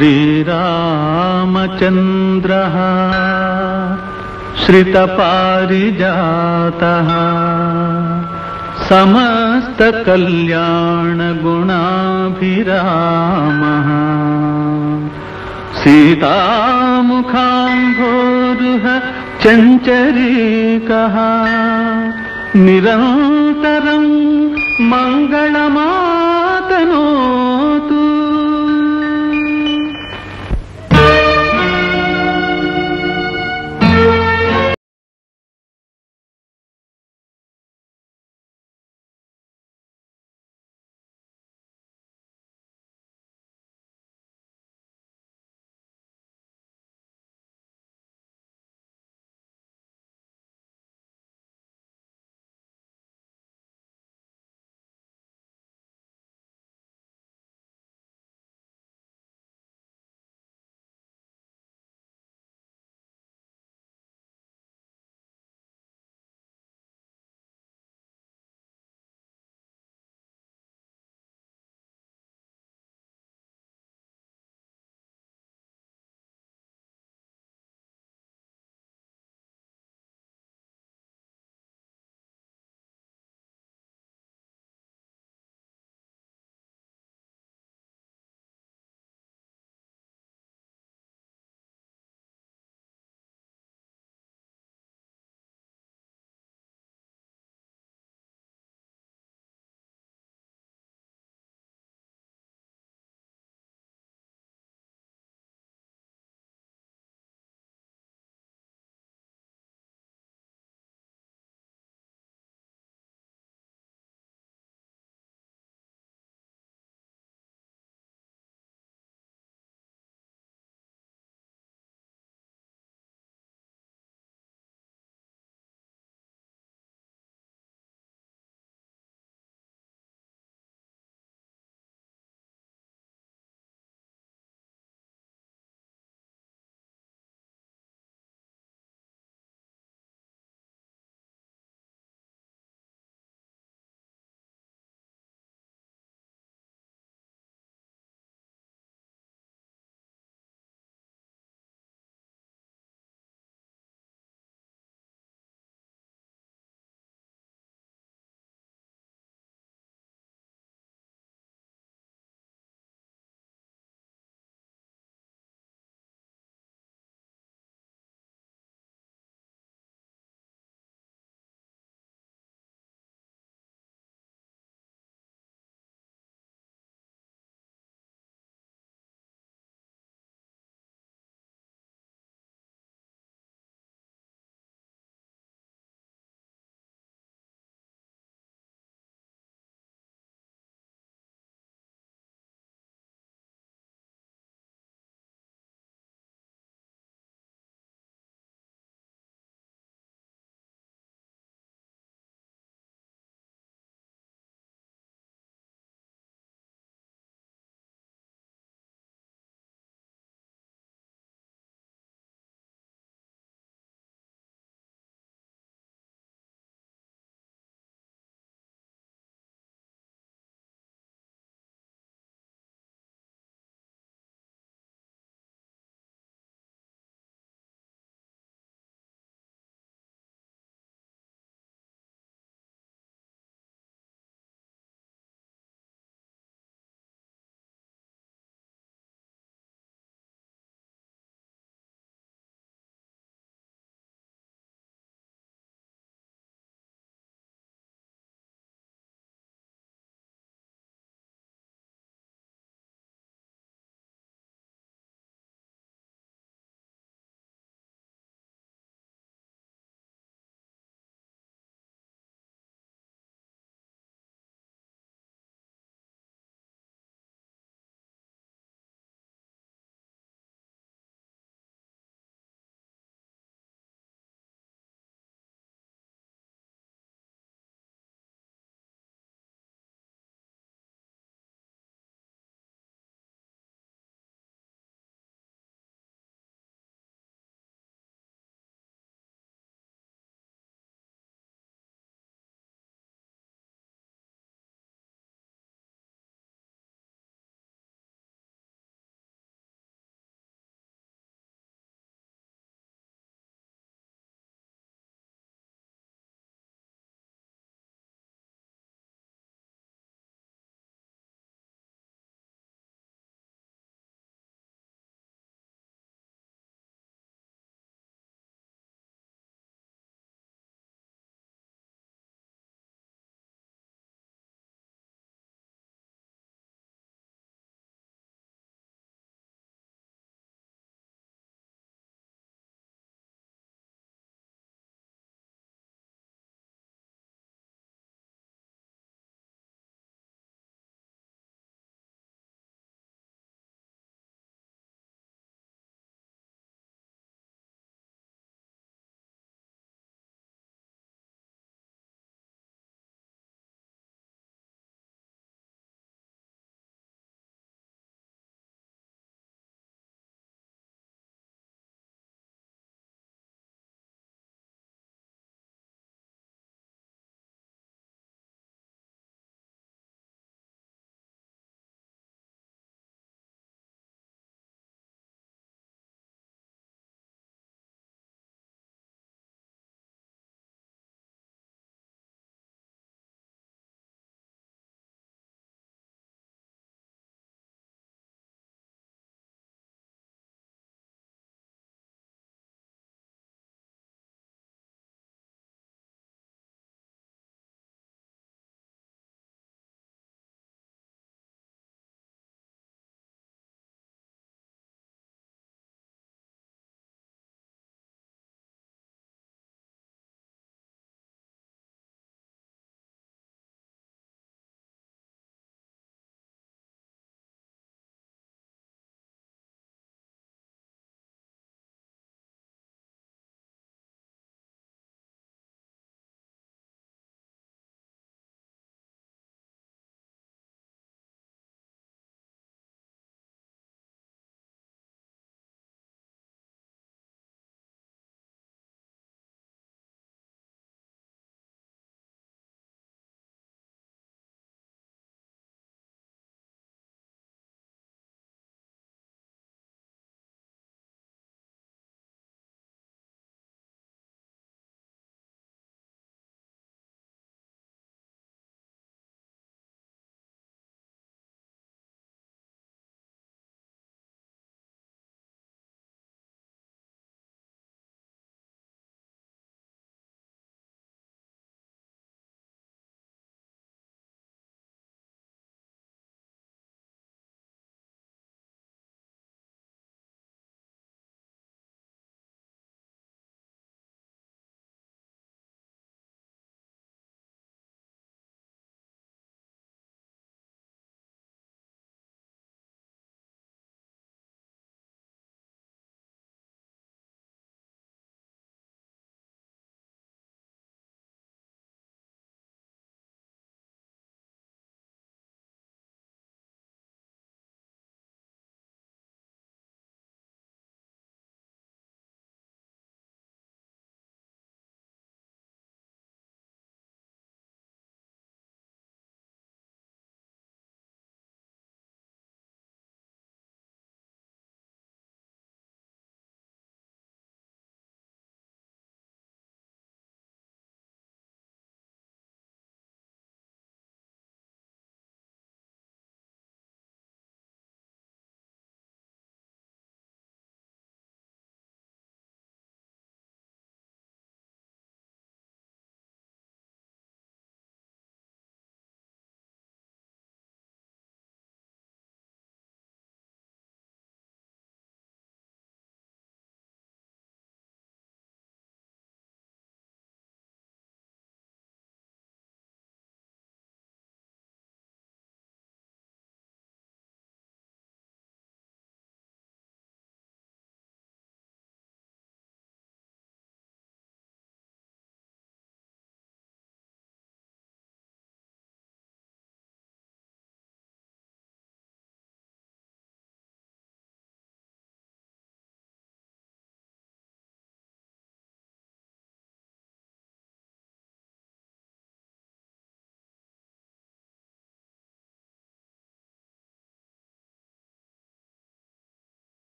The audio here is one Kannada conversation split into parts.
श्रीरामचन्द्रः श्रितपारिजातः समस्तकल्याणगुणाभिरामः सीतामुखाम्भोरुह चञ्चरीकः निरन्तरं मङ्गलमातनोतु।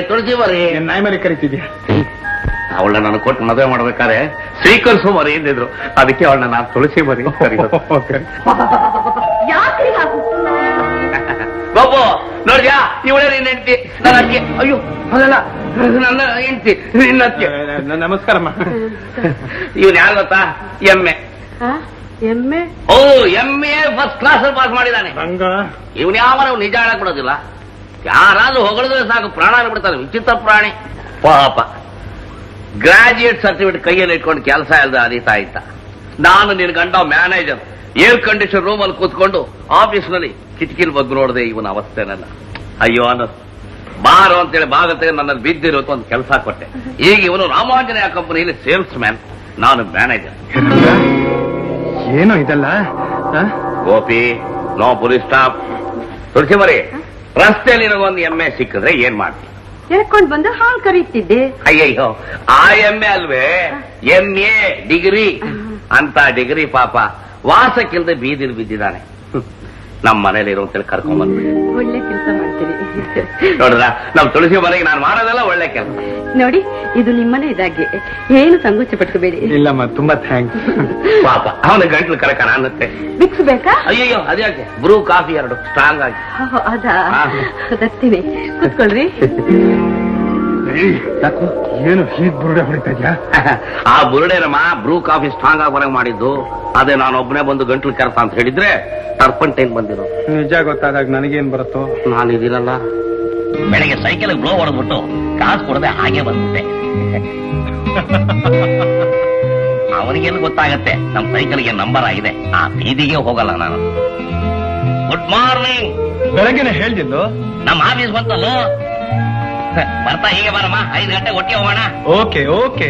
ತುಳಸಿ ಮರಿ ನಾಯಿ ಮರಿ ಕರಿತಿದ್ಯಾ? ಅವಳನ್ನ ನಾನು ಕೊಟ್ಟು ಮದುವೆ ಮಾಡ್ಬೇಕಾದ್ರೆ ಸ್ವೀಕರಿಸು ಮರಿ ಎಂದಿದ್ರು, ಅದಕ್ಕೆ ಅವಳನ್ನ ನಾನು ತುಳಸಿ ಮರಿ ಬಾಬು ನೋಡ್ಯಾ, ಇವಳೇ ನಿನ್ನ ಹೆಂಡತಿ, ನನ್ನ ಅಕ್ಕೆ. ಅಯ್ಯೋ ಅದಲ್ಲ, ನನ್ನ ಹೆಂಡತಿ ನಿನ್ನ ಅಕ್ಕೆ. ನಮಸ್ಕಾರಮ್ಮ. ಇವನ್ ಯಾರು ಗೊತ್ತಾ? ಎಮ್ಮೆ. ಎಮ್ಮೆ? ಓ, ಎಮ್ಮೆ ಫಸ್ಟ್ ಕ್ಲಾಸ್ ಪಾಸ್ ಮಾಡಿದ್ದಾನೆ. ಇವನ್ ಯಾವ ನಿಜ ಹೇಳಕ್ ಬಿಡೋದಿಲ್ಲ. ಯಾರಾದ್ರೂ ಹೊಗಳಿದ್ರೆ ಸಾಕು ಪ್ರಾಣ ಬಿಡ್ತಾನೆ. ವಿಚಿತ್ರ ಪ್ರಾಣಿ ಪಾಪ. ಗ್ರಾಜುಯೇಟ್ ಸರ್ಟಿಫಿಕೇಟ್ ಕೈಯಲ್ಲಿ ಇಟ್ಕೊಂಡು ಕೆಲಸ ಇಲ್ಲದೆ ಅನಿತಾ ಇದ್ದ. ನಾನು ನಿನ್ ಗಂಡ ಮ್ಯಾನೇಜರ್, ಏರ್ ಕಂಡೀಷನ್ ರೂಮ್ ಅಲ್ಲಿ ಕೂತ್ಕೊಂಡು ಆಫೀಸ್ನಲ್ಲಿ ಕಿಟಕಿಲ್ ಬಗ್ಗೆ ನೋಡಿದೆ ಇವನ ಅವಸ್ಥೆನೆಲ್ಲ. ಅಯ್ಯೋ ಅನ್ನೋದು. ಬಾರೋ ಅಂತೇಳಿ ಭಾಗತ್ತೆ ನನ್ನಲ್ಲಿ ಬಿದ್ದಿರೋದು ಒಂದು ಕೆಲಸ ಕೊಟ್ಟೆ. ಈಗ ಇವನು ರಾಮಾಂಜನೇಯ ಕಂಪನಿಯಲ್ಲಿ ಸೇಲ್ಸ್ ಮ್ಯಾನ್, ನಾನು ಮ್ಯಾನೇಜರ್. ಏನೋ ಇದಲ್ಲ ಗೋಪಿ, ನೋ ಪೊಲೀಸ್ ಸ್ಟಾಪ್. ತುಳಸಿ ಮರಿ, ರಸ್ತೆಯಲ್ಲಿ ಒಂದು ಎಮ್ಮೆ ಸಿಕ್ಕಿದ್ರೆ ಏನ್ ಮಾಡ್ತೀನಿ? ಹೇಳ್ಕೊಂಡ್ ಬಂದು ಹಾಲು ಕರೀತಿದ್ದೆ. ಅಯ್ಯಯ್ಯೋ, ಆ ಎಮ್ಮೆ ಅಲ್ವೇ, MA ಡಿಗ್ರಿ ಅಂತ ಡಿಗ್ರಿ ಪಾಪ ವಾಸಕ್ಕಿಲ್ದೆ ಬೀದಿಲ್ ಬಿದ್ದಿದ್ದಾನೆ. ನಮ್ಮ ಮನೇಲಿ ಇರೋ ಅಂತೇಳಿ ಕರ್ಕೊಂಡ್ ಬಂದ್ಬಿಡಿ. ಒಳ್ಳೆ ಕೆಲಸ ಮಾಡ್ತೀರಿ ನೋಡ್ರ, ನಮ್ ತುಳಸಿ ಮನೆಗೆ ನಾನು ಮಾಡೋದೆಲ್ಲ ಒಳ್ಳೆ ಕೆಲಸ. ನೋಡಿ, ಇದು ನಿಮ್ಮನೆ ಇದಾಗೆ, ಏನು ಸಂಕೋಚ ಪಟ್ಕೋಬೇಡಿ. ಇಲ್ಲಮ್ಮ, ತುಂಬಾ ಥ್ಯಾಂಕ್ಸ್. ಪಾಪ ಅವನ ಗಂಟ್ಲು ಕರಕರ ಅನ್ನತ್ತೆ. ಮಿಕ್ಸ್ ಬೇಕಾ? ಅಯ್ಯಯ್ಯೋ, ಅದ್ಯಾಕೆ, ಬ್ರೂ ಕಾಫಿ 2 ಸ್ಟ್ರಾಂಗ್ ಆಗಿ. ಅದಾ, ತರ್ತೀನಿ, ಕೂತ್ಕೊಳ್ರಿ. ಯಾಕೋ ಏನು ಹೀಗ್ ಬುರುಡೆ ಹೊಡಿತಾ ಇದ್ಯಾ? ಆ ಬುರುಡೆನಮ್ಮ ಬ್ರೂ ಕಾಫಿ ಸ್ಟ್ರಾಂಗ್ ಆಗಿ ಬರಂಗ್ ಮಾಡಿದ್ದು. ಅದೇ ನಾನು ಒಬ್ಬನೇ ಬಂದು ಗಂಟ್ಲು ಕೆರೆತ ಅಂತ ಹೇಳಿದ್ರೆ ಟರ್ಪಂಟೈನ್ ಬಂದಿರೋ. ನಿಜ ಗೊತ್ತಾದಾಗ ನನಗೇನ್ ಬರುತ್ತೋ? ನಾನು ಇದೀನಲ್ಲ, ಬೆಳಗ್ಗೆ ಸೈಕಲ್ ಬ್ಲೋ ಹೊಡೆದ್ಬಿಟ್ಟು ಕಾಸು ಕೊಡದೆ ಹಾಗೆ ಬಂದ್ಬಿಟ್ಟೆ. ಅವನಿಗೇನು ಗೊತ್ತಾಗತ್ತೆ ನಮ್ ಸೈಕಲ್ಗೆ ನಂಬರ್ ಆಗಿದೆ, ಆ ಬೀದಿಗೆ ಹೋಗಲ್ಲ ನಾನು. Good morning. ಬೆಳಗ್ಗೆನೆ ಹೇಳ್ದಿದ್ದು? ನಮ್ಮ ಆಫೀಸ್ ಬಂತಲ್ಲ, ಬರ್ತಾ ಹೀಗೆ ಬರಮ್ಮ, 5 ಗಂಟೆ ಒಟ್ಟಿಗೆ ಹೋಗೋಣ. Okay okay.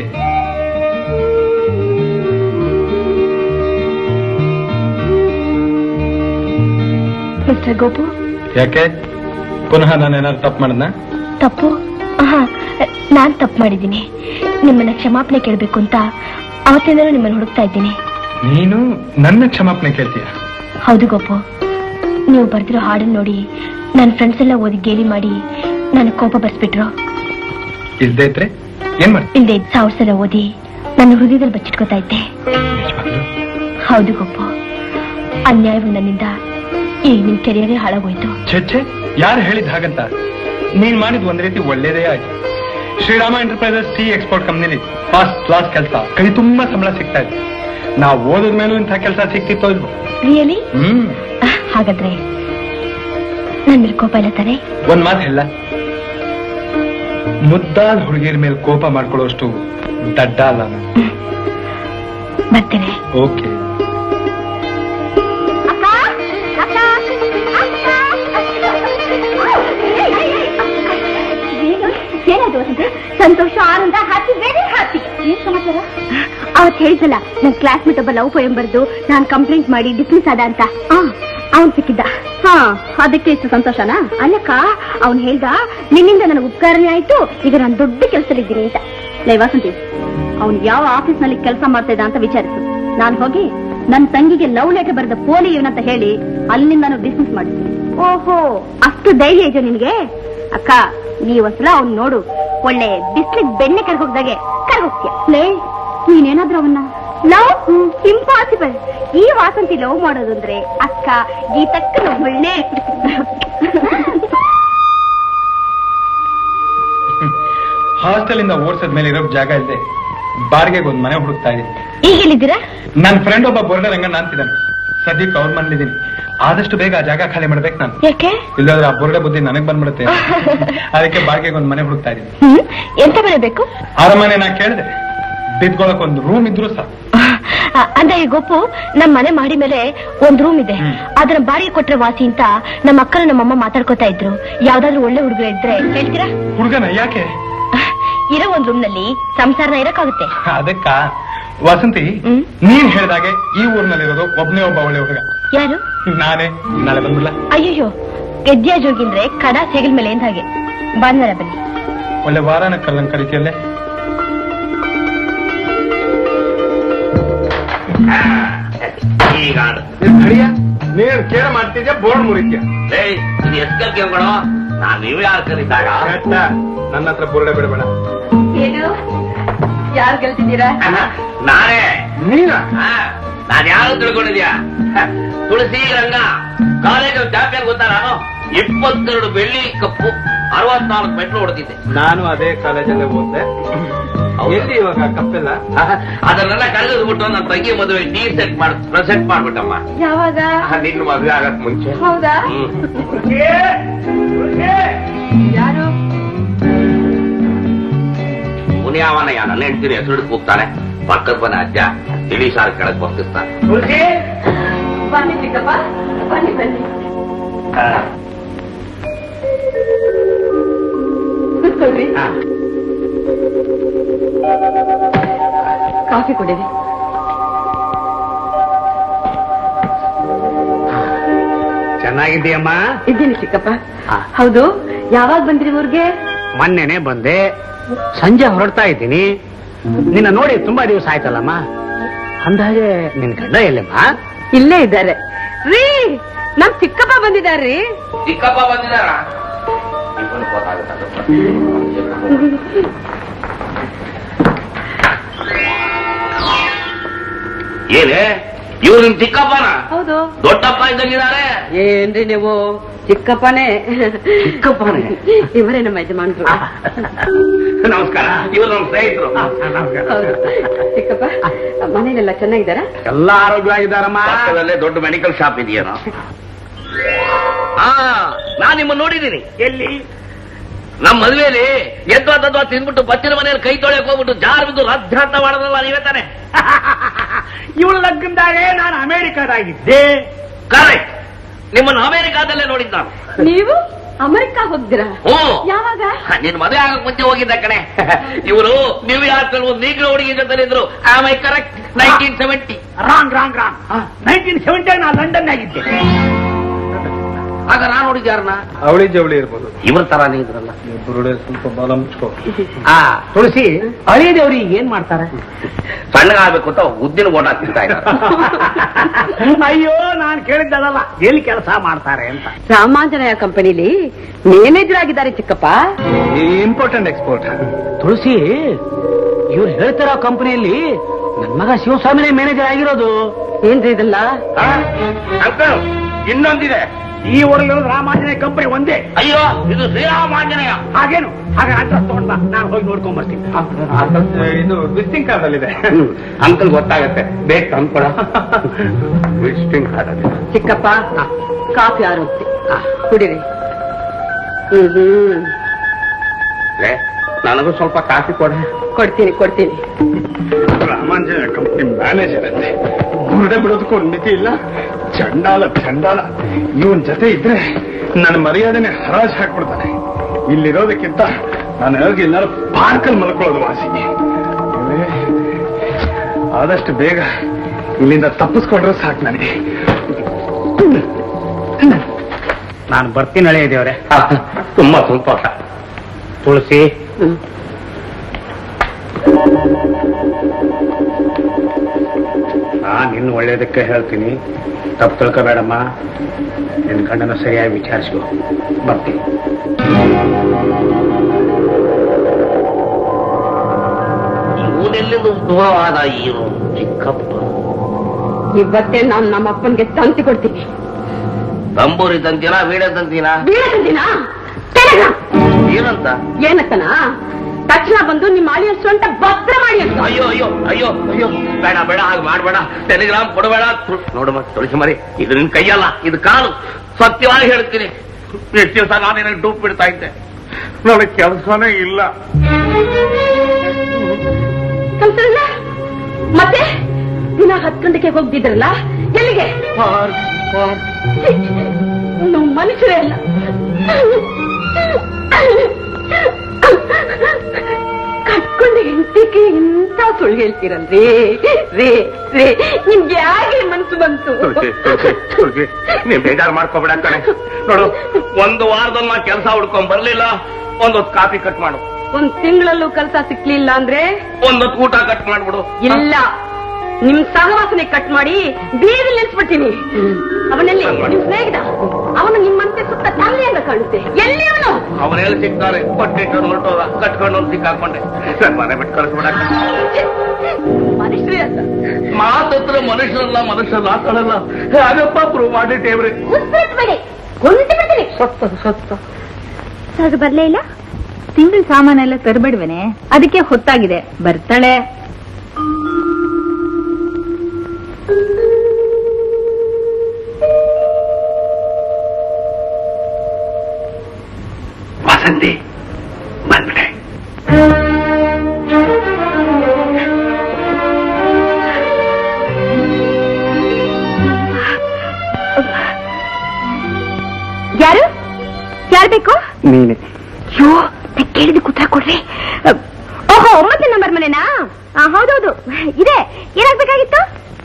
ಮಿಸ್ಟರ್ ಗೋಪು, ಯಾಕೆ ಪುನಃ ನಾನೇನಾದ್ರು ತಪ್ಪು ಮಾಡದ್ನ? ತಪ್ಪು? ನಾನ್ ತಪ್ಪು ಮಾಡಿದ್ದೀನಿ. ನಿಮ್ಮನ್ನ ಕ್ಷಮಾಪಣೆ ಕೇಳಬೇಕು ಅಂತ ಅವತ್ತಿಂದಲೂ ನಿಮ್ಮನ್ನು ಹುಡುಕ್ತಾ ಇದ್ದೀನಿ. ನೀನು ನನ್ನ ಕ್ಷಮಾಪಣೆ ಕೇಳ್ತೀಯ? ಹೌದು ಗೋಪು, ನೀವು ಬರ್ದಿರೋ ಹಾಡನ್ನು ನೋಡಿ ನನ್ನ ಫ್ರೆಂಡ್ಸ್ ಎಲ್ಲ ಓದಿ ಗೇಲಿ ಮಾಡಿ ನನ್ನ ಕೋಪ ಬರ್ಸ್ಬಿಟ್ರು. ಇಲ್ದೇ ಇದ್ರೆ ಏನ್ ಮಾಡ್ತೀನಿ? ಇಲ್ದೇ 1000 ಸಲ ಓದಿ ನನ್ನ ಹೃದಯದಲ್ಲಿ ಬಚ್ಚಿಟ್ಕೋತಾ ಇದ್ದೆ. ಹೌದು ಗೋಪು, ಅನ್ಯಾಯವು ನನ್ನಿಂದ ಈಗ ನಿಮ್ ಕೆರಿಯರೇ ಹಾಳಾಗೋಯ್ತು. ಛೆ, ಯಾರು ಹೇಳಿದ್ ಹಾಗಂತ? ನೀನ್ ಮಾಡಿದ್ ಒಂದ್ ರೀತಿ ಒಳ್ಳೇದೇ ಆಯ್ತು. ಶ್ರೀರಾಮ ಎಂಟರ್ಪ್ರೈಸಸ್ ಟೀ ಎಕ್ಸ್ಪೋರ್ಟ್ ಕಂಪ್ನಿಲಿ ಫಸ್ಟ್ ಕ್ಲಾಸ್ ಕೆಲಸ, ಕೈ ತುಂಬಾ ಸಂಬಳ ಸಿಗ್ತಾ ಇದೆ. ನಾವು ಓದಿದ ಮೇಲೂ ಇಂಥ ಕೆಲಸ ಸಿಕ್ತಿತ್ತೋ ಇಲ್ವೋ? ರಿಯಲಿ? ಹಾಗಾದ್ರೆ ನನ್ ಮೇಲೆ ಕೋಪ ಇಲ್ಲ ತಾನೆ? ಒಂದ್ ಮಾತು ಹೇಳ, ಮುದ್ದಾದ ಹುಡುಗಿಯರ ಮೇಲೆ ಕೋಪ ಮಾಡ್ಕೊಳ್ಳೋಷ್ಟು ದಡ್ಡ ಅಲ್ಲ ನಾನು. ಬರ್ತೇನೆ. ಓಕೆ. ಏನಾದ್ರು ಸಂತೋಷ, ಆನಂದ, ಹ್ಯಾಪಿ, ವೆರಿ ಹ್ಯಾಪಿ. ಏನ್ ಸಮಾಚಾರ? ಅವತ್ತು ಹೇಳಿದಲ್ಲ, ನನ್ ಕ್ಲಾಸ್ಮೇಟ್ ಒಬ್ಬ ಲವ್ ಪೋಯಂ ಬರ್ದು ನಾನ್ ಕಂಪ್ಲೇಂಟ್ ಮಾಡಿ ಡಿಸ್ಮಿಸ್ ಆದ ಅಂತ. ಅವನ್ ಸಿಕ್ಕಿದ್ದ. ಅದಕ್ಕೆ ಇಷ್ಟು ಸಂತೋಷನಾ? ಅಲ್ಲಕ್ಕ, ಅವ್ನ್ ಹೇಳ್ದ ನಿನ್ನಿಂದ ನನಗೆ ಉಪಕಾರನೇ ಆಯ್ತು, ಈಗ ನಾನು ದೊಡ್ಡ ಕೆಲಸದಲ್ಲಿದ್ದೀನಿ ಅಂತ. ಲೈ ವಾಸಂತಿ, ಅವ್ನು ಯಾವ ಆಫೀಸ್ ನಲ್ಲಿ ಕೆಲಸ ಮಾಡ್ತಾ ಇದ್ದ ಅಂತ ವಿಚಾರಿಸು. ನಾನು ಹೋಗಿ ನನ್ನ ತಂಗಿಗೆ ಲವ್ ಲೆಟರ್ ಬರೆದ ಪೋಲಿ ಇವನಂತ ಹೇಳಿ ಅಲ್ಲಿಂದ ನಾನು ಡಿಸ್ಮಿಸ್ ಮಾಡಿಸ್ತೀನಿ. ಓಹೋ, ಅಷ್ಟು ಧೈರ್ಯ ಇದೆಯೋ ನಿನ್ಗೆ? ಅಕ್ಕ, ನೀವೊಂದ್ಸಲ ಅವ್ನ್ ನೋಡು, ಒಳ್ಳೆ ಬಿಸ್ಲಿಗೆ ಬೆಣ್ಣೆ ಕರ್ಗೋಗ್ದಾಗೆ ಕರ್ಗೋಗ್ತೀಯ. ಲೇ, ನೀನೇನಾದ್ರೂ ಅವನ್ನ ಲವ್? ಇಂಪಾಸಿಬಲ್. ಈ ವಾಸಂತಿ ಲವ್ ಮಾಡೋದು ಅಂದ್ರೆ ಅಕ್ಕ ಗೀತಕ್ಕ ಒಳ್ಳೆ. ಹಾಸ್ಟೆಲ್ ಇಂದ ಓಡಿಸದ ಮೇಲೆ ಇರೋ ಜಾಗ ಇಲ್ಲದೆ ಬಾರ್ಗೆಗೆ ಒಂದ್ ಮನೆ ಹುಡುಕ್ತಾ ಇದೀನಿ. ಈಗ ಎಲ್ಲಿದ್ದೀರಾ? ನನ್ನ ಫ್ರೆಂಡ್ ಒಬ್ಬ ಬೋರ್ಡ ರಂಗಣ್ಣ ಅಂತಿದ್ದಾನೆ. ಸದ್ಯಕ್ಕೆ ಅವ್ರ ಮನೇಲಿದ್ದೀನಿ. ಆದಷ್ಟು ಬೇಗ ಆ ಜಾಗ ಖಾಲಿ ಮಾಡ್ಬೇಕು ನಾನು. ಯಾಕೆ? ಇಲ್ಲಾದ್ರೆ ಆ ಬೋರ್ಡೆ ಬುದ್ಧಿ ನನಗ್ ಬಂದ್ಬಿಡುತ್ತೆ. ಅದಕ್ಕೆ ಬಾರ್ಗೆಗೆ ಒಂದ್ ಮನೆ ಹುಡುಕ್ತಾ ಇದೀನಿ. ಎಂತ ಮನೆ ಬೇಕು? ಅರಮನೆ ನಾ ಕೇಳಿದೆ, ಬಿದ್ಕೊಳಕ್ ಒಂದು ರೂಮ್ ಇದ್ರು ಸಾಕು. ಅಂದ್ರೆ ಈ ಗೋಪು, ನಮ್ ಮನೆ ಮಾಡಿ ಮೇಲೆ ಒಂದ್ ರೂಮ್ ಇದೆ, ಅದನ್ನ ಬಾಡಿಗೆ ಕೊಟ್ರೆ ವಾಸಿ ಅಂತ ನಮ್ಮ ಅಕ್ಕನ ನಮ್ಮಮ್ಮ ಮಾತಾಡ್ಕೋತಾ ಇದ್ರು. ಯಾವ್ದಾದ್ರು ಒಳ್ಳೆ ಹುಡುಗ ಇದ್ರೆ ಹೇಳ್ತೀರಾ? ಹುಡುಗನ ಯಾಕೆ? ಇರೋ ಒಂದ್ ರೂಮ್ ನಲ್ಲಿ ಸಂಸಾರನ ಇರಕ್ಕಾಗುತ್ತೆ. ಅದಕ್ಕ ವಸಂತಿ, ನೀನ್ ಹೇಳ್ದಾಗೆ ಈ ಊರ್ನಲ್ಲಿರೋದು ಒಬ್ಬನೇ ಒಬ್ಬ ಒಳ್ಳೆ ಹುಡುಗ. ಯಾರು? ನಾನೇ. ನಾಳೆ ಬಂದ್ಬಿಡ್ಲ? ಅಯ್ಯೋ, ಗೆದ್ದಿಯ ಜೋಗಿಂದ್ರೆ ಕಡ ಸೇಗಲ್ ಮೇಲೆ ಎಂದ ಹಾಗೆ. ಭಾನುವಾರ ಬನ್ನಿ. ಒಳ್ಳೆ ವಾರಾನ ಕಲ್ಲಂಗ್ ಕರಿತಿಯಲ್ಲೇ. ಈಗ ನೀನ್ ಕೇಳ ಮಾಡ್ತಿದ್ಯಾ ಬೋರ್ಡ್ ಮುರಿತ್ಯ? ಇದು ಎಸ್ಕಲ್ ಗೇಮ್ಗಳು. ನಾನ್ ನೀವು ಯಾರು ಕರೀತಾಗ ನನ್ನ ಹತ್ರ ಬುರುಡೆ ಬಿಡಬೇಡ. ಏನು ಯಾರು ಗೆಲ್ತಿದ್ದೀರಾ? ನಾನೇ. ನೀನ? ನಾನ್ ಯಾರು ತಿಳ್ಕೊಂಡಿದ್ಯಾ? ತುಳಸಿ ರಂಗ ಕಾಲೇಜ್ ಚಾಂಪಿಯನ್ ಗೊತ್ತಾ ನಾನು? 22 ಬೆಳ್ಳಿ ಕಪ್ಪು 64 ಮೆಟ್ಲು ಹೊಡೆದಿದ್ದೆ. ನಾನು ಅದೇ ಕಾಲೇಜಲ್ಲೇ ಓದ್ದೆ. ಎಲ್ಲಿ ಇವಾಗ ಕಪ್ಪೆಲ್ಲ? ಅದನ್ನೆಲ್ಲ ಕಳೆದ್ಬಿಟ್ಟು ನನ್ನ ತಂಗಿ ಮದುವೆ ಟೀ ಸೆಟ್ ಪ್ರೆಸೆಂಟ್ ಮಾಡ್ಬಿಟ್ಟಮ್ಮ. ಯಾವಾಗ? ನಿನ್ನ ಮದುವೆ ಆಗಕ್ ಮುಂಚೆ. ಹೌದಾ? ಯಾರು? ಮುನಿಯಾವನಯ್ಯ ನನ್ನ ಹೆಂಡ್ತೀನಿ ಹೆಸರು ಕೂಗ್ತಾನೆ. ಪಕ್ಕದ ಮನೆ ಅಜ್ಜ ತಿಳಿ ಸಾರು ಕೆಳಗ್ ಬರ್ತಿರ್ತಾನೆ. ಬನ್ನಿ ಚಿಕ್ಕಪ್ಪ, ಬನ್ನಿ ಬನ್ನಿ. ಕೂತ್ಕೊಳ್ರಿ. ಕಾಫಿ ಕುಡೀರಿ. ಚೆನ್ನಾಗಿದ್ದೀಯಮ್ಮ? ಇದ್ದೀನಿ ಚಿಕ್ಕಪ್ಪ. ಹೌದು, ಯಾವಾಗ ಬಂದ್ರಿ ಊರ್ಗೆ? ಮೊನ್ನೆನೆ ಬಂದೆ. ಸಂಜೆ ಹೊರಡ್ತಾ ಇದ್ದೀನಿ. ನಿನ್ನ ನೋಡಿ ತುಂಬಾ ದಿವಸ ಆಯ್ತಲ್ಲಮ್ಮ. ಅಂದಾಗೆ ನಿನ್ ಗಂಡ ಎಲ್ಲಮ್ಮ? ಇಲ್ಲೇ ಇದ್ದಾರೆ ರೀ. ನಮ್ ಚಿಕ್ಕಪ್ಪ ಬಂದಿದಾರ್ರಿ. ಚಿಕ್ಕಪ್ಪ ಬಂದಿದಾರ? ಏನೇ ಇವ್ರು ನಿಮ್ ಚಿಕ್ಕಪ್ಪನ? ಹೌದು. ದೊಡ್ಡಪ್ಪ ಇದ್ದಂಗಿದ್ದಾರೆ. ಏನ್ರಿ ನೀವು? ಚಿಕ್ಕಪ್ಪನೇ. ಚಿಕ್ಕಪ್ಪನೇ? ಇವರೇ ನಮ್ಮ ಯಜಮಾನ್ರು. ನಮಸ್ಕಾರ. ಇವ್ರು ನಮ್ಮ ಸ್ನೇಹಿತರು. ಹೌದು. ಚಿಕ್ಕಪ್ಪ, ಮನೇಲೆಲ್ಲ ಚೆನ್ನಾಗಿದ್ದಾರ? ಎಲ್ಲ ಆರೋಗ್ಯವಾಗಿದ್ದಾರಮ್ಮ. ಪಕ್ಕದಲ್ಲೇ ದೊಡ್ಡ ಮೆಡಿಕಲ್ ಶಾಪ್ ಇದೆಯೇನೋ? ನಾನ್ ನಿಮ್ಮನ್ನ ನೋಡಿದ್ದೀನಿ. ಎಲ್ಲಿ? ನಮ್ಮ ಮದುವೆಯಲ್ಲಿ ಎದ್ವಾ ತದ್ವಾ ತಿಂದ್ಬಿಟ್ಟು ಬಚ್ಚಿನ ಮನೆಯಲ್ಲಿ ಕೈ ತೊಳೆಯಕ್ ಹೋಗ್ಬಿಟ್ಟು ಜಾರ್ ಬಿದ್ದು ರದ್ದಾಂತ ಮಾಡೋದಲ್ಲ ನೀವೇ ತಾನೆ? ಇವಳು ಲಗ್ನದಾಗೆ ನಾನು ಅಮೆರಿಕಾದಾಗಿದ್ದೆ. ಕರೆಕ್ಟ್. ನಿಮ್ಮನ್ನು ಅಮೆರಿಕಾದಲ್ಲೇ ನೋಡಿದ್ದ ನಾನು. ನೀವು ಅಮೆರಿಕಾ ಹೋಗ್ತೀರಾ? ಹ್ಞೂ. ಯಾವಾಗ? ನಿನ್ ಮದುವೆ ಆಗಕ್ ಮುಂಚೆ ಹೋಗಿದ್ದ ಕಣೆ. ಇವರು ನ್ಯೂಯಾರ್ಕ್ ಒಂದು ನೀಗ್ರ ಹುಡುಗಿ ಜೊತೆ ಇದ್ರು. Am I correct? 1970. ರಾಂಗ್ 1970 ನಾನು ಲಂಡನ್ ಆಗಿದ್ದೆ. ಆಗ ನಾನು ನೋಡಿದ್ಯಾರನ್ನ? ಅವಳಿ ಜವಳಿ ಇರ್ಬೋದು. ಇವ್ರ ತರಾನೇ ಇದ್ರಲ್ಲ. ಬುರುಡೆ ಸ್ವಲ್ಪ ಬಾಲ ಮುಚ್ಕೋ. ತುಳಸಿ, ಅಳಿಯದೇವ್ರಿಗೆ ಏನ್ ಮಾಡ್ತಾರೆ? ಸಣ್ಣಗಾಗಬೇಕು ಅಂತ ಉದ್ದಿನ ಓಟ ಹಾಕ್ತಿರ್ತಾ ಇದ್ದಾರೆ. ಅಯ್ಯೋ, ನಾನು ಕೇಳಿದ್ದಲ್ಲ ಎಲ್ಲಿ ಕೆಲಸ ಮಾಡ್ತಾರೆ ಅಂತ. ರಾಮಾಂಜನೇಯ ಕಂಪನಿಲಿ ಮ್ಯಾನೇಜರ್ ಆಗಿದ್ದಾರೆ ಚಿಕ್ಕಪ್ಪ. Important export. ತುಳಸಿ, ಇವ್ರು ಹೇಳ್ತಾರ ಕಂಪನಿಯಲ್ಲಿ ನನ್ನ ಮಗ ಶಿವಸ್ವಾಮಿನೇ ಮ್ಯಾನೇಜರ್ ಆಗಿರೋದು. ಏನ್ರಿ ಇದೆಲ್ಲ? ಅಂಕಲ್, ಇನ್ನೊಂದಿದೆ. ಈ ಊರಲ್ಲಿರೋದು ರಾಮಾಂಜನೇಯ ಕಂಪನಿ ಒಂದೇ. ಅಯ್ಯೋ, ಇದು ಶ್ರೀರಾಮಾಂಜನೇಯ. ಹಾಗೇನು? ಹಾಗೆ ಅಡ್ರೆಸ್ ತಗೊಂಡ್ ಬಾ, ನಾನು ಹೋಗಿ ನೋಡ್ಕೊಂಡ್ ಬರ್ತೀನಿ. ಇದು ವಿಸಿಟಿಂಗ್ ಕಾರ್ಡ್ ಅಲ್ಲಿದೆ. ಅಂಕಲ್ ಗೊತ್ತಾಗತ್ತೆ. ಬೇಕು ಅನ್ಕೊಳ. ವಿಸಿಟಿಂಗ್ ಕಾರ್ಡ್ ಅಲ್ಲಿ. ಚಿಕ್ಕಪ್ಪ, ಕಾಫಿ ಆರೋಗ್ತಿ ಕುಡಿರಿ. ನನಗೂ ಸ್ವಲ್ಪ ಕಾಫಿ ಕೊಡ. ಕೊಡ್ತೀನಿ. ರಾಮಾಂಜನೇಯ ಕಂಪನಿ ಮ್ಯಾನೇಜರ್ ಅಂತೆ. ಬುರುಡೆ ಬಿಡೋದಕ್ಕೂ ಒಂದು ಮಿತಿ ಇಲ್ಲ. ಚಂಡಾಲ. ಇವನ್ ಜೊತೆ ಇದ್ರೆ ನನ್ನ ಮರ್ಯಾದೆನೆ ಹರಾಜ್ ಹಾಕ್ಬಿಡ್ತಾನೆ. ಇಲ್ಲಿರೋದಕ್ಕಿಂತ ನಾನು ಹೋಗಿ ಎಲ್ಲರೂ ಪಾರ್ಕಲ್ಲಿ ಮಲ್ಕೊಳ್ಳೋದು ವಾಸಿ. ಆದಷ್ಟು ಬೇಗ ಇಲ್ಲಿಂದ ತಪ್ಪಿಸ್ಕೊಂಡ್ರೆ ಸಾಕು ನನಗೆ. ನಾನು ಬರ್ತೀನಿ ಅಳಿಯದೇವ್ರೆ. ತುಂಬಾ ಸಂತೋಷ. ತುಳಸಿ, ನಾನು ಇನ್ನು ಒಳ್ಳೇದಕ್ಕೆ ಹೇಳ್ತೀನಿ. ತಪ್ಪು ತಿಳ್ಕೋಬೇಡಮ್ಮ. ನಿನ್ನ ಗಂಡನ ಸರಿಯಾಗಿ ವಿಚಾರಿಸು. ಬರ್ತೀನಿ. ಇವನೆಲ್ಲಿಂದ ಉದ್ಭವವಾದ ಏನು ಚಿಕ್ಕಪ್ಪ? ಇವತ್ತೇ ನಾನು ನಮ್ಮ ಅಪ್ಪನ್ಗೆ ತಂತಿ ಕೊಡ್ತೀನಿ. ತಂಬೂರಿ ತಂತೀನಾ? ವೀಣೆ ತಂತೀನಾ? ಏನಂತ? ಏನಕ್ಕನ? ತಕ್ಷಣ ಬಂದು ನಿಮ್ಮ ಆಳಿಯ ಸ್ವಂತ ಭದ್ರ ಮಾಡಿ ಅಂತ. ಅಯ್ಯೋ ಬೇಡ ಹಾಗೆ ಮಾಡ್ಬೇಡ. ಟೆಲಿಗ್ರಾಮ್ ಕೊಡಬೇಡ. ನೋಡಮ್ಮ ತುಳಸಿ ಮರಿ, ಇದು ನಿನ್ ಕೈಯಲ್ಲ, ಇದು ಕಾಲು. ಸತ್ಯವಾಗಿ ಹೇಳ್ತೀನಿ. ಎಷ್ಟು ದಿವಸ ನಾನೇನ ಡೂಪ್ ಬಿಡ್ತಾ ಇದ್ದೆ. ನನಗೆ ಕೆಲಸನೇ ಇಲ್ಲ. ಕಲ್ಸಲ್ಲ ಮತ್ತೆ ದಿನ 10 ಗಂಟೆಗೆ ಹೋಗ್ತಿದ್ರಲ್ಲ, ಎಲ್ಲಿಗೆ? ನಾವು ಮನುಷ್ಯರೇ ಅಲ್ಲ. ಕಟ್ಕೊಂಡ ಹೆಂಡತಿಗೆ ಇಂಥ ಸುಳ್ಳು ಹೇಳ್ತೀರಲ್ರಿ? ರೇ ನಿಮ್ಗೆ ಯಾಕೆ ಮನ್ಸು ಬಂತು? ನೀವ್ ಬೇಜಾರು ಮಾಡ್ಕೋಬೇಡ ಕಣೆ. ನೋಡು, ಒಂದು ವಾರದಲ್ಲಿ ನಾ ಕೆಲಸ ಹುಡ್ಕೊಂಡ್ ಬರ್ಲಿಲ್ಲ, ಒಂದೊತ್ತು ಕಾಫಿ ಕಟ್ ಮಾಡು. 1 ತಿಂಗಳಲ್ಲೂ ಕೆಲಸ ಸಿಕ್ಲಿಲ್ಲ ಅಂದ್ರೆ ಒಂದೊತ್ತು ಊಟ ಕಟ್ ಮಾಡ್ಬಿಡು. ಇಲ್ಲ, ನಿಮ್ ಸಹವಾಸನೆ ಕಟ್ ಮಾಡಿ ಬೀದಿಲ್ ನಿಲ್ಸ್ಬಿಡ್ತೀನಿ. ಅವನಲ್ಲಿ ನಿಮ್ ಸ್ನೇಹಿತ, ಅವನು ನಿಮ್ಮಂತೆ ಸುತ್ತ ತಲೆಯಿಂದ ಕಾಣುತ್ತೆ. ಎಲ್ಲಿ ಅವನು? ಅವನೆಲ್ಲ ಸಿಗ್ತಾರೆ, ಕೊಟ್ಟಿಟ್ಟು ಹೊರಟೋದ, ಕಟ್ಕೊಂಡು ಸಿಕ್ಕಾಕೊಂಡೆ. ಮನೆ ಬಿಟ್ಟು ಕಳಿಸ್ಬಿಡ. ಮನುಷ್ಯರೇ ಅಂತ ಮಾತತ್ರ ಮನುಷ್ಯರಲ್ಲ, ಮನುಷ್ಯರಲ್ಲ ಹಾಕೊಳ್ಳಲ್ಲ. ಅದಪ್ಪ ಪ್ರೂವ್ ಮಾಡಿಟ್ಟೇವ್ರಿ. ಸರ್ ಬರ್ಲೇ ಇಲ್ಲ. ತಿಂಗಳ ಸಾಮಾನೆಲ್ಲ ತರಬೇಡ್ವೇನೆ, ಅದಕ್ಕೆ ಹೊತ್ತಾಗಿದೆ. ಬರ್ತಾಳೆ. ವಸಂತಿ ಬಂದ್ಬಿಟ್ಟೆ. ಯಾರು ಯಾರು ಬೇಕು? ನೀನೆ. ಅಯ್ಯೋ, ಕೇಳಿದ ಕೂತ್ರ ಕೊಡ್ರಿ. ಓಹೋ, 9 ನಂಬರ್ ಮನೆನಾ? ಹೌದೌದು ಇದೆ. ಏನಾಗ್ಬೇಕಾಗಿತ್ತು?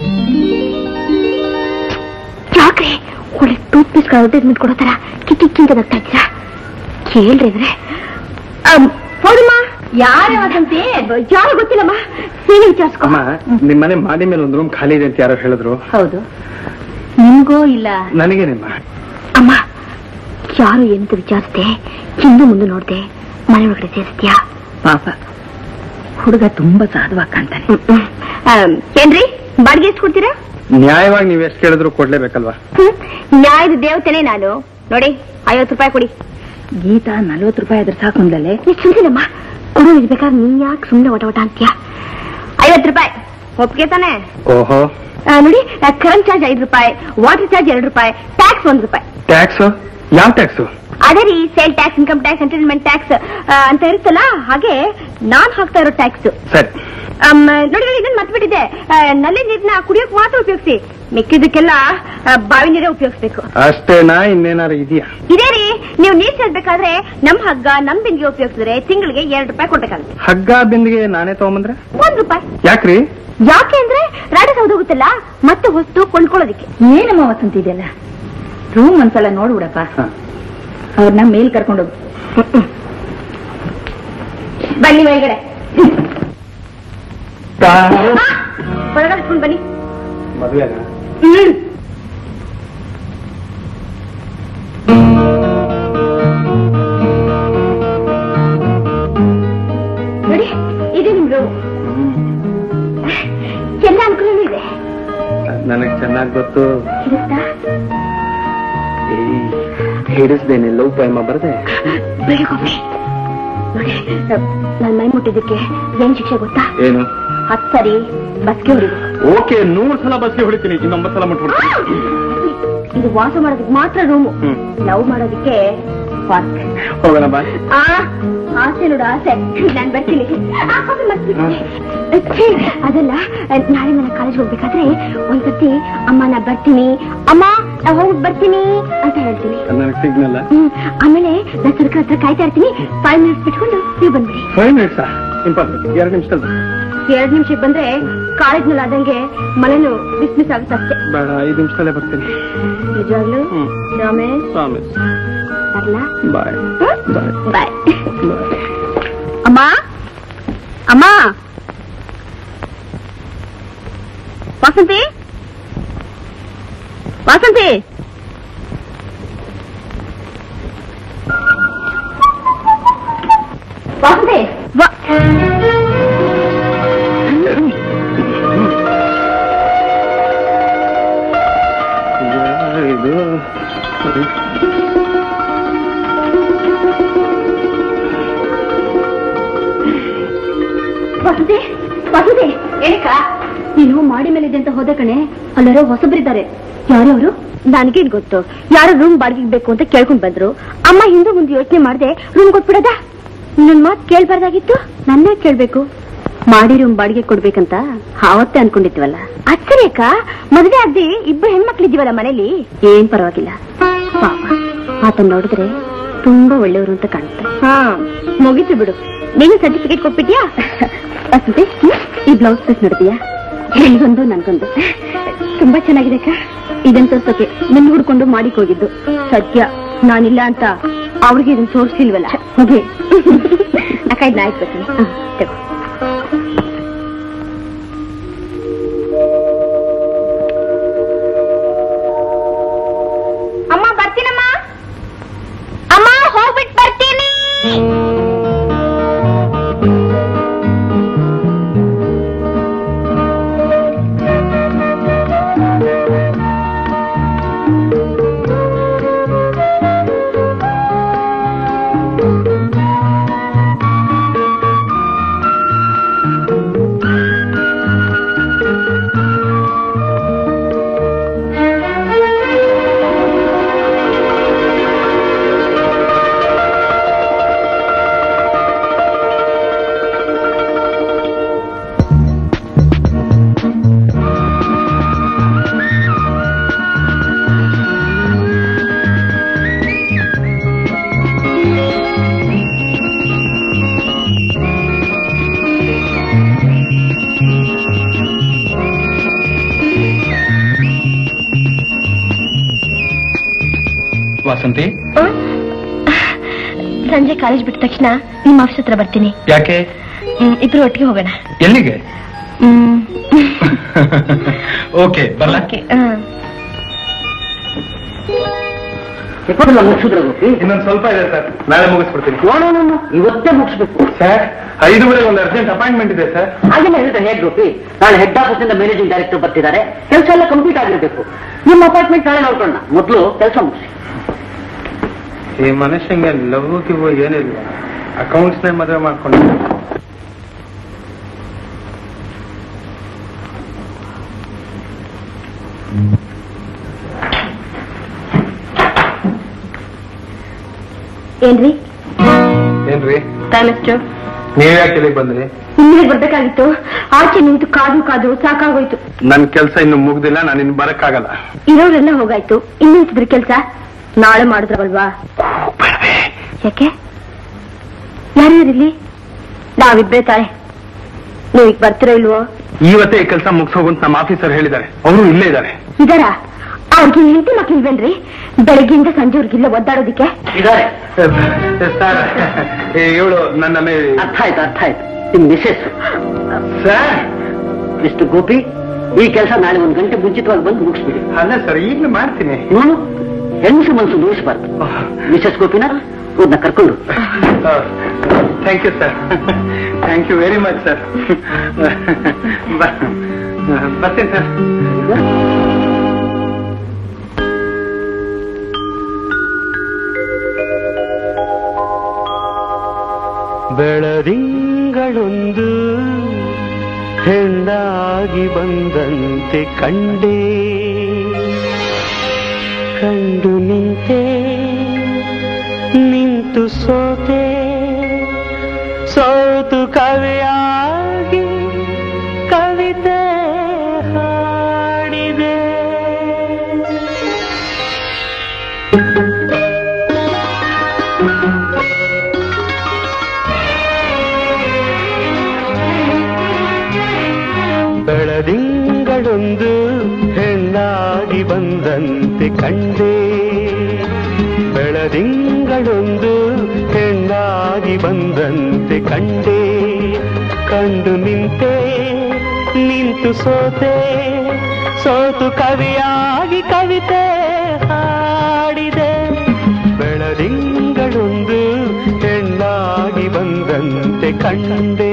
ಯಾಕ್ರೆ ಒಳ್ಳೆ ಟೂತ್ ಪೀಸ್ ಅಡ್ವರ್ಟೈಸ್ಮೆಂಟ್ ಕೊಡೋ ತರ ಕಿಕ್ಕಿಂತ ನಗ್ತಾ ಇದ್ದೀರಾ? ಕೇಳ್ರಿ ಅಂದ್ರೆ ಹೌದಮ್ಮ. ಯಾರೇ ವಸಂತಿ? ಯಾರು ಗೊತ್ತಿಲ್ಲಮ್ಮ, ನೀನು ವಿಚಾರಿಸ್ಕೊ. ನಿಮ್ಮನೆ ಮಾಡಿ ಮೇಲೆ ಒಂದು ರೂಮ್ ಖಾಲಿ ಇದೆ ಅಂತ ಯಾರೋ ಹೇಳಿದ್ರು. ಹೌದು, ನಿಮ್ಗೋ ಇಲ್ಲ ನನಗೇನಮ್ಮ? ಅಮ್ಮ, ಯಾರು ಎಂತ ವಿಚಾರಿಸ್ದೆ, ಹಿಂದೆ ಮುಂದೆ ನೋಡ್ದೆ, ಮನೆ ಒಳಗಡೆ ಸೇರಿಸ್ತೀಯಾ? ಪಾಪ, ಹುಡುಗ ತುಂಬಾ ಸಾಧುವಾಗಿ ಕಾಣ್ತಾನೆ. ಏನ್ರಿ ಬಾಡಿಗೆ ಎಷ್ಟು ಕೊಡ್ತೀರಾ? ನ್ಯಾಯವಾಗಿ ನೀವ್ ಎಷ್ಟು ಕೇಳಿದ್ರು ಕೊಡ್ಲೇಬೇಕಲ್ವಾ? ನ್ಯಾಯದ ದೇವತೆನೆ ನಾನು. ನೋಡಿ, 50 ರೂಪಾಯಿ ಕೊಡಿ. ಗೀತಾ 40 ರೂಪಾಯಿ ಆದ್ರೆ ಸಾಕೊಂಡಲೆ. ಸುಮ್ಮನಮ್ಮ, ಕೊಡು. ಇರ್ಬೇಕಾದ್ರೆ ನೀನ್ ಯಾಕೆ ಸುಮ್ಮನೆ ಒಟ ಒಟ ಅಂತೀಯ? 50 ರೂಪಾಯಿ ಒಪ್ಪಿಗೆ ತಾನೆ? ಓಹೋ. ನೋಡಿ, ಕರೆಂಟ್ ಚಾರ್ಜ್ 5 ರೂಪಾಯಿ, ವಾಟರ್ ಚಾರ್ಜ್ 2 ರೂಪಾಯಿ, ಟ್ಯಾಕ್ಸ್ 1 ರೂಪಾಯಿ. ಟ್ಯಾಕ್ಸ್? ಯಾವ ಟ್ಯಾಕ್ಸ್? ಅದೇ ರೀ, sale tax, income tax, entertainment tax ಅಂತ ಇರುತ್ತಲ್ಲ, ಹಾಗೆ ನಾನ್ ಹಾಕ್ತಾ ಇರೋ ಟ್ಯಾಕ್ಸ್. ಸರಿ. ನೋಡಿ, ಇದನ್ನ ಮರ್ತ್ಬಿಟ್ಟಿದ್ದೆ. ನಲ್ಲಿ ನೀರ್ನ ಕುಡಿಯೋಕ್ ಮಾತ್ರ ಉಪಯೋಗಿಸಿ, ಮಿಕ್ಕಿದಕ್ಕೆಲ್ಲ ಬಾವಿ ನೀರೇ ಉಪಯೋಗಿಸ್ಬೇಕು. ಅಷ್ಟೇನಾ? ಇನ್ನೇನಾರು ಇದೆಯಾ? ಇದೇ ರೀ, ನೀವು ನೀರ್ ಸೇರ್ಬೇಕಾದ್ರೆ ನಮ್ ಹಗ್ಗ, ನಮ್ ಬಿಂದಿಗೆ ಉಪಯೋಗಿಸಿದ್ರೆ ತಿಂಗಳಿಗೆ 2 ರೂಪಾಯಿ ಕೊಡ್ಬೇಕಾಗುತ್ತೆ. ಹಗ್ಗ ಬಿಂದಿಗೆ ನಾನೇ ತಗೊಂಬಂದ್ರೆ 1 ರೂಪಾಯಿ. ಯಾಕ್ರಿ? ಯಾಕೆ ಅಂದ್ರೆ ರಾಡಿ ಸೌದೋಗುತ್ತಲ್ಲ, ಮತ್ತೆ ಹೊಸ್ತು ಕೊಂಡ್ಕೊಳ್ಳೋದಿಕ್ಕೆ. ಏನಮ್ಮ ವಸಂತಿ ಇದೆಲ್ಲ? ರೂಮ್ ಒಂದ್ಸಲ ನೋಡ್ಬಿಡಪ್ಪ. ಅವ್ರನ್ನ ಮೇಲ್ ಕರ್ಕೊಂಡೋಗು. ಬನ್ನಿ ಮೇಲ್ಗಡೆ. ಒಳಗಡೆ ಬನ್ನಿ. ಮದುವೆ ನೋಡಿ, ಇದು ನಿಮ್ ರೂಮ್. ಎಲ್ಲ ಅನುಕೂಲನೂ ಇದೆ. ನನಗ್ ಚೆನ್ನಾಗ್ ಗೊತ್ತು. ಇರುತ್ತಾ? ಹಿಡಿಸ್ದೇನೆ ಲವ್ ಪೈಮ ಬರ್ದೆ. ಬೆಳಗೊಮ್ಮೆ ನೋಡಿ, ನನ್ ಮೈ ಮುಟ್ಟಿದ್ದಕ್ಕೆ ಏನ್ ಶಿಕ್ಷೆ ಗೊತ್ತಾ? ಏನು? 10 ಸರಿ ಬಸ್ಗೆ ಹೊಡಿ. ಓಕೆ, 100 ಸಲ ಬಸ್ಗೆ ಹೊಡಿತೀನಿ, ಇನ್ನೊಂದು ಸಲ ಮುಟ್ಬಿಡ್ತೀನಿ. ಇದು ವಾಸ ಮಾಡೋದಕ್ಕೆ ಮಾತ್ರ ರೂಮು, ಲವ್ ಮಾಡೋದಕ್ಕೆ ಪಾರ್ಕ್. ಹೋಗೋಣ ಬಾ. ಆಸೆ ನೋಡು, ಆಸೆ. ನಾನ್ ಬರ್ತೀನಿ. ಅದಲ್ಲ, ನಾಳೆ ನನ್ನ ಕಾಲೇಜ್ ಹೋಗ್ಬೇಕಾದ್ರೆ ಒಂದ್ಸತಿ ಅಮ್ಮ ನಾ ಬರ್ತೀನಿ, ಅಮ್ಮ ನಾ ಹೋಗಿ ಬರ್ತೀನಿ ಅಂತ ಹೇಳ್ತೀನಿ. ನನಗೆ ಸಿಗ್ನಲ್ಲ. ಆಮೇಲೆ ನಾನು ಸರ್ಕಾರ ಹತ್ರ ಕಾಯ್ತಾ ಇರ್ತೀನಿ. 5 ಮಿನಿಟ್ಸ್ ಬಿಟ್ಕೊಂಡು ನೀವು ಬಂದ್ಬಿಡಿ. 5 ಮಿನಿಟ್ಸಾ? 2 ನಿಮಿಷದಲ್ಲಿ. 2 ನಿಮಿಷಕ್ಕೆ ಬಂದ್ರೆ ಕಾಲೇಜ್ನಲ್ಲಿ ಆದಂಗೆ ಮನೇನು ಮಿಸ್ ಆಗುತ್ತೆ ಅಷ್ಟೇ. ಬೇಡ, 5 ನಿಮಿಷದಲ್ಲೇ ಬರ್ತೀನಿ. ನಿಜವಾಗ್ಲು? ರಮೇಶ್ ಬರ್ಲಾ? ಬಾಯ್. ಬಾಯ್. ಅಮ್ಮ, ಅಮ್ಮ, ವಾಸಂತಿ, ವಾಸಂತಿ, ವಾಸಂತಿ, ಇದು ವಸತಿ, ವಸತಿ, ಏನಕ್ಕ? ನೀನು ಮಾಡಿ ಮೇಲೆ ಇದೆ ಅಂತ ಹೋದ ಕಣೆ, ಅಲ್ಲಾರೋ ಹೊಸಬರಿದ್ದಾರೆ. ಯಾರವರು? ನನಗೇನ್ ಗೊತ್ತು. ಯಾರೋ ರೂಮ್ ಬಾಡಿಗೆ ಬೇಕು ಅಂತ ಕೇಳ್ಕೊಂಡ್ ಬಂದ್ರು. ಅಮ್ಮ ಹಿಂದೆ ಮುಂದೆ ಯೋಚನೆ ಮಾಡದೆ ರೂಮ್ ಕೊಟ್ಬಿಡದ. ನನ್ ಮಾತು ಕೇಳ್ಬಾರ್ದಾಗಿತ್ತು, ನನ್ನೇ ಕೇಳ್ಬೇಕು. ಮಾಡಿ ರೂಮ್ ಬಾಡಿಗೆ ಕೊಡ್ಬೇಕಂತ ಆವತ್ತೇ ಅನ್ಕೊಂಡಿದ್ವಲ್ಲ. ಅಚ್ಚರಿ ಅಕ್ಕ, ಮದುವೆ ಆಗದೆ 2 ಹೆಣ್ಮಕ್ಳಿದ್ದೀವಲ್ಲ ಮನೇಲಿ. ಏನ್ ಪರವಾಗಿಲ್ಲ. ಪಾಪ ಆತನ್ ನೋಡಿದ್ರೆ ತುಂಬಾ ಒಳ್ಳೆಯವರು ಅಂತ ಕಾಣುತ್ತೆ. ಮುಗಿತು ಬಿಡು. ನೀನು ಸರ್ಟಿಫಿಕೇಟ್ ಕೊಟ್ಬಿಟ್ಯಾ? ವಸಂತಿ, ಈ ಬ್ಲೌಸ್ ಪೀಸ್ ನೋಡಿದ್ಯಾ? ನಿನ್ಗೊಂದು ನನ್ಗೊಂದು ತುಂಬಾ ಚೆನ್ನಾಗಿದೆ ಅಕ್ಕ. ಇದನ್ ತೋರ್ಸೋಕೆ ನಿನ್ನ ಹುಡ್ಕೊಂಡು ಮಾಡಿಕ್ ಹೋಗಿದ್ದು. ಸತ್ಯ, ನಾನಿಲ್ಲ ಅಂತ ಅವ್ರಿಗೆ ಇದನ್ನ ತೋರಿಸ್ಲಿಲ್ವಲ್ಲ. ಹೋಗಿ ಅಕ್ಕ, ಇದನ್ನ ಆಯ್ತು ಬರ್ತೀನಿ. ತಗೋ. ವಾಸಂತಿ? ಸಂಜೆ ಕಾಲೇಜ್ ಬಿಟ್ಟ ತಕ್ಷಣ ನಿಮ್ಮ ಆಫೀಸ್ ಹತ್ರ ಬರ್ತೀನಿ. ಯಾಕೆ? ಇಬ್ರು ಒಟ್ಟಿಗೆ ಹೋಗೋಣ. ಎಲ್ಲಿಗೆ? ಓಕೆ, ಬರಲ. ಇನ್ನೊಂದು ಸ್ವಲ್ಪ ಇದೆ ಸರ್, ನಾಳೆ ಮುಗಿಸ್ಬಿಡ್ತೀನಿ. ಇವತ್ತೇ ಮುಗಿಸ್ಬೇಕು ಸರ್. 5:30 ಒಂದು ಅರ್ಜೆಂಟ್ ಅಪಾಯಿಂಟ್ಮೆಂಟ್ ಇದೆ ಸರ್. ಹಾಗೇನೆ ಹೇಳ್ತಾರೆ ಹೇಗೆ ಗೋಪಿ, ನಾಳೆ ಹೆಡ್ ಆಫೀಸ್ ಇಂದ ಮ್ಯಾನೇಜಿಂಗ್ ಡೈರೆಕ್ಟರ್ ಬರ್ತಿದ್ದಾರೆ. ಕೆಲಸ ಎಲ್ಲ ಕಂಪ್ಲೀಟ್ ಆಗಿರ್ಬೇಕು. ನಿಮ್ಮ ಅಪಾಯಿಂಟ್ಮೆಂಟ್ ನಾಳೆ ನೋಡ್ಕೊಳ್ಳೋಣ, ಮೊದಲು ಕೆಲಸ ಮುಗಿಸಿ. ಈ ಮನುಷ್ಯಂಗೆ ಲವ್ ಗಿವ್ ಏನಿಲ್ಲ, ಅಕೌಂಟ್ಸ್ನೇ ಮದುವೆ ಮಾಡ್ಕೊಂಡು. ಏನ್ರಿ ಟೈಮ್ ಎಷ್ಟು? ನೀವ್ ಯಾಕೆ ಇಲ್ಲಿಗೆ ಬಂದ್ರಿ? ಇಲ್ಲಿಗೆ ಬರ್ಬೇಕಾಗಿತ್ತು. ಆಚೆ ನಿಂತು ಕಾದು ಕಾದು ಸಾಕಾಗೋಯ್ತು. ನನ್ ಕೆಲ್ಸ ಇನ್ನು ಮುಗ್ದಿಲ್ಲ, ನಾನು ಇನ್ನು ಬರಕ್ಕಾಗಲ್ಲ. ಇರೋರೆಲ್ಲ ಹೋಗಾಯ್ತು, ಇನ್ನಿಂತಿದ್ರ ಕೆಲ್ಸ ನಾಳೆ ಮಾಡಿದ್ರಲ್ವಾ? ಯಾಕೆ? ಯಾರ್ಯಾರಿಲ್ಲಿ? ನಾವಿಬ್ರೇ ತಾಳೆ. ನೀವೀಗ ಬರ್ತೀರೋ ಇಲ್ವೋ? ಇವತ್ತೇ ಈ ಕೆಲಸ ಮುಗಿಸೋಗಂತ ನಮ್ಮ ಆಫೀಸರ್ ಹೇಳಿದ್ದಾರೆ. ಅವರು ಇಲ್ಲೇ ಇದ್ದಾರೆ. ಇದಾರ? ಅವ್ರಿಗೆ ಹೆಂಡತಿ ಮಕ್ಳಿಲ್ವೇನ್ರಿ? ಬೆಳಗ್ಗೆಯಿಂದ ಸಂಜೆವರೆಗಿಲ್ಲ ಒದ್ದಾಡೋದಿಕ್ಕೆ. ಇದ್ದಾರೆ ಸರ್. ಇವಳು ನನ್ನ ಮೇಲೆ. ಅರ್ಥ ಆಯ್ತು. ನಿಮ್ ಮಿಸೆಸ್ ಸರ್. ಮಿಸ್ಟರ್ ಗೋಪಿ, ಈ ಕೆಲಸ ನಾಳೆ 1 ಗಂಟೆ ಮುಂಚಿತವಾಗಿ ಬಂದು ಮುಗಿಸ್ಬಿಡಿ. ಅಲ್ಲ ಸರ್, ಈಗಲೂ ಮಾಡ್ತೀನಿ. ನೋಡು, ಹೆಂಗಸು ಮನಸ್ಸು ನೋಯಿಸಬಾರ್ದು. ಮಿಸೆಸ್ ಗೋಪಿನ ಅವ್ರನ್ನ ಕರ್ಕೊಂಡು. Thank you sir, thank you very much sir. ಬರ್ತೀನಿ ಸರ್. ಬೆಳದಿಂಗಳೊಂದು ಹೆಣ್ಣಾಗಿ ಬಂದಂತೆ ಕಂಡೆ, ಕಂಡು ನಿಂತು ಸೋತೆ, ಸೋತು ಕವಿಯಾಗಿ ಕವಿತೆ ಹಾಡಿದೆ. ಬೆಳದಿಂಗಳೊಂದು ಹೆಣ್ಣಾಗಿ ಬಂದಂತೆ ಕಂಡೆ, ಬೆಳದಿಂಗಳೊಂದು ಹೆಣ್ಣಾಗಿ ಬಂದಂತೆ ಕಂಡೆ, ಕಂಡು ನಿಂತು ಸೋತೆ, ಸೋತು ಕವಿಯಾಗಿ ಕವಿತೆ ಹಾಡಿದೆ. ಬೆಳದಿಂಗಳೊಂದು ಹೆಣ್ಣಾಗಿ ಬಂದಂತೆ ಕಂಡೆ.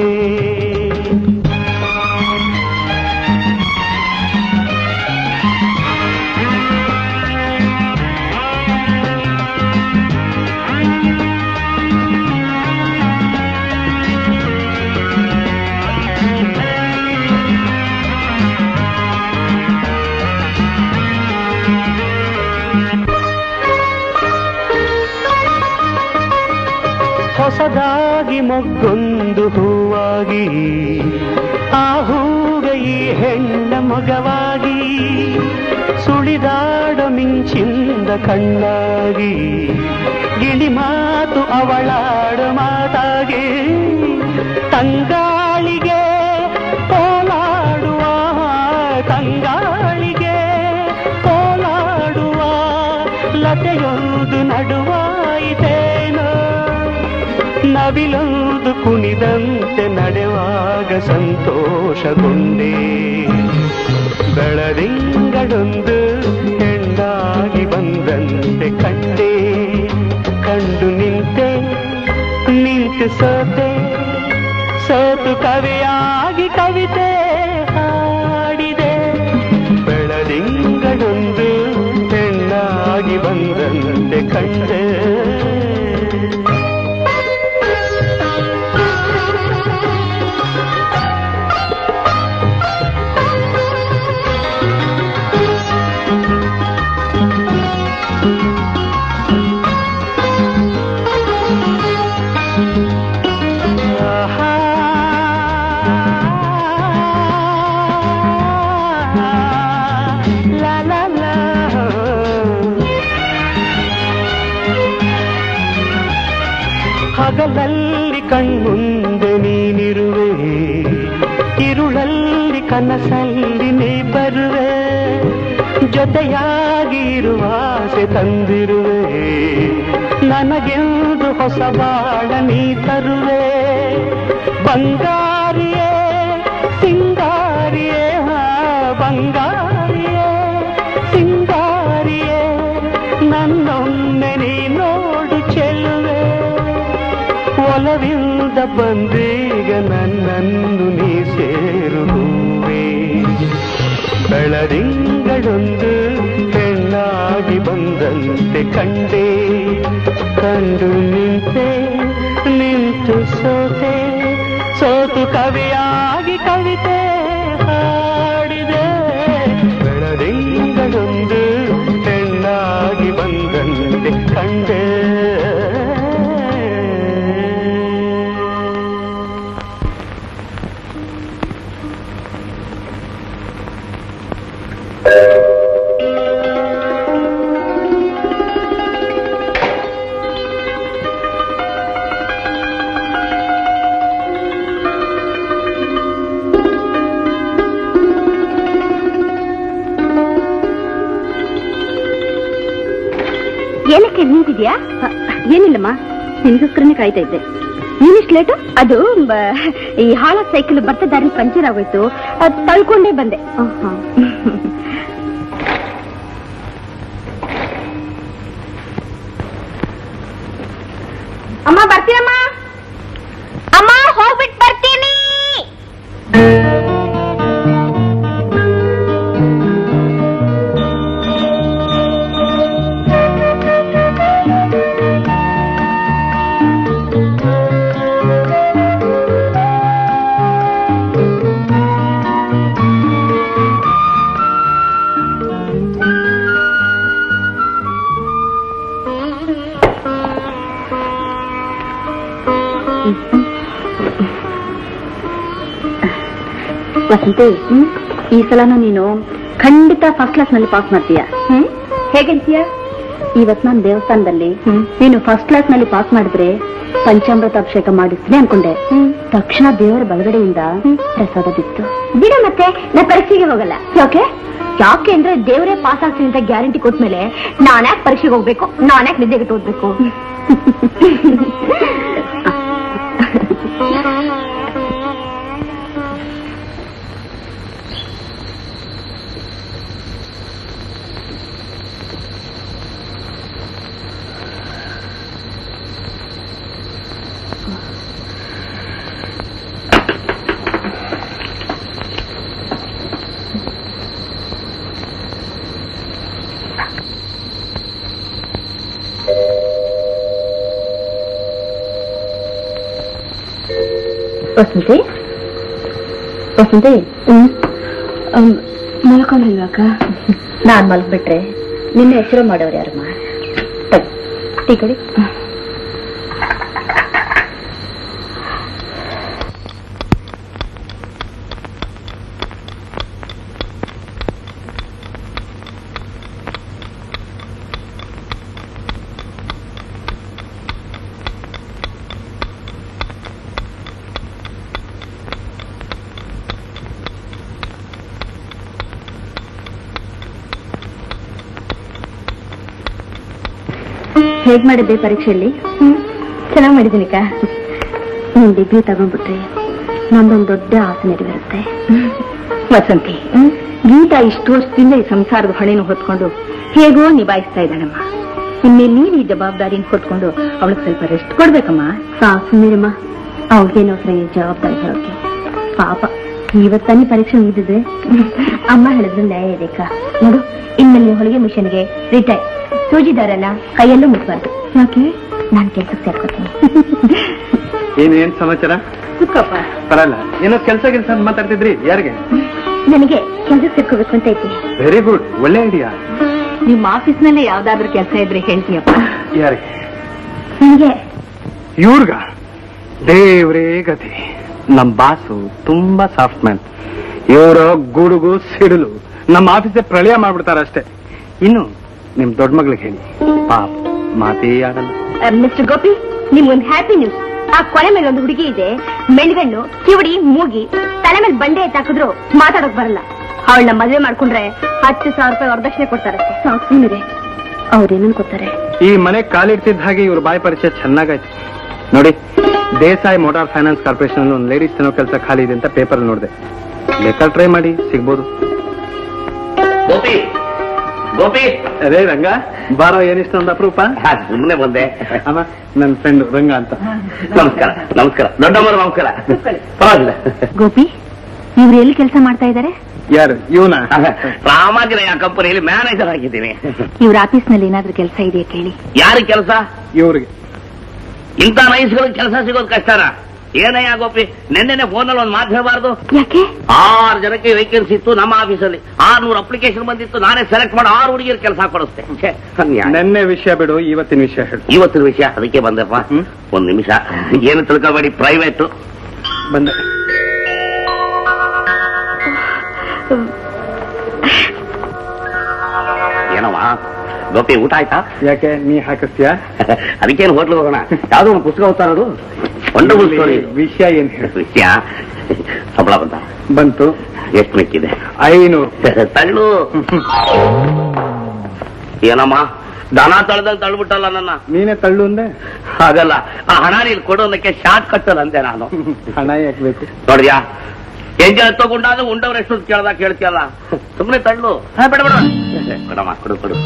ಹೊಸದಾಗಿ ಮೊಗ್ಗೊಂದು ಹೂವಾಗಿ, ಆ ಹೂಗೆ ಈ ಹೆಣ್ಣ ಮಗವಾಗಿ, ಸುಳಿದಾಡ ಮಿಂಚಿಂದ ಕಣ್ಣಾಗಿ, ಗಿಳಿ ಮಾತು ಅವಳಾಡ ಮಾತಾಗಿ, ತಂಗಾಳಿಗೆ ಕೋಲಾಡುವ, ತಂಗಾಳಿಗೆ ಕೋಲಾಡುವ ಲತೆಯೊಂದು ನಡುವಾಯಿತೇನೋ, ನವಿಲೊಂದು ಕುಣಿದಂತೆ ನಡೆವಾಗ ಸಂತೋಷಗೊಂಡೆ. ಬೆಳದಿಂಗಳೊಂದು ಹೆಣ್ಣಾಗಿ ಬಂದಂತೆ ಕಂಡೆ, ಕಂಡು ನಿಂತು ಸೋತೆ, ಸೋತು ಕವಿಯಾಗಿ ಕವಿತೆ ಹಾಡಿದೆ. ಬೆಳದಿಂಗಳೊಂದು ಹೆಣ್ಣಾಗಿ ಬಂದಂತೆ ಕಂಡೆ. ಹಗಲಲ್ಲಿ ಕಣ್ಮುಂದೆ ನೀನಿರುವೆ, ಇರುಳಲ್ಲಿ ಕನಸಲ್ಲಿ ನೀ ಬರುವೆ, ಜೊತೆಯಾಗಿ ಇರುವ ಆಸೆ ತಂದಿರುವೆ ನನಗೆಂದು ಹೊಸ ಬಾಳ ನೀ ತರುವೆ ಬಂಗಾರಿಯೇ ಸಿಂಗಾರಿಯೇ ಬಂಗಾರಿಯೇ ಸಿಂಗಾರಿಯೇ ನನ್ನೊಮ್ಮೆ ನೀ ನೋಡು ಚೆಲುವೆ ಒಲವಿಂದ ಬಂದೀಗ ನನ್ನನ್ನು ನೀ ಸೇರುವೆ ಬೆಳದಿಂಗಳೊಂದು ಹೆಣ್ಣಾಗಿ ಬಂದಂತೆ ಕಂಡೆ ಕಂಡು ನಿಂತೆ ನಿಂತು ಸೋತೆ ಸೋತು ಕವಿಯಾಗಿ ಕವಿತೆ ಹಾಡಿದೆ ಬೆಳದಿಂಗಳೊಂದು ಹೆಣ್ಣಾಗಿ ಬಂದಂತೆ ಕಂಡೆ ಏನಕ್ಕೆ ನಿಂತಿದ್ಯಾ? ಏನಿಲ್ಲಮ್ಮ, ನಿನ್ಗೋಸ್ಕರನೇ ಕಾಯ್ತಾ ಇದ್ದೆ. ನೀನಿಷ್ಟು ಲೇಟು? ಅದು ಈ ಹಾಳ ಸೈಕಲ್ ಬರ್ತಾ ದಾರಿ ಪಂಚರ್ ಆಗೋಯ್ತು, ಅದು ತಳ್ಕೊಂಡೇ ಬಂದೆ. ಅಮ್ಮ ಬರ್ತೀನಮ್ಮ. ಅಮ್ಮ ಹೋಗ್ಬಿಟ್ಟು ಬರ್ತೀನಿ. ವಸಂತಿ, ಈ ಸಲನೂ ನೀನು ಖಂಡಿತ ಫಸ್ಟ್ ಕ್ಲಾಸ್ ನಲ್ಲಿ ಪಾಸ್ ಮಾಡ್ತೀಯ. ಹೇಗಂತೀಯ? ಇವತ್ ನಾನು ದೇವಸ್ಥಾನದಲ್ಲಿ ನೀನು ಫಸ್ಟ್ ಕ್ಲಾಸ್ ನಲ್ಲಿ ಪಾಸ್ ಮಾಡಿದ್ರೆ ಪಂಚಾಮೃತ ಅಭಿಷೇಕ ಮಾಡಿಸ್ತೀನಿ ಅನ್ಕೊಂಡೆ. ತಕ್ಷಣ ದೇವರ ಬಲಗಡೆಯಿಂದ ಪ್ರಸಾದ ಬಿತ್ತು. ಬಿಡ, ಮತ್ತೆ ನಾ ಪರೀಕ್ಷೆಗೆ ಹೋಗಲ್ಲ. ಯಾಕೆ ಅಂದ್ರೆ ದೇವರೇ ಪಾಸ್ ಆಗ್ತೀನಿ ಅಂತ ಗ್ಯಾರಂಟಿ ಕೊಟ್ಮೇಲೆ ನಾನ್ಯಾಕೆ ಪರೀಕ್ಷೆಗೆ ಹೋಗ್ಬೇಕು, ನಾನ್ಯಾಕೆ ನಿದ್ದೆಗೆ ಓದ್ಬೇಕು? ವಸಂತಿ, ವಸಂತಿ, ಮಲ್ಕೊಂಡಿಲ್ವಾಕ? ನಾನ್ ಮಲ್ಗ್ಬಿಟ್ರೆ ನಿನ್ನೆ ಹೆಸರು ಮಾಡೋರು ಯಾರಮ್ಮ? ಟೀ ಕಡಿ. ಹೇಗ್ ಮಾಡಿದ್ದೆ ಪರೀಕ್ಷೆಯಲ್ಲಿ? ಚೆನ್ನಾಗ್ ಮಾಡಿದ್ದೀನಿಕ. ನೀನ್ ಡಿಗ್ರಿ ತಗೊಂಡ್ಬಿಟ್ರೆ ನಂದೊಂದು ದೊಡ್ಡ ಆಸೆ ನೆರವೇರುತ್ತೆ. ವಸಂತಿ, ಗೀತಾ ಇಷ್ಟು ವರ್ಷದಿಂದ ಈ ಸಂಸಾರದ ಹೊಣೆನ ಹೊತ್ಕೊಂಡು ಹೇಗೋ ನಿಭಾಯಿಸ್ತಾ ಇದ್ದಾಳಮ್ಮ. ಇನ್ಮೇಲೆ ನೀನು ಈ ಜವಾಬ್ದಾರಿನ ಹೊತ್ಕೊಂಡು ಅವಳಿಗೆ ಸ್ವಲ್ಪ ರೆಸ್ಟ್ ಕೊಡ್ಬೇಕಮ್ಮ. ಸುಮ್ಮನಿರಮ್ಮ, ಅವಳಿಗೇನೋ ಸರಿ ಜವಾಬ್ದಾರಿ ಹೇಳೋಕೆ. ಪಾಪ ಇವತ್ತಾನೆ ಪರೀಕ್ಷೆ ಮುಗಿದಿದೆ. ಅಮ್ಮ ಹೇಳಿದ್ರೆ ನ್ಯಾಯ ಇದೆಕ್ಕ. ನೋಡು, ಇನ್ಮೇಲೆ ಹೊಲಿಗೆ ಮಿಷನ್ಗೆ ರಿಟೈರ್. ಸೂಜಿದಾರನ ಕೈಯಲ್ಲೂ ಮುಟ್ಬಾರ್ದು. ಯಾಕೆ? ನಾನ್ ಕೆಲ್ಸಕ್ಕೆ ಸೇರ್ಕೊತೀನಿ. ಏನ್ ಸಮಾಚಾರ? ಕುತ್ಕೋಪ್ಪ. ಬರಲ್ಲ, ಏನೋ ಕೆಲಸ ಮಾತಾಡ್ತಿದ್ರಿ? ಯಾರಿಗೆ? ನನಗೆ ಕೆಲ್ಸಕ್ಕೆ ಸೇರ್ಕೋಬೇಕು ಅಂತ ಐತಿ. ವೆರಿ ಗುಡ್, ಒಳ್ಳೆ ಐಡಿಯಾ. ನಿಮ್ಮ ಆಫೀಸ್ ನಲ್ಲಿ ಯಾವ್ದಾದ್ರು ಕೆಲಸ ಇದ್ರೆ ಹೇಳ್ತೀಯಪ್ಪ. ಯಾರಿಗೆ? ನನಗೆ. ಇವ್ರಿಗ? ದೇವ್ರೇ ಗತಿ. ನಮ್ ಬಾಸು ತುಂಬಾ ಸಾಫ್ಟ್ ಮ್ಯಾನ್. ಇವರು ಗುಡುಗು ಸಿಡಿಲು ನಮ್ಮ ಆಫೀಸೇ ಪ್ರಳಯ ಮಾಡ್ಬಿಡ್ತಾರ ಅಷ್ಟೇ. ಇನ್ನು ನಿಮ್ ದೊಡ್ಡ ಮಗಳಿಗೆ ಹೇಳಿ, ಪಾಪ ಮಾತೇ ಆಡಲ್ಲ. ಮಿಸ್ಟರ್ ಗೋಪಿ, ನಿಮ್ಗೊಂದು ಹ್ಯಾಪಿ ನ್ಯೂಸ್. ಆ ಕೊನೆ ಮೇಲೆ ಒಂದು ಹುಡುಗಿ ಇದೆ. ಮೆಣ್ಗಣ್ಣು, ಕಿವಡಿ, ಮೂಗಿ, ತಲೆ ಮೇಲೆ ಬಂಡೆ ಎತ್ತಾಕಿದ್ರು ಮಾತಾಡೋಕ್ ಬರಲ್ಲ. ಅವಳನ್ನ ಮದುವೆ ಮಾಡ್ಕೊಂಡ್ರೆ 10,000 ರೂಪಾಯಿ ವರದಕ್ಷಿಣೆ ಕೊಡ್ತಾರೆ. ಸುಮ್ಮನೆ ಅವ್ರೇನೇನ್ ಕೊಡ್ತಾರೆ? ಈ ಮನೆ ಕಾಲಿಡ್ತಿದ್ದ ಹಾಗೆ ಇವ್ರ ಬಾಯಿ ಪರಿಚಯ ಚೆನ್ನಾಗಾಯ್ತು ನೋಡಿ. ದೇಸಾಯಿ ಮೋಟಾರ್ ಫೈನಾನ್ಸ್ ಕಾರ್ಪೊರೇಷನ್ ಒಂದು ಲೇಡೀಸ್ ಏನೋ ಕೆಲಸ ಖಾಲಿ ಇದೆ ಅಂತ ಪೇಪರ್ ನೋಡಿದೆ. ಬೇಕಾದ್ರೆ ಟ್ರೈ ಮಾಡಿ, ಸಿಗ್ಬೋದು. ಗೋಪಿ ಗೋಪಿ, ಅದೇ ರಂಗ ಬಾರೋ, ಏನಿಷ್ಟ ಒಂದು ಅಪರೂಪ. ಸುಮ್ಮನೆ ಬಂದೆ. ಅಮ್ಮ, ನನ್ನ ಫ್ರೆಂಡ್ ರಂಗ ಅಂತ. ನಮಸ್ಕಾರ. ನಮಸ್ಕಾರ ದೊಡ್ಡಮ್ಮರು, ನಮಸ್ಕಾರ. ಪರವಾಗಿಲ್ಲ. ಗೋಪಿ, ಇವ್ರು ಎಲ್ಲಿ ಕೆಲಸ ಮಾಡ್ತಾ ಇದ್ದಾರೆ? ಯಾರು? ಇವನ ರಾಮಾಂಜನೇಯ ಕಂಪನಿಯಲ್ಲಿ ಮ್ಯಾನೇಜರ್ ಆಗಿದ್ದೀನಿ. ಇವ್ರ ಆಫೀಸ್ ನಲ್ಲಿ ಏನಾದ್ರೂ ಕೆಲಸ ಇದೆಯಾ ಕೇಳಿ. ಯಾರಿಗೆ ಕೆಲಸ? ಇವ್ರಿಗೆ. ಇಂಥ ನೈಸ್ಗಳಿಗೆ ಕೆಲಸ ಸಿಗೋದು ಕಷ್ಟನ? ಏನಯ್ಯ ಗೋಪಿ, ನೆನ್ನೆನೆ ಫೋನಲ್ಲಿ ಒಂದು ಮಾತು ಹೇಳಬಾರ್ದು? ಯಾಕೆ? 6 ಜನಕ್ಕೆ ವೇಕೆನ್ಸಿ ಇತ್ತು ನಮ್ಮ ಆಫೀಸಲ್ಲಿ. 600 ಅಪ್ಲಿಕೇಶನ್ ಬಂದಿತ್ತು. ನಾನೇ ಸೆಲೆಕ್ಟ್ ಮಾಡಿ 6 ಹುಡುಗಿಯರು ಕೆಲಸ ಕೊಡಿಸ್ತೆ. ನೆನ್ನೆ ವಿಷಯ ಬಿಡು, ಇವತ್ತಿನ ವಿಷಯ ಹೇಳು. ಇವತ್ತಿನ ವಿಷಯ ಅದಕ್ಕೆ ಬಂದಪ್ಪ. ಒಂದ್ ನಿಮಿಷ, ಏನು ತಿಳ್ಕೊಬೇಡಿ, ಪ್ರೈವೇಟ್ ಬಂದೆ. ಏನವ ಗೋಪಿ, ಊಟ ಆಯ್ತಾ? ಯಾಕೆ ನೀ ಹಾಕಿಸ್ತೀಯಾ? ಅದಕ್ಕೇನು ಹೋಟ್ಲು ಹೋಗೋಣ. ಯಾವ್ದೋ ಒಂದು ಪುಸ್ತಕ ಓದ್ತಾ ಇರೋದು. Wonderful story. ವಿಷಯ ಏನ್ ಹೇಳಿ? ವಿಷಯ ಸಂಬಳ ಬಂತು. ಎಷ್ಟು ಮಿಕ್ಕಿದೆ? 500. ತಳ್ಳು. ಏನಮ್ಮ ದನ ತಳ್ದಂಗ್ ತಳ್ಬಿಟ್ಟಲ್ಲ ನನ್ನ. ನೀನೇ ತಳ್ಳು ಅಂದೆ. ಹಾಗಲ್ಲ, ಆ ಹಣ ನೀನು ಕೊಡೋದಕ್ಕೆ ಶಾರ್ಟ್ ಕಟ್ಟಲ್ಲ ಅಂದೆ ನಾನು. ಹಣ ಯಾಕೆ ಬೇಕು? ನೋಡಿದ್ಯಾ, ಎಂಜಲ್ ತಗೊಂಡಾಗ ಉಂಡವ್ರ ಎಷ್ಟು ಕೇಳ್ದಾಗ ಕೇಳ್ತಿಯಲ್ಲ. ಸುಮ್ಮನೆ ತಳ್ಳು. ಬೇಡ ಬೇಡ ಕೊಡಮ್ಮ, ಕೊಡು ಕೊಡು.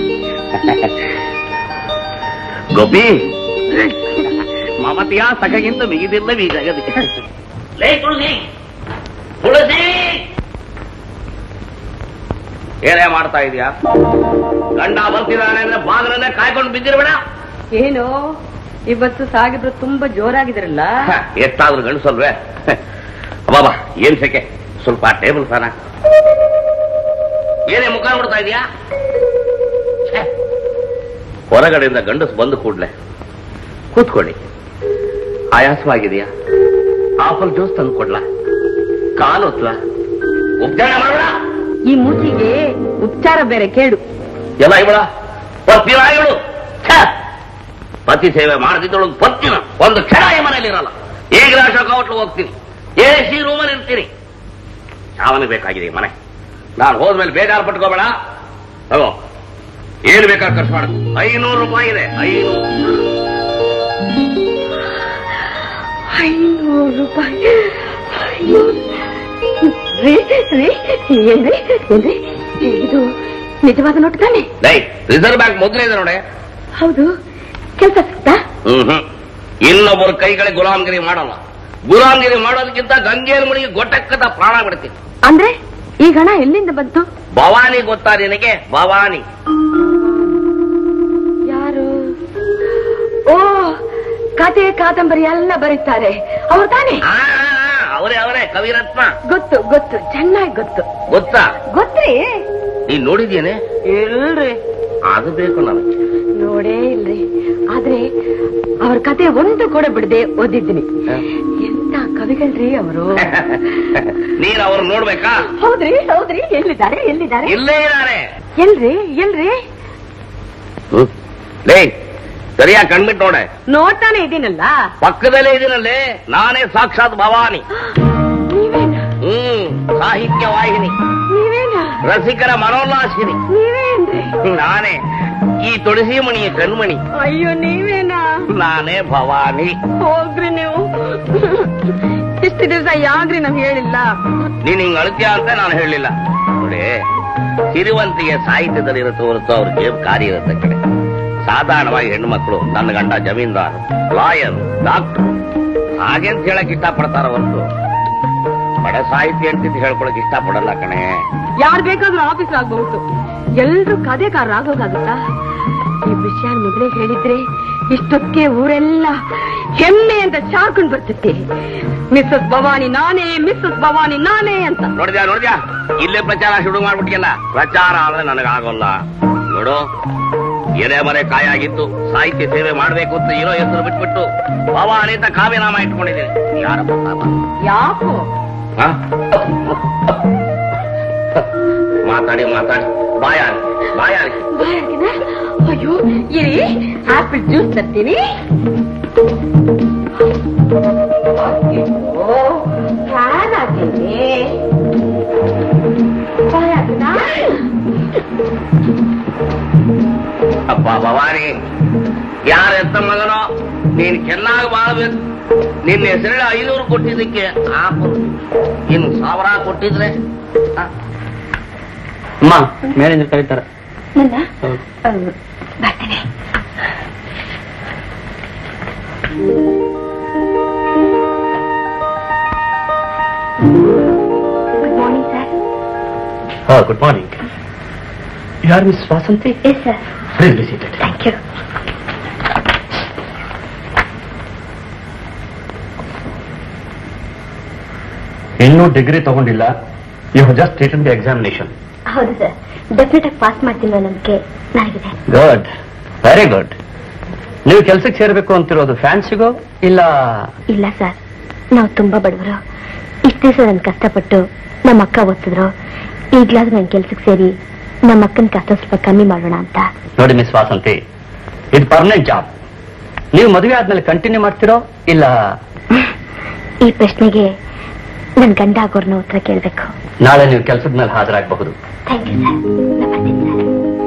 ಗೋಪಿ, ಮಮತೆಯ ಸಖಗಿಂತ ಮಿಗಿದಿಲ್ಲ ಈ ಜಗತ್ತಿಗೆ. ಲೇ ತುಳಸಿ, ತುಳಸಿ, ಏನೇ ಮಾಡ್ತಾ ಇದೀಯಾ? ಗಂಡ ಬರ್ತಿದ್ದಾನೆ ಅಂದ್ರೆ ಬಾಗಿಲನ್ನೇ ಕಾಯ್ಕೊಂಡು ಬಿದ್ದಿರ್ಬೇಡ. ಏನು ಇವತ್ತು ಸಾಗಿದ್ರು ತುಂಬಾ ಜೋರಾಗಿದ್ರಲ್ಲ? ಎಷ್ಟಾದ್ರೂ ಗಂಡಸಲ್ವೇ? ಬಾಬಾ, ಏನ್ ಸೆಕೆ, ಸ್ವಲ್ಪ ಟೇಬಲ್ ಫ್ಯಾನ. ಏನೇ ಮುಖ ನೋಡ್ತಾ ಇದೀಯಾ? ಹೊರಗಡೆಯಿಂದ ಗಂಡಸು ಬಂದು ಕೂಡ್ಲೆ ಕೂತ್ಕೊಳ್ಳಿ. ಆಯಾಸವಾಗಿದೆಯಾ? ಆಪಲ್ ಜ್ಯೂಸ್ ತಂದು ಕೊಡ್ಲಾ? ಕಾಲು ಹೊತ್ಲಾ? ಉಪಚಾರ ಮಾಡಬೇಡ. ಈ ಮೂಚಿಗೆ ಉಪಚಾರ ಬೇರೆ ಕೇಡು. ಎಲ್ಲ ಇವಳ ಪತ್ನಿಗಳು ಪತಿ ಸೇವೆ ಮಾಡದಿದ್ದೊಳಗೆ ಪತ್ನಿನ ಒಂದು ಕ್ಷಣ ಈ ಮನೇಲಿ ಇರಲ್ಲ. ಈಗ ಅಶೋಕ ಹೋಟ್ಲು ಹೋಗ್ತೀನಿ, AC ರೂಮಲ್ಲಿ ಇರ್ತೀನಿ. ಯಾವನಿಗೆ ಬೇಕಾಗಿದೆ ಈ ಮನೆ. ನಾನು ಹೋದ್ಮೇಲೆ ಬೇಜಾರು ಪಟ್ಕೋಬೇಡ. ತಗೋ, ಏನು ಬೇಕಾದ್ರೆ ಖರ್ಚು ಮಾಡು. 500 ರೂಪಾಯಿ ಇದೆ. 500 ರೂಪಾಯಿ? ಏನ್ರಿ ಏನ್ರಿ ಇದು ನಿಜವಾದ ನೋಟು ತಾನೆ? ರಿಸರ್ವ್ ಬ್ಯಾಂಕ್ ಮೊದಲೇ ಇದೆ ನೋಡಿ. ಹೌದು, ಕೆಲಸ ಸಿಗ್ತಾ? ಇನ್ನೊಬ್ಬರ ಕೈಗಳಿಗೆ ಗುಲಾಮ್ಗಿರಿ ಮಾಡಲ್ಲ. ಗುಲಾಮ್ಗಿರಿ ಮಾಡೋದಕ್ಕಿಂತ ಗಂಗೇರ ಮುನಿಗೆ ಗೊಟ್ಟಕ್ಕದ ಪ್ರಾಣ ಬಿಡ್ತೀನಿ. ಅಂದ್ರೆ ಈ ಹಣ ಎಲ್ಲಿಂದ ಬಂತು? ಭವಾನಿ ಗೊತ್ತಾ ನಿನಗೆ? ಭವಾನಿ ಯಾರು? ಓ, ಕತೆ ಕಾದಂಬರಿ ಎಲ್ಲ ಬರೀತಾರೆ ಅವ್ರು ತಾನೆ? ಅವರೇ ಕವಿರತ್ನ. ಗೊತ್ತು ಗೊತ್ತು, ಚೆನ್ನಾಗಿ ಗೊತ್ತು. ಗೊತ್ತಾ? ಗೊತ್ತ್ರಿ. ನೀನ್ ನೋಡಿದ್ಯೇನೆ? ಇಲ್ರಿ. ಅದು ಬೇಕು ನನಗೆ. ನೋಡೇ ಇಲ್ರಿ, ಆದ್ರೆ ಅವ್ರ ಕತೆ ಒಂದು ಕೂಡ ಬಿಡದೆ ಓದಿದ್ದೀನಿ. ಎಂತ ಕವಿಗಳ್ರಿ ಅವರು. ನೀನ್ ಅವ್ರು ನೋಡ್ಬೇಕಾ? ಹೌದ್ರಿ ಹೌದ್ರಿ. ಎಲ್ಲಿದ್ದಾರೆ ಎಲ್ಲಿದ್ದಾರೆ? ಇಲ್ಲೇ ಇದ್ದಾರೆ. ಎಲ್ರಿ ಎಲ್ರಿ? ಲೇ, ಸರಿಯಾಗಿ ಕಣ್ಬಿಟ್ಟು ನೋಡೆ. ನೋಡ್ತಾನೆ ಇದೀನಲ್ಲ. ಪಕ್ಕದಲ್ಲೇ ಇದೀನಲ್ಲೇ, ನಾನೇ ಸಾಕ್ಷಾತ್ ಭವಾನಿ. ನೀವೇನಾ? ಸಾಹಿತ್ಯ ವಾಹಿನಿ, ನೀವೇನಾ? ರಸಿಕರ ಮನೋಲ್ಲಾಸಿನಿ ನೀವೇನ್ರಿ? ನಾನೇ. ಈ ತುಳಸಿ ಮಣಿಯ ಕಣ್ಮಣಿ. ಅಯ್ಯೋ, ನೀವೇನಾ? ನಾನೇ ಭವಾನಿ. ಹೋಗ್ರಿ ನೀವು. ಇಷ್ಟು ದಿವಸ ಯಾಕ್ರಿ ನಮ್ಗೆ ಹೇಳಿಲ್ಲ? ನೀನ್ ಹಿಂಗ್ ಅಳ್ತೀಯ ಅಂತ ನಾನು ಹೇಳಿಲ್ಲ. ನೋಡಿ, ಸಿರಿವಂತಿಗೆ ಸಾಹಿತ್ಯದಲ್ಲಿ ಇರುತ್ತೆ ಹೊರತು ಅವ್ರ ಜೇಬ್ ಕಾರ್ಯ ಇರುತ್ತೆ ಕಡೆ. ಸಾಧಾರಣವಾಗಿ ಹೆಣ್ಣು ಮಕ್ಕಳು ನನ್ನ ಗಂಡ ಜಮೀನ್ದಾರ್, ಲಾಯರ್, ಡಾಕ್ಟರ್ ಹಾಗೆಂತ ಹೇಳಕ್ ಇಷ್ಟಪಡ್ತಾರ ಹೊರತು ಬಡ ಸಾಹಿತ್ಯ ಅಂತ ಹೇಳ್ಕೊಳಕ್ ಇಷ್ಟಪಡಲ್ಲ ಕಣೆ. ಯಾರು ಬೇಕಾದ್ರೂ ಆಫೀಸ್ ಆಗ್ಬಹುದು, ಎಲ್ರೂ ಕಥೆಗಾರ ಆಗೋಗಾಗುತ್ತಾ? ಈ ವಿಷಯ ಮೊದಲೇ ಹೇಳಿದ್ರೆ ಇಷ್ಟೊತ್ತಿಗೆ ಊರೆಲ್ಲ ಹೆಮ್ಮೆ ಅಂತ ಚಾರ್ಕೊಂಡು ಬರ್ತಿತ್ತೆ. ಮಿಸ್ಸಸ್ ಭವಾನಿ ನಾನೇ, ಮಿಸ್ಸಸ್ ಭವಾನಿ ನಾನೇ ಅಂತ. ನೋಡಿದ್ಯಾ, ಇಲ್ಲೇ ಪ್ರಚಾರ ಶುರು ಮಾಡ್ಬಿಟ್ಟಿಯಲ್ಲ. ಪ್ರಚಾರ ಆದ್ರೆ ನನಗಾಗೋಲ್ಲ. ನೋಡು, ಎದೆ ಮರೆ ಕಾಯಾಗಿತ್ತು, ಸಾಹಿತ್ಯ ಸೇವೆ ಮಾಡ್ಬೇಕು ಅಂತ ಇರೋ ಹೆಸರು ಬಿಟ್ಬಿಟ್ಟು ಭವಾನಿ ಅಂತ ಕಾವ್ಯನಾಮ ಇಟ್ಕೊಂಡಿದ್ದೀನಿ. ಯಾರ ಯಾಕೋ? ಮಾತಾಡಿ ಬಾಯಾರಿ. ಅಯ್ಯೋ, ಇರಿ, ಆಪಲ್ ಜ್ಯೂಸ್ ತರ್ತೀನಿ. ಫ್ಯಾನ್ ಹಾಕಿದ್ದೀನಿ. ಅಪ್ಪ ಭವಾನಿ, ಯಾರ ಎತ್ತ ಮಗನೋ, ನೀನ್ ಚೆನ್ನಾಗಿ ಬಾಳ್ಬೇಕು. ನಿನ್ನ ಹೆಸರಲ್ಲಿ 500 ಕೊಟ್ಟಿದ್ದಕ್ಕೆ ಇನ್ನು 1000 ಕೊಟ್ಟಿದ್ರೆ. ಅಮ್ಮ ಮ್ಯಾನೇಜರ್ ಕರೀತಾರೆ. ಬರ್ತೇನೆ. Good morning sir. Good morning. You are Miss Vasanthi? Yes sir. Please be seated. Thank you. ಇನ್ನೂ ಡಿಗ್ರಿ ತಗೊಂಡಿಲ್ಲ. You have just taken the examination. ಹೌದು ಸರ್, ಡೆಫಿನೆಟ್ ಆಗಿ ಪಾಸ್ ಮಾಡ್ತೀನಿ ಅನ್ನೋ ನಂಬಿಕೆ ನನಗಿದೆ. Good, very good. ನೀವು ಕೆಲಸಕ್ಕೆ ಸೇರಬೇಕು ಅಂತಿರೋದು ಫ್ಯಾನ್ಸಿಗೋ ಇಲ್ಲ? ಇಲ್ಲ ಸರ್, ನಾವು ತುಂಬಾ ಬಡವರು. ಇಷ್ಟು ದಿವಸ ನಾನು ಕಷ್ಟಪಟ್ಟು ನಮ್ಮ ಅಕ್ಕ ಓದಿಸಿದ್ರು. ಈಗ್ಲಾದ್ರೂ ನನ್ನ ಕೆಲ್ಸಕ್ಕೆ ಸೇರಿ ನಮ್ಮ ಅಕ್ಕನ ಕಷ್ಟ ಸ್ವಲ್ಪ ಕಮ್ಮಿ ಮಾಡೋಣ ಅಂತ. ನೋಡಿ ಮಿಸ್ ವಾಸಂತಿ, ಇದು ಪರ್ಮನೆಂಟ್ ಜಾಬ್. ನೀವು ಮದುವೆ ಆದ್ಮೇಲೆ ಕಂಟಿನ್ಯೂ ಮಾಡ್ತಿರೋ ಇಲ್ಲ? ಈ ಪ್ರಶ್ನೆಗೆ ನನ್ನ ಗಂಡ ಆಗೋರ್ನ ಉತ್ತರ ಕೇಳಬೇಕು. ನಾಳೆ ನೀವು ಕೆಲಸದ ಮೇಲೆ ಹಾಜರಾಗಬಹುದು. Thank you sir. ಬರ್ತೀನಿ ಸರ್.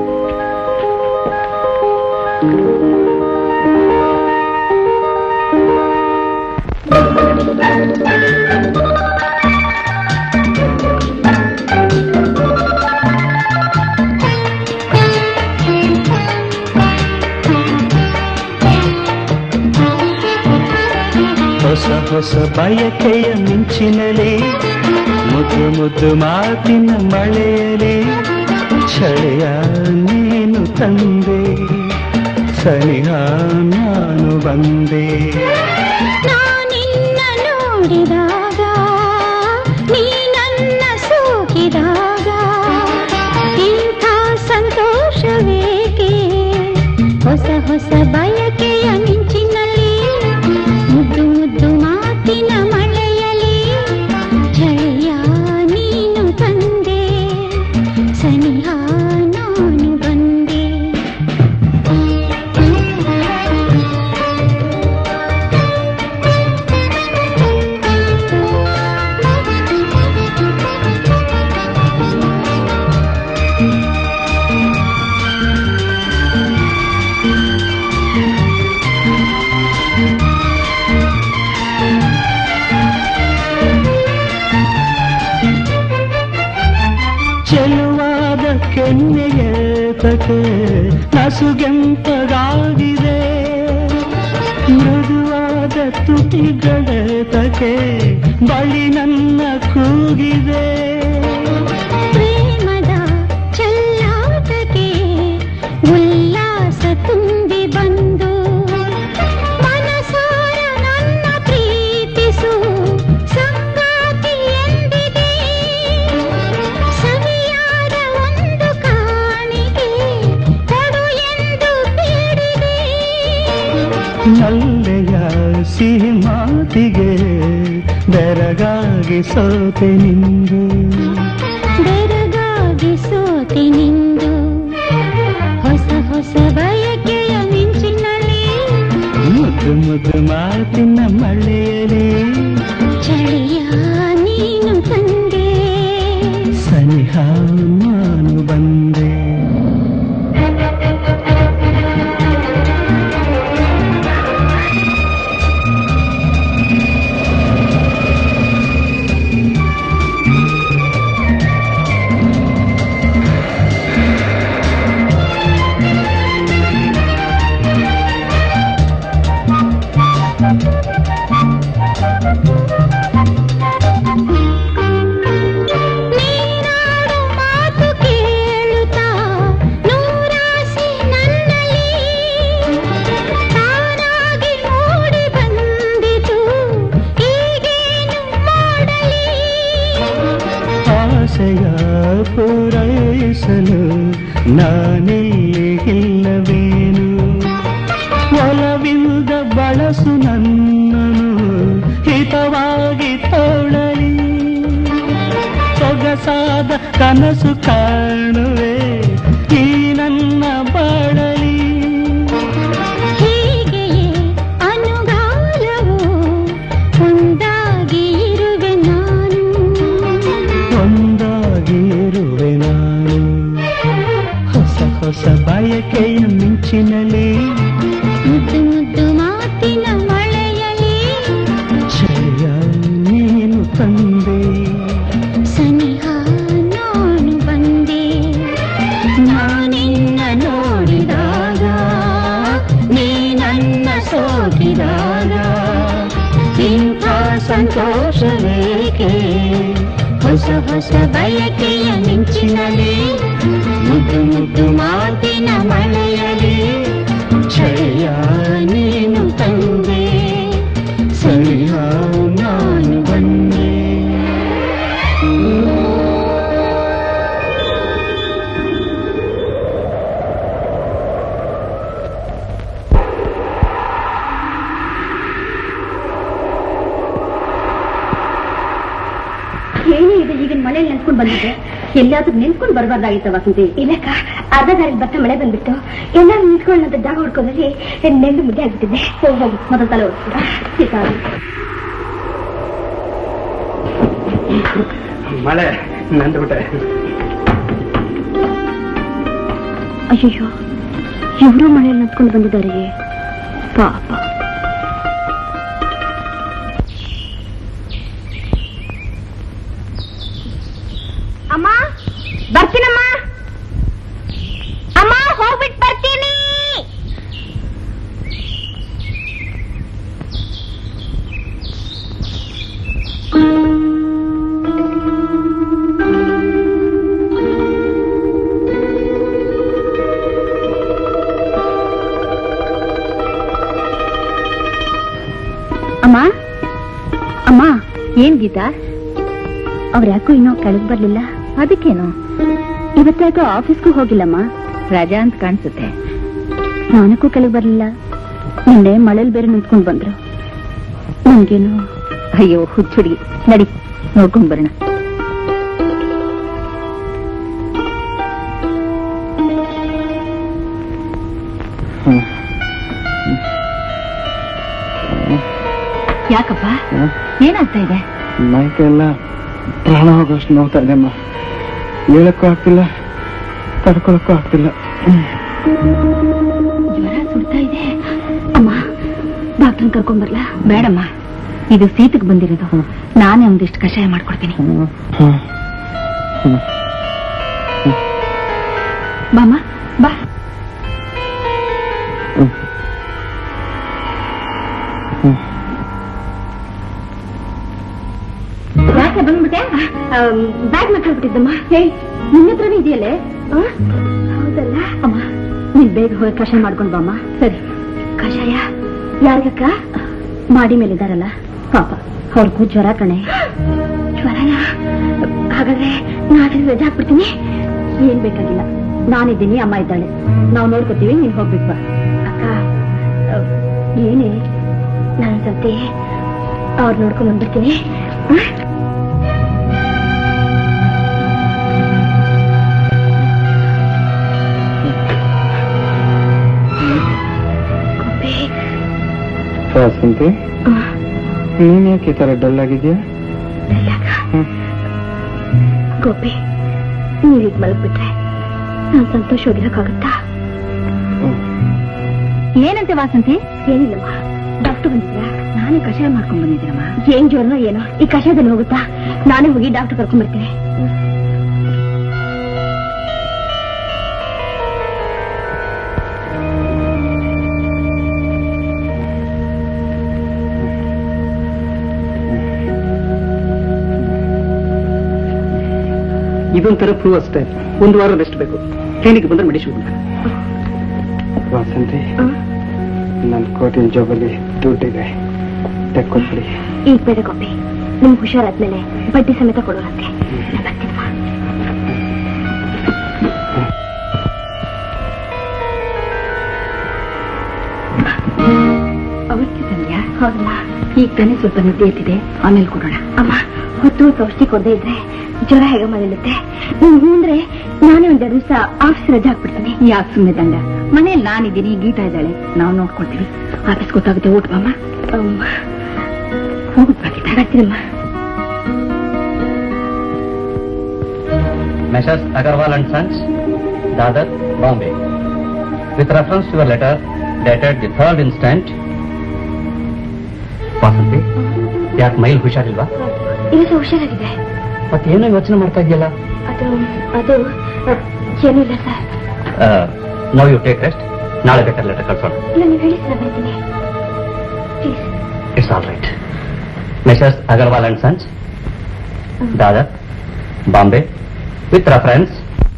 ಹೊಸ ಹೊಸ ಬಯಕೆಯ ಮಿಂಚಿನಲಿ, ಮುದ್ದು ಮುದ್ದು ಮಾತಿನ ಮಳೆಯಲಿ, ಚಳಿಯ ನೀನು ತಂದೆ, ಸನಿಹ ನಾನು ಬಂದೆ. ನಾನಿನ್ನ ನೋಡಿದಾಗ, ನೀ ನನ್ನ ಸೋಕಿದಾಗ, ಇಂಥ ಸಂತೋಷವೇಕೆ? ಹೊಸ ಹೊಸ ಬಯಕೆಯ ಮಿಂಚಿನಲ್ಲಿ, ಮುದ್ದು ಮುದ್ದು ಮಾತಿನ ಮಳೆಯಲಿ, ಚಳಿಯ ನೀನು ತಂದೆ, ಸನಿಹ ನಾನು ಬಂದೆ. ಚೆಲುವಾದ ಕೆನ್ನೆಯೇತಕ್ಕೆ ನಸುಗೆಂಪಗಾಗಿದೆ, ಮೃದುವಾದ ತುಟಿಗಳೇತಕ್ಕೆ ಬಳಿ ನನ್ನ ಕೂಗಿದೆ. ಪ್ರೇಮದ ಚೆಲ್ಲಾಟಕ್ಕೆ ಉಲ್ಲಾಸ ತುಂಬಿ ಬಂದು, ಮನಸಾರ ನನ್ನ ಪ್ರೀತಿಸು ಸಂಗಾತಿ ಎಂದಿದೆ. ಸವಿಯಾದ ಒಂದು ಕಾಣಿಕೆ ಕೊಡು ಎಂದು ಬೇಡಿದೆ. ನಲ್ಲೆಯ ಸಿಹಿ ಮಾತಿಗೆ ಬೆರಗಾಗಿ ಸೋತೆ ನಿಂದು, ಬೆರಗಾಗಿ ಸೋತೆ ನಿಂದು. ಹೊಸ ಹೊಸ ಬಯಕೆಯ ಮಿಂಚಿನಲ್ಲಿ, ಮುದ್ದು ಮುದ್ದು ಮಾತಿನ ಮಳೆಯಲಿ, ಚಳಿಯ ನೀನು ತಂದೆ, ಸನಿಹ ನಾನು ಬಂದೆ. ನೀನಾಡು ಮಾತು ಕೇಳುತ್ತಾ ನೂರಾಸೆ ನನ್ನಲ್ಲಿ ತಾನಾಗಿ ಮೂಡಿ ಬಂದಿತು, ಈಗೇನು ಮಾಡಲಿ? ಆಸೆಯ ಪೂರೈಸಲು ನಾನಿಲ್ಲವೇನು? ಒಲವಿಲ್ಲದ ಬಳಸು ನನ್ನನು ಹಿತವಾಗಿ ತೋಳಲಿ. ಸೊಗಸಾದ ಕನಸು ಕಾಣುವೆ ಈ ನನ್ನ ಬಾಳಲಿ. ಹೀಗೆಯೇ ಅನುಗಾಲವು ಒಂದಾಗಿ ಇರುವೆ ನಾನು, ಒಂದಾಗಿ ಇರುವೆ ನಾನು. ಬಯಕೆಯ ಮಿಂಚಿನಲಿ ಮುದ್ದು ಮುದ್ದು ಮಾತಿನ ಮಳೆಯಲಿ ಜಯ ನೀನು ತಂದೆ ಸನಿಹ ನಾನು ಬಂದೆ ನಾನಿನ್ನ ನೋಡಿದಾಗ ನೀ ನನ್ನ ಸೋಕಿದಾಗ ಇಂಥ ಸಂತೋಷವೇಕೆ ಹೊಸ ಹೊಸ ಬಯಕೆಯ ಮಿಂಚಿನಲಿ ಮುದ್ದು ಮುದ್ದು ಮಾತಿನ ಮಳೆಯಲಿ ಜಯ ನೀನು ತಂದೆ ಸರಿಯ ನಾನು ಬಂದೆ ಏನೇ ಇದೆ ಈಗಿನ ಮಳೆಯಲ್ಲಿ ನೆನ್ಸ್ಕೊಂಡು ಬಂದಿದ್ದೆ ಎಲ್ಲಾದ್ರೂ ನಿಂತ್ಕೊಂಡು ಬರಬಾರ್ದಾಗಿತ್ತ ವಸಂತಿ ಇಲ್ಲಕ್ಕ ಅರ್ಧ ದಾರಿ ಬರ್ತಾ ಮಳೆ ಬಂದ್ಬಿಟ್ಟು ಎಲ್ಲಾರು ನಿಂತ್ಕೊಳ್ಳೋಂಥ ಜಾಗ ಹುಡ್ಕೊಂಡ್ರೆ ನೆಂದು ಮುದ್ದೆ ಆಗ್ಬಿಟ್ಟಿದ್ದೆ ಹೋಗಿ ಮೊದಲ ತಲೆ ಓಡಿಸ್ತೀರಾ ಮಳೆ ನಂದ್ಬಿಟ್ಟೆ. ಅಯ್ಯೋ ಇವರು ಮಳೆಯಲ್ಲಿ ನಿಂತ್ಕೊಂಡು ಬಂದಿದ್ದಾರೆ ಪಾಪ. ಅಮ್ಮ ಬರ್ತೀನಮ್ಮ. ಅಮ್ಮ ಹೋಗ್ಬಿಟ್ಟು ಬರ್ತೀನಿ. ಅಮ್ಮ ಅಮ್ಮ ಏನ್ ಗೀತಾ ಅವ್ರ ಯಾಕೋ ಇನ್ನೂ ಕೆಳಗ್ ಬರ್ಲಿಲ್ಲ? ಅದಕ್ಕೇನು ಇವತ್ತಾಕೋ ಆಫೀಸ್ಗೂ ಹೋಗಿಲ್ಲಮ್ಮ. ರಜಾ ಅಂತ ಕಾಣಿಸುತ್ತೆ. ಸ್ನಾನಕ್ಕೂ ಕೆಳಗ್ ಬರ್ಲಿಲ್ಲ. ನಿನ್ನೆ ಮಳೇಲಿ ಬೇರೆ ನಿಂತ್ಕೊಂಡ್ ಬಂದ್ರು. ನನ್ಗೇನು ಅಯ್ಯೋ ಹುಚ್ಚುಡಿ. ನಡಿ ನೋಡ್ಕೊಂಡ್ ಬರೋಣ. ಯಾಕಪ್ಪ ಏನಾಗ್ತಾ ಇದೆ? ಮೈಕೆಲ್ಲ ಪ್ರಾಣ ಹೋಗೋಷ್ಟು ನೋವ್ತಾ ಇದೆಮ್ಮ. ಹೇಳಕ್ಕೂ ಆಗ್ತಿಲ್ಲ, ತಡ್ಕೊಳಕ್ಕೂ ಆಗ್ತಿಲ್ಲ. ಜ್ವರ ಸುಡ್ತಾ ಇದೆ. ಅಮ್ಮ ಡಾಕ್ಟರ್ ಕರ್ಕೊಂಡ್ಬರ್ಲ? ಬೇಡಮ್ಮ, ಇದು ಶೀತಕ್ಕೆ ಬಂದಿರೋದು. ನಾನೇ ಒಂದಿಷ್ಟು ಕಷಾಯ ಮಾಡ್ಕೊಡ್ತೀನಿ. ಬಾಮ್ಮ ಬಾ. ಯಾಕೆ ಬಂದ್ಬಿಟ್ಟೆ? ಬ್ಯಾಗ್ ಮಕ್ಕಳ್ಬಿಟ್ಟಿದ್ದಮ್ಮ. ಹೇಳಿ ನಿನ್ನ ಹತ್ರನೇ ಇದೆಯಲ್ಲೇ? ಹೌದಲ್ಲ ಅಮ್ಮ. ನೀನ್ ಬೇಗ ಹೋಗಿ ಕಷಾಯ ಮಾಡ್ಕೊಂಡ್ ಬಾಮ್ಮ. ಸರಿ. ಕಷಾಯ ಯಾರಿಗಕ್ಕ? ಮಾಡಿ ಮೇಲಿದ್ದಾರಲ್ಲ ಪಾಪ, ಅವ್ರಿಗೂ ಜ್ವರ ಕಣೆ. ಜ್ವರನ? ಹಾಗಾದ್ರೆ ನಾಳೆ ರಜೆ ಹಾಕ್ಬಿಡ್ತೀನಿ. ಏನ್ ಬೇಕಾಗಿಲ್ಲ, ನಾನಿದ್ದೀನಿ, ಅಮ್ಮ ಇದ್ದಾಳೆ, ನಾವು ನೋಡ್ಕೊತೀವಿ. ನೀನ್ ಹೋಗ್ಬೇಕು ಬಾ. ಅಕ್ಕ ಏನೇ, ನಾನು ಸದ್ಯ ಅವ್ರು ನೋಡ್ಕೊಂಡ್ ಬಂದ್ಬಿಡ್ತೀನಿ. ವಾಸಂತಿ, ನೀನ್ ಯಾಕೆ ಈ ತರ ಡಲ್ ಆಗಿದ್ಯಾ? ಗೋಪಿ, ನೀವೀಗ ಮಲಗ್ಬಿಟ್ರೆ ನಾನ್ ಸಂತೋಷವಾಗಿರಕ್ಕಾಗತ್ತಾ? ಏನಂತೆ ವಾಸಂತಿ? ಏನಿಲ್ಲಮ್ಮ, ಡಾಕ್ಟರ್ ಬಂದಿದ್ರ? ನಾನೇ ಕಷಾಯ ಮಾಡ್ಕೊಂಡ್ ಬಂದಿದ್ದೀನಮ್ಮ. ಏನ್ ಜ್ವರನೋ ಏನೋ, ಈ ಕಷಾಯದಲ್ಲಿ ಹೋಗುತ್ತಾ? ನಾನೇ ಹೋಗಿ ಡಾಕ್ಟರ್ ಕರ್ಕೊಂಡ್ ಬರ್ತೀನಿ. ಇದೊಂಥರ ಪ್ರೂವ್ ಅಷ್ಟೇ. ಒಂದು ವಾರ ರೆಸ್ಟ್ ಬೇಕು. ಕ್ಲಿನಿಕ್ ಬಂದ್ರೆ ಮೆಡಿಸಿನ್. ವಾಸಂತಿ, ನನ್ನ ಕೋಟಿನ ಜಾಬಲ್ಲಿ ದುಡ್ಡಿದೆ, ತೆಕ್ಕೊಟ್ಬಿಡಿ. ಈಗ ಬೇಡ ಗೋಪಿ, ನಿಮ್ಗೆ ಹುಷಾರಾದ್ಮೇಲೆ ಬಡ್ಡಿ ಸಮೇತ ಕೊಡೋರಂತೆ. ಅವಶ್ಯ ತಂದ್ಯಾ? ಹೌದಲ್ಲ. ಈಗ ತಾನೇ ಸ್ವಲ್ಪ ನಿದ್ದೆ ಎತ್ತಿದೆ, ಆಮೇಲೆ ಕೊಡೋಣ. ಅಮ್ಮ ಹೊತ್ತು ಔಷಧಿ ಕೊಡದೇ ಇದ್ರೆ ಜ್ವರ ಹೇಗ ಮನೆಯಲ್ಲಿರುತ್ತೆ. ನೀವು ಅಂದ್ರೆ ನಾನೇ ಒಂದೆರಡು ದಿವಸ ಆಫೀಸ್ ರಜೆ ಹಾಕ್ಬಿಡ್ತೀನಿ. ಯಾಕೆ ಸುಮ್ಮನೆ ದಂಡ? ಮನೇಲಿ ನಾನಿದ್ದೀನಿ, ಗೀತಾ ಇದ್ದಾಳೆ, ನಾವು ನೋಡ್ಕೊಳ್ತೀವಿ. ಆಫೀಸ್ ಗೊತ್ತಾಗುತ್ತೆ. ಊಟ ಬಾಮ್ಮ. ಬರ್ತೀನಮ್ಮ. Messrs Agarwal and sons, Dadar, Bombay. With reference to your letter dated the 3rd instant. Vasanthi, ಯಾಕೆ ಮೈಲ್ ಹುಷಾರಿಲ್ವಾ? ಇವತ್ತು ಹುಷಾರಾಗಿದೆ. ಮತ್ತೇನೋ ಯೋಚನೆ ಮಾಡ್ತಾ ಇದೆಯಲ್ಲ? ಅದು ಏನಿಲ್ಲ sir. No you take rest. ನಾಳೆ ಬೇಕಾದ್ರೆ ಲೆಟರ್ ಕಳ್ಸೋಣ. ಇಲ್ಲ, ನೀವು ಹೇಳಿ ಸರ್, ಬರ್ತೀನಿ please. It's all right. Messrs Agarwal and sons, Dadar, Bombay, with reference.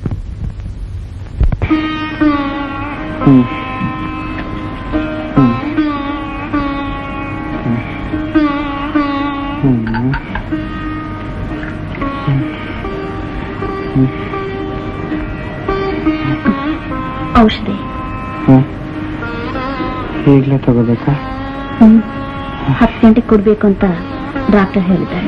ಔಷಧಿ ಈಗಲೇ ತಗೋಬೇಕಾ? 10 ಗಂಟೆಗೆ ಕೊಡ್ಬೇಕು ಅಂತ ಡಾಕ್ಟರ್ ಹೇಳಿದ್ದಾರೆ.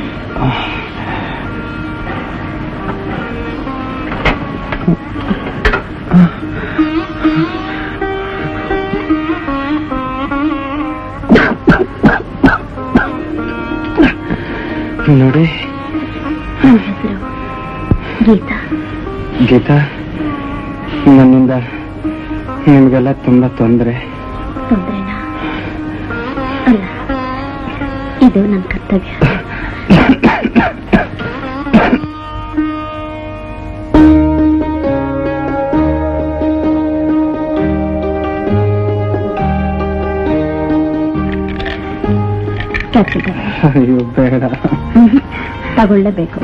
ನೋಡಿ, ನನ್ನ ಹೆಸರು ಗೀತಾ. ಗೀತಾ, ನನ್ನಿಂದ ನಿಮಗೆಲ್ಲ ತುಂಬಾ ತೊಂದರೆನಾ? ಅಲ್ಲ, ಇದು ನನ್ನ ಕರ್ತವ್ಯ. ಅಯ್ಯೋ ಬೇಡ. ತಗೊಳ್ಳೇಬೇಕು.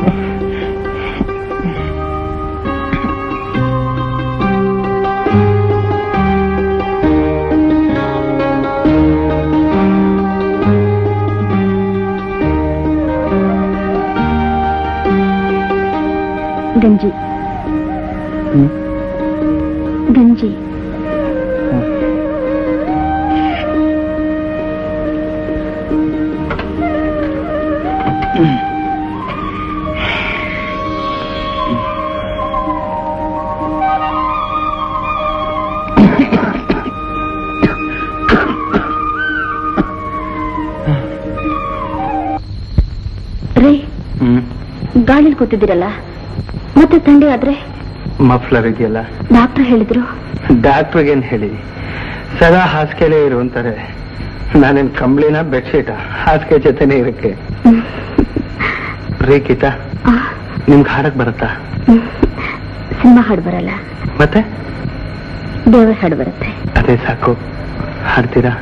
ಗಂಜಿ ಗಂಜಿ. ರೇ, ಗಾಳಿಲಿ ಕೂತಿದ್ದೀರಲ್ಲ, ಮತ್ತೆ ಥಂಡಿ ಆದ್ರೆ? ಮಫ್ಲರ್ ಇದೆಯಲ್ಲ. ಡಾಕ್ಟರ್ ಹೇಳಿದ್ರು. ಡಾಕ್ಟ್ರಿಗೇನ್ ಹೇಳಿ, ಸದಾ ಹಾಸಿಗೆಲೇ ಇರು ಅಂತಾರೆ. ನಾನೇನ್ ಕಂಬ್ಳಿನ ಬೆಡ್ಶೀಟ? ಹಾಸಿಗೆ ಜೊತೆನೇ ಇರಕ್ಕೆ. ರೇ ಗೀತಾ, ನಿಮ್ಗೆ ಹಾಡಕ್ ಬರುತ್ತಾ? ಸಿನಿಮಾ ಹಾಡು ಬರಲ್ಲ, ಮತ್ತೆ ದೇವರ ಹಾಡು ಬರುತ್ತೆ. ಅದೇ ಸಾಕು. ಹಾಡ್ತೀರಾ?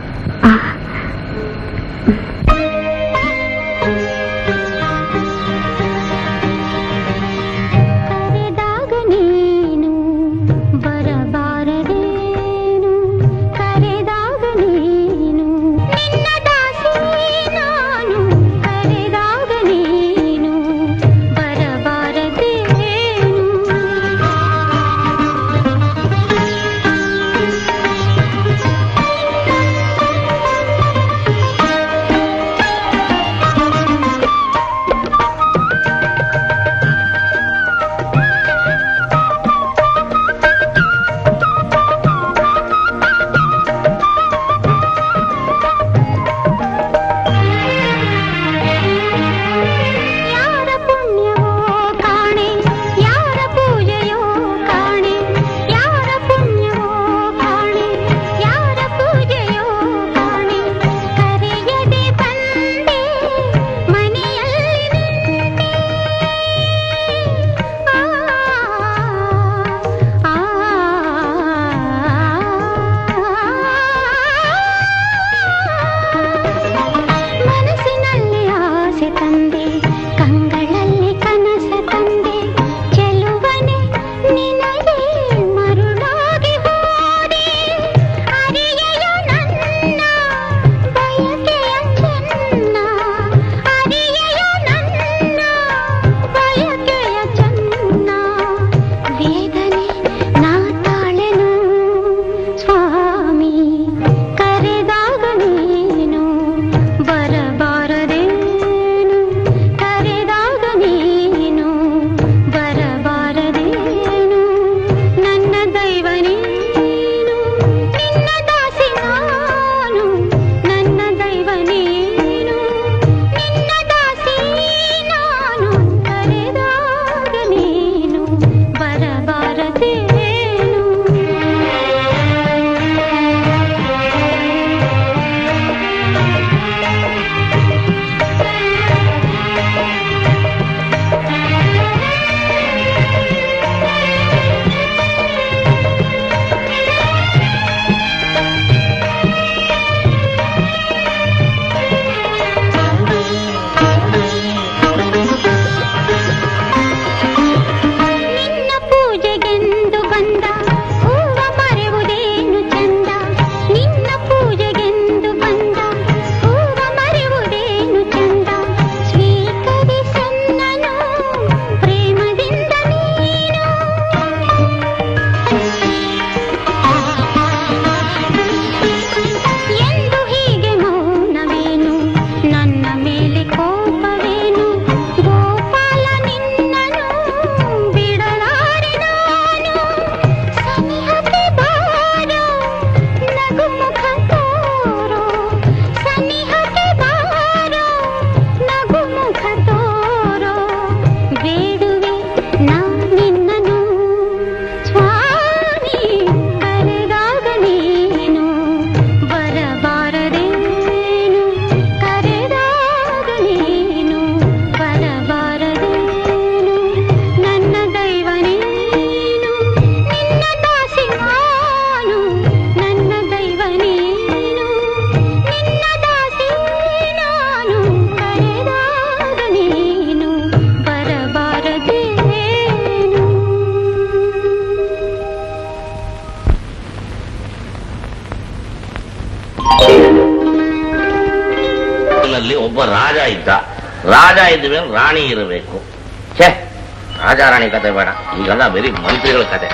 ರಾಜ ಇದ್ದ, ರಾಜ ಇದ್ದ ಮೇಲೆ ರಾಣಿ ಇರಬೇಕು. ಛೇ, ರಾಜ ರಾಣಿ ಕತೆ ಬೇಡ, ಈಗೆಲ್ಲ ಬರೀ ಮಂತ್ರಿಗಳ ಕತೆ.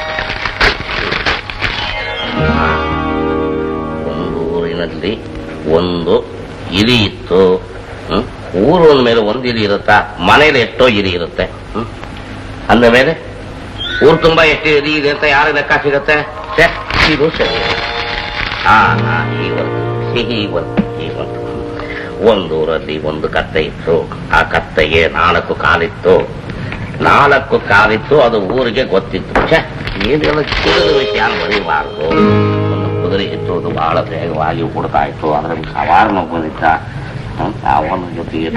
ಒಂದು ಊರಿನಲ್ಲಿ ಒಂದು ಇಲಿ ಇತ್ತು. ಊರು ಅಂದ್ಮೇಲೆ ಒಂದು ಇಲಿ ಇರುತ್ತಾ? ಮನೇಲಿ ಎಷ್ಟೋ ಇಲಿ ಇರುತ್ತೆ. ಅಂದ ಮೇಲೆ ಊರು ತುಂಬಾ ಎಷ್ಟು ಇಲಿ ಇದೆ ಅಂತ ಯಾರು ಲೆಕ್ಕ ಸಿಗುತ್ತೆ? ಇದು ಸರಿ. ಒಂದೂರಲ್ಲಿ ಒಂದು ಕತ್ತೆ ಇತ್ತು. ಆ ಕತ್ತೆಗೆ 4 ಕಾಲಿತ್ತು. 4 ಕಾಲಿತ್ತು. ಅದು ಊರಿಗೆ ಗೊತ್ತಿತ್ತು. ಏನೆಲ್ಲ ಚಿನ್ನದ ವಿಷಯ ಬರೀಬಾರ್ದು. ಒಂದು ಕುದುರೆ ಇತ್ತು, ಅದು ಬಹಳ ಬೇಗವಾಗಿ ಕೊಡ್ತಾ ಇತ್ತು. ಅದ್ರಲ್ಲಿ ಸವಾರ ಬಂದಿದ್ದ. ಅವನ ಜೊತೆಗೆ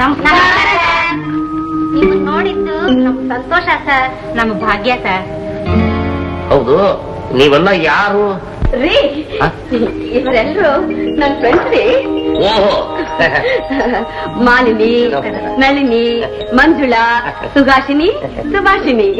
ನೋಡಿದ್ದು ನಮ್ ಸಂತೋಷ ಸರ್, ನಮ್ಮ ಭಾಗ್ಯ ಸರ್. ಹೌದು, ನೀವೆಲ್ಲ ಯಾರು? ರೀ, ಇವರೆಲ್ಲರೂ ನನ್ನ ಫ್ರೆಂಡ್ಸ್ ರೀ. ಓಹೋ, ಮಾಲಿನಿ, ನಳಿನಿ, ಮಂಜುಳಾ, ಸುಭಾಷಿಣಿ, ಸುಭಾಷಿನಿ.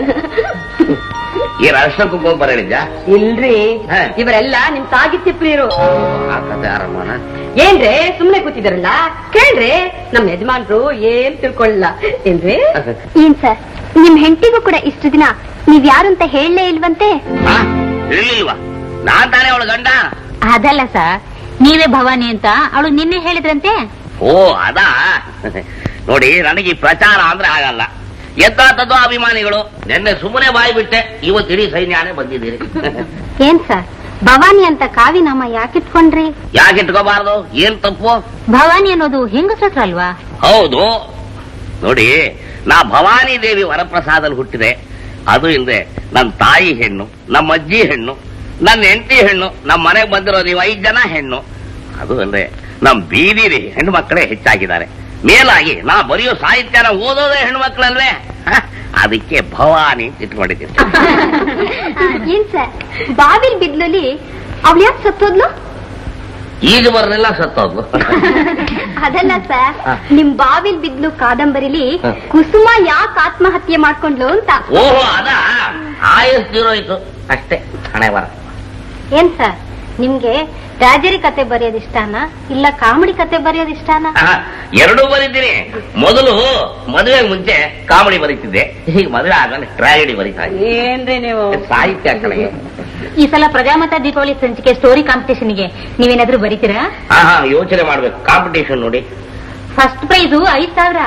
ಈ ರಾಷ್ಟ್ರ ಕುಂಕುಮ ಬರಲಿದ್ದ? ಇಲ್ರಿ, ಇವರೆಲ್ಲ ನಿಮ್ ಸಾಹಿತ್ಯ ಪ್ರಿಯರು. ಆ ಕತೆ ಆರಂಭನ ಏನ್ರಿ ಸುಮ್ನೆ ಕೂತಿದಾರಲ್ಲ, ಕೇಳ್ರಿ. ನಮ್ ಯಜಮಾನ್ರು ಏನ್ ತಿಳ್ಕೊಳ್ಳಲ್ಲ ಏನ್ರಿ? ಏನ್ ಸರ್, ನಿಮ್ ಹೆಂಡತಿಗೂ ಕೂಡ ಇಷ್ಟು ದಿನ ನೀವ್ ಯಾರು ಅಂತ ಹೇಳಲೇ ಇಲ್ವಂತೆ? ಹೇಳಿಲ್ವಾ? ನಾನ್ ತಾನೇ ಅವಳ ಗಂಡ. ಅದಲ್ಲ ಸರ್, ನೀವೇ ಭವಾನಿ ಅಂತ ಅವಳು ನಿನ್ನೆ ಹೇಳಿದ್ರಂತೆ. ಓ ಅದಾ? ನೋಡಿ, ನನಗೆ ಈ ಪ್ರಚಾರ ಅಂದ್ರೆ ಆಗಲ್ಲ. ಎದ್ದಾತದ್ದು ಅಭಿಮಾನಿಗಳು. ನಿನ್ನೆ ಸುಮ್ಮನೆ ಬಾಯಿ ಬಿಟ್ಟೆ, ಇವತ್ತಿಡೀ ಸೈನ್ಯಾನೇ ಬಂದಿದ್ದೀರಿ. ಏನ್ ಸರ್, ಭವಾನಿ ಅಂತ ಕಾವಿನಾಮ ಯಾಕಿಟ್ಕೊಂಡ್ರಿ? ಯಾಕಿಟ್ಕೋಬಾರ್ದು? ಏನ್ ತಪ್ಪು? ಭವಾನಿ ಅನ್ನೋದು ಹೆಂಗಸ್ರಲ್ವಾ? ಹೌದು. ನೋಡಿ, ನಾ ಭವಾನಿ ದೇವಿ ವರಪ್ರಸಾದಲ್ಲಿ ಹುಟ್ಟಿದೆ. ಅದು ಇಲ್ಲದೆ ನನ್ನ ತಾಯಿ ಹೆಣ್ಣು, ನಮ್ಮ ಅಜ್ಜಿ ಹೆಣ್ಣು, ನನ್ನ ಹೆಂಡತಿ ಹೆಣ್ಣು, ನಮ್ಮ ಮನೆಗೆ ಬಂದಿರೋ ನೀವು 5 ಜನ ಹೆಣ್ಣು. ಅದು ಅಲ್ಲದೆ ನಮ್ ಬೀದಿರಿ ಹೆಣ್ಣು ಮಕ್ಕಳೇ ಹೆಚ್ಚಾಗಿದ್ದಾರೆ. ಮೇಲಾಗಿ ನಾ ಬರೆಯೋ ಸಾಹಿತ್ಯನ ಓದೋದೇ ಹೆಣ್ಣು ಮಕ್ಕಳಲ್ವೇ? ಅದಕ್ಕೆ ಭವಾನಿ ಇಟ್ಕೊಂಡಿದ್ದೀನಿ. ಏನ್ ಸರ್, ಬಾವಿಲ್ ಬಿದ್ಲಲ್ಲಿ ಅವ್ಳು ಯಾಕೆ ಸತ್ತೋದ್ಲು? ಈಗ ಬರಲಿಲ್ಲ, ಸತ್ತೋದ್ಲು. ಅದಲ್ಲ ಸರ್, ನಿಮ್ ಬಾವಿಲ್ ಬಿದ್ಲು ಕಾದಂಬರಿಲಿ ಕುಸುಮ ಯಾಕೆ ಆತ್ಮಹತ್ಯೆ ಮಾಡ್ಕೊಂಡ್ಲು ಅಂತ. ಓಹೋ, ಅದ ಆಯಸ್ಸಿರೋಯ್ತು ಅಷ್ಟೇ. ಹಣೆ ಬರ. ಏನ್ ಸರ್, ನಿಮ್ಗೆ ಟ್ರಾಜಡಿ ಕತೆ ಬರೆಯೋದು ಇಷ್ಟಾನ ಇಲ್ಲ ಕಾಮಿಡಿ ಕತೆ ಬರೆಯೋದು ಇಷ್ಟಾನ? ಎರಡೂ ಬರೀತೀನಿ. ಮೊದಲು ಮದುವೆ ಮುಂಚೆ ಕಾಮಿಡಿ ಬರೀತಿದ್ದೆ, ಈಗ ಮದುವೆ ಆದ್ಮೇಲೆ ಟ್ರಾಜಿಡಿ ಬರೀತಾ ಇದ್ದೀನಿ. ಏನ್ರಿ ನೀವು? ಸಾಹಿತ್ಯ ಕಡೆಗೆ. ಈ ಸಲ ಪ್ರಜಾಮತ ದೀಪಾವಳಿ ಸಂಚಿಕೆ ಸ್ಟೋರಿ ಕಾಂಪಿಟೇಷನ್ಗೆ ನೀವೇನಾದ್ರೂ ಬರೀತೀರಾ? ಯೋಚನೆ ಮಾಡ್ಬೇಕು. ಕಾಂಪಿಟೇಷನ್ ನೋಡಿ, ಫಸ್ಟ್ ಪ್ರೈಸು 5,000.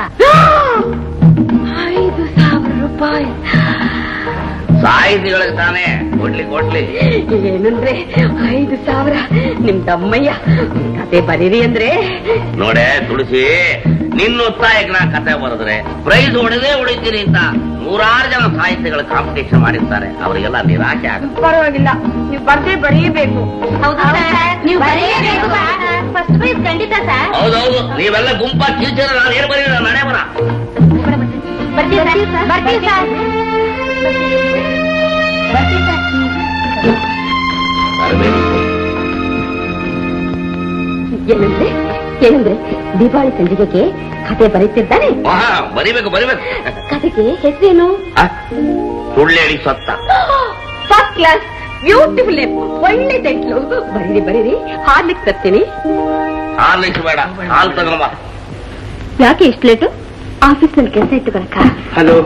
5,000 ರೂಪಾಯಿ? ಸಾಹಿತಿಗಳಿಗೆ ತಾನೇ ಕೊಡ್ಲಿ. ಏನಂದ್ರೆ 5,000? ನಿಮ್ ತಮ್ಮಯ್ಯ ಕತೆ ಬರೀರಿ ಅಂದ್ರೆ? ನೋಡೆ ತುಳಸಿ, ನಿನ್ನ ಒತ್ತಾಯಕ್ಕೆ ನಾ ಕತೆ ಬರೆದ್ರೆ ಪ್ರೈಸ್ ಹೊಡೆದೇ ಹೊಡಿತೀನಿ ಅಂತ 100 ಜನ ಸಾಹಿತ್ಯಗಳ ಕಾಂಪಿಟೇಷನ್ ಮಾಡಿರ್ತಾರೆ. ಅವರಿಗೆಲ್ಲ ನಿರಾಶೆ ಆಗುತ್ತೆ. ಪರವಾಗಿಲ್ಲ, ನೀವು ಬರ್ದೇ ಬರೀಬೇಕು. ನೀವು ಬರೆಯಬೇಕು. ಫಸ್ಟ್ ಪ್ರೈಸ್ ಖಂಡಿತ ಸರ್. ಹೌದೌದು, ನೀವೆಲ್ಲ ಗುಂಪ ಟೀಚರ್. ನಾನು ಏನು ಬರೀ ನಾನೇ ಬರ. ಬರ್ತೀವಿ ಸರ್. ಏನಂದ್ರೆ ದೀಪಾವಳಿ ಸಂಜಿಕೆಗೆ ಕತೆ ಬರೀತಿದ್ದಾನೆ. ಬರಿಬೇಕು. ಕತೆಗೆ ಹೆಸರೇನು? ಸುಳ್ಳೇಳಿ ಸತ್ತ. ಫಸ್ಟ್ ಕ್ಲಾಸ್, ಬ್ಯೂಟಿಫುಲ್, ಒಳ್ಳೆ ಟೈಟ್ಲು. ಬರೀರಿ. ಹಾರ್ಲಿಕ್ಸ್ ತರ್ತೀನಿ. ಹಾರ್ಲಿಕ್ಸ್ ಬೇಡ, ಹಾಲು ತಗೊಂಬ. ಯಾಕೆ ಇಷ್ಟು ಲೇಟು? ಆಫೀಸ್ನಲ್ಲಿ ಕೆಲಸ ಇತ್ತು ಕನಕ. ಹಲೋ,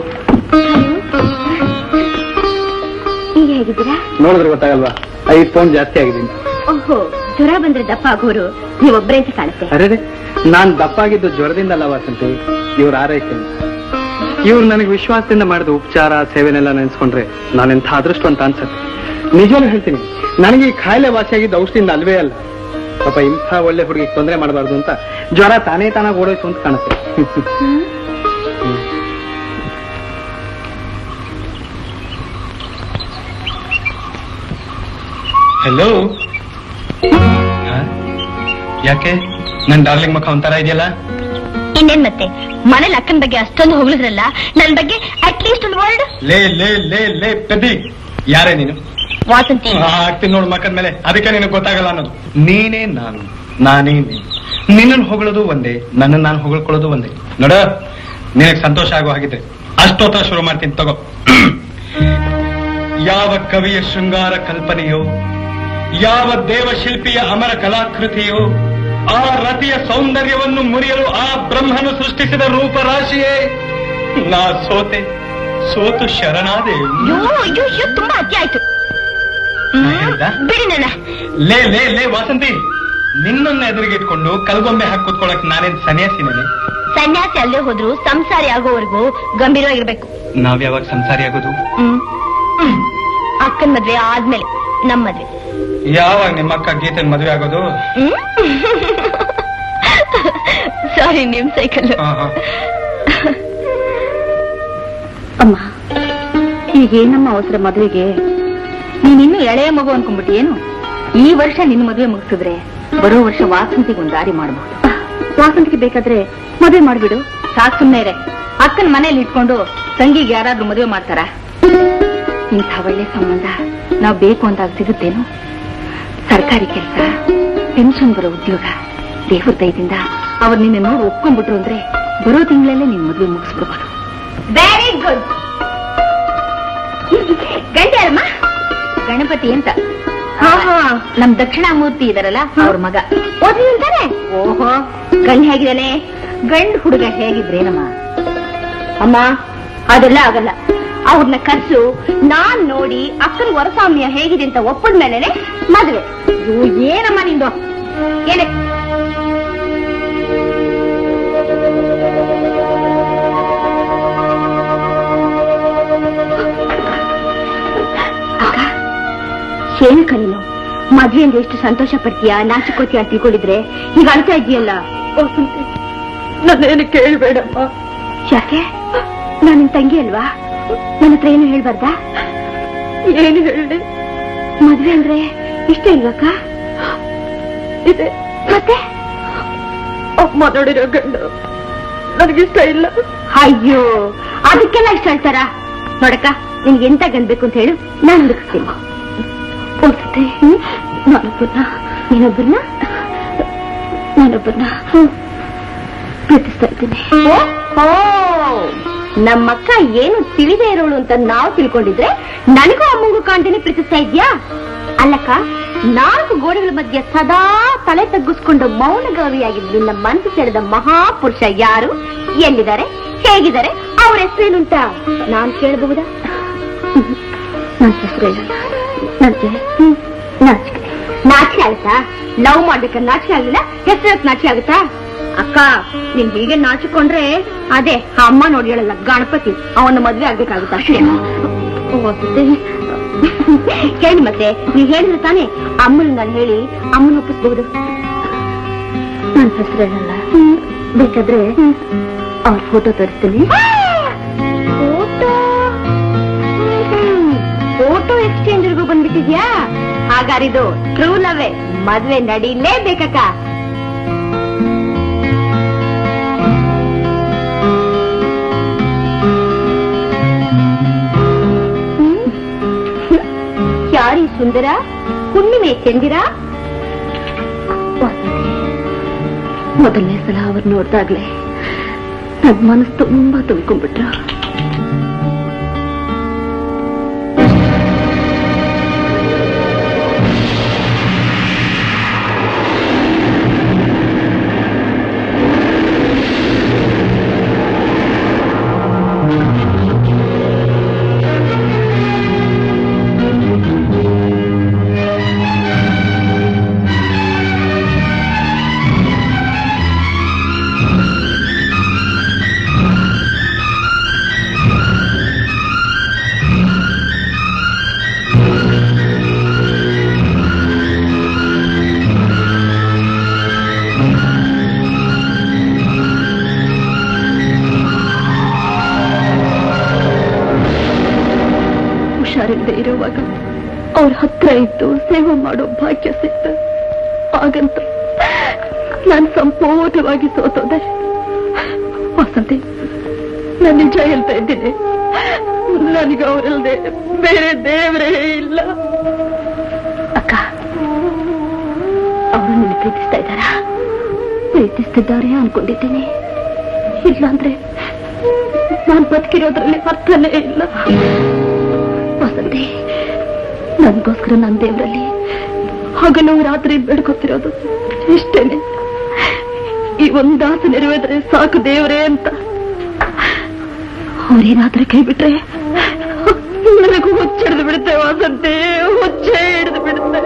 ಈಗ ಹೇಗಿದ್ದೀರಾ? ನೋಡಿದ್ರೆ ಗೊತ್ತಾಗಲ್ವಾ? 5 ಪೌಂಡ್ ಜಾಸ್ತಿ ಆಗಿದ್ದೀನಿ. ಓಹೋ, ಜ್ವರ ಬಂದ್ರೆ ದಪ್ಪ ಆಗೋರು ನೀವೊಬ್ಬರೇ ಅಂತ ಕಾಣುತ್ತೆ. ಅರೆ, ನಾನ್ ದಪ್ಪ ಆಗಿದ್ದು ಜ್ವರದಿಂದ ಅಲ್ಲ ವಾಸಂತಿ, ಇವ್ರ ಆರೈಕೆ. ಇವ್ರು ನನಗೆ ವಿಶ್ವಾಸದಿಂದ ಮಾಡಿದ ಉಪಚಾರ ಸೇವೆನೆಲ್ಲ ನೆನೆಸ್ಕೊಂಡ್ರೆ ನಾನೆಂಥ ಅದೃಷ್ಟ ಅಂತ ಅನ್ಸುತ್ತೆ. ನಿಜವೂ ಹೇಳ್ತೀನಿ, ನನಗೆ ಈ ಕಾಯಿಲೆ ವಾಸಿಯಾಗಿದ್ದು ಔಷಧಿಯಿಂದ ಅಲ್ವೇ ಅಲ್ಲ. ಪಾಪ ಇಂಥ ಒಳ್ಳೆ ಹುಡುಗಿಗೆ ತೊಂದರೆ ಮಾಡಬಾರ್ದು ಅಂತ ಜ್ವರ ತಾನಾಗಿ ಓಡೋಯ್ತು ಅಂತ ಕಾಣುತ್ತೆ. ಹಲೋ, ಯಾಕೆ ನನ್ ಡಾರ್ಲಿಂಗ್ ಮುಖ ಒಂಥರ ಇದೆಯಲ್ಲ? ಇನ್ನೇನ್ ಮತ್ತೆ, ಮನೇಲಿ ಅಕ್ಕನ ಬಗ್ಗೆ ಅಷ್ಟೊಂದು ಹೊಗಳಿದ್ರಲ್ಲ, ನನ್ ಬಗ್ಗೆ ಅಟ್ಲೀಸ್ಟ್ ಒಂದು ವರ್ಡ್. ಲೇ ಪೆದ್ದಿ, ಯಾರೇ ನೀನು? ವಾಸಂತಿ. ಆಗ್ತೀನಿ ನೋಡು ಮಕ್ಕದ ಮೇಲೆ, ಅದಕ್ಕೆ ನಿನಗೆ ಗೊತ್ತಾಗಲ್ಲ ಅನ್ನೋದು. ನೀನೇ ನಾನು, ನಾನೇ ನೀನು. ನಿನ್ನನ್ನು ಹೊಗಳೋದು ಒಂದೇ, ನನ್ನನ್ನು ನಾನು ಹೊಗಳ್ಕೊಳ್ಳೋದು ಒಂದೇ. ನೋಡ, ನಿನಗೆ ಸಂತೋಷ ಆಗೋ ಹಾಗಿದ್ರೆ ಅಷ್ಟೋತ್ತರ ಶುರು ಮಾಡ್ತೀನಿ ತಗೋ. ಯಾವ ಕವಿಯ ಶೃಂಗಾರ ಕಲ್ಪನೆಯೋ, ಯಾವ ದೇವಶಿಲ್ಪಿಯ ಅಮರ ಕಲಾಕೃತಿಯೋ ಆ ರತಿಯ ಸೌಂದರ್ಯವನ್ನು ಮುರಿಯಲು ಆ ಬ್ರಹ್ಮನು ಸೃಷ್ಟಿಸಿದ ರೂಪರಾಶಿಯೇ ನಾ ಸೋತು ಶರಣಾದೆ. ತುಂಬಾ ಅತಿ ಆಯ್ತು. ಬಿಡಿ ನನ್ನ. ಲೇ ವಾಸಂತಿ, ನಿನ್ನನ್ನ ಎದುರಿಗಿಟ್ಕೊಂಡು ಕಲ್ಗೊಂಬೆ ಹಾಕಿ ಕೂತ್ಕೊಳ್ಳಕ್ ನಾನೇನ್ ಸನ್ಯಾಸಿನೇ? ಸನ್ಯಾಸಿ ಅಲ್ಲೇ ಹೋದ್ರು ಸಂಸಾರಿ ಆಗೋವರೆಗೂ ಗಂಭೀರವಾಗಿರ್ಬೇಕು. ನಾವ್ ಯಾವಾಗ ಸಂಸಾರಿ ಆಗೋದು? ಅಕ್ಕನ ಮದ್ವೆ ಆದ್ಮೇಲೆ ನಮ್ ಮದ್ವೆ. ಯಾವಾಗ ನಿಮ್ಮ ಅಕ್ಕ ಗೀತನ್ ಮದ್ವೆ ಆಗೋದು? ಸಾರಿ, ನಿಮ್ ಸೈಕಲ್. ಅಮ್ಮ, ಈಗೇನಮ್ಮ ಅವಸರ ಮದುವೆಗೆ? ನೀನಿನ್ನು ಎಳೆಯ ಮಗು ಅನ್ಕೊಂಡ್ಬಿಟ್ಟು ಏನು? ಈ ವರ್ಷ ನಿನ್ನ ಮದುವೆ ಮುಗಿಸಿದ್ರೆ ಬರೋ ವರ್ಷ ವಾಸಂತಿಗೊಂದು ದಾರಿ ಮಾಡಬಹುದು. ವಾಸಂತಿಗೆ ಬೇಕಾದ್ರೆ ಮದುವೆ ಮಾಡ್ಬಿಡು. ಸಾಕು, ಸುಮ್ಮನೆ ಇರೆ. ಅಕ್ಕನ ಮನೇಲಿ ಇಟ್ಕೊಂಡು ತಂಗಿಗೆ ಯಾರಾದ್ರೂ ಮದುವೆ ಮಾಡ್ತಾರ? ಇಂಥ ಒಳ್ಳೆ ಸಂಬಂಧ ನಾವು ಬೇಕು ಅಂತ ಸಿಗುತ್ತೇನು? ಸರ್ಕಾರಿ ಕೆಲಸ, ಪೆನ್ಷನ್ ಬರೋ ಉದ್ಯೋಗ, ದೇವ್ರ ದಯದಿಂದ ಅವ್ರು ನಿನ್ನ ನೋಡಿ ಒಪ್ಕೊಂಡ್ಬಿಟ್ರು ಅಂದ್ರೆ ಬರೋ ತಿಂಗಳಲ್ಲೇ ನಿನ್ ಮದುವೆ ಮುಗಿಸ್ಬಿಡ್ಬೋದು. Very good. ಗಂಟೆ ಅಲ್ಲಮ್ಮ? ಗಣಪತಿ ಅಂತ ನಮ್ ದಕ್ಷಿಣಾಮೂರ್ತಿ ಇದಾರಲ್ಲ, ಅವ್ರ ಮಗ. ಓದಿರ್ತಾನೆ. ಓಹೋ, ಗಂಡ್ ಹೇಗಿದ್ದಾನೆ? ಗಂಡ್ ಹುಡುಗ ಹೇಗಿದ್ರೇನಮ್ಮ? ಅಮ್ಮ, ಅದೆಲ್ಲ ಆಗಲ್ಲ. ಅವ್ರನ್ನ ಕರ್ಸು, ನಾನ್ ನೋಡಿ ಅಕ್ಕನ ವರಸಾಮ್ಯ ಹೇಗಿದೆ ಅಂತ ಒಪ್ಪದ್ಮೇಲೆ ಮದುವೆ. ಏನಮ್ಮ ನಿಂದು? ಏನೇ ಅಕ್ಕ, ಏನಕ್ಕ ನೀನು ಮದ್ವೆ ಅಂದ್ರೆ ಎಷ್ಟು ಸಂತೋಷ ಪಡ್ತೀಯಾ, ನಾಚಿಕೋತೀಯ ಅಂತ ತಿಳ್ಕೊಂಡಿದ್ರೆ ಈಗ ಅಳ್ತಾ ಇದೆಯಲ್ಲ. ನನ್ನೇನು ಕೇಳ್ಬೇಡಮ್ಮ. ಯಾಕೆ? ನಾನು ನಿನ್ ತಂಗಿ ಅಲ್ವಾ? ನನ್ನ ಹತ್ರ ಏನು ಹೇಳ್ಬಾರ್ದಾ? ಏನು ಹೇಳಿ? ಮದ್ವೆ ಅಂದ್ರೆ ಇಷ್ಟ ಇಲ್ವಕ್ಕ? ಇದೆ. ಮತ್ತೆ ಅಮ್ಮ ನೋಡಿರೋ ಗಂಡು ನನಗಿಷ್ಟ ಇಲ್ಲ. ಅಯ್ಯೋ, ಅದಕ್ಕೆಲ್ಲ ಇಷ್ಟ ಹೇಳ್ತಾರ? ನೋಡಕ್ಕ, ನಿನ್ಗೆ ಎಂತ ಗಂಡ್ ಬೇಕು ಅಂತ ಹೇಳು, ನಾನು ಹುಡುಕ್ತೀನಿ. ಹೋಗ್ತೇ ನೀನೊಬ್ಬರನ್ನ ಪ್ರೀತಿಸ್ತಾ ಇದ್ದೀನಿ. ನಮ್ಮಕ್ಕ ಏನು ತಿಳಿದೇ ಇರೋಳು ಅಂತ ನಾವು ತಿಳ್ಕೊಂಡಿದ್ರೆ ನನಗೂ ಅಮ್ಮಂಗೂ ಕಾಣ್ತೀನಿ ಪ್ರೀತಿಸ್ತಾ ಇದ್ಯಾ? ಅಲ್ಲಕ್ಕ, 4 ಗೋಡೆಗಳ ಮಧ್ಯೆ ಸದಾ ತಲೆ ತಗ್ಗಿಸ್ಕೊಂಡು ಮೌನಗಾವಿಯಾಗಿದ್ದು ನಿನ್ನ ಮನಸ್ಸು ಸೆಳೆದ ಮಹಾಪುರುಷ ಯಾರು? ಎಲ್ಲಿದ್ದಾರೆ? ಹೇಗಿದ್ದಾರೆ? ಅವ್ರ ಹೆಸರೇನು ಅಂತ ನಾನ್ ಕೇಳಬಹುದಾ? ನನ್ನ ಹೆಸರು ನಾಚಿಕೆ ಆಗುತ್ತಾ? ಲವ್ ಮಾಡ್ಬೇಕಾದ್ರೆ ನಾಚಿಕೆ ಆಗಲಿಲ್ಲ, ಹೆಸರು ನಾಚಿಕೆ ಆಗುತ್ತಾ? ಅಕ್ಕ, ನೀನ್ ಹೀಗೆ ನಾಚಿಕೊಂಡ್ರೆ ಅದೇ ಅಮ್ಮ ನೋಡಿ ಹೇಳಲ್ಲ, ಗಣಪತಿ ಅವನ ಮದ್ವೆ ಆಗ್ಬೇಕಾಗುತ್ತ ಅಷ್ಟೇ. ಹೇಳಿ ಮತ್ತೆ, ನೀವ್ ಹೇಳಿದ್ರೆ ತಾನೇ ಅಮ್ಮನ ನಾನು ಹೇಳಿ ಅಮ್ಮನ ಒಪ್ಪಿಸ್ಬಹುದು. ನನ್ನ ಹೆಸರು ಹೇಳಲ್ಲ, ಬೇಕಾದ್ರೆ ಅವ್ರ ಫೋಟೋ ತೋರಿಸ್ತೀನಿ. ಫೋಟೋ ಎಕ್ಸ್ಚೇಂಜ್ಗೂ ಬಂದ್ಬಿಟ್ಟಿದ್ಯಾ? ಹಾಗಾರಿದು ಟ್ರೂ ಲವ್. ಮದ್ವೆ ನಡೀಲೇಬೇಕಕ್ಕ. ಯಾರಿ ಸುಂದರ, ಹುಣ್ಣಿಮೆ ಚಂದಿರ? ಮೊದಲನೇ ಸಲ ಅವ್ರು ನೋಡ್ದಾಗ್ಲೇ ನನ್ ಮನಸ್ಸು ತುಂಬಾ ತುಂಬಿಕೊಂಡ್ಬಿಟ್ರು. ಇರುವಾಗ ಅವ್ರ ಹತ್ರ ಇದ್ದು ಸೇವೆ ಮಾಡೋ ಭಾಗ್ಯ ಸಿಕ್ತ. ಹಾಗಂತ ನಾನು ಸಂಪೂರ್ಣವಾಗಿ ಸೋತೋದೆ. ವಸಂತಿ, ನಾನು ನಿಜ ಹೇಳ್ತಾ ಇದ್ದೀನಿ, ನನಗೆ ಅವರಲ್ಲದೆ ಬೇರೆ ದೇವರೇ ಇಲ್ಲ. ಅಕ್ಕ, ಅವರು ನಿನ್ನ ಪ್ರೀತಿಸ್ತಾ ಇದ್ದಾರಾ? ಪ್ರೀತಿಸ್ತಿದ್ದಾರೆ ಅನ್ಕೊಂಡಿದ್ದೀನಿ. ಇಲ್ಲಾಂದ್ರೆ ನಾನು ಬದುಕಿರೋದ್ರಲ್ಲಿ ಅರ್ಥನೇ ಇಲ್ಲ. ವಸಂತಿ, ನನ್ಗೋಸ್ಕರ ನನ್ನ ದೇವರಲ್ಲಿ ಹಗಲು ರಾತ್ರಿ ಬೇಡ್ಕೊತಿರೋದು ಇಷ್ಟೇನೆ. ಈ ಒಂದಾಸೆ ನೆರವೇದ್ರೆ ಸಾಕು ದೇವರೇ ಅಂತ. ಅವ್ರೇನಾದ್ರೂ ಕೈ ಬಿಟ್ರೆ ನನಗೂ ಹುಚ್ಚ ಹಿಡಿದು ಬಿಡುತ್ತೆ ವಾಸಂತೆ, ಹುಚ್ಚೆ ಹಿಡಿದು ಬಿಡುತ್ತೆ.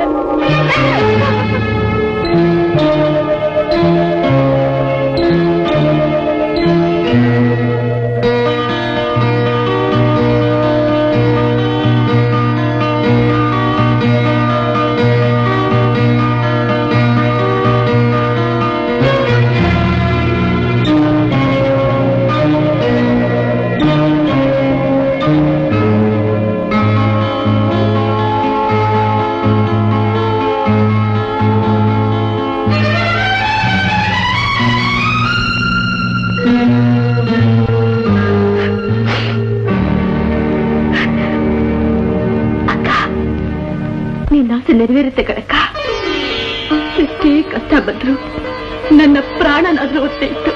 ನೆರವೇರುತ್ತೆ ಕಣಕ್ಕ. ಎಷ್ಟೇ ಕಷ್ಟ ಬಂದ್ರು ನನ್ನ ಪ್ರಾಣನಾದ್ರೂ ಒತ್ತೆ ಇಟ್ಟು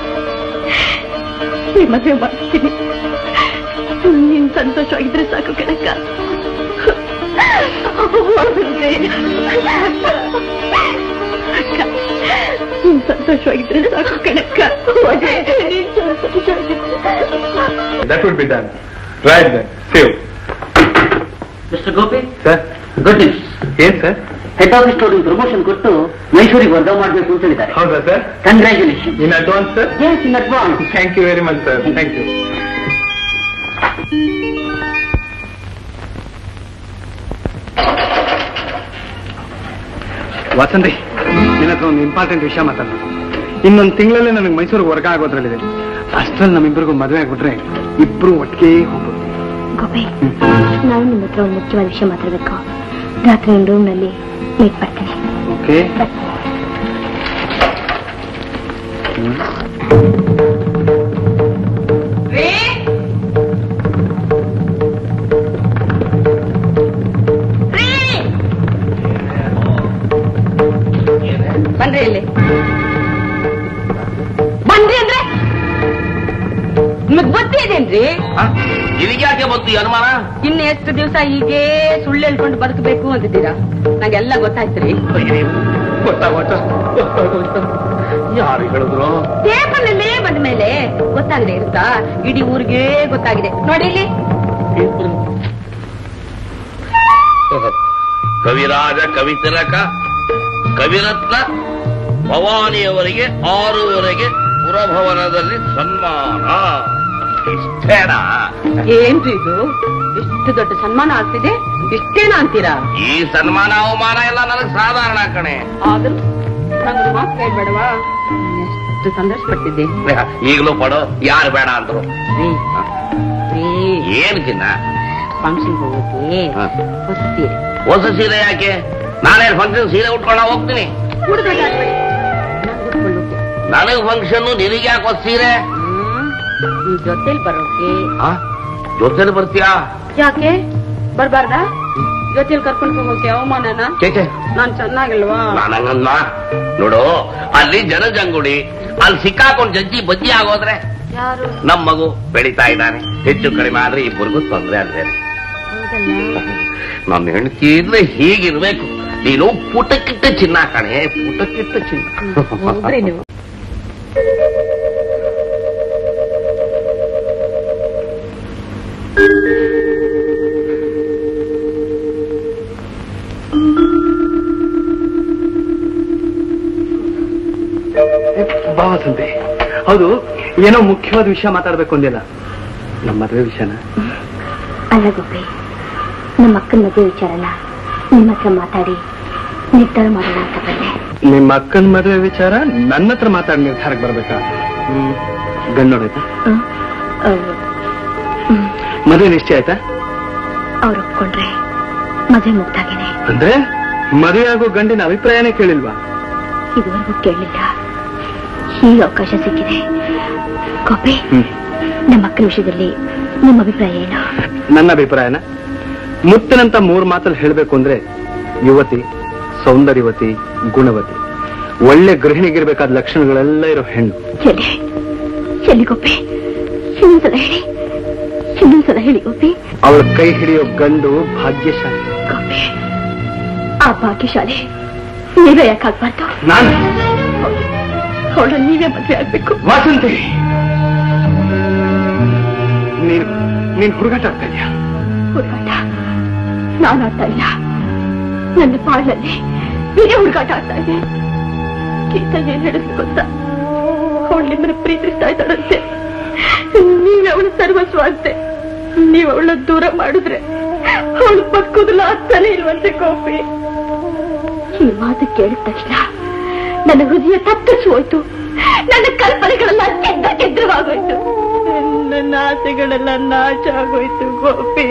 ಈ ಮದುವೆ ಮಾಡ್ತೀನಿ. ನೀನ್ ಸಂತೋಷವಾಗಿದ್ರೆ ಸಾಕು ಕಣಕ್ಕ. ನೀನ್ ಸಂತೋಷವಾಗಿದ್ರೆ ಸಾಕು ಕಣಕ್ಕ. That would be done. Right then. See you. Mr. Gopi? Sir? Good news. Yes, sir? Head office ನೋಡಿ ಪ್ರಮೋಷನ್ ಕೊಟ್ಟು ಮೈಸೂರಿಗೆ ವರ್ಗ ಮಾಡಬೇಕು ಅಂತ ಹೇಳಿದ್ದಾರೆ. ಹೌದಾ sir? Congratulation. In advance, sir? Yes, in advance. Thank you very much, sir. Thank you. Vasanthi, ನಿನ್ನ ಹತ್ರ ಒಂದು ಇಂಪಾರ್ಟೆಂಟ್ ವಿಷಯ ಮಾತಾಡೋಣ. ಇನ್ನೊಂದು ತಿಂಗಳಲ್ಲೇ ನನಗೆ ಮೈಸೂರಿಗೆ ವರ್ಗ ಆಗೋದ್ರಲ್ಲಿದೆ. ಅಷ್ಟರಲ್ಲಿ ನಮ್ಮಿಬ್ಬರಿಗೂ ಮದುವೆ ಆಗ್ಬಿಟ್ರೆ ಇಬ್ರು ಒಟ್ಟಿಗೆ ಹೋಗ್ಬೋದು. ಗೋಪಿ, ನಾನು ನಿಮ್ಮ ಹತ್ರ ಒಂದು ಮುಖ್ಯವಾದ ವಿಷಯ ಮಾತಾಡಬೇಕು. ರಾತ್ರಿ ಒಂದು ರೂಮ್ನಲ್ಲಿ ಮೀಟ್ ಮಾಡ್ತೀನಿ. ಓಕೆ. ಬನ್ರಿ ಇಲ್ಲಿ. ಬನ್ರಿ ಅಂದ್ರೆ ನಿಮಗ್ ಗೊತ್ತೇ ಇದೇನ್ರಿ? ನಿನಗ್ಯಾಕೆ ಬಂತು ಅನುಮಾನ? ಇನ್ನು ಎಷ್ಟು ದಿವಸ ಹೀಗೆ ಸುಳ್ಳು ಹೇಳ್ಕೊಂಡು ಬದುಕಬೇಕು ಅಂತಿದ್ದೀರಾ? ನಂಗೆಲ್ಲ ಗೊತ್ತಾಯ್ತ್ರಿ. ಯಾರು ಹೇಳಿದ್ರು? ಪೇಪರ್ನಲ್ಲೇ ಬಂದ ಮೇಲೆ ಗೊತ್ತಾಗದೆ ಇರುತ್ತಾ? ಇಡೀ ಊರಿಗೆ ಗೊತ್ತಾಗಿದೆ ನೋಡಿ ಇಲ್ಲಿ. ಕವಿರಾಜ ಕವಿತಿಲಕ ಕವಿರತ್ನ ಭವಾನಿಯವರಿಗೆ 6:30 ಪುರಭವನದಲ್ಲಿ ಸನ್ಮಾನ. ಇಷ್ಟೇನಾ? ಏನ್ರಿ ಇದು? ಇಷ್ಟು ದೊಡ್ಡ ಸನ್ಮಾನ ಆಗ್ತಿದೆ, ಇಷ್ಟೇನಾ ಅಂತೀರಾ? ಈ ಸನ್ಮಾನ ಅವಮಾನ ಎಲ್ಲ ನನಗೆ ಸಾಧಾರಣ ಕಣೆ. ಆದ್ರೂ ನಂಗೆ ಮಾತು ಕೇಳ್ಬೇಡವಾ? ಎಷ್ಟು ಸಂತೋಷ ಪಟ್ಟಿದ್ದೆ. ಈಗಲೂ ಪಡೋ, ಯಾರು ಬೇಡ ಅಂದ್ರು. ಏನ್ಕಿನ್ನ ಫಂಕ್ಷನ್ ಹೋಗೋಕೆ ಹೊಸ ಸೀರೆ. ಹೊಸ ಸೀರೆ ಯಾಕೆ? ನಾನೇನು ಫಂಕ್ಷನ್ ಸೀರೆ ಉಟ್ಕೊಂಡ ಹೋಗ್ತೀನಿ. ನನಗ್ ಫಂಕ್ಷನ್, ನಿನಗೆ ಯಾಕೆ ಹೊಸ ಸೀರೆ? ಈ ಜೊತೆಲಿ ಬರೋಕೆ. ಜೊತೆಲಿ ಬರ್ತೀಯಾ? ಯಾಕೆ ಬರ್ಬಾರ್ದ? ಜೊತೆಲಿ ಕರ್ಕೊಂಡು ಹೋಗೋಕೆ ಅವಮಾನನ? ನಾನ್ ಚೆನ್ನಾಗಿಲ್ವಾ? ನಾನಂಗನ್ನ ನೋಡು, ಅಲ್ಲಿ ಜನಜಂಗುಡಿ, ಅಲ್ಲಿ ಸಿಕ್ಕಾಕೊಂಡು ಜಜ್ಜಿ ಬಜ್ಜಿ ಆಗೋದ್ರೆ ಯಾರು? ನಮ್ ಮಗು ಬೆಳೀತಾ ಇದ್ದಾನೆ. ಹೆಚ್ಚು ಕಡಿಮೆ ಆದ್ರೆ ಇಬ್ಬರಿಗೂ ತೊಂದ್ರೆ ಅಂದ್ರೆ. ನನ್ನ ಹೆಂಡತಿ ಇದ್ರೆ ಹೀಗಿರ್ಬೇಕು. ನೀನು ಪುಟಕ್ಕಿಟ್ಟ ಚಿನ್ನ ಕಣೆ, ಪುಟಕ್ಕಿಟ್ಟ ಚಿನ್ನ. ನೀವು ಬಾ ವಸಂತಿ. ಹೌದು, ಏನೋ ಮುಖ್ಯವಾದ ವಿಷಯ ಮಾತಾಡ್ಬೇಕು ಅಂದಿಲ್ಲ. ನಮ್ಮ ಮದುವೆ ವಿಷಯನ? ಅಲ್ಲ ಗೋಪಿ, ನಮ್ಮ ಅಕ್ಕನ ಮದುವೆ ವಿಚಾರನ ನಿಮ್ಮ ಹತ್ರ ಮಾತಾಡಿ ನಿರ್ಧಾರ ಮಾಡೋಣ ಅಂತ ಬಂದೆ. ನಿಮ್ಮ ಅಕ್ಕನ ಮದುವೆ ವಿಚಾರ ನನ್ನ ಹತ್ರ ಮಾತಾಡಿ ನಿರ್ಧಾರಕ್ಕೆ ಬರ್ಬೇಕಾ? ಗಂಡು ನೋಡಾಯ್ತಾ? ಮದುವೆ ನಿಶ್ಚಯ ಆಯ್ತಾ? ಅವ್ರು ಒಪ್ಕೊಂಡ್ರೆ ಮದುವೆ ಮುಗ್ದಾಗೇನೆ. ಅಂದ್ರೆ ಮದುವೆ ಆಗೋ ಗಂಡಿನ ಅಭಿಪ್ರಾಯನೇ ಕೇಳಿಲ್ವಾ? ಇದುವರೆಗೂ ಕೇಳಲಿಲ್ಲ. ಈಗ ಅವಕಾಶ ಸಿಕ್ಕಿದೆ. ಗೋಪಿ, ನಮ್ಮ ಅಕ್ಕನ ವಿಷಯದಲ್ಲಿ ನಿಮ್ಮ ಅಭಿಪ್ರಾಯ ಏನು? ನನ್ನ ಅಭಿಪ್ರಾಯನ ಮುತ್ತಿನಂತ 3 ಮಾತಲ್ಲಿ ಹೇಳ್ಬೇಕು ಅಂದ್ರೆ ಯುವತಿ, ಸೌಂದರ್ಯವತಿ, ಗುಣವತಿ, ಒಳ್ಳೆ ಗೃಹಿಣಿಗಿರ್ಬೇಕಾದ ಲಕ್ಷಣಗಳೆಲ್ಲ ಇರೋ ಹೆಣ್ಣು. ಎಲ್ಲಿ ಗೋಪಿ? ಇನ್ನೊಂದ್ಸಲ ಹೇಳಿ, ಇನ್ನೊಂದ್ಸಲ ಹೇಳಿ ಗೋಪಿ. ಅವಳ ಕೈ ಹಿಡಿಯೋ ಗಂಡು ಭಾಗ್ಯಶಾಲಿ. ಗೋಪಿ, ಆ ಭಾಗ್ಯಶಾಲಿ ನೀವೇ ಯಾಕಾಗ್ಬಾರ್ದು? ನಾನು ಅವಳ ನೀವೇ ಮದುವೆ ಆಗ್ಬೇಕು. ವಾಸಂತಿ, ನೀನ್ ಹುಡುಗಾಟ ಆಗ್ತಾ ಇದೆಯಾ? ಹುಡುಗಾಟ ನಾನು ಆಡ್ತಾ ಇಲ್ಲ. ನನ್ನ ಪಾಳಲ್ಲಿ ನೀನೇ ಹುಡುಗಾಟ ಆಗ್ತಾ ಇದೆ. ಗೀತ ಏನ್ ಹೇಳಿದ್ರು ಗೊತ್ತಾ? ಅವಳು ನಿಮ್ಮನ್ನ ಪ್ರೀತಿಸ್ತಾ ಇದ್ದಾಳಂತೆ. ನೀವೇ ಅವಳು ಸರ್ವಸ್ವ ಅಂತೆ. ನೀವು ಅವಳ ದೂರ ಮಾಡಿದ್ರೆ ಅವಳು ಬದುಕೋದಿಲ್ಲ ಅಂತಾನೆ ಇಲ್ವಂತೆ ಗೋಪಿ. ಈ ಮಾತು ಕೇಳಿದ ತಕ್ಷಣ ನನ್ನ ಹೃದಯ ತತ್ತರಿಸಿ ಹೋಯ್ತು. ನನ್ನ ಕಲ್ಪನೆಗಳೆಲ್ಲ ಕೆದ್ರವಾಗೋಯ್ತು. ನನ್ನ ಆಸೆಗಳೆಲ್ಲ ನಾಶ ಆಗೋಯ್ತು ಗೋಪಿ.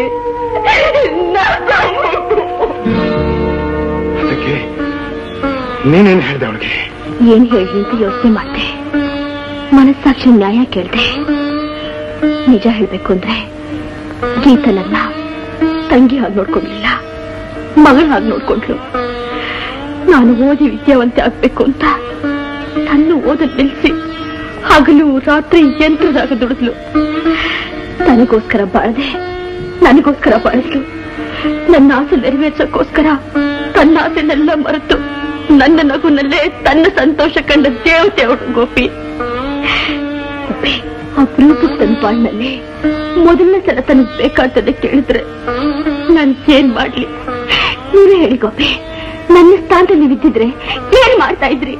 ಅದಕ್ಕೆ ನೀನೇನ್ ಹೇಳ್ದೆ ಅವಳಿಗೆ? ಏನ್ ಹೇಳಿ ಅಂತ ಯೋಚನೆ ಮಾಡ್ದೆ. ಮನಸ್ಸಾಕ್ಷಿ ನ್ಯಾಯ ಕೇಳ್ದೆ. ನಿಜ ಹೇಳ್ಬೇಕು ಅಂದ್ರೆ ಗೀತನನ್ನ ತಂಗಿ ಹಾಗೆ ನೋಡ್ಕೊಂಡಿಲ್ಲ, ಮಗಳ ಹಾಗೆ ನೋಡ್ಕೊಂಡ್ಲು. ನಾನು ಓದಿ ವಿದ್ಯಾವಂತೆ ಆಗ್ಬೇಕು ಅಂತ ತನ್ನ ಓದಲ್ ನಿಲ್ಸಿ ಹಗಲು ರಾತ್ರಿ ಯಂತ್ರದಾಗ ದುಡಿದ್ಲು. ತನಗೋಸ್ಕರ ಬಾಳದೆ ನನಗೋಸ್ಕರ ಬಾಳಿದ್ಲು. ನನ್ನ ಆಸೆ ನೆರವೇರ್ಸೋಕ್ಕೋಸ್ಕರ ತನ್ನ ಆಸೆನೆಲ್ಲ ಮರೆತು ನನ್ನ ನಗುನಲ್ಲೇ ತನ್ನ ಸಂತೋಷ ಕಂಡ ದೇವತೆ ಅವಳು ಗೋಪಿ. ಗೋಪಿ ಅಪರೂಪಕ್ಕೆ ತನ್ನ ಬಾಳ್ನಲ್ಲಿ ಮೊದಲನೇ ಸಲ ತನಗ್ ಬೇಕಾಗ್ತದೆ ಕೇಳಿದ್ರೆ ನಾನು ಏನ್ ಮಾಡ್ಲಿ? ನೀವೇ ಹೇಳಿ ಗೋಪಿ, ನನ್ನ ಸ್ಥಾನದಲ್ಲಿ ನೀವಿದ್ದಿದ್ರೆ ಏನ್ ಮಾಡ್ತಾ ಇದ್ರಿ?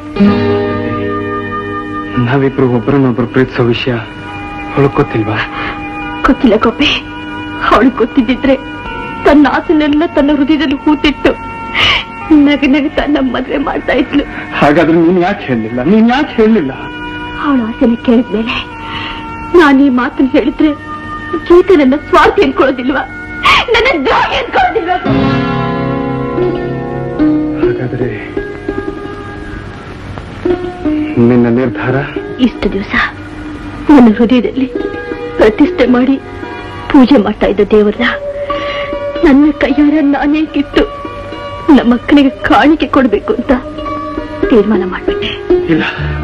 ನಾವಿಬ್ರು ಒಬ್ಬರನ್ನೊಬ್ರು ಪ್ರೀತಿಸೋ ವಿಷಯ ಅವಳು ಗೊತ್ತಿಲ್ವಾ? ಗೊತ್ತಿಲ್ಲ ಗೋಪಿ. ಅವಳು ಗೊತ್ತಿದ್ದಿದ್ರೆ ತನ್ನ ಆಸೆನೆಲ್ಲ ತನ್ನ ಹೃದಯದಲ್ಲಿ ಹೂತಿಟ್ಟು ನಗನಗುತ್ತಾ ನಮ್ಮ ಮದುವೆ ಮಾಡ್ತಾ ಇದ್ಲು. ಹಾಗಾದ್ರೆ ನೀನ್ ಯಾಕೆ ಹೇಳಲಿಲ್ಲ? ಅವಳ ಆಸೆನ ಕೇಳಿದ್ಮೇಲೆ ನಾನು ಈ ಮಾತನ್ನು ಹೇಳಿದ್ರೆ ಗೀತೆ ನನ್ನ ಸ್ವಾರ್ಥಿ ಅನ್ಕೊಳ್ಳೋದಿಲ್ವಾ? ನನ್ನ ದ್ರೋಹಿ ಅನ್ಕೊಳ್ಳೋದಿಲ್ವಾ? ಹಾಗಾದ್ರೆ ನಿನ್ನ ನಿರ್ಧಾರ? ಇಷ್ಟು ದಿವಸ ನನ್ನ ಹೃದಯದಲ್ಲಿ ಪ್ರತಿಷ್ಠೆ ಮಾಡಿ ಪೂಜೆ ಮಾಡ್ತಾ ಇದ್ದ ದೇವರನ್ನ ನನ್ನ ಕೈಯಾರ ನಾನೇ ಕಿತ್ತು ನಮ್ಮ ಮಕ್ಕಳಿಗೆ ಕಾಣಿಕೆ ಕೊಡ್ಬೇಕು ಅಂತ ತೀರ್ಮಾನ ಮಾಡ್ಬಿಟ್ಟೆ. ಇಲ್ಲ,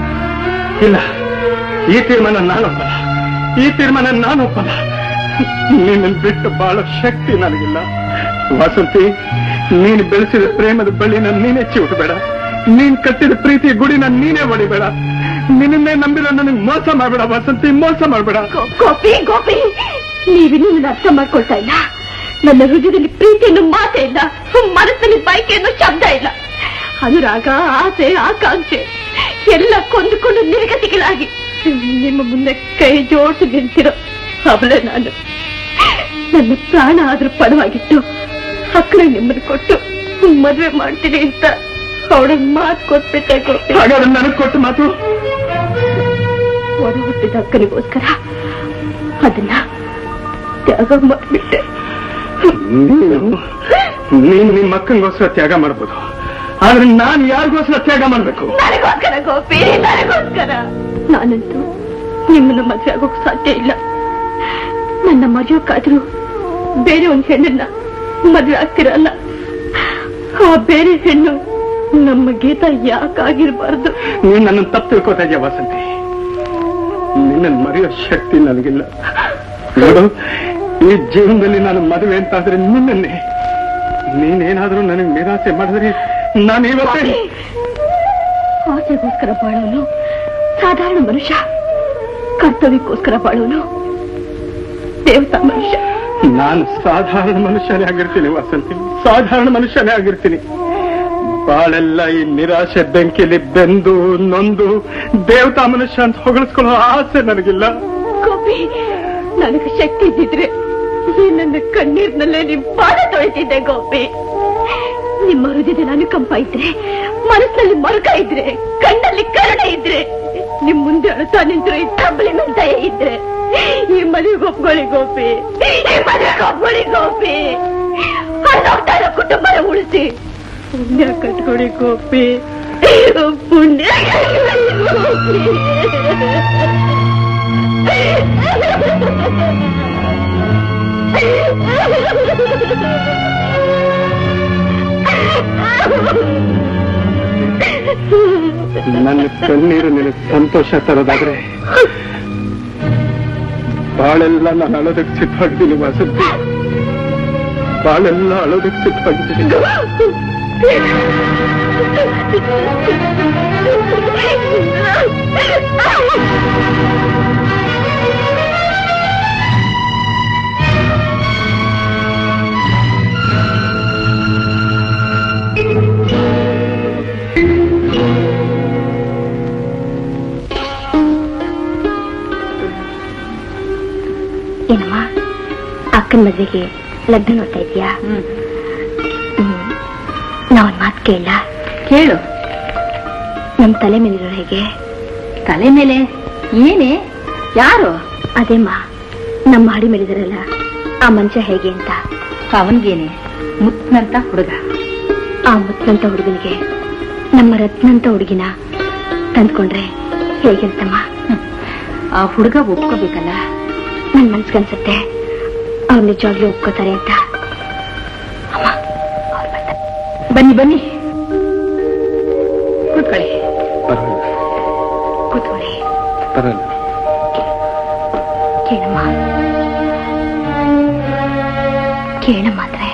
ಈ ತೀರ್ಮಾನ ನಾನೊಪ್ಪಲ್ಲ. ನಿನ್ನ ಬಿಟ್ಟು ಬಾಳೋ ಶಕ್ತಿ ನನಗಿಲ್ಲ. ವಾಸಂತಿ, ನೀನು ಬೆಳೆಸಿದ ಪ್ರೇಮದ ಬಳ್ಳಿನ ನೀನೇ ಚಿವುಟಬೇಡ. ನೀನ್ ಕಟ್ಟಿದ ಪ್ರೀತಿಯ ಗುಡಿನ ನೀನೇ ಹೊಡಿಬೇಡ. ನಿನ್ನೇ ನಂಬಿರೋ ನನಗೆ ಮೋಸ ಮಾಡ್ಬೇಡ ವಾಸಂತಿ, ಮೋಸ ಮಾಡ್ಬೇಡ. ಗೋಪಿ, ನೀವಿನ್ನೂ ನನ್ನ ಅರ್ಥ ಮಾಡ್ಕೊಳ್ತಾ ಇಲ್ಲ. ನನ್ನ ಹೃದಯದಲ್ಲಿ ಪ್ರೀತಿಯನ್ನು ಮಾತೇ ಇಲ್ಲ, ಮನಸ್ಸಲ್ಲಿ ಬಯಕೆಯನ್ನು ಶಬ್ದ ಇಲ್ಲ. ಅನುರಾಗ, ಆಸೆ, ಆಕಾಂಕ್ಷೆ ಎಲ್ಲ ಕೊಂದುಕೊಂಡು ನಿರ್ಗತಿಗಳಾಗಿ ನಿಮ್ಮ ಮುಂದೆ ಕೈ ಜೋಡಿಸಿ ನಿಂತಿರೋ ಅವಳೇ ನಾನು. ನನ್ನ ಪ್ರಾಣ ಆದ್ರೂ ಪಡವಾಗಿತ್ತು ಅಕ್ಕನ ನಿಮ್ಮನ್ನು ಕೊಟ್ಟು ಮದುವೆ ಮಾಡ್ತೀನಿ ಅಂತ ಅವಳಿಗೆ ಮಾತು ಕೊಟ್ಬಿಟ್ಟೆ ಗೋಪಿ. ಹಾಗಾದ್ರೆ ನನಗೆ ಕೊಟ್ಟು ಮಾತು? ಒಡ ಹುಟ್ಟಿದ ಅಕ್ಕನಿಗೋಸ್ಕರ ಅದನ್ನ ತ್ಯಾಗ ಮಾಡ್ಬಿಟ್ಟೆ. ನೀನು ನಿಮ್ಮ ಅಕ್ಕನಿಗೋಸ್ಕರ ತ್ಯಾಗ ಮಾಡ್ಬೋದು, ಆದ್ರೆ ನಾನು ಯಾರಿಗೋಸ್ಕರ ತ್ಯಾಗ ಮಾಡ್ಬೇಕು? ನನಗೋಸ್ಕರ ಗೋಪಿ, ನನಗೋಸ್ಕರ. ನಾನಂತೂ ನಿಮ್ಮನ್ನ ಮದುವೆ ಆಗೋಕ್ ಸಾಧ್ಯ ಇಲ್ಲ. ನನ್ನ ಮದುವೆಗಾದ್ರೂ ಬೇರೆ ಒಂದು ಹೆಣ್ಣನ್ನ ಮದುವೆ ಆಗ್ತಿರಲ್ಲ. ಆ ಬೇರೆ ಹೆಣ್ಣು ನಮ್ಮ ಗೀತ ಯಾಕಾಗಿರ್ಬಾರ್ದು? ನೀನ್ ನನ್ನನ್ನು ತಪ್ಪು ತಿಳ್ಕೋತಾ ಇದೆಯಾ ವಾಸಂತಿ? ನಿನ್ನನ್ನು ಮರೆಯೋ ಶಕ್ತಿ ನನಗಿಲ್ಲ. ನೋಡು, ಈ ಜೀವನದಲ್ಲಿ ನಾನು ಮದುವೆ ಅಂತಾದ್ರೆ ನಿನ್ನನ್ನೇ. ನೀನೇನಾದ್ರೂ ನನಗೆ ನಿರಾಸೆ ಮಾಡಿದ್ರೆ ನಾನು ಇವತ್ತೇ. ಆಸೆಗೋಸ್ಕರ ಬಾಳೋನು ಸಾಧಾರಣ ಮನುಷ್ಯ, ಕರ್ತವ್ಯಕ್ಕೋಸ್ಕರ ಬಾಳೋನು ದೇವತಾ ಮನುಷ್ಯ. ನಾನು ಸಾಧಾರಣ ಮನುಷ್ಯನೇ ಆಗಿರ್ತೀನಿ ವಾಸಂತಿ, ಸಾಧಾರಣ ಮನುಷ್ಯನೇ ಆಗಿರ್ತೀನಿ. ಬಾಳೆಲ್ಲ ಈ ನಿರಾಶೆ ಬೆಂಕಿಲಿ ಬೆಂದು ನೊಂದು ದೇವತಾ ಮನುಷ್ಯ ಅಂತ ಹೊಗಳಿಸ್ಕೊಳ್ಳೋ ಆಸೆ ನನಗಿಲ್ಲ. ಗೋಪಿ, ನನಗೆ ಶಕ್ತಿ ಇದ್ದಿದ್ರೆ ನನ್ನ ಕಣ್ಣೀರ್ನಲ್ಲೇ ನಿಮ್ ಪಾದ ತೊಳಿತಿದ್ದೆ ಗೋಪಿ. ನಿಮ್ಮ ಹೃದಯದಲ್ಲಿ ಅನುಕಂಪ ಇದ್ರೆ, ಮನಸ್ಸಿನಲ್ಲಿ ಮರುಕ ಇದ್ರೆ, ಕಣ್ಣಲ್ಲಿ ಕರುಣೆ ಇದ್ರೆ, ನಿಮ್ ಮುಂದೆ ಅಳುತ್ತಾ ನಿಂತರು ಈ ತಬ್ಬಲಿ ದಯ ಇದ್ರೆ ಈ ಮದುವೆಗೆ ಒಪ್ಕೊಳ್ಳಿ ಗೋಪಿ, ಈ ಮದುವೆಗೆ ಒಪ್ಕೊಳ್ಳಿ ಗೋಪಿ. ಹೋಗ್ತಾ ಇರೋ ಕುಟುಂಬನ ಉಳಿಸಿ ಪುಣ್ಯ ಕಟ್ಕೊಡಿ ಗೋಪಿ, ಪುಣ್ಯ ಗೋಪಿ. ನನ್ನ ಕಣ್ಣೀರು ನಿನಗೆ ಸಂತೋಷ ತರೋದಾದ್ರೆ ಬಾಳೆಲ್ಲ ನಾನು ಅಳೋದಕ್ಕೆ ಸಿದ್ಧವಾಗಿದ್ದೀನಿ ವಾಸಂತಿ, ಬಾಳೆಲ್ಲ ಅಳೋದಕ್ಕೆ ಸಿದ್ಧವಾಗಿದ್ದೀನಿ. ಏನಮ್ಮ ಅಕ್ಕನ ಮದ್ವೆಗೆ ಲಗ್ನ ನೋಡ್ತಾ ಇದೀಯಾ? ನಾವೊಂದ್ ಮಾತು ಕೇಳ. ಕೇಳು. ನಮ್ ತಲೆ ಮೇಲಿರೋ ಹೇಗೆ? ತಲೆ ಮೇಲೆ ಏನೇ? ಯಾರು? ಅದೇಮ್ಮ ನಮ್ಮ ಹಾಡಿ ಮೇಲಿದಾರಲ್ಲ ಆ ಮನುಷ್ಯ ಹೇಗೆ ಅಂತ. ಅವನ್ಗೇನೆ ಮುತ್ನಂತ ಹುಡುಗ. ಆ ಮುತ್ನಂತ ಹುಡುಗನಿಗೆ ನಮ್ಮ ರತ್ನಂತ ಹುಡುಗಿನ ತಂದ್ಕೊಂಡ್ರೆ ಹೇಗಿರ್ತಮ್ಮ? ಆ ಹುಡುಗ ಒಪ್ಕೋಬೇಕಲ್ಲ. ನನ್ ಮನ್ಸ್ಗನ್ಸುತ್ತೆ ಅವ್ರು ನಿಜವಾಗ್ಲೂ ಒಪ್ಕೋತಾರೆ ಅಂತ. ಬನ್ನಿ ಬನ್ನಿ ಕೂತ್ಕೊಳ್ಳಿ. ಕೂತ್ಕೊಳ್ಳಿ. ಕೇಳಮ್ಮ ಕೇಳಮ್ಮಾದ್ರೆ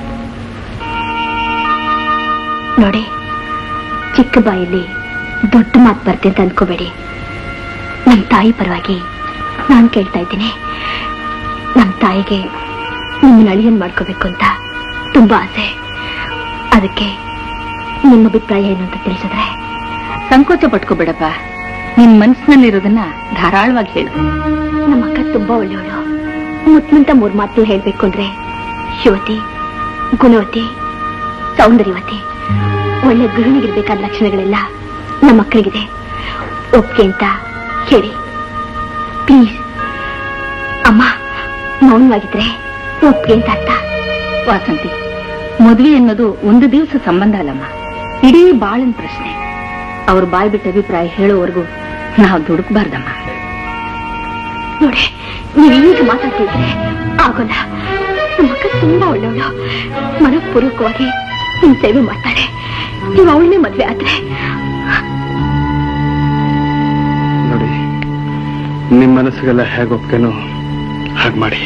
ನೋಡಿ, ಚಿಕ್ಕ ಬಾಯಲ್ಲಿ ದೊಡ್ಡ ಮಾತು ಬರ್ತೆ ಅಂತ ಅಂದ್ಕೋಬೇಡಿ. ನಮ್ ತಾಯಿ ಪರವಾಗಿ ನಾನು ಕೇಳ್ತಾ ಇದ್ದೀನಿ. ನಮ್ ತಾಯಿಗೆ ನಿಮ್ಮನ್ನ ಅಳಿಯನ್ ಮಾಡ್ಕೋಬೇಕು ಅಂತ ತುಂಬಾ ಆಸೆ. ಅದಕ್ಕೆ ನಿಮ್ಮ ಅಭಿಪ್ರಾಯ ಏನು ಅಂತ ತಿಳಿಸಿದ್ರೆ. ಸಂಕೋಚ ಪಟ್ಕೋಬೇಡಪ್ಪ, ನಿನ್ ಮನ್ಸಿನಲ್ಲಿರೋದನ್ನ ಧಾರಾಳವಾಗಿ ಹೇಳು. ನಮ್ಮ ಅಕ್ಕ ತುಂಬಾ ಒಳ್ಳೆಯವಳು. ಮುತ್ನಂತ 3 ಮಾತು ಹೇಳ್ಬೇಕು ಅಂದ್ರೆ ಶಿವತಿ, ಗುಣವತಿ, ಸೌಂದರ್ಯವತಿ, ಒಳ್ಳೆ ಗೃಹಿಣಿಗಿರ್ಬೇಕಾದ ಲಕ್ಷಣಗಳೆಲ್ಲ ನಮ್ಮ ಅಕ್ಕನಿಗಿದೆ. ಒಪ್ಪಿಗೆ ಅಂತ ಹೇಳಿ ಪ್ಲೀಸ್. ಅಮ್ಮ ಮೌನವಾಗಿದ್ರೆ ಒಪ್ಪಿಗೆ ಅಂತ ಅರ್ಥ. ವಾಸಂತಿ, ಮದುವೆ ಅನ್ನೋದು ಒಂದು ದಿವಸ ಸಂಬಂಧ ಅಲ್ಲಮ್ಮ, ಇಡೀ ಬಾಳನ್ ಪ್ರಶ್ನೆ. ಅವ್ರ ಬಾಯ್ ಬಿಟ್ಟ ಅಭಿಪ್ರಾಯ ಹೇಳೋವರೆಗೂ ನಾವು ದುಡುಕ್ಬಾರ್ದಮ್ಮ. ನೋಡಿ, ನೀವೀಗ ಮಾತಾಡ್ತಿದ್ರೆ ಆಗೋಲ್ಲ. ನಮ್ಮ ಅಕ್ಕ ತುಂಬಾ ಒಳ್ಳೆಯವಳು. ಮನಪೂರ್ವಕವಾಗಿ ನಿಮ್ ಸೇವೆ ಮಾಡ್ತಾಳೆ. ನೀವು ಅವಳನ್ನೇ ಮದ್ವೆ ಆದ್ರೆ. ನೋಡಿ, ನಿಮ್ ಮನಸ್ಸಿಗೆಲ್ಲ ಹೇಗೆ ಒಪ್ಕೇನೋ ಹಾಗೆ ಮಾಡಿ.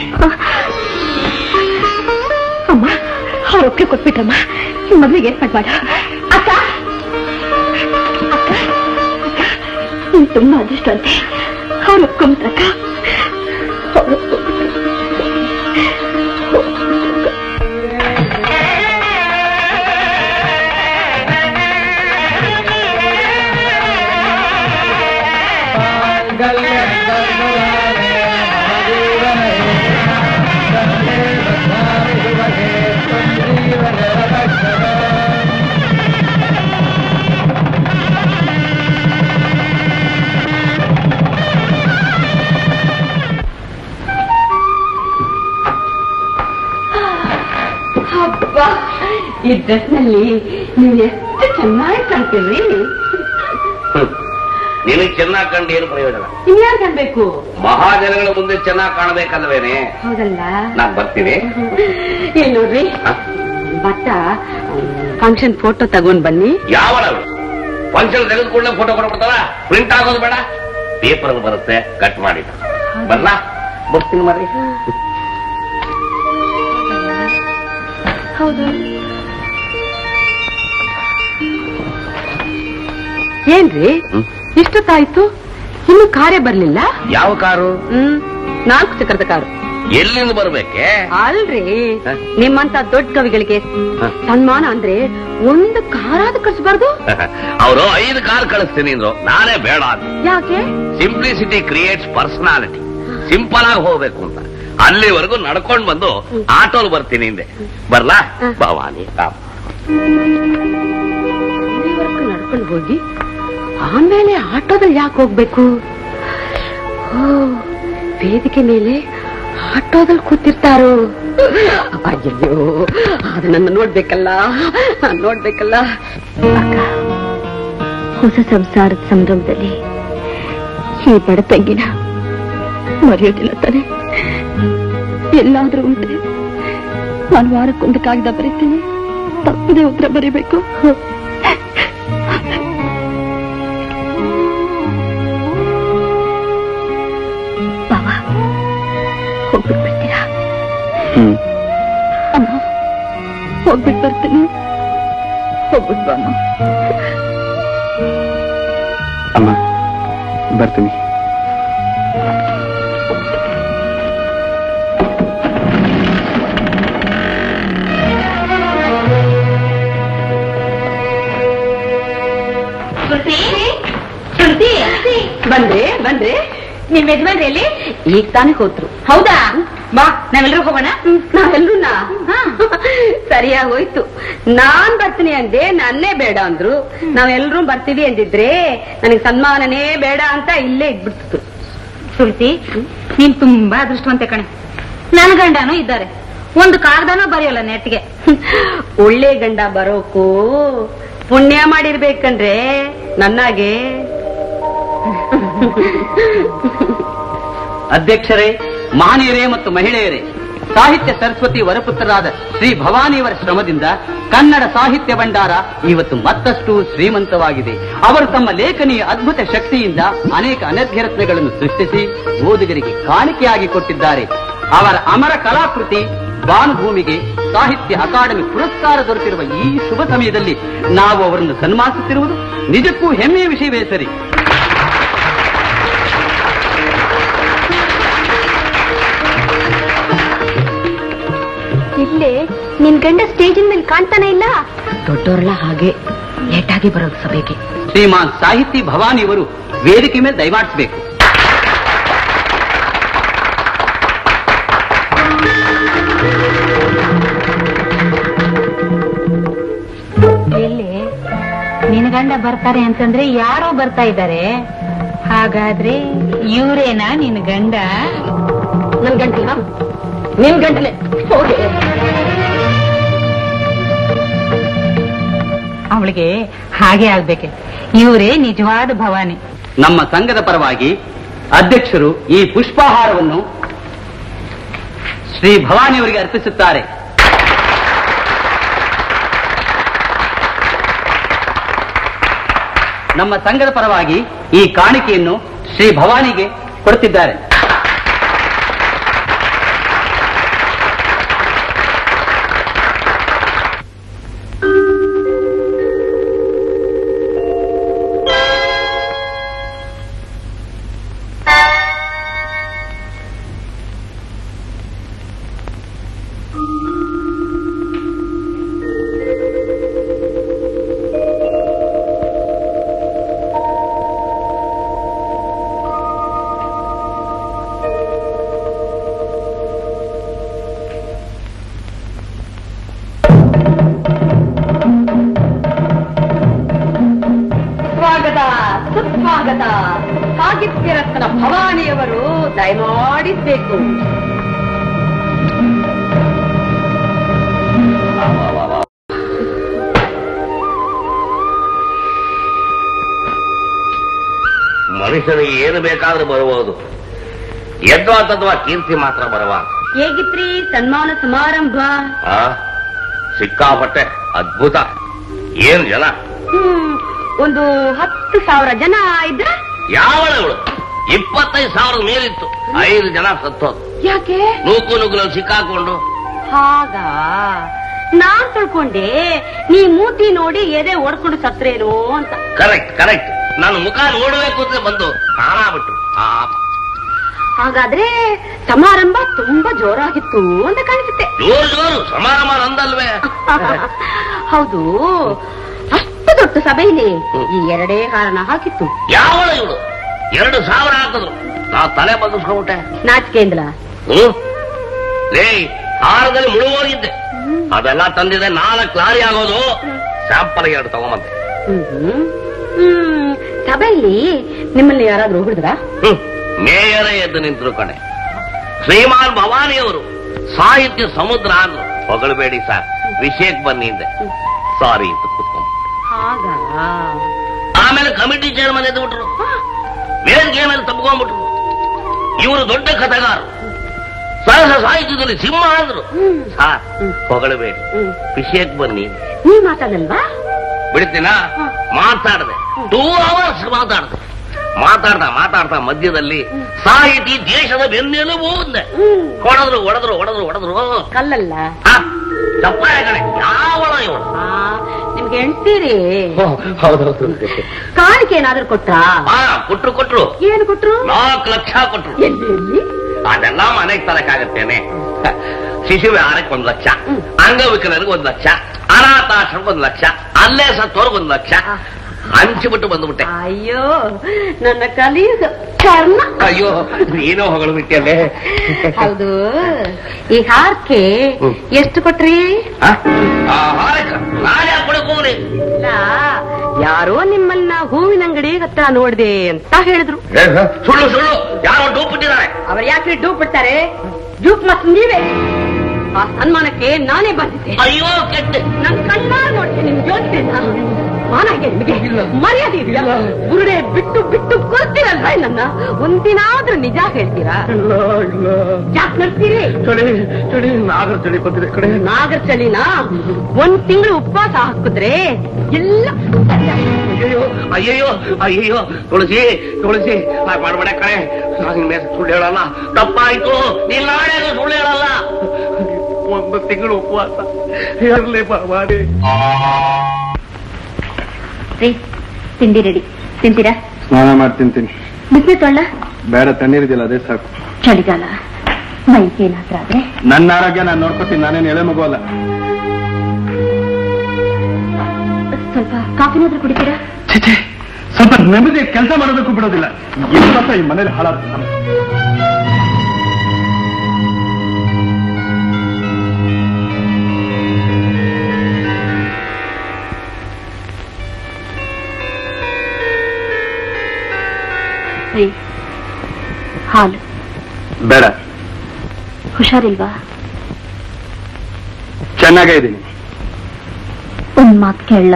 ಅಮ್ಮ ಅವ್ರ ಒಪ್ಪಿಗೆ ಕೊಟ್ಬಿಟ್ರಮ್ಮ. ನಿಮ್ ಮದ್ವೆಗೆ ಏರ್ಪಾಟ್ ಮಾಡ. ಅಕ್ಕ ಅಕ್ಕ ನೀನ್ ತುಂಬಾ ಅದೃಷ್ಟ ಅಂತೆ. ಅವ್ರು ಒಪ್ಕೊಂಬಿಟ್ರಕ್ಕ. ಈ ಡ್ರೆಸ್ ನಲ್ಲಿ ನೀವು ಎಷ್ಟು ಚೆನ್ನಾಗಿ ಕಾಣ್ತೀರಿ. ನಿನಗೆ ಚೆನ್ನಾಗಿ ಕಂಡು ಏನು ಪ್ರಯೋಜನ? ಇನ್ಯಾರು ಕಾಣ್ಬೇಕು? ಮಹಾಜನಗಳ ಮುಂದೆ ಚೆನ್ನಾಗಿ ಕಾಣಬೇಕಲ್ವೇನೆ? ಹೌದಲ್ಲ. ನಾನ್ ಬರ್ತೀನಿ. ಏನ್ ನೋಡ್ರಿ, ಭತ್ತ ಫಂಕ್ಷನ್ ಫೋಟೋ ತಗೊಂಡ್ ಬನ್ನಿ. ಯಾವ ಫಂಕ್ಷನ್ ತೆಗೆದುಕೊಳ್ಳೆ ಫೋಟೋ ಕೊಡ್ಬಿಡ್ತಾರ? ಪ್ರಿಂಟ್ ಆಗೋದು ಬೇಡ, ಪೇಪರ್ ಬರುತ್ತೆ, ಕಟ್ ಮಾಡಿ ಬರ್ಲ. ಬರ್ತೀನಿ ಮಾರಿ. ಹೌದು. ಏನ್ರಿ ಇಷ್ಟೊತ್ತಾಯ್ತು ಇನ್ನು ಕಾರೇ ಬರ್ಲಿಲ್ಲ? ಯಾವ ಕಾರು? 4 ಚಕ್ರದ ಕಾರು. ಎಲ್ಲಿಂದ ಬರ್ಬೇಕೆ? ಅಲ್ರಿ, ನಿಮ್ಮಂತ ದೊಡ್ಡ ಕವಿಗಳಿಗೆ ಸನ್ಮಾನ ಅಂದ್ರೆ ಒಂದು ಕಾರಾದ ಕಳಿಸಬಾರ್ದು. ಅವರು 5 ಕಾರ್ ಕಳಿಸ್ತೀನಿ ಅಂದ್ರು, ನಾನೇ ಬೇಡ ಅಂತ. ಯಾಕೆ? Simplicity creates personality. ಸಿಂಪಲ್ ಆಗಿ ಹೋಗ್ಬೇಕು ಅಂತ. ಅಲ್ಲಿವರೆಗೂ ನಡ್ಕೊಂಡ್ ಬಂದು ಆಟೋಲ್ ಬರ್ತೀನಿ ಹಿಂದೆ. ಬರ್ಲಾ? ಭವಾನಿ ಇಲ್ಲಿವರೆಗೂ ನಡ್ಕೊಂಡು ಹೋಗಿ ಆಮೇಲೆ ಆಟೋದಲ್ಲಿ ಯಾಕೆ ಹೋಗ್ಬೇಕು? ವೇದಿಕೆ ಮೇಲೆ ಆಟೋದಲ್ಲಿ ಕೂತಿರ್ತಾರೋ? ಅಯ್ಯೋ, ಅದು ನನ್ನ ನೋಡ್ಬೇಕಲ್ಲ. ಅಕ್ಕ, ಹೊಸ ಸಂಸಾರದ ಸಂಭ್ರಮದಲ್ಲಿ ಈ ಬಡ ತಂಗಿನ ಮರೆಯೋದಿಲ್ಲ ತಾನೆ. ಎಲ್ಲಾದ್ರೂ ಉಂಟೆ ನಾನು ವಾರಕ್ಕೊಂದು ಕಾಗದ ಬರೀತೀನಿ, ತಪ್ಪದೆ ಉತ್ತರ ಬರೀಬೇಕು. ಬಾಬಾ, ಹೋಗ್ಬಿಟ್ಟು ಬರ್ತೀರಾ? ಅಮ್ಮ, ಹೋಗ್ಬಿಟ್ಟು ಬರ್ತೀನಿ. ಹೋಗ್ಬಿಟ್ ಬಾಮ್ಮ. ಅಮ್ಮ ಬರ್ತೀನಿ. ಬಂದ್ರೆ ನಿಮ್ ಯಜಮಾನ್ರಿ ಎಲ್ಲಿ? ಈಗ ತಾನೇ ಹೋದ್ರು. ಹೌದಾ? ಬಾ ನಾವೆಲ್ಲರೂ ಹೋಗೋಣ. ನಾವೆಲ್ರೂ ಸರಿಯಾಗಿ ಹೋಯ್ತು. ನಾನ್ ಬರ್ತೀನಿ ಅಂದೆ, ನನ್ನೇ ಬೇಡ ಅಂದ್ರು. ನಾವೆಲ್ರೂ ಬರ್ತೀವಿ ಅಂದಿದ್ರೆ ನನಗೆ ಸನ್ಮಾನನೇ ಬೇಡ ಅಂತ ಇಲ್ಲೇ ಇದ್ಬಿಡ್ತು. ಸುಳ್ತಿ, ನೀನ್ ತುಂಬಾ ಅದೃಷ್ಟವಂತೆ ಕಣೆ. ನನ್ ಗಂಡನೂ ಇದ್ದಾರೆ, ಒಂದು ಕಾಗದನೂ ಬರೆಯೋಲ್ಲ ನೆಟ್ಟಿಗೆ. ಒಳ್ಳೆ ಗಂಡ ಬರೋಕು ಪುಣ್ಯ ಮಾಡಿರ್ಬೇಕಂದ್ರೆ ನನ್ನಾಗೆ. ಅಧ್ಯಕ್ಷರೇ, ಮಹನೀಯರೇ ಮತ್ತು ಮಹಿಳೆಯರೇ, ಸಾಹಿತ್ಯ ಸರಸ್ವತಿ ವರಪುತ್ರರಾದ ಶ್ರೀ ಭವಾನಿಯವರ ಶ್ರಮದಿಂದ ಕನ್ನಡ ಸಾಹಿತ್ಯ ಭಂಡಾರ ಇವತ್ತು ಮತ್ತಷ್ಟು ಶ್ರೀಮಂತವಾಗಿದೆ. ಅವರು ತಮ್ಮ ಲೇಖನಿಯ ಅದ್ಭುತ ಶಕ್ತಿಯಿಂದ ಅನೇಕ ಅನರ್ಘ್ಯ ರತ್ನಗಳನ್ನು ಸೃಷ್ಟಿಸಿ ಓದುಗರಿಗೆ ಕಾಣಿಕೆಯಾಗಿ ಕೊಟ್ಟಿದ್ದಾರೆ. ಅವರ ಅಮರ ಕಲಾಕೃತಿ ಭಾನುಭೂಮಿಗೆ ಸಾಹಿತ್ಯ ಅಕಾಡೆಮಿ ಪುರಸ್ಕಾರ ದೊರೆತಿರುವ ಈ ಶುಭ ಸಮಯದಲ್ಲಿ ನಾವು ಅವರನ್ನು ಸನ್ಮಾನಿಸುತ್ತಿರುವುದು ನಿಜಕ್ಕೂ ಹೆಮ್ಮೆಯ ವಿಷಯವೇ ಸರಿ. ಇಲ್ಲೇ ನಿನ್ ಗಂಡ ಸ್ಟೇಜಿನ ಮೇಲೆ ಕಾಣ್ತಾನೆ ಇಲ್ಲ. ದೊಡ್ಡವರೆಲ್ಲ ಹಾಗೆ ಲೇಟಾಗಿ ಬರೋದು ಸಭೆಗೆ. ಶ್ರೀಮಾನ್ ಸಾಹಿತಿ ಭವಾನಿಯವರು ವೇದಿಕೆ ಮೇಲೆ ದಯಮಾಡಿಸಬೇಕು. ಎಲ್ಲಿ ನಿನ್ ಗಂಡ ಬರ್ತಾರೆ ಅಂತಂದ್ರೆ ಯಾರೋ ಬರ್ತಾ ಇದ್ದಾರೆ. ಹಾಗಾದ್ರೆ ಇವರೇನಾ ನಿನ್ ಗಂಡ? ನನ್ ಗಂಟಲ ನಿನ್ ಗಂಟಲೆ ಹೋಗಿ. ಅವಳಿಗೆ ಹಾಗೆ ಆಗ್ಬೇಕೆ. ಇವರೇ ನಿಜವಾದ ಭವಾನಿ. ನಮ್ಮ ಸಂಘದ ಪರವಾಗಿ ಅಧ್ಯಕ್ಷರು ಈ ಪುಷ್ಪಹಾರವನ್ನು ಶ್ರೀ ಭವಾನಿಯವರಿಗೆ ಅರ್ಪಿಸುತ್ತಾರೆ. ನಮ್ಮ ಸಂಘದ ಪರವಾಗಿ ಈ ಕಾಣಿಕೆಯನ್ನು ಶ್ರೀ ಭವಾನಿಗೆ ಕೊಡುತ್ತಿದ್ದಾರೆ. ಸುಸ್ವಾಗತ. ಸಾಹಿತ್ಯ ರತ್ನ ಭವಾನಿಯವರು ದಯಮಾಡಿಸಬೇಕು. ಮನುಷ್ಯನಿಗೆ ಏನು ಬೇಕಾದ್ರೂ ಬರಬಹುದು, ಯದ್ವಾ ಕೀರ್ತಿ ಮಾತ್ರ ಬರವ. ಹೇಗಿತ್ರಿ ಸನ್ಮಾನ ಸಮಾರಂಭ? ಸಿಕ್ಕಾಪಟ್ಟೆ ಅದ್ಭುತ. ಏನ್ ಜನ? ಒಂದು 10,000 ಜನ ಇದ್ರ? ಯಾವಳವಳು 25,000 ಮೇಲಿತ್ತು. 5 ಜನ ಸತ್ತೋದು. ಯಾಕೆ? ನೂಕು ಸಿಕ್ಕಾಕೊಂಡು. ಹಾಗ ನಾನ್ ತಿಳ್ಕೊಂಡೆ ನೀ ಮೂತಿ ನೋಡಿ ಎದೆ ಓಡ್ಕೊಂಡು ಸತ್ರೇನೋ ಅಂತ. Correct correct. ನಾನು ಮುಖ ನೋಡಬೇಕು ಅಂತ ಬಂದು ಕಾಣಾಬಿಟ್ಟು. ಹಾಗಾದ್ರೆ ಸಮಾರಂಭ ತುಂಬಾ ಜೋರಾಗಿತ್ತು ಅಂತ ಕಾಣಿಸುತ್ತೆ. ಜೋರು ಸಮಾರಂಭ ನಂದಲ್ವೇ? ಹೌದು. ಅಷ್ಟು ದೊಡ್ಡ ಸಭೆಯಲ್ಲಿ ಈ 2 ಕಾರಣ ಹಾಕಿತ್ತು. ಯಾವಳ ಇವಳು 2,000 ಹಾಕಿದ್ರು. ನಾ ತಲೆ ಬಗ್ಗಿಸ್ಕೊಂಡ್ಬಿಟ್ಟೆ ನಾಚಿಕೆಯಿಂದಲ. ಲೇ, ಹಾರದಲ್ಲಿ ಮುಳುಗೋಗಿದ್ದೆ. ಅದೆಲ್ಲ ತಂದಿದೆ. 4 ಲಾರಿ ಆಗೋದು. ಸ್ಯಾಂಪಲ್ 2 ತಗೊಂಬಂದೆ. ಸಭೆಯಲ್ಲಿ ನಿಮ್ಮಲ್ಲಿ ಯಾರಾದ್ರೂ ಹೊಡೆದ್ರ? ಮೇಯರೇ ಎದ್ದು ನಿಂತರು ಕಣೆ. ಶ್ರೀಮಾನ್ ಭವಾನಿಯವರು ಸಾಹಿತ್ಯ ಸಮುದ್ರ ಅಂದ್ರು. ಹೊಗಳಬೇಡಿ ಸರ್, ವಿಷಯಕ್ಕೆ ಬನ್ನಿಂದೆ. ಸಾರಿ ಅಂತ ಕೂತ್ಕೊಂಡು. ಆಮೇಲೆ ಕಮಿಟಿ ಚೇರ್ಮನ್ ಎದ್ದು ಬಿಟ್ರು. ವೇದಿಕೆ ಮೇಲೆ ತಪ್ಪಿಕೊಂಡ್ಬಿಟ್ರು. ಇವರು ದೊಡ್ಡ ಕಥೆಗಾರರು, ಸಹಸ ಸಾಹಿತ್ಯದಲ್ಲಿ ಸಿಂಹ ಅಂದ್ರು. ಸಾರ್ ಹೊಗಳಬೇಡಿ, ವಿಷಯಕ್ಕೆ ಬನ್ನಿ. ನೀ ಮಾತಾಡಲ್ವಾ? ಬಿಡ್ತೀನ? ಮಾತಾಡದೆ 2 hours ಮಾತಾಡ್ತಾ ಮಧ್ಯದಲ್ಲಿ ಸಾಹಿತಿ ದೇಶದ ಬೆನ್ನೆಲುಬು ಅಂದೆ. ಹೊಡೆದ್ರು ಕಲ್ಲಲ್ಲ ಚಪ್ಪಾಳೆ ಕಣೆ. ಯಾವಳ ಇವಳು? ನಿಮ್ ಹೆಂಡ್ತೀರಿ ಹೌದೌದು. ಕಾಣಿಕೆ ಏನಾದ್ರೂ ಕೊಟ್ರಾ? ಕೊಟ್ರು. ಏನು ಕೊಟ್ರು? 4 ಲಕ್ಷ ಕೊಟ್ರು. ಎಲ್ಲಿ? ಅದೆಲ್ಲ ಮನೆಗೆ ತರಕಾಗತ್ತೇನೆ. ಶಿಶು ವಿಹಾರಕ್ಕೆ 1 ಲಕ್ಷ, ಅಂಗವಿಕಲರಿಗೆ 1 ಲಕ್ಷ, ಅನಾಥಾಶ್ರಮಕ್ಕೆ 1 ಲಕ್ಷ, ಅಲ್ಲೇ ಸತ್ತೋರ್ಗೆ 1 ಲಕ್ಷ ಹಂಚಿಬಿಟ್ಟು ಬಂದ್ಬಿಟ್ಟೆ. ಅಯ್ಯೋ ನನ್ನ ಕಲಿಯುಗ ಕರ್ಮ. ಅಯ್ಯೋ ನೀನೋ ಹೊಗಳು ಬಿಟ್ಟೆ. ಹೌದು, ಈ ಹಾರಕ್ಕೆ ಎಷ್ಟು ಕೊಟ್ರಿ? ನಾಳೆ ಕೊಡಕೋಗ್ರಿ. ಇಲ್ಲ, ಯಾರೋ ನಿಮ್ಮನ್ನ ಹೂವಿನ ಅಂಗಡಿ ಹತ್ರ ನೋಡ್ದೆ ಅಂತ ಹೇಳಿದ್ರು. ಸುಳ್ಳು ಸುಳ್ಳು, ಯಾರೋ ಡೂಪ್ ಬಿಟ್ಟಿದ್ದಾರೆ. ಅವ್ರು ಯಾಕೆ ಡೂಪ್ ಬಿಡ್ತಾರೆ? ಡೂಪ್ ಮತ್ತು ನೀವೇ. ಆ ಸನ್ಮಾನಕ್ಕೆ ನಾನೇ ಬಂದಿದ್ದೆ. ಅಯ್ಯೋ ಕೆಟ್ಟ, ನನ್ ಕಣ್ಣಾರ್ ನೋಡ್ತೀನಿ. ನಿಮ್ ಯೋಚನೆನ ಮಾನ ಇದೆ ನಿಮಗೆ? ಮರ್ಯಾದೆ ಇದೆಯಾ? ಬುರುಡೆ ಬಿಟ್ಟು ಬಿಟ್ಟು ಕೊಡ್ತೀರಲ್ವ ನನ್ನ? ಒಂದಿನಾದ್ರೂ ನಿಜ ಹೇಳ್ತೀರಾ? ಯಾಕೆ ನಡ್ತೀರಿ? ನಾಗರ ಚಳಿ ಬಂದಿದೆ ಕಡೆ. ನಾಗರ ಚಳಿನ 1 ತಿಂಗಳು ಉಪವಾಸ ಹಾಕಿದ್ರೆ ಎಲ್ಲ. ಅಯ್ಯಯ್ಯೋ ಅಯ್ಯಯ್ಯೋ ಅಯ್ಯಯ್ಯೋ, ತುಳಸಿ ತುಳಸಿ, ಮಾಡಬೇಡ ಕಡೆ. ನಾನು ಮೇಲೆ ಸುಳ್ಳು ಹೇಳಲ್ಲ, ತಪ್ಪಾಯ್ತು. ನೀನ್ ನಾಳೆ ಸುಳ್ಳು ಹೇಳಲ್ಲ. 1 ತಿಂಗಳು ಉಪವಾಸ ಇರಲಿ ಬಾಬಾರಿ. ತಿಂಡಿ ರೆಡಿ. ತಿಂತೀರಾ? ಸ್ನಾನ ಮಾಡಿ ತಿಂತೀನಿ. ಬಿಸಿ ತೊಳ್ಳ? ಬೇಡ, ತಣ್ಣೀರಿದಿಲ್ಲ, ಅದೇ ಸಾಕು. ಚಳಿಗಾಲ, ಮೈಗೆ ಏನಾದ್ರೂ ಆದ್ರೆ? ನನ್ನ ಆರೋಗ್ಯ ನಾನು ನೋಡ್ಕೊತೀನಿ, ನಾನೇನು ಎಳೆ ಮಗುವಲ್ಲ. ಸ್ವಲ್ಪ ಕಾಫಿನಾದ್ರೂ ಕುಡಿತೀರಾ? ಸ್ವಲ್ಪ ನೆಮ್ಮದಿ ಕೆಲಸ ಮಾಡೋದಕ್ಕೂ ಬಿಡೋದಿಲ್ಲ. ಏನು ಈ ಮನೇಲಿ ಹಾಳಾದ. ಹಾಲು ಬೇಡ. ಹುಷಾರಿಲ್ವಾ? ಚೆನ್ನಾಗೇ ಇದ್ದೀನಿ. ಒಂದ್ ಮಾತು ಕೇಳಲ್ಲ,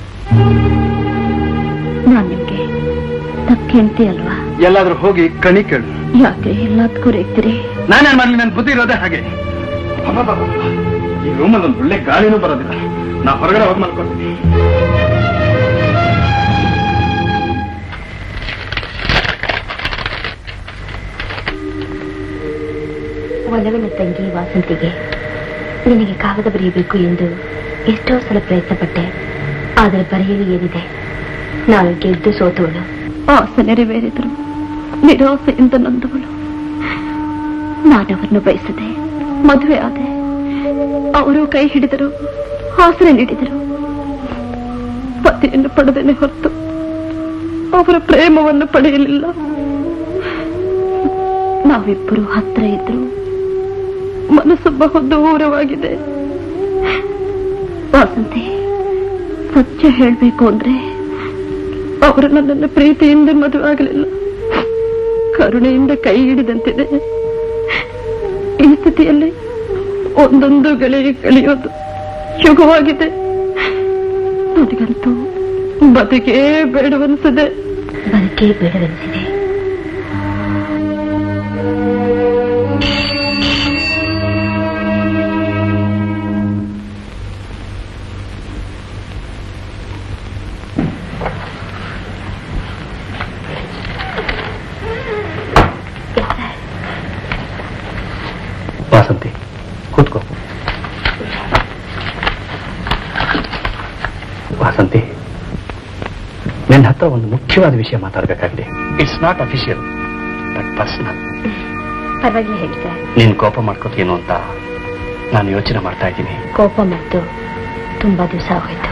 ನಾನ್ ನಿಮ್ಗೆ ತಪ್ಪು ಕೇಳ್ತಿ ಅಲ್ವಾ? ಎಲ್ಲಾದ್ರೂ ಹೋಗಿ ಕಣಿ ಕೇಳು. ಯಾಕೆ ಎಲ್ಲದಕ್ಕೂ ರೇಗ್ತೀರಿ? ನಾನೇನ್ ಮಾಡ್ಲಿ? ನನ್ ಬುದ್ಧಿ ಇರೋದೇ ಹಾಗೆ. ಈ ರೂಮಲ್ಲಿ ಒಂದು ಒಳ್ಳೆ ಗಾಳಿನೂ ಬರೋದಿಲ್ಲ. ನಾ ಹೊರಗಡೆ ಹೋಗಿ ಮಾಡ್ಕೊತೀನಿ. ಒಲವಿನ ತಂಗಿ ವಾಸಂತಿಗೆ ನಿನಗೆ ಕಾಗದ ಬರೆಯಬೇಕು ಎಂದು ಎಷ್ಟೋ ಸಲ ಪ್ರಯತ್ನ ಪಟ್ಟೆ. ಆದರೆ ಬರೆಯಲು ಏನಿದೆ? ನಾನು ಗೆದ್ದು ಸೋತವಳು. ಆಸೆ ನೆರವೇರಿದ್ರು ನಿರಾಸೆಯಿಂದ ನೊಂದವಳು. ನಾನವರನ್ನು ಬಯಸದೆ ಮದುವೆ ಆದೆ. ಅವರು ಕೈ ಹಿಡಿದರು, ಆಸರೆ ನೀಡಿದರು. ಪತಿಯನ್ನು ಪಡೆದೇನೆ ಹೊರತು ಅವರ ಪ್ರೇಮವನ್ನು ಪಡೆಯಲಿಲ್ಲ. ನಾವಿಬ್ಬರು ಹತ್ರ ಇದ್ರು, ಮನಸ್ಸು ಬಹು ದೂರವಾಗಿದೆ. ವಾಸಂತಿ, ಸತ್ಯ ಹೇಳ್ಬೇಕು ಅಂದ್ರೆ ಅವರು ನನ್ನನ್ನು ಪ್ರೀತಿಯಿಂದ ಮದುವೆ ಆಗಲಿಲ್ಲ, ಕರುಣೆಯಿಂದ ಕೈ ಹಿಡಿದಂತಿದೆ. ಈ ಸ್ಥಿತಿಯಲ್ಲಿ ಒಂದೊಂದು ಗಳಿಗೆ ಕಳೆಯೋದು ಯುಗವಾಗಿದೆ. ನನಗಂತೂ ಬದುಕೇ ಬೇಡವೆನಿಸಿದೆ. ಬದುಕೇ ಬೇಡವೆನಿಸಿದೆ. ವಾಸಂತಿ, ಕೂತ್ಕೋ. ವಾಸಂತಿ, ನನ್ನ ಹತ್ರ ಒಂದು ಮುಖ್ಯವಾದ ವಿಷಯ ಮಾತಾಡಬೇಕಾಗಿದೆ. It's not official but personal. ಪರವಾಗಿಲ್ಲ ಹೇಳಿ ಸರ್. ನೀನ್ ಕೋಪ ಮಾಡ್ಕೋತೀನೋ ಅಂತ ನಾನು ಯೋಚನೆ ಮಾಡ್ತಾ ಇದ್ದೀನಿ. ಕೋಪ ಮತ್ತು ತುಂಬಾ ದಿವಸ ಆಗೋಯ್ತು.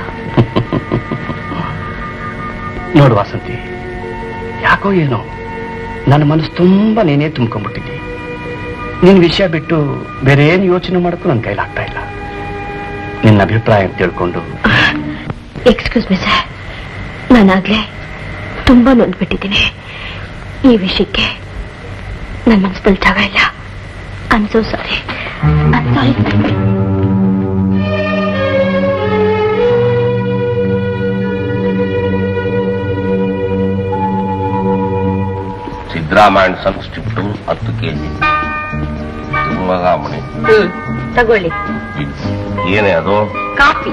ನೋಡು ವಾಸಂತಿ, ಯಾಕೋ ಏನೋ ನನ್ನ ಮನಸ್ಸು ತುಂಬಾ ನೀನೇ ತುಂಬ್ಕೊಂಡ್ಬಿಟ್ಟಿದ್ದಿ. ನಿನ್ ವಿಷಯ ಬಿಟ್ಟು ಬೇರೆ ಏನು ಯೋಚನೆ ಮಾಡೋಕ್ಕೂ ನನ್ನ ಕೈಲಾಗ್ತಾ ಇಲ್ಲ. ನಿನ್ನ ಅಭಿಪ್ರಾಯ ಅಂತ ತಿಳ್ಕೊಂಡು. ಎಕ್ಸ್ಕ್ಯೂಸ್ ಮಿ ಸರ್, ನಾನಾಗ್ಲೇ ತುಂಬಾ ನೊಂದ್ಬಿಟ್ಟಿದ್ದೀನಿ. ಈ ವಿಷಯಕ್ಕೆ ನನ್ನ ಮನಸ್ಸಲ್ಲಿ ಜಾಗ ಇಲ್ಲ. I am so sorry. Siddaramaiah ಸಂಸ್ಟಿಟ್ಟು 10 kg ಮಗಾಮಣಿ ತಗೊಳ್ಳಿ. ಏನೇ ಅದು? ಕಾಫಿ.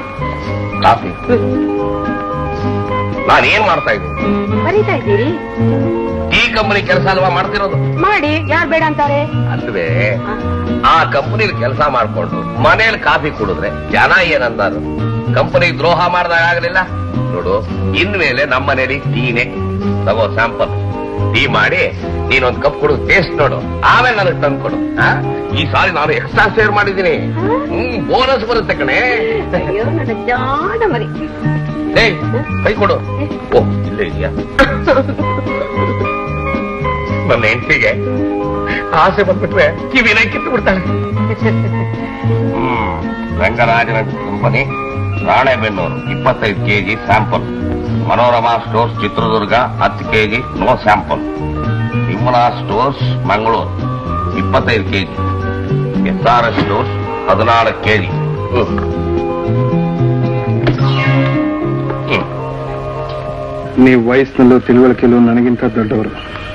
ಕಾಫಿ? ನಾನೇನ್ ಮಾಡ್ತಾ ಇದ್ದೀನಿ? ಬರೀತಾ ಇದ್ದೀರಿ? ಟೀ ಕಂಪನಿ ಕೆಲಸ ಅಲ್ವಾ ಮಾಡ್ತಿರೋದು? ಮಾಡಿ, ಯಾರು ಬೇಡ ಅಂತಾರೆ? ಅಲ್ವೇ, ಆ ಕಂಪನಿಲಿ ಕೆಲಸ ಮಾಡ್ಕೊಂಡು ಮನೇಲಿ ಕಾಫಿ ಕುಡಿದ್ರೆ ಜನ ಏನಂದಾರು? ಕಂಪನಿ ದ್ರೋಹ ಮಾಡ್ದಾಗ ಆಗಲಿಲ್ಲ ನೋಡು. ಇನ್ಮೇಲೆ ನಮ್ಮ ಮನೇಲಿ ಟೀನೇ. ತಗೋ ಸ್ಯಾಂಪಲ್ ಟೀ ಮಾಡಿ ನೀನೊಂದ್ ಕಪ್ ಕೊಡು, ಟೇಸ್ಟ್ ನೋಡು, ಆಮೇಲೆ ನನಗೆ ತಂದು ಕೊಡು. ಈ ಸಾರಿ ನಾನು ಎಕ್ಸ್ಟ್ರಾ ಸೇರ್ ಮಾಡಿದ್ದೀನಿ. ಬೋನಸ್ ಬರುತ್ತೆ ಕಣೆ. ಕೈ ಕೊಡು. ಓ, ಇಲ್ಲೇ ಇದೆಯಾ? ನನ್ನ ಹೆಂಡತಿಗೆ ಆಸೆ ಬಂದ್ಬಿಟ್ರೆ ಕಿವಿನ ಕಿತ್ತು ಬಿಡ್ತಾಳೆ. ರಂಗರಾಜನ company, Ranebennur 25 kg sample. Manorama stores Chitradurga 10 kg no sample. Vimala stores Mangaluru 25 kg. SRS stores 14 kg. ನೀವು ವಯಸ್ಸಿನಲ್ಲೂ ತಿಳುವಳಿಕೆಯಲ್ಲೂ ನನಗಿಂತ ದೊಡ್ಡವರು.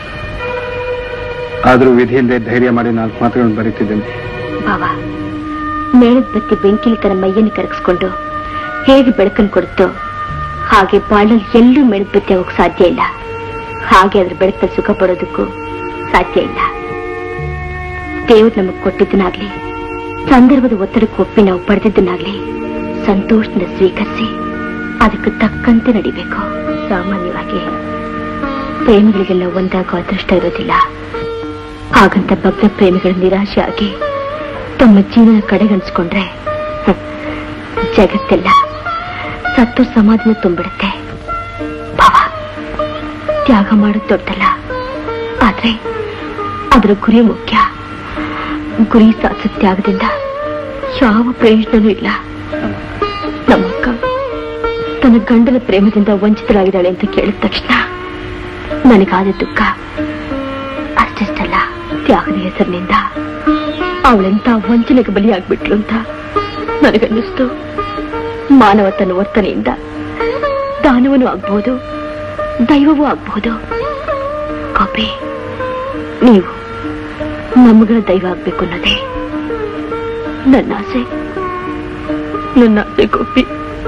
ಆದರೂ ವಿಧಿಯಲ್ಲದೆ ಧೈರ್ಯ ಮಾಡಿ 4 ಮಾತುಗಳನ್ನು ಬರೀತಿದ್ದೇನೆ. ಬಾಬಾ, ಮೇಣದ ಬತ್ತಿ ಬೆಂಕಿಲಿ ತನ್ನ ಮೈಯನ್ನು ಕರಗಿಸ್ಕೊಂಡು ಹೇಗೆ ಬೆಳಕನ್ನು ಕೊಡುತ್ತೋ ಹಾಗೆ ಬಾಳಲ್ಲಿ ಎಲ್ಲೂ ಮೇಣದ ಬತ್ತಿ ಆಗೋಕ್ ಸಾಧ್ಯ ಇಲ್ಲ. ಹಾಗೆ ಅದ್ರ ಬೆಳಕಲ್ಲಿ ಸುಖ ಪಡೋದಕ್ಕೂ ಸಾಧ್ಯ ಇಲ್ಲ. ದೇವರು ನಮಗ್ ಕೊಟ್ಟಿದ್ದನಾಗ್ಲಿ, ಸಂದರ್ಭದ ಒತ್ತಡಕ್ಕೆ ಒಪ್ಪಿ ನಾವು ಪಡೆದಿದ್ದನಾಗ್ಲಿ ಸಂತೋಷದಿಂದ ಸ್ವೀಕರಿಸಿ ಅದಕ್ಕೆ ತಕ್ಕಂತೆ ನಡಿಬೇಕು. ಸಾಮಾನ್ಯವಾಗಿ ಪ್ರೇಮಿಗಳಿಗೆಲ್ಲ ಒಂದಾಗೋ ಅದೃಷ್ಟ ಇರೋದಿಲ್ಲ. ಹಾಗಂತ ಭಗ್ನ ಪ್ರೇಮಿಗಳ ನಿರಾಶೆ ಆಗಿ ತಮ್ಮ ಜೀವನ ಕಡೆಗಣಿಸ್ಕೊಂಡ್ರೆ ಜಗತ್ತೆಲ್ಲ ಸತ್ತು ಸಮಾಧಿನ ತುಂಬಿಡುತ್ತೆ. ಭಾವ, ತ್ಯಾಗ ಮಾಡೋದು ದೊಡ್ಡಲ್ಲ, ಆದ್ರೆ ಅದರ ಗುರಿ ಮುಖ್ಯ. ಗುರಿ ಸಾಧಿಸೋ ತ್ಯಾಗದಿಂದ ಯಾವ ಪ್ರಯೋಜನವೂ ಇಲ್ಲ. ನಮ್ಮಕ್ಕ ತನ್ನ ಗಂಡನ ಪ್ರೇಮದಿಂದ ವಂಚಿತರಾಗಿದ್ದಾಳೆ ಅಂತ ಕೇಳಿದ ತಕ್ಷಣ ನನಗಾದ ದುಃಖ ಅಷ್ಟಿಷ್ಟಲ್ಲ, ತ್ಯಾಗದ ಹೆಸರಿನಿಂದ ಅವಳೆಂತ ವಂಚನೆಗೆ ಬಲಿಯಾಗ್ಬಿಟ್ಲು ಅಂತ ನನಗನ್ನಿಸ್ತು. ಮಾನವ ತನ್ನ ವರ್ತನೆಯಿಂದ ದಾನವನೂ ಆಗ್ಬಹುದು, ದೈವವೂ ಆಗ್ಬಹುದು. ಗೋಪಿ, ನೀವು ನಮ್ಮಗಳ ದೈವ ಆಗ್ಬೇಕು ಅನ್ನೋದೇ ನನ್ನ ಆಸೆ. ನನ್ನ ಆಸೆ ಗೋಪಿ,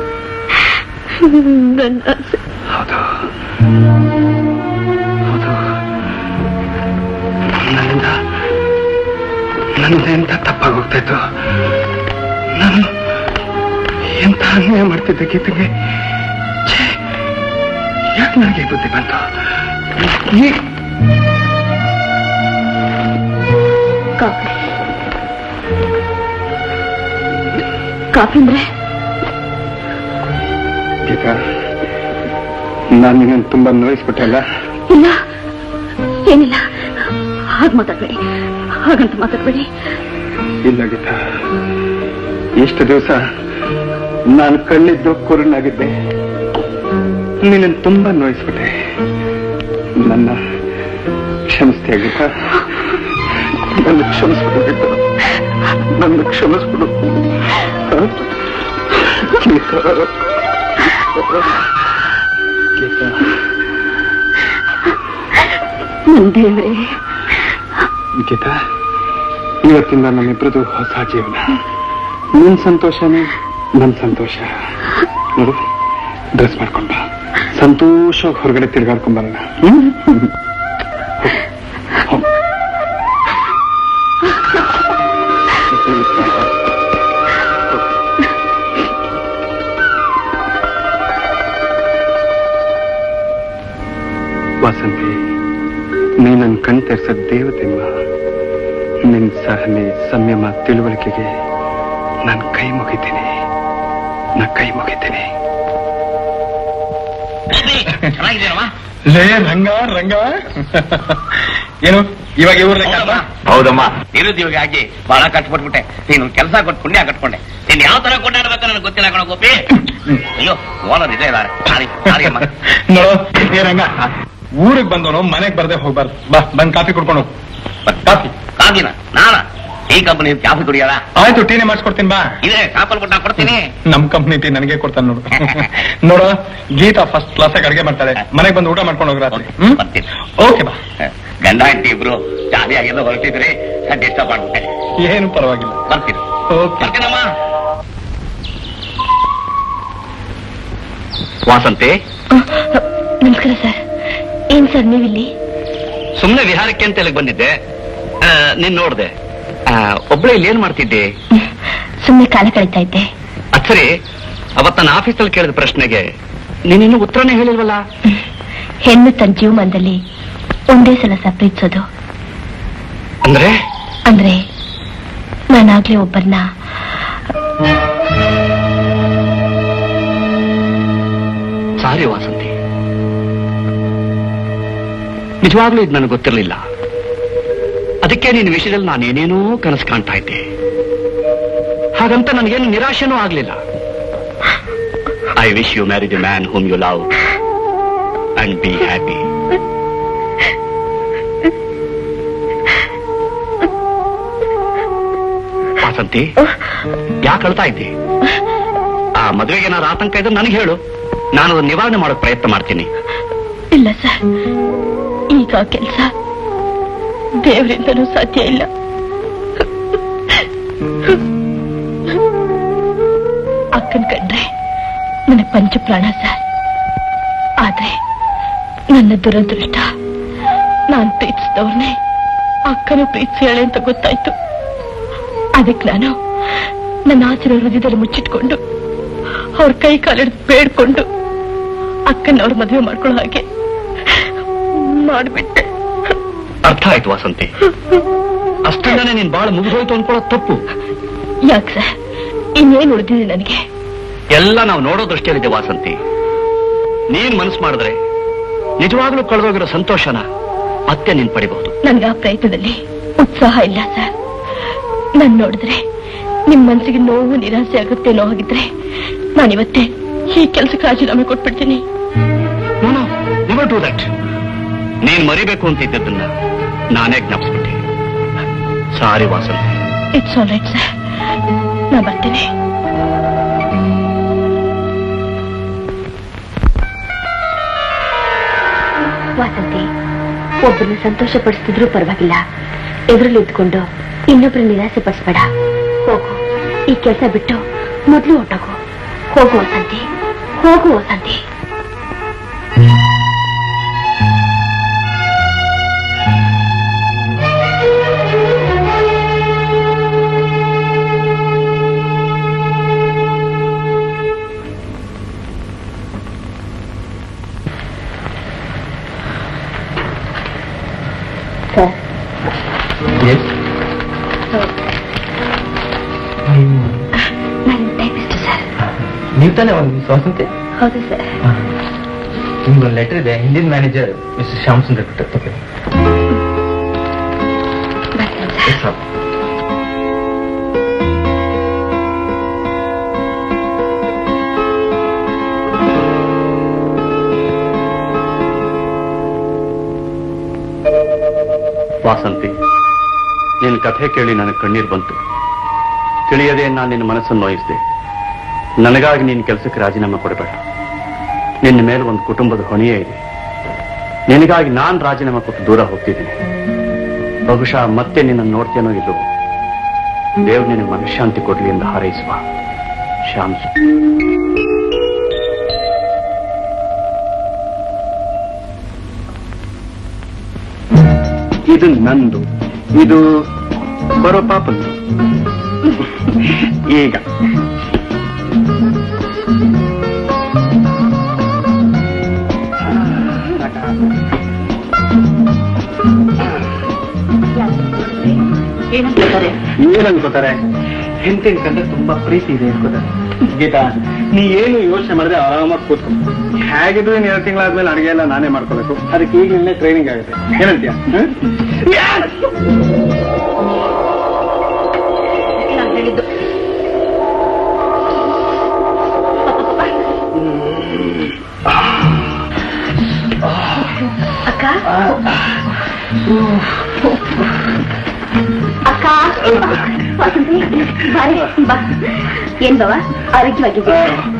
ನನ್ನ ಆಸೆ. ನನ್ನಿಂದ ಎಂತ ತಪ್ಪಾಗೋಗ್ತಾ ಇತ್ತು. ನಾನು ಎಂತ ಅನ್ಯಾಯ ಮಾಡ್ತಿದ್ದೆ ಗೀತೆಗೆ. ಯಾಕೆ ನನಗೆ ಬುದ್ಧಿ ಬಂತು? ಕಾಫಿ ಅಂದ್ರೆ ಗೀತಾ, ನಾನು ನಿನ್ನನ್ನು ತುಂಬಾ ನೋಯಿಸ್ಬಿಟ್ಟಲ್ಲ. ಇಲ್ಲ, ಏನಿಲ್ಲ, ಹಾಗೆ ಮಾತಾಡ್ಬೇಡಿ, ಹಾಗಂತ ಮಾತಾಡ್ಬೇಡಿ. ಇಲ್ಲ ಗೀತಾ, ಎಷ್ಟು ದಿವಸ ನಾನು ಕಣ್ಣಿದ್ದು ಕುರುನಾಗಿದ್ದೆ. ನಿನ್ನನ್ನು ತುಂಬಾ ನೋಯಿಸ್ಬಿಟ್ಟೆ. ನನ್ನ ಕ್ಷಮಿಸ್ತೀಯ ಗೀತಾ? ನನ್ನ ಕ್ಷಮಿಸ್ಬಿಡು ಗೀತಾ, ನನ್ನ ಕ್ಷಮಿಸ್ಬಿಡು ಗೀತಾ. ಗೀತಾ, ದೇವ್ರೆ. ಗೀತಾ, ಇವತ್ತಿಂದ ನಮ್ಮಿಬ್ಬರದು ಹೊಸ ಜೀವನ. ನಿನ್ ಸಂತೋಷನೇ ನನ್ ಸಂತೋಷ. ನೋಡು, ಡ್ರೆಸ್ ಮಾಡ್ಕೊಂಡ ಸಂತೋಷ ಹೊರಗಡೆ ತಿರ್ಗಾಡ್ಕೊಂಬರೋಣ. ವಾಸಂತಿ, ನೀ ನನ್ನ ಕಣ್ ತೆರೆಸ ದೇವತೆಮ್ಮ. ನಿನ್ ಸಹನೆ, ಸಂಯಮ, ತಿಳುವಳಿಕೆಗೆ ನಾನು ಕೈ ಮುಗಿತೀನಿ. ಲೇ ರಂಗ, ಏನು ಇವಾಗ ಇವ್ರ? ಹೌದಮ್ಮ, ನಿರುದ್ಯೋಗಿ ಆಗಿ ಬಹಳ ಕಷ್ಟಪಟ್ಬಿಟ್ಟೆ. ನೀನು ಕೆಲಸ ಕೊಟ್ಟು ಪುಣ್ಯ ಕಟ್ಕೊಂಡೆ. ನೀನ್ ಯಾವ ತರ ಕೊಂಡಾಡ್ಬೇಕು ನನಗೆ ಗೊತ್ತಿಲ್ಲ ಕಣ ಗೋಪಿ. ಅಯ್ಯೋ, ಓನರ್ ಇದೆ ಅಮ್ಮ. ನೋಡು ಏ ರಂಗ, ಊರಿಗೆ ಬಂದವನು ಮನೆಗೆ ಬರ್ದೆ ಹೋಗ್ಬಾರ್ದು. ಬಾ, ಬಂದ್ ಕಾಫಿ ಕುಡ್ಕೊಂಡು. ಕಾಫಿನ ನಾನ ಈ ಕಂಪನಿ ಕಾಫಿ ಕುಡಿಯಲ್ಲ? ಆಯ್ತು, ಟೀನೇ ಮಾಡಿಸ್ಕೊಡ್ತೀನಿ. ಬಾ, ಇದೆ ಸಾಪಲ್ ಕೊಟ್ಟು ಕೊಡ್ತೀನಿ. ನಮ್ ಕಂಪ್ನಿ ಟೀ ನನಗೆ ಕೊಡ್ತಾನೆ ನೋಡು. ನೋಡು, ಗೀತಾ ಫಸ್ಟ್ ಕ್ಲಾಸ್ ಆಗಿ ಅಡಿಗೆ ಮಾಡ್ತಾಳೆ. ಮನೆಗೆ ಬಂದು ಊಟ ಮಾಡ್ಕೊಂಡು ಹೋಗ್ರಾತ್ರಿ. ಬರ್ತೀನಿ. ಓಕೆ ಬಾ. ಗಂಡ ಹೆಂಡತಿ ಇಬ್ರು ಜಾಲಿಯಾಗೆಲ್ಲ ಹೊರಟಿದ್ರಿ, ಡಿಸ್ಟರ್ಬ್ ಮಾಡ್ಬಿಟ್ಟೆ. ಏನು ಪರವಾಗಿಲ್ಲ, ಬರ್ತೀನಿ. ಬರ್ತೀನಮ್ಮ. ವಾಸಂತಿ, ನಮಸ್ಕಾರ ಸರ್. ಏನ್ ಸರ್ ನೀವಿಲ್ಲಿ? ಸುಮ್ಮನೆ ವಿಹಾರಕ್ಕೆ ಅಂತ ಇಲ್ಲಿಗೆ ಬಂದಿದ್ದೆ. ನೀನ್ ನೋಡ್ದೆ. ಒಬ್ಳೆ ಇಲ್ಲಿ ಏನ್ ಮಾಡ್ತಿದ್ದೆ? ಸುಮ್ಮನೆ ಕಾಲ ಕಳೀತಾ ಇದ್ದೆ. ಅದ್ ಸರಿ, ಅವತ್ತ ನನ್ನ ಆಫೀಸಲ್ಲಿ ಕೇಳಿದ ಪ್ರಶ್ನೆಗೆ ನೀನಿನ್ನೂ ಉತ್ತರನೇ ಹೇಳಿಲ್ವಲ್ಲ? ಹೆಣ್ಣು ತನ್ನ ಜೀವಮಾನದಲ್ಲಿ ಒಂದೇ ಸಲ ಪ್ರೀತಿಸೋದು ಅಂದ್ರೆ ನಾನಾಗ್ಲೇ ಒಬ್ಬರನ್ನ ಸಾರಿ ವಾಸಂತಿ, ನಿಜವಾಗ್ಲೂ ಇದು ನನಗೆ ಗೊತ್ತಿರಲಿಲ್ಲ. ಅದಕ್ಕೆ ನಿನ್ನ ವಿಷಯದಲ್ಲಿ ನಾನೇನೇನೋ ಕನಸು ಕಾಣ್ತಾ ಇದ್ದೆ. ಹಾಗಂತ ನನಗೇನು ನಿರಾಶೆನೂ ಆಗ್ಲಿಲ್ಲ. I wish you marry the man whom you love and be happy. Vasanthi, ಯಾಕೆ ಅಳ್ತಾ ಇದ್ದೆ? ಆ ಮದುವೆಗೆ ಏನಾದ್ರು ಆತಂಕ ಇದ್ರೆ ನನಗೆ ಹೇಳು, ನಾನು ಅದನ್ನ ನಿವಾರಣೆ ಮಾಡೋಕೆ ಪ್ರಯತ್ನ ಮಾಡ್ತೀನಿ. ಇಲ್ಲ ಸರ್, ಈಗ ಕೆಲಸ ದೇವರಿಂದನೂ ಸಾಧ್ಯ ಇಲ್ಲ. ಅಕ್ಕನ್ ಕಂಡ್ರೆ ನನಗೆ ಪಂಚಪ್ರಾಣ ಸರ್. ಆದ್ರೆ ನನ್ನ ದುರದೃಷ್ಟ, ನಾನು ಪ್ರೀತಿಸಿದವ್ರನ್ನೇ ಅಕ್ಕನ ಪ್ರೀತಿಸಿ ಅಂತ ಗೊತ್ತಾಯ್ತು. ಅದಕ್ಕೆ ನಾನು ನನ್ನ ಆಚರಣೆ ಹೃದಯದಲ್ಲಿ ಮುಚ್ಚಿಟ್ಕೊಂಡು ಅವ್ರ ಕೈ ಕಾಲಿಡ್ದು ಬೇಡ್ಕೊಂಡು ಅಕ್ಕನ ಅವ್ರ ಮದುವೆ ಮಾಡ್ಕೊಳ್ಳೋ ಹಾಗೆ ಮಾಡಿಬಿಟ್ಟೆ. ಅರ್ಥ ಆಯ್ತು ವಾಸಂತಿ. ಅಷ್ಟರಿಂದಾನೆ ನೀನ್ ಬಾಳ ಮುಗಿದೋಯ್ತು ಅನ್ಕೊಳ್ಳೋದು ತಪ್ಪು. ಯಾಕೆ ಸರ್, ಇನ್ನೇನು ಉಳಿದಿದೆ ನನಗೆ? ಎಲ್ಲ ನಾವು ನೋಡೋ ದೃಷ್ಟಿಯಲ್ಲಿದೆ ವಾಸಂತಿ. ನೀನ್ ಮನಸ್ಸು ಮಾಡಿದ್ರೆ ನಿಜವಾಗ್ಲೂ ಕಳೆದೋಗಿರೋ ಸಂತೋಷನ ಮತ್ತೆ ನೀನ್ ಪಡಿಬಹುದು. ನನ್ಗೆ ಆ ಪ್ರಯತ್ನದಲ್ಲಿ ಉತ್ಸಾಹ ಇಲ್ಲ ಸರ್. ನನ್ ನೋಡಿದ್ರೆ ನಿಮ್ ಮನ್ಸಿಗೆ ನೋವು ನಿರಾಸೆ ಆಗುತ್ತೇನೋ ಆಗಿದ್ರೆ ನಾನಿವತ್ತೇ ಈ ಕೆಲಸಕ್ಕೆ ರಾಜೀನಾಮೆ ಕೊಟ್ಬಿಡ್ತೀನಿ. Never do that. ನೀನ್ ಮರಿಬೇಕು ಅಂತ ಇದ್ದದನ್ನ ನಾನೇ ಜ್ಞಾಪಿಸ್ಬಿಟ್ಟೆ. Sorry Vasanthi. It's all right sir, ನಾ ಬರ್ತೀನಿ. ವಾಸಂತಿ, ಒಬ್ಬರನ್ನ ಸಂತೋಷ ಪಡಿಸ್ತಿದ್ರು ಪರವಾಗಿಲ್ಲ, ಎದುರಲ್ಲಿ ಇದ್ಕೊಂಡು ಇನ್ನೊಬ್ರು ನಿರಾಸೆ ಪಡಿಸ್ಬೇಡ. ಹೋಗು, ಈ ಕೆಲಸ ಬಿಟ್ಟು ಮೊದಲು ಹೊಟ್ಟೋಗು. ಹೋಗು ವಸಂತಿ, ಹೋಗು ವಸಂತಿ. ಸರ್, ನಾನು ಟೈಪಿಸ್ಟ್ ಸರ್. ನೀವು ತಾನೇ ಒಂದು ವಾಸಂತಿ? ಹೌದು ಸರ್. ನಿಮ್ಗೊಂದು ಲೆಟರ್ ಇದೆ, ಹಿಂದಿನ ಮ್ಯಾನೇಜರ್ ಮಿಸ್ಟರ್ ಶ್ಯಾಮ್ ಸುಂದರ್ ಕೊಟ್ಟೆ. ವಾಸಂತಿ, ನಿನ್ನ ಕಥೆ ಕೇಳಿ ನನಗೆ ಕಣ್ಣೀರು ಬಂತು. ತಿಳಿಯದೆ ನಾನು ನಿನ್ನ ಮನಸ್ಸನ್ನು ನೋಯಿಸಿದೆ. ನನಗಾಗಿ ನೀನು ಕೆಲಸಕ್ಕೆ ರಾಜೀನಾಮೆ ಕೊಡಬೇಡ. ನಿನ್ನ ಮೇಲೆ ಒಂದು ಕುಟುಂಬದ ಹೊಣೆಯೇ ಇದೆ. ನಿನಗಾಗಿ ನಾನು ರಾಜೀನಾಮೆ ಕೊಟ್ಟು ದೂರ ಹೋಗ್ತಿದ್ದೀನಿ. ಬಹುಶಃ ಮತ್ತೆ ನಿನ್ನನ್ನು ನೋಡ್ತೇನೋ ಇಲ್ಲವೋ. ದೇವ್ರು ನಿನಗೆ ಮನಃಶಾಂತಿ ಕೊಡ್ಲಿ ಎಂದು ಹಾರೈಸುವ. ಶ್ಯಾಮ್. ಇದು ನಂದು, ಇದು ಬರೋ ಪಾಪಂದು. ಈಗ ಏನನ್ಕೋತಾರೆ? ಹೆಂಡತಿನ ಕಂಡ್ರೆ ತುಂಬಾ ಪ್ರೀತಿ ಇದೆ ಅನ್ಕೋತಾರೆ. ಗೀತಾ, ನೀ ಏನು ಯೋಚನೆ ಮಾಡಿದ್ರೆ ಆರಾಮಾಗಿ ಕೂತ್ಕೊ. ಹೇಗಿದ್ರು 2 ತಿಂಗಳಾದ್ಮೇಲೆ ಅಡುಗೆ ಎಲ್ಲ ನಾನೇ ಮಾಡ್ಕೋಬೇಕು. ಅದಕ್ಕೆ ಈಗಲೇ ಟ್ರೈನಿಂಗ್ ಆಗುತ್ತೆ. ಏನಂತೀಯ? ಅಕ್ಕ ಅಕ್ಕ, ಬಾ. ಏನ್ ಬಾವ, ಆರೋಗ್ಯವಾಗಿದ್ದೆ?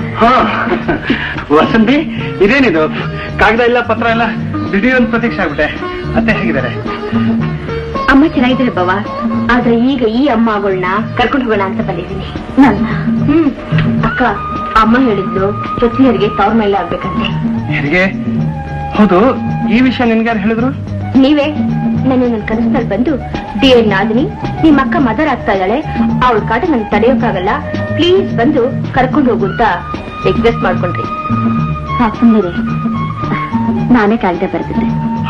ವಸಂತಿ, ಇದೇನಿದು? ಕಾಗದ ಇಲ್ಲ, ಪತ್ರ ಇಲ್ಲ, ದಿಢೀರ್ ಪ್ರತೀಕ್ಷೆ ಆಗ್ಬಿಟ್ಟೆ. ಅತ್ತೆ ಹೇಗಿದ್ದಾರೆ? ಅಮ್ಮ ಚೆನ್ನಾಗಿದ್ದಾರೆ ಬಾವ. ಆದ್ರೆ ಈಗ ಈ ಅಮ್ಮಗಳನ್ನ ಕರ್ಕೊಂಡು ಹೋಗೋಣ ಅಂತ ಬಂದಿದ್ದೀನಿ. ಅಕ್ಕ, ಅಮ್ಮ ಹೇಳಿದ್ದು ಜೊತೆಯರಿಗೆ ತವ್ರ ಮೇಲೆ ಆಗ್ಬೇಕಂತೆ. ಹೆರಿಗೆ? ಹೌದು, ಈ ವಿಷಯ ನಿನ್ಗಾರು ಹೇಳಿದ್ರು? ನೀವೇ ನನ್ನ ಕನಸಿನಲ್ಲಿ ಬಂದು ಡಿಯರ್ ನಾದಿನಿ ನಿಮ್ಮ ಅಕ್ಕ ಮದರ್ ಆಗ್ತಾ ಇದ್ದಾಳೆ, ಅವಳ ಕಾಟ ನನ್ಗೆ ತಡೆಯೋಕ್ಕಾಗಲ್ಲ, ಪ್ಲೀಸ್ ಬಂದು ಕರ್ಕೊಂಡು ಹೋಗು ಅಂತ ರಿಕ್ವೆಸ್ಟ್ ಮಾಡ್ಕೊಂಡ್ರಿ. ಸುಮ್ಮನೆ ನಾನೇ ಕಾಗದ ಬರ್ತಿದ್ದೆ.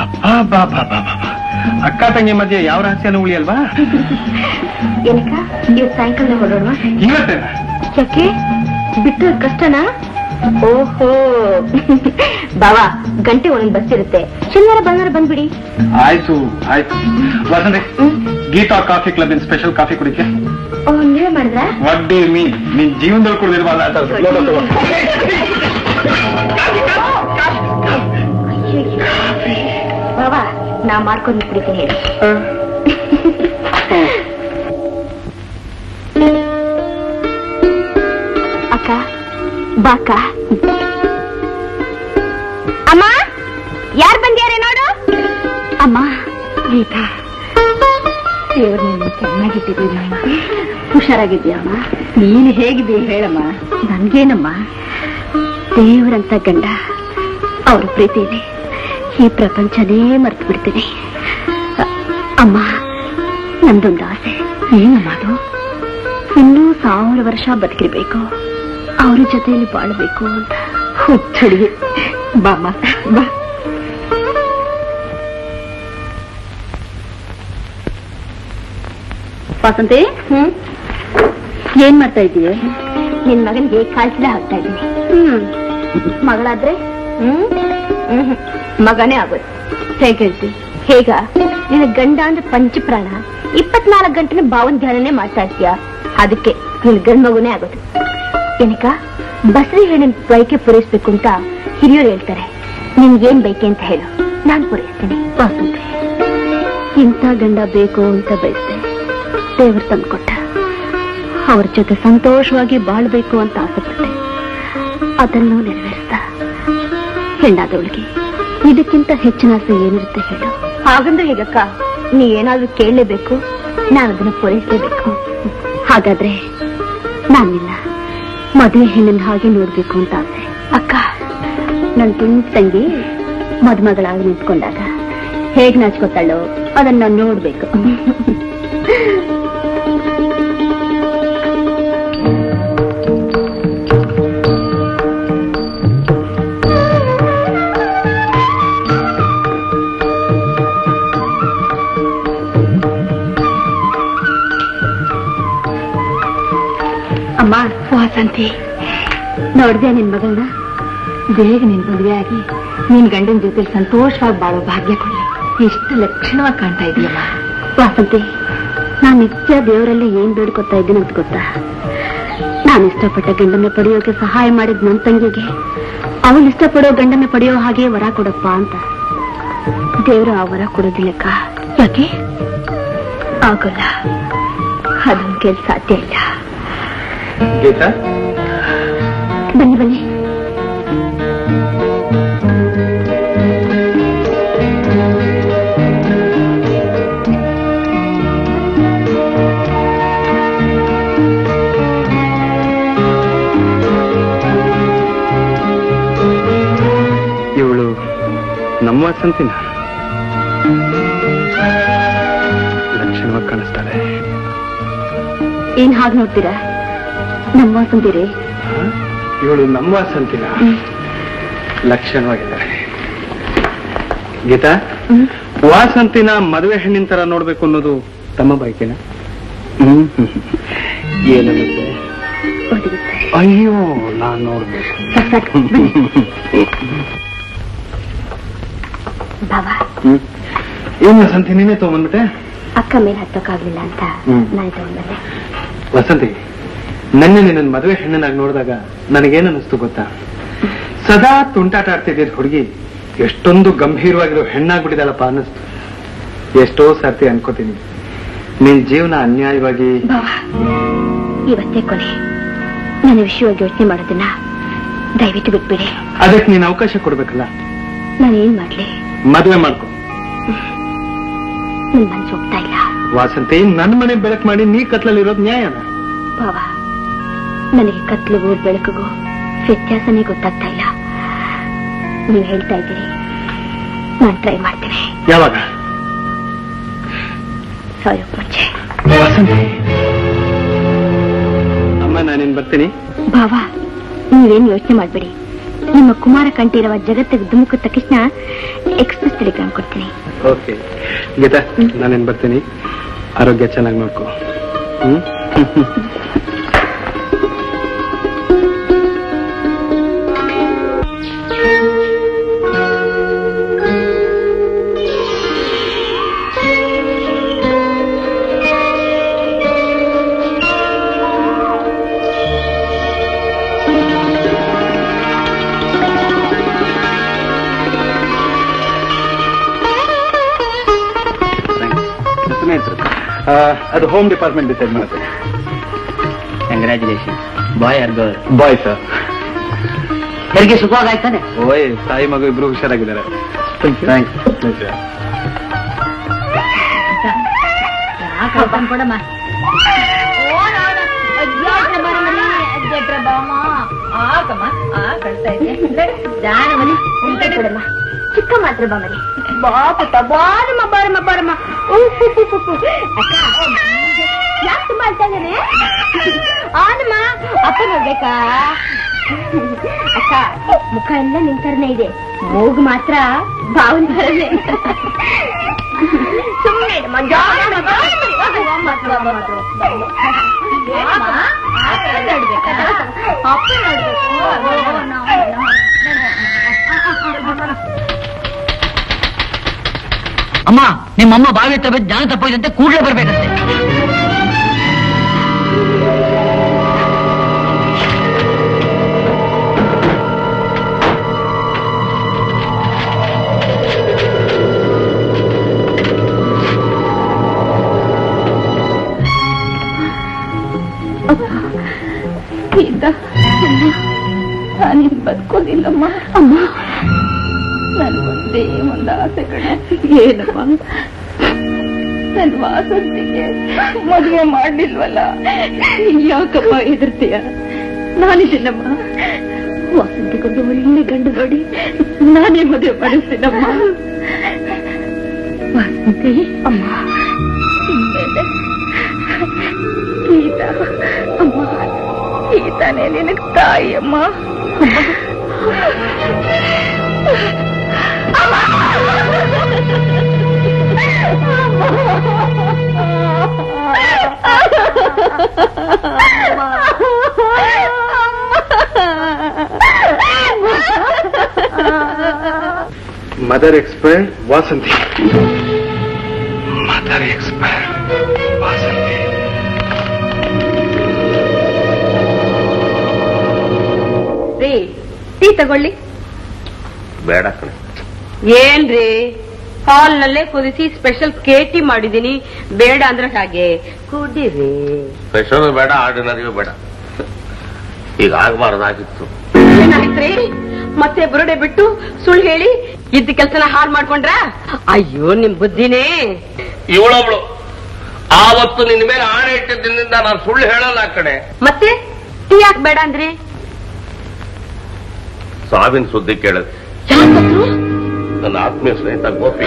ಅಕ್ಕ ತಂಗಿ ಮಧ್ಯೆ ಯಾವ ರಹಸ್ಯನೂ ಉಳಿಯಲ್ವಾ? ಏನಕ್ಕ ಇವತ್ತು ಸಾಯಂಕಾಲ ಹೊರಡೋಣ? ಇವತ್ತೇನ? ಯಾಕೆ ಬಿಟ್ಟು ಕಷ್ಟನಾ? ಓಹೋ ಬಾವಾ, ಗಂಟೆ ಒಂದೊಂದು ಬಸ್ ಇರುತ್ತೆ, ಶನಿವಾರ ಭಾನುವಾರ ಬಂದ್ಬಿಡಿ. ಆಯ್ತು ಆಯ್ತು. ವಸಂತೆ, Geetha coffee club in special coffee ಕುಡಿಕೆ. ಓ, ನೀವೇ ಮಾಡಿದ್ರ? What do you mean? ನಿನ್ ಜೀವನದಲ್ಲಿ ಕುಡಿದಿರ್ಬಲ್ಲ ಅಂತ. ಬಾವಾ, ನಾ ಮಾಡ್ಕೊಂಡು ಕುಡಿತೀನಿ ಹೇಳಿ. ಅಕ್ಕ ಬಾಕ. ಅಮ್ಮ, ಯಾರು ಬಂದ್ಯಾರೆ ನೋಡು. ಅಮ್ಮ, ಗೀತಾ, ದೇವರು ನೀನು ಚೆನ್ನಾಗಿಟ್ಟಿದ್ದೀನಮ್ಮ. ಹುಷಾರಾಗಿದ್ದೀಯಮ್ಮ? ನೀನು ಹೇಗಿದ್ದೀಯ ಹೇಳಮ್ಮ. ನನ್ಗೇನಮ್ಮ, ದೇವರಂತ ಗಂಡ, ಅವ್ರ ಪ್ರೀತಿಯಲ್ಲಿ ಈ ಪ್ರಪಂಚನೇ ಮರ್ತು ಬಿಡ್ತೀನಿ. ಅಮ್ಮ, ನಂದೊಂದು ಆಸೆ. ಏನಮ್ಮ ಅದು? ಇನ್ನೂ 1000 ವರ್ಷ ಬದುಕಿರ್ಬೇಕು, ಅವ್ರ ಜೊತೆಯಲ್ಲಿ ಬಾಳ್ಬೇಕು ಅಂತ. ಹುಚ್ಚುಡಿಗೆ ಬಾಮ್ಮ ಬಾ. ವಾಸಂತಿ, ಏನ್ ಮಾಡ್ತಾ ಇದೀಯ? ನಿನ್ ಮಗನ್ಗೆ ಕಾಲ್ಸಿಲ ಹಾಕ್ತಾ ಇದ್ದೀನಿ. ಮಗಳಾದ್ರೆ ಮಗನೇ ಆಗೋದು. ಹೇಗೆ ಹೇಳ್ತಿ? ಹೇಗ? ನಿನ್ನ ಗಂಡ ಅಂದ್ರೆ ಪಂಚಪ್ರಾಣ, 24 ಗಂಟೆ ಭಾವನ ಧ್ಯಾನನೇ ಮಾಡ್ತಾ ಇರ್ತೀಯ, ಅದಕ್ಕೆ ನಿನ್ ಗಂಡ ಮಗುನೇ ಆಗೋದು. ಏನಕ್ಕ, ಬಸರಿ ಹೆಣ್ಣಿನ ಬೈಕೆ ಪೂರೈಸ್ಬೇಕು ಅಂತ ಹಿರಿಯರು ಹೇಳ್ತಾರೆ. ನಿನ್ಗೇನ್ ಬೈಕೆ ಅಂತ ಹೇಳು, ನಾನ್ ಪೂರೈಸ್ತೀನಿ. ವಾಸಂತಿ, ಇಂಥ ಗಂಡ ಬೇಕು ಅಂತ ಬಯಸ್ದೆ, ದೇವರು ತಂದ್ಕೊಟ್ಟ. ಅವ್ರ ಜೊತೆ ಸಂತೋಷವಾಗಿ ಬಾಳ್ಬೇಕು ಅಂತ ಆಸೆಪಟ್ಟೆ, ಅದನ್ನು ನೆರವೇರಿಸ್ತಾ. ಹೆಣ್ಣಾದವಳಿಗೆ ಇದಕ್ಕಿಂತ ಹೆಚ್ಚಿನ ಆಸೆ ಏನಿರುತ್ತೆ ಹೇಳು? ಹಾಗಂದ್ರೆ ಹೇಗಕ್ಕ, ನೀ ಏನಾದ್ರೂ ಕೇಳಲೇಬೇಕು, ನಾನು ಅದನ್ನ ಪೂರೈಸಲೇಬೇಕು. ಹಾಗಾದ್ರೆ ನಾನಿಲ್ಲ, ಮದುವೆ ಹೆಣ್ಣನ್ನ ಹಾಗೆ ನೋಡ್ಬೇಕು ಅಂತ ಆಸೆ. ಅಕ್ಕ, ನನ್ ತುಂಬ ತಂಗಿ ಮದುಮಗಳಾಗಿ ನಿಂತ್ಕೊಂಡಾಗ ಹೇಗ್ ನಾಚ್ಕೊತಾಳೋ ಅದನ್ನ ನೋಡ್ಬೇಕು. ಅಮ್ಮ, ವಾಸಂತಿ, ನೋಡ್ದೆ ನಿನ್ ಮಗಳನ್ನ? ಬೇಗ ನಿನ್ ಮದುವೆ ಆಗಿ ನಿನ್ ಗಂಡನ ಜೊತೆ ಸಂತೋಷವಾಗಿ ಬಾಳೋ ಭಾಗ್ಯ ಕೊಡ್ಲಿ. ಎಷ್ಟು ಲಕ್ಷಣವಾಗಿ ಕಾಣ್ತಾ ಇದೀಯಮ್ಮ. ವಾಸಂತಿ, ನಾನು ನಿತ್ಯ ದೇವರಲ್ಲಿ ಏನ್ ಬೇಡ್ಕೊತಾ ಇದ್ದೀನಿ ಅಂತ ಗೊತ್ತಾ? ನಾನು ಇಷ್ಟಪಟ್ಟ ಗಂಡನ ಪಡೆಯೋಕೆ ಸಹಾಯ ಮಾಡಿದ್ ನನ್ ತಂಗಿಗೆ ಅವಳು ಇಷ್ಟಪಡೋ ಗಂಡನ ಪಡೆಯೋ ಹಾಗೆ ವರ ಕೊಡಪ್ಪ ಅಂತ. ದೇವರು ಆ ವರ ಕೊಡೋದಿಲ್ಲಕ್ಕ. ಯಾಕೆ? ಆಗೋಲ್ಲ, ಅದೊಂದು ಕೆಲ್ಸ ಸಾಧ್ಯ ಇಲ್ಲ. ಗೀತಾ, ಬನ್ನಿ ಬನ್ನಿ. ಇವಳು ನಮ್ಮ ವಸಂತಿನ ಲಕ್ಷಣವಾಗಿ ಕಾಣಿಸ್ತಾಳೆ. ಏನ್ ಹಾಗೆ ನೋಡ್ತೀರಾ? ನಮ್ಮ ವಸಂತಿರೇ? ಇವಳು ನಮ್ಮ ವಸಂತಿನ ಲಕ್ಷಣವಾಗಿದ್ದಾರೆ. ಗೀತಾ, ವಾಸಂತಿನ ಮದುವೆ ಹೆಣ್ಣಿನ ತರ ನೋಡ್ಬೇಕು ಅನ್ನೋದು ತಮ್ಮ ಬಯಕೆನ? ಏನನ್ನುತ್ತೆ? ಅಯ್ಯೋ, ನಾನ್ ನೋಡ್ಬೇಕು. ಬಾಬಾ, ಏನ್ ವಸಂತಿ, ನೀನೇ ತಗೊಂಡ್ಬಿಟ್ಟೆ? ಅಕ್ಕ ಮೇಲೆ ಹತ್ತಕ್ಕಾಗ್ಲಿಲ್ಲ ಅಂತ ನಾನು ತಗೊಂಡ್ಬಂದೆ. ವಸಂತಿ, ನನ್ನ ನಿನ್ನ ಮದುವೆ ಹೆಣ್ಣನಾಗಿ ನೋಡಿದಾಗ ನನಗೇನು ಅನ್ನಿಸ್ತು ಗೊತ್ತಾ? ಸದಾ ತುಂಟಾಟ ಆಡ್ತಿದ್ದ ಹುಡುಗಿ ಎಷ್ಟೊಂದು ಗಂಭೀರವಾಗಿರೋ ಹೆಣ್ಣಾಗ್ಬಿಟ್ಟಿದಾಳಪ್ಪ ಅನ್ನಿಸ್ತು. ಎಷ್ಟೋ ಸರ್ತಿ ಅನ್ಕೋತೀನಿ, ನಿನ್ ಜೀವನ ಅನ್ಯಾಯವಾಗಿ. ಇವತ್ತೇ ಕೊನೆ. ನನ್ನ ವಿಷಯವಾಗಿ ಯೋಚನೆ ಮಾಡೋದನ್ನ ದಯವಿಟ್ಟು ಬಿಟ್ಬಿಡಿ. ಅದಕ್ಕೆ ನೀನ್ ಅವಕಾಶ ಕೊಡ್ಬೇಕಲ್ಲ. ನಾನೇನ್ ಮಾಡ್ಲಿ? ಮದುವೆ ಮಾಡ್ಕೊ. ನಿನ್ ಮನ್ಸು ಹೋಗ್ತಾ ಇಲ್ಲ. ವಾಸಂತಿ, ನನ್ ಮನೆ ಬೆಳಕು ಮಾಡಿ ನೀ ಕತ್ಲಲ್ಲಿರೋದು ನ್ಯಾಯನ? ಬಾವಾ, ನನಗೆ ಕತ್ಲಿಗೂ ಬೆಳಕಿಗೂ ವ್ಯತ್ಯಾಸನೇ ಗೊತ್ತಾಗ್ತಾ ಇಲ್ಲ. ನೀವು ಹೇಳ್ತಾ ಇದ್ದೀರಿ ನಾನು ಟ್ರೈ ಮಾಡ್ತೀನಿ. ಯಾವಾಗ? ಸಾರಿ ಮುಂಚೆ. ಅಮ್ಮ ನಾನೇನ್ ಬರ್ತೀನಿ. ಭಾವ ನೀವೇನು ಯೋಚನೆ ಮಾಡ್ಬೇಡಿ. ನಿಮ್ಮ ಕುಮಾರ ಕಂಠೀರವ ಜಗತ್ತಿಗೆ ಧುಮುಕಿದ ತಕ್ಷಣ ಎಕ್ಸ್ಪ್ರೆಸ್ ಟೆಲಿಗ್ರಾಮ್ ಕೊಡ್ತೀನಿ. ಓಕೆ ಗೀತಾ, ನಾನೇನ್ ಬರ್ತೀನಿ. ಆರೋಗ್ಯ ಚೆನ್ನಾಗಿ ನೋಡ್ಕೊ. ಅದು ಹೋಮ್ ಡಿಪಾರ್ಟ್ಮೆಂಟ್ ಡಿಸೈಡ್ ಮಾಡುತ್ತೆ. Congratulation. Boy or girl? Boy sir. ಹೆರಿಗೆ ಸುಖವಾಗಾಯ್ತಾನೆ? ಓಯ್, ತಾಯಿ ಮಗು ಇಬ್ರು ಹುಷಾರಾಗಿದ್ದಾರೆ. ಥ್ಯಾಂಕ್ಸ್. ಕೊಡಮ್ಮ. ಚಿಕ್ಕ ಮಾತ್ರ ಬಾಮರಿ. ಬಾಪುತ್ತ ಬಾರಮ್ಮ ಬಾರಮ್ಮ ಬಾರಮ್ಮ. ಅಕ್ಕ ಯಾಕೆ ತುಂಬಾ ಅಳ್ತಾ ಇದ್ದಾನೆ? ಆನಮ್ಮ ಅಪ್ಪ ನೋಡ್ಬೇಕಾ? ಅಕ್ಕ ಮುಖ ಎಲ್ಲ ನಿನ್ ತರನೇ ಇದೆ, ಮೂಗು ಮಾತ್ರ ಭಾವನ ತರನೇ. ಸುಮ್ಮನೆ ಅಮ್ಮ, ನಿಮ್ಮಮ್ಮ ಬಾವಿ ಹತ್ರ ಜ್ಞಾನ ತಪ್ಪೋದಂತೆ ಕೂಡಲೇ ಬರ್ಬೇಕಂತೆ. ನಾನಿನ್ ಬದುಕೋದಿಲ್ಲಮ್ಮ. ಅಮ್ಮ, ನನ್ಗೊಂದೇ ಒಂದು ಆಸೆ ಕಣೆ. ಏನಮ್ಮ? ನನ್ ವಾಸಂತಿಗೆ ಮದುವೆ ಮಾಡ್ಲಿಲ್ವಲ್ಲ, ಯಾಕಮ್ಮ ಹೆದರ್ತೀಯ? ನಾನಿದ್ದೀನಮ್ಮ. ವಾಸಂತಿಗೊಂದು ಒಳ್ಳೆ ಗಂಡು ನೋಡಿ ನಾನೇ ಮದುವೆ ಮಾಡಿಸ್ತೀನಮ್ಮ. ವಾಸಂತಿ ಅಮ್ಮ, ಇನ್ಮೇಲೆ ಗೀತಾ ಅಮ್ಮ, ಗೀತಾನೇ ನಿನಗ್ ತಾಯಿ ಅಮ್ಮ. Mother expired Vasanthi. Mother expired Vasanthi. Tea ತಗೊಳ್ಳಿ. ಬೇಡ ಕಣೆ. ಏನ್ರಿ, ಹಾಲ್ನಲ್ಲೇ ಕುದಿಸಿ ಸ್ಪೆಷಲ್ ಕೇಟಿ ಮಾಡಿದೀನಿ. ಬೇಡ ಅಂದ್ರೆ ಹಾಗೆ ಕುಡೀರಿ. ಸ್ಪೆಷಲ್ ಬೇಡ, ಆರ್ಡಿನರಿಯೂ ಬೇಡ. ಈಗ ಆಗ್ಬಾರ್ದಾಗಿತ್ತು. ಏನಾಯ್ತ್ರಿ? ಮತ್ತೆ ಬುರುಡೆ ಬಿಟ್ಟು ಸುಳ್ಳು ಹೇಳಿ ಇದ್ದ ಕೆಲ್ಸನ ಹಾಳು ಮಾಡ್ಕೊಂಡ್ರ? ಅಯ್ಯೋ ನಿಮ್ ಬುದ್ಧಿನೇ. ಇವಳೊಬ್ಳು ಆವತ್ತು ನಿನ್ ಮೇಲೆ ಆಣೆ ಇಟ್ಟಿದ್ದರಿಂದ ನಾನು ಸುಳ್ಳು ಹೇಳಲ್ಲ ಆ ಕಡೆ. ಮತ್ತೆ ಟೀ ಯಾಕೆ ಬೇಡ ಅಂದ್ರಿ? ಸಾವಿನ ಸುದ್ದಿ ಕೇಳಿದೆ. ನನ್ನ ಆತ್ಮೀಯ ಸ್ನೇಹಿತ ಗೋಪಿ.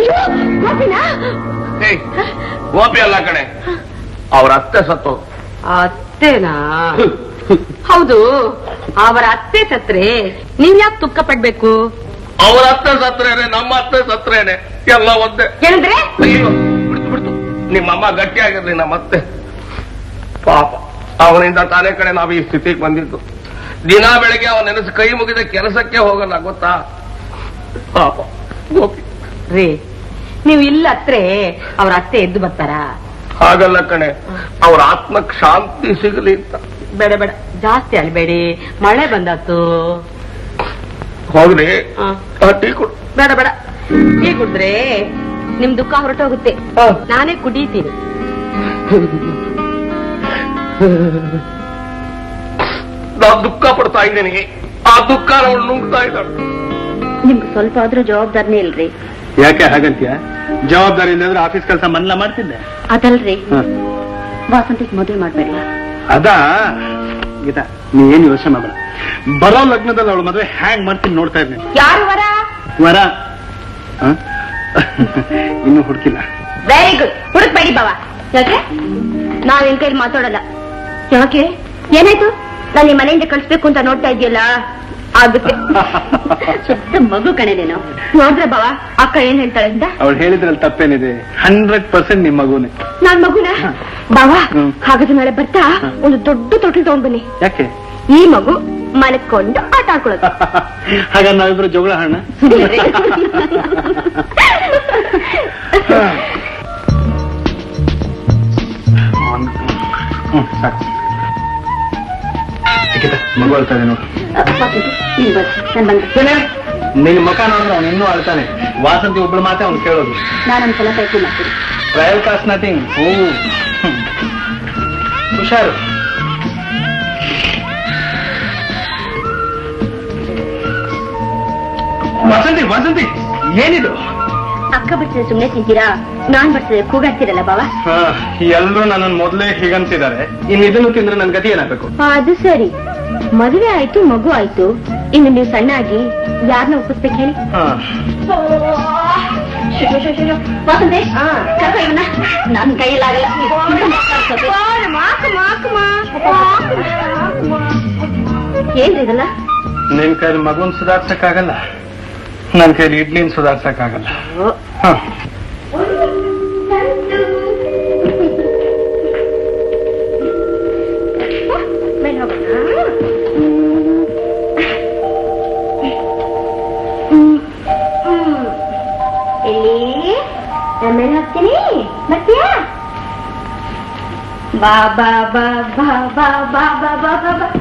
ಗೋಪಿ ಅಲ್ಲ ಕಣೆ, ಅವ್ರ ಅತ್ತೆ ಸತ್ತು. ಅತ್ತೆನಾ? ಹೌದು, ಅವರ ಅತ್ತೆ ಸತ್ರೆ ನೀವ್ ಯಾಕೆ ದುಃಖ ಪಡ್ಬೇಕು? ಅವ್ರ ಅತ್ತೆ ಸತ್ರೇನೆ, ನಮ್ಮ ಅತ್ತೆ ಸತ್ರೇನೆ, ಎಲ್ಲ ಒಂದೇ. ಏನಂದ್ರೆ? ಅಯ್ಯೋ ಬಿಡ್ತು. ನಿಮ್ಮಮ್ಮ ಗಟ್ಟಿಯಾಗಿರ್ಲಿ, ನಮ್ಮ ಅತ್ತೆ ಪಾಪ. ಅವನಿಂದ ತಾನೇ ಕಡೆ ನಾವು ಈ ಸ್ಥಿತಿಗೆ ಬಂದಿದ್ದು. ದಿನ ಬೆಳಗ್ಗೆ ಅವನ ನೆನೆಸು ಕೈ ಮುಗಿದ ಕೆಲಸಕ್ಕೆ ಹೋಗಲ್ಲ, ಗೊತ್ತಾ? ಪಾಪ ಗೋಪಿ. ರೀ, ನೀವು ಇಲ್ಲ ಹತ್ರೆ ಅವ್ರ ಅತ್ತೆ ಎದ್ದು ಬರ್ತಾರ? ಹಾಗಲ್ಲ ಕಣೆ, ಅವ್ರ ಆತ್ಮಕ್ ಶಾಂತಿ ಸಿಗಲಿ ಅಂತ. ಬೇಡ ಬೇಡ, ಜಾಸ್ತಿ ಅಳ್ಬೇಡಿ. ಮಳೆ ಬಂದಾತು. ಹೋಗ್ರಿ, ಟೀ ಕೊಡು. ಬೇಡ ಬೇಡ, ಟೀ ಕುಡಿದ್ರೆ ನಿಮ್ ದುಃಖ ಹೊರಟೋಗುತ್ತೆ. ನಾನೇ ಕುಡಿತೀನಿ. ನಾನು ದುಃಖ ಪಡ್ತಾ ಇದ್ದೀನಿ, ಆ ದುಃಖ ಅವಳು ನುಂಗ್ತಾ ಇದ್ದಾಳೆ. ನಿಮ್ಗೆ ಸ್ವಲ್ಪ ಆದ್ರೂ ಜವಾಬ್ದಾರಿನೇ ಇಲ್ರಿ. ಯಾಕೆ ಹಾಗಂತೀಯ? ಜವಾಬ್ದಾರಿ ಇಲ್ಲಂದ್ರೆ ಆಫೀಸ್ ಕೆಲಸ ಮನ್ಲ ಮಾಡ್ತಿದ್ದೆ. ಅದಲ್ರಿ, ವಾಸಂತಿಗೆ ಮದುವೆ ಮಾಡ್ಬೇಡಿ. ಅದಾ ಗೀತಾ, ನೀ ಏನ್ ಯೋಚನೆ ಮಾಡಬೇಡ. ಬರೋ ಲಗ್ನದಲ್ಲಿ ಅವಳು ಮದುವೆ ಹ್ಯಾಂಗ್ ಮಾಡ್ತೀನಿ ನೋಡ್ತಾ ಇದ್ದೀನಿ. ಯಾರು ವರ? ವರ ಇನ್ನು ಹುಡುಕಿಲ್ಲ. ವೆರಿ ಗುಡ್, ಹುಡುಕ್ಬೇಡಿ ಬಾವ. ಯಾಕೆ ನಾವ್ ನಿನ್ ಕೈಲಿ ಮಾತಾಡಲ್ಲ? ಯಾಕೆ, ಏನಾಯ್ತು? ನಾನು ನಿಮ್ಮ ಮನೆಯಿಂದ ಕಳಿಸ್ಬೇಕು ಅಂತ ನೋಡ್ತಾ ಇದೆಯಲ್ಲ, ಆಗುತ್ತೆ. ಸುತ್ತ ಮಗು ಕಣೇನೇನೋ ನೋಡ್ರೆ ಬಾವ, ಅಕ್ಕ ಏನ್ ಹೇಳ್ತಾಳೆ ಅಂತ? ಅವಳು ಹೇಳಿದ್ರಲ್ಲಿ ತಪ್ಪೇನಿದೆ? 100% ನಿಮ್ಮ ಮಗುನೇ. ನಾನ್ ಮಗುನ ಬಾವ? ಹಾಗಾದ್ರೆ ನಾಳೆ ಬರ್ತಾ ಒಂದು ದೊಡ್ಡ ತೊಟ್ಲು ತಗೊಂಡ್ ಬನ್ನಿ. ಯಾಕೆ? ಈ ಮಗು ಮಲಕೊಂಡು ಆಟ ಆಡ್ಕೊಳ್ಳೋದು. ಹಾಗಾದ್ರೆ ನಾವಿಬ್ರು ಜಗಳ ಹಣ. ಮಗು ಅಳ್ತಾನೆ ನೋಡಿ. ನಿನ್ನ ಮುಖ ನೋಡಿದ್ರೆ ಅವನು ಇನ್ನೂ ಅಳ್ತಾನೆ. ವಾಸಂತಿ ಒಬ್ಳು ಮಾತೆ ಅವ್ನು ಕೇಳೋದು. ನಾನೊಂದ್ಸಲ ಪ್ರಯತ್ನ ಮಾಡ್ತೀನಿ. Trial cost nothing. ಹುಷಾರು. ವಾಸಂತಿ ವಾಸಂತಿ, ಏನಿದು? ಅಕ್ಕ ಬರ್ತದೆ ಸುಮ್ನೆ ತಿಂತೀರಾ? ನಾನ್ ಬರ್ತದೆ ಕೂಗಾಡ್ತೀರಲ್ಲ ಬಾವ. ಎಲ್ರು ನನ್ನನ್ನು ಮೊದಲೇ ಹೀಗಂತಿದ್ದಾರೆ, ಇನ್ನು ಇದನ್ನು ತಿಂದ್ರೆ ನನ್ ಗತಿ ಏನಾಗಬೇಕು? ಅದು ಸರಿ, ಮದುವೆ ಆಯ್ತು, ಮಗು ಆಯ್ತು, ಇನ್ನು ನೀವು ಸಣ್ಣಾಗಿ ಯಾರನ್ನ ಒಪ್ಪಿಸ್ಬೇಕು ಹೇಳಿ? ನನ್ ಕೈಯಲ್ಲಾಗಲ್ಲ. ಏನ್ರಿ ಇದಲ್ಲ? ನಿನ್ ಕೈಲಿ ಮಗುನ್ ಸುಧಾರ್ಸಕ್ಕಾಗಲ್ಲ, ನನ್ ಕೈಲಿ ಇಡ್ಲಿನ ಸುಧಾರ್ಸಕ್ಕಾಗಲ್ಲ. ಮೇಲೆ ಹೋಗ್ತೀನಿ, ಬರ್ತೀಯಾ? ಬಾ ಬಾ ಬಾ ಬಾ ಬಾ ಬಾ ಬಾ ಬಾ ಬಾ ಬಾ.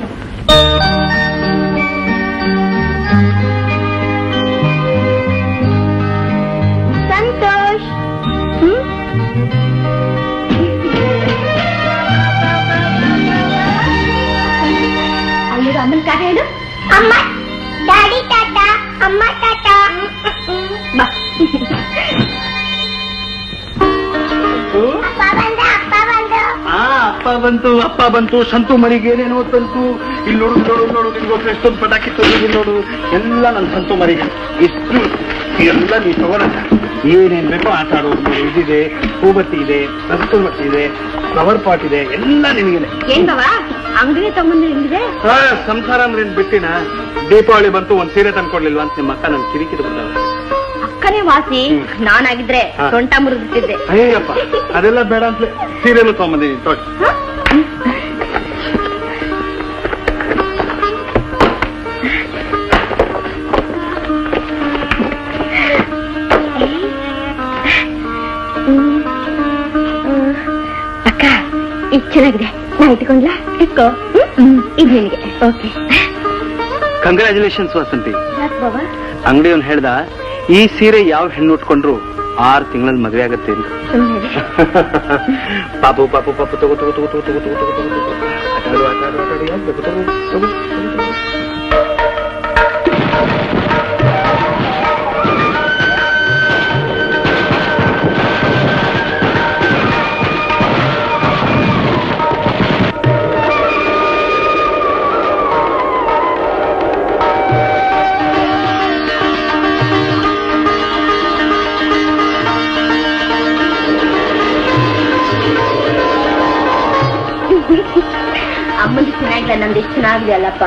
ಸಂತೋಷ್, ಅಲ್ಲಿರೋ ಅಮ್ಮನ ಕಾಟ ಹೇಳು. ಅಮ್ಮ, ಡ್ಯಾಡಿ ಟಾಟಾ, ಅಮ್ಮ ಟಾಟಾ. ಬಾ. ಅಪ್ಪ ಬಂತು, ಅಪ್ಪ ಬಂತು, ಸಂತು ಮರಿಗೆ ಏನೇನೋ ತಂತು. ಇಲ್ಲಿ ನೋಡು ನೋಡು ನೋಡು, ನಿನ್ಗೋಸ್ಕರ ಎಷ್ಟೊಂದು ಪಟಾಕಿ ತಂದು ನೋಡು. ಎಲ್ಲ ನನ್ನ ಸಂತು ಮರಿಗೆ. ಇಷ್ಟು ಎಲ್ಲ ನೀ ತಗೊಳಲ್ಲ, ಏನೇನ್ ಬೇಕೋ ಆಟ ಆಡೋದು. ಇದಿದೆ, ಹೂಬತ್ತಿ ಇದೆ, ಕಸ್ತೂರ್ ಬತ್ತಿ ಇದೆ, ಫ್ಲವರ್ ಪಾಟ್ ಇದೆ, ಎಲ್ಲ ನಿನಗೇನೆ. ಏನ್ ಬಾವ ಅಂಗಡಿಗೆ ತಗೊಂಡು ನಿಂದಿದೆ? ಸಂಸಾರ ಅಂದ್ರೆ ಬಿಟ್ಟಿನ. ದೀಪಾವಳಿ ಬಂತು, ಒಂದ್ ಸೀರೆ ತಂದ್ಕೊಡ್ಲಿಲ್ವಾ ಅಂತ ನಿಮ್ಮ ಅಕ್ಕ ನನ್ ಕಿರಿಕಿರಿ ಬಿಡ್ತಾಳೆ. ಅಕ್ಕನೇ ವಾಸಿ, ನಾನಾಗಿದ್ರೆ ಸೊಂಟ ಮುರಿದಿಟ್ಟಿದ್ದೆ. ಅಯ್ಯಪ್ಪ, ಅದೆಲ್ಲ ಬೇಡ ಅಂತಲೇ ಸೀರೆನು ತಗೊಂಬಂದಿದ್ದೀನಿ ತೊಳಿ. ಅಕ್ಕ, ಇದು ಚೆನ್ನಾಗಿದೆ, ನಾ ಇಟ್ಕೊಂಡ್ಲಾ? ಇಟ್ಕೋ. ಇದು ನಿನಗೆ. ಓಕೆ. ಕಂಗ್ರ್ಯಾಚುಲೇಷನ್ಸ್ ವಾಸಂತಿ. ಯಾಕೆ ಬಾಬಾ? ಅಂಗಡಿಯವನು ಹೇಳ್ದ, ಈ ಸೀರೆ ಯಾವ ಹೆಣ್ಣು ಉಟ್ಕೊಂಡ್ರು 6 ತಿಂಗಳಲ್ಲಿ ಮದುವೆ ಆಗತ್ತೆ ಅಂತ. ಪಾಪು ಪಾಪು ಪಾಪು ತಗೋ ತಗೋ ತಗೋ ತಗೋ ತಗೋ ತಗೋ ತಗೋ ಆಟಾಡು ಆಟಾಡು ಆಟಾಡು ಯಾಕೆ ತಗೋ ತಗೋ. ಅಮ್ಮಂದು ಚೆನ್ನಾಗಿಲ್ಲ, ನಮ್ದು ಎಷ್ಟು ಚೆನ್ನಾಗಿದೆ ಅಲ್ಲಪ್ಪ.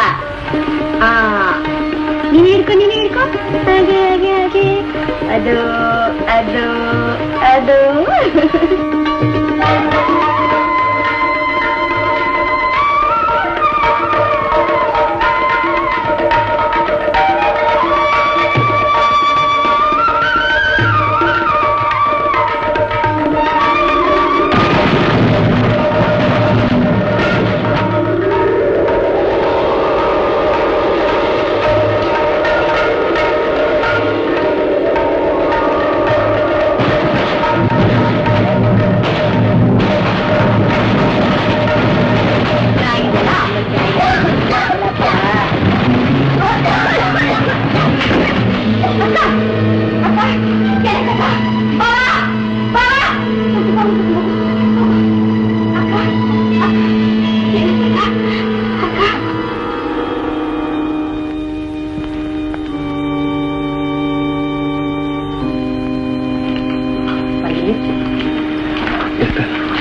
ನೀನೇ ಹಿಡ್ಕೊ, ನೀನೇ ಹಿಡ್ಕೊ. ಹಾಗೆ ಹಾಗೆ ಹಾಗೆ. ಅದು ಅದು ಅದು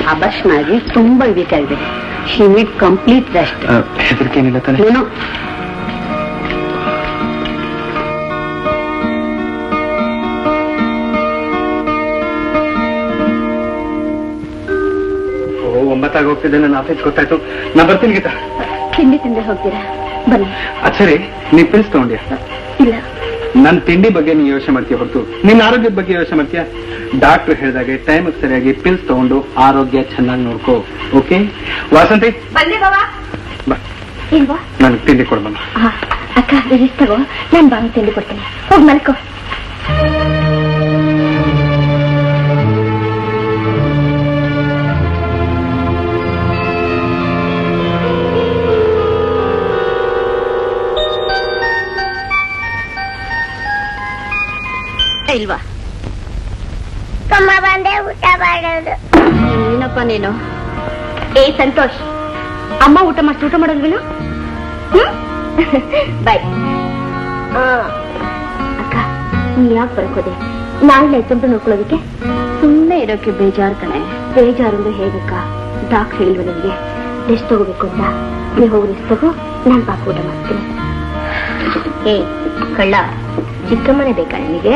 ಅಬರ್ಷನ್ ಆಗಿ ತುಂಬಾ ವೀಕ್ ಆಗಿದೆ. She need complete rest. ಹೆದರಿಕೆ ಏನಿಲ್ಲ ತಾನೆ? ಏನು ಒಂಬತ್ತಾಗಿ ಹೋಗ್ತಿದ್ದೆ, ನನ್ನ ಆಫೀಸ್ ಗೊತ್ತಾಯ್ತು. ನಾ ಬರ್ತೀನಿ ಗೀತಾ. ತಿಂಡಿ ಹೋಗ್ತೀರಾ? ಬನ್ನಿ. ಸರಿ, ನೀ ಪಿಲ್ಸ್ ತಗೊಂಡ್ಯಾ? ಇಲ್ಲ. ನನ್ನ ತಿಂಡಿ ಬಗ್ಗೆ ನೀ ಯೋಚನೆ ಮಾಡ್ತೀಯ ಹೊರತು ನಿನ್ನ ಆರೋಗ್ಯದ ಬಗ್ಗೆ ಯೋಚನೆ ಮಾಡ್ತೀಯ? ಡಾಕ್ಟರ್ ಹೇಳಿದಾಗೆ ಟೈಮ್ ಸರಿಯಾಗಿ ಪಿಲ್ಸ್ ತಗೊಂಡು ಆರೋಗ್ಯ ಚೆನ್ನಾಗಿ ನೋಡ್ಕೋ. ಓಕೆ ವಾಸಂತಿ? ನನಗೆ ತಿಂಡಿ ಕೊಡ್ಬಮ್ಮ. ಅಕ್ಕ ತಗೋ, ನಾನು ಬಾಂಗ್ ತಿಂಡಿ ಕೊಡ್ತೇನೆ. ಹೋಗಿ ಮಲ್ಕೋ. ಇಲ್ವಾ? ಕಮ್ಮ ಬಂದೆ ಊಟ ಮಾಡೋದು. ಏನಪ್ಪ ನೀನು? ಸಂತೋಷ್, ಅಮ್ಮ ಊಟ ಮಾಡೋದ್ವೇನು? ಬಾಯ್. ಅಕ್ಕ, ನೀ ಯಾಕೆ ಬರಕೋದೆ? ನಾಳೆ ಎಕ್ಸಾಂಪಲ್ ನೋಡ್ಕೊಳ್ಳೋದಕ್ಕೆ? ಸುಮ್ಮನೆ ಇರೋಕೆ ಬೇಜಾರು ಕಣೆ. ಬೇಜಾರು ಹೇಗಕ್ಕ? ಡಾಕ್ಟರ್ ಹೇಳಿಲ್ವ ನಿಮಗೆ ರೆಸ್ಟ್ ತಗೋಬೇಕು ಅಂತ? ನೀವು ಹೋಗಿ ರೆಸ್ಟ್ ತಗೋ, ನಾನು ಪಾಪ ಊಟ ಮಾಡ್ತೀನಿ. ಕಳ್ಳ, ಚಿಕ್ಕಮ್ಮನೆ ಬೇಕಾ ನಿನಗೆ?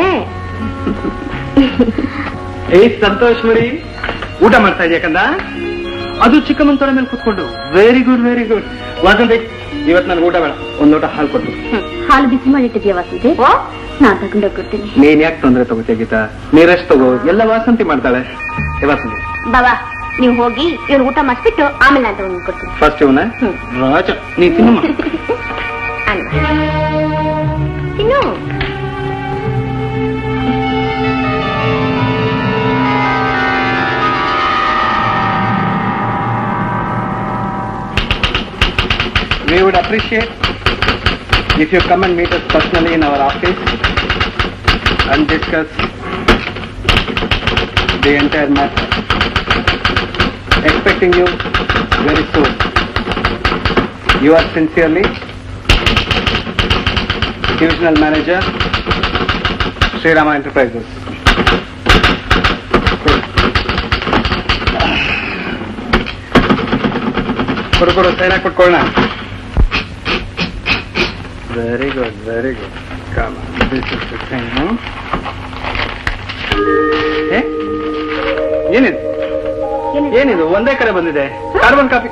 ಸಂತೋಷ್ ಮರಿ, ಊಟ ಮಾಡ್ತಾ ಇದೆಯಾ ಕಂದ? ಅದು ಚಿಕ್ಕಮ್ಮನ ತೊಡೆ ಮೇಲೆ ಕೂತ್ಕೊಂಡು. Very good very good. Vasanthi, ಇವತ್ತು ನನಗೆ ಊಟ ಬೇಡ, ಒಂದ್ ಲೋಟ ಹಾಲು ಕೊಟ್ಟು. ಹಾಲು ಬಿಸಿ ಮಾಡಿಟ್ಟಿದ್ಯಾ ವಾಸಂತಿ? ನಾನ್ ತಗೊಂಡೋಗ್ಬಿಡ್ತೀನಿ. ನೀನ್ ಯಾಕೆ ತೊಂದರೆ ತಗೋತೀಯ ಗೀತಾ? ನೀರಷ್ಟು ತಗೋ, ಎಲ್ಲ ವಾಸಂತಿ ಮಾಡ್ತಾಳೆ. ವಾಸಂತಿ ಬಾಬಾ, ನೀವು ಹೋಗಿ ಇವ್ರು ಊಟ ಮಾಡಿಸ್ಬಿಟ್ಟು ಆಮೇಲೆ ನಾನು ತಗೊಂಡ್ಕೊಡ್ತೀನಿ. ಫಸ್ಟ್ ಇವನ ರಾಜ, ನೀ ತಿನ್ನಮ್ಮ. ತಿನ್ನು. We would appreciate if you come and meet us personally in our office and discuss the entire matter. Expecting you very soon. You are sincerely Divisional Manager, Sri Rama Enterprises. ಕೊಡು ಸೈನ್ ಕೊಟ್ಕೊಳ್ಳೋಣ. Very good very good. Come on, this is the thing. ಏನಿದು ಒಂದೇ ಕಡೆ ಬಂದಿದೆ? Carbon copy.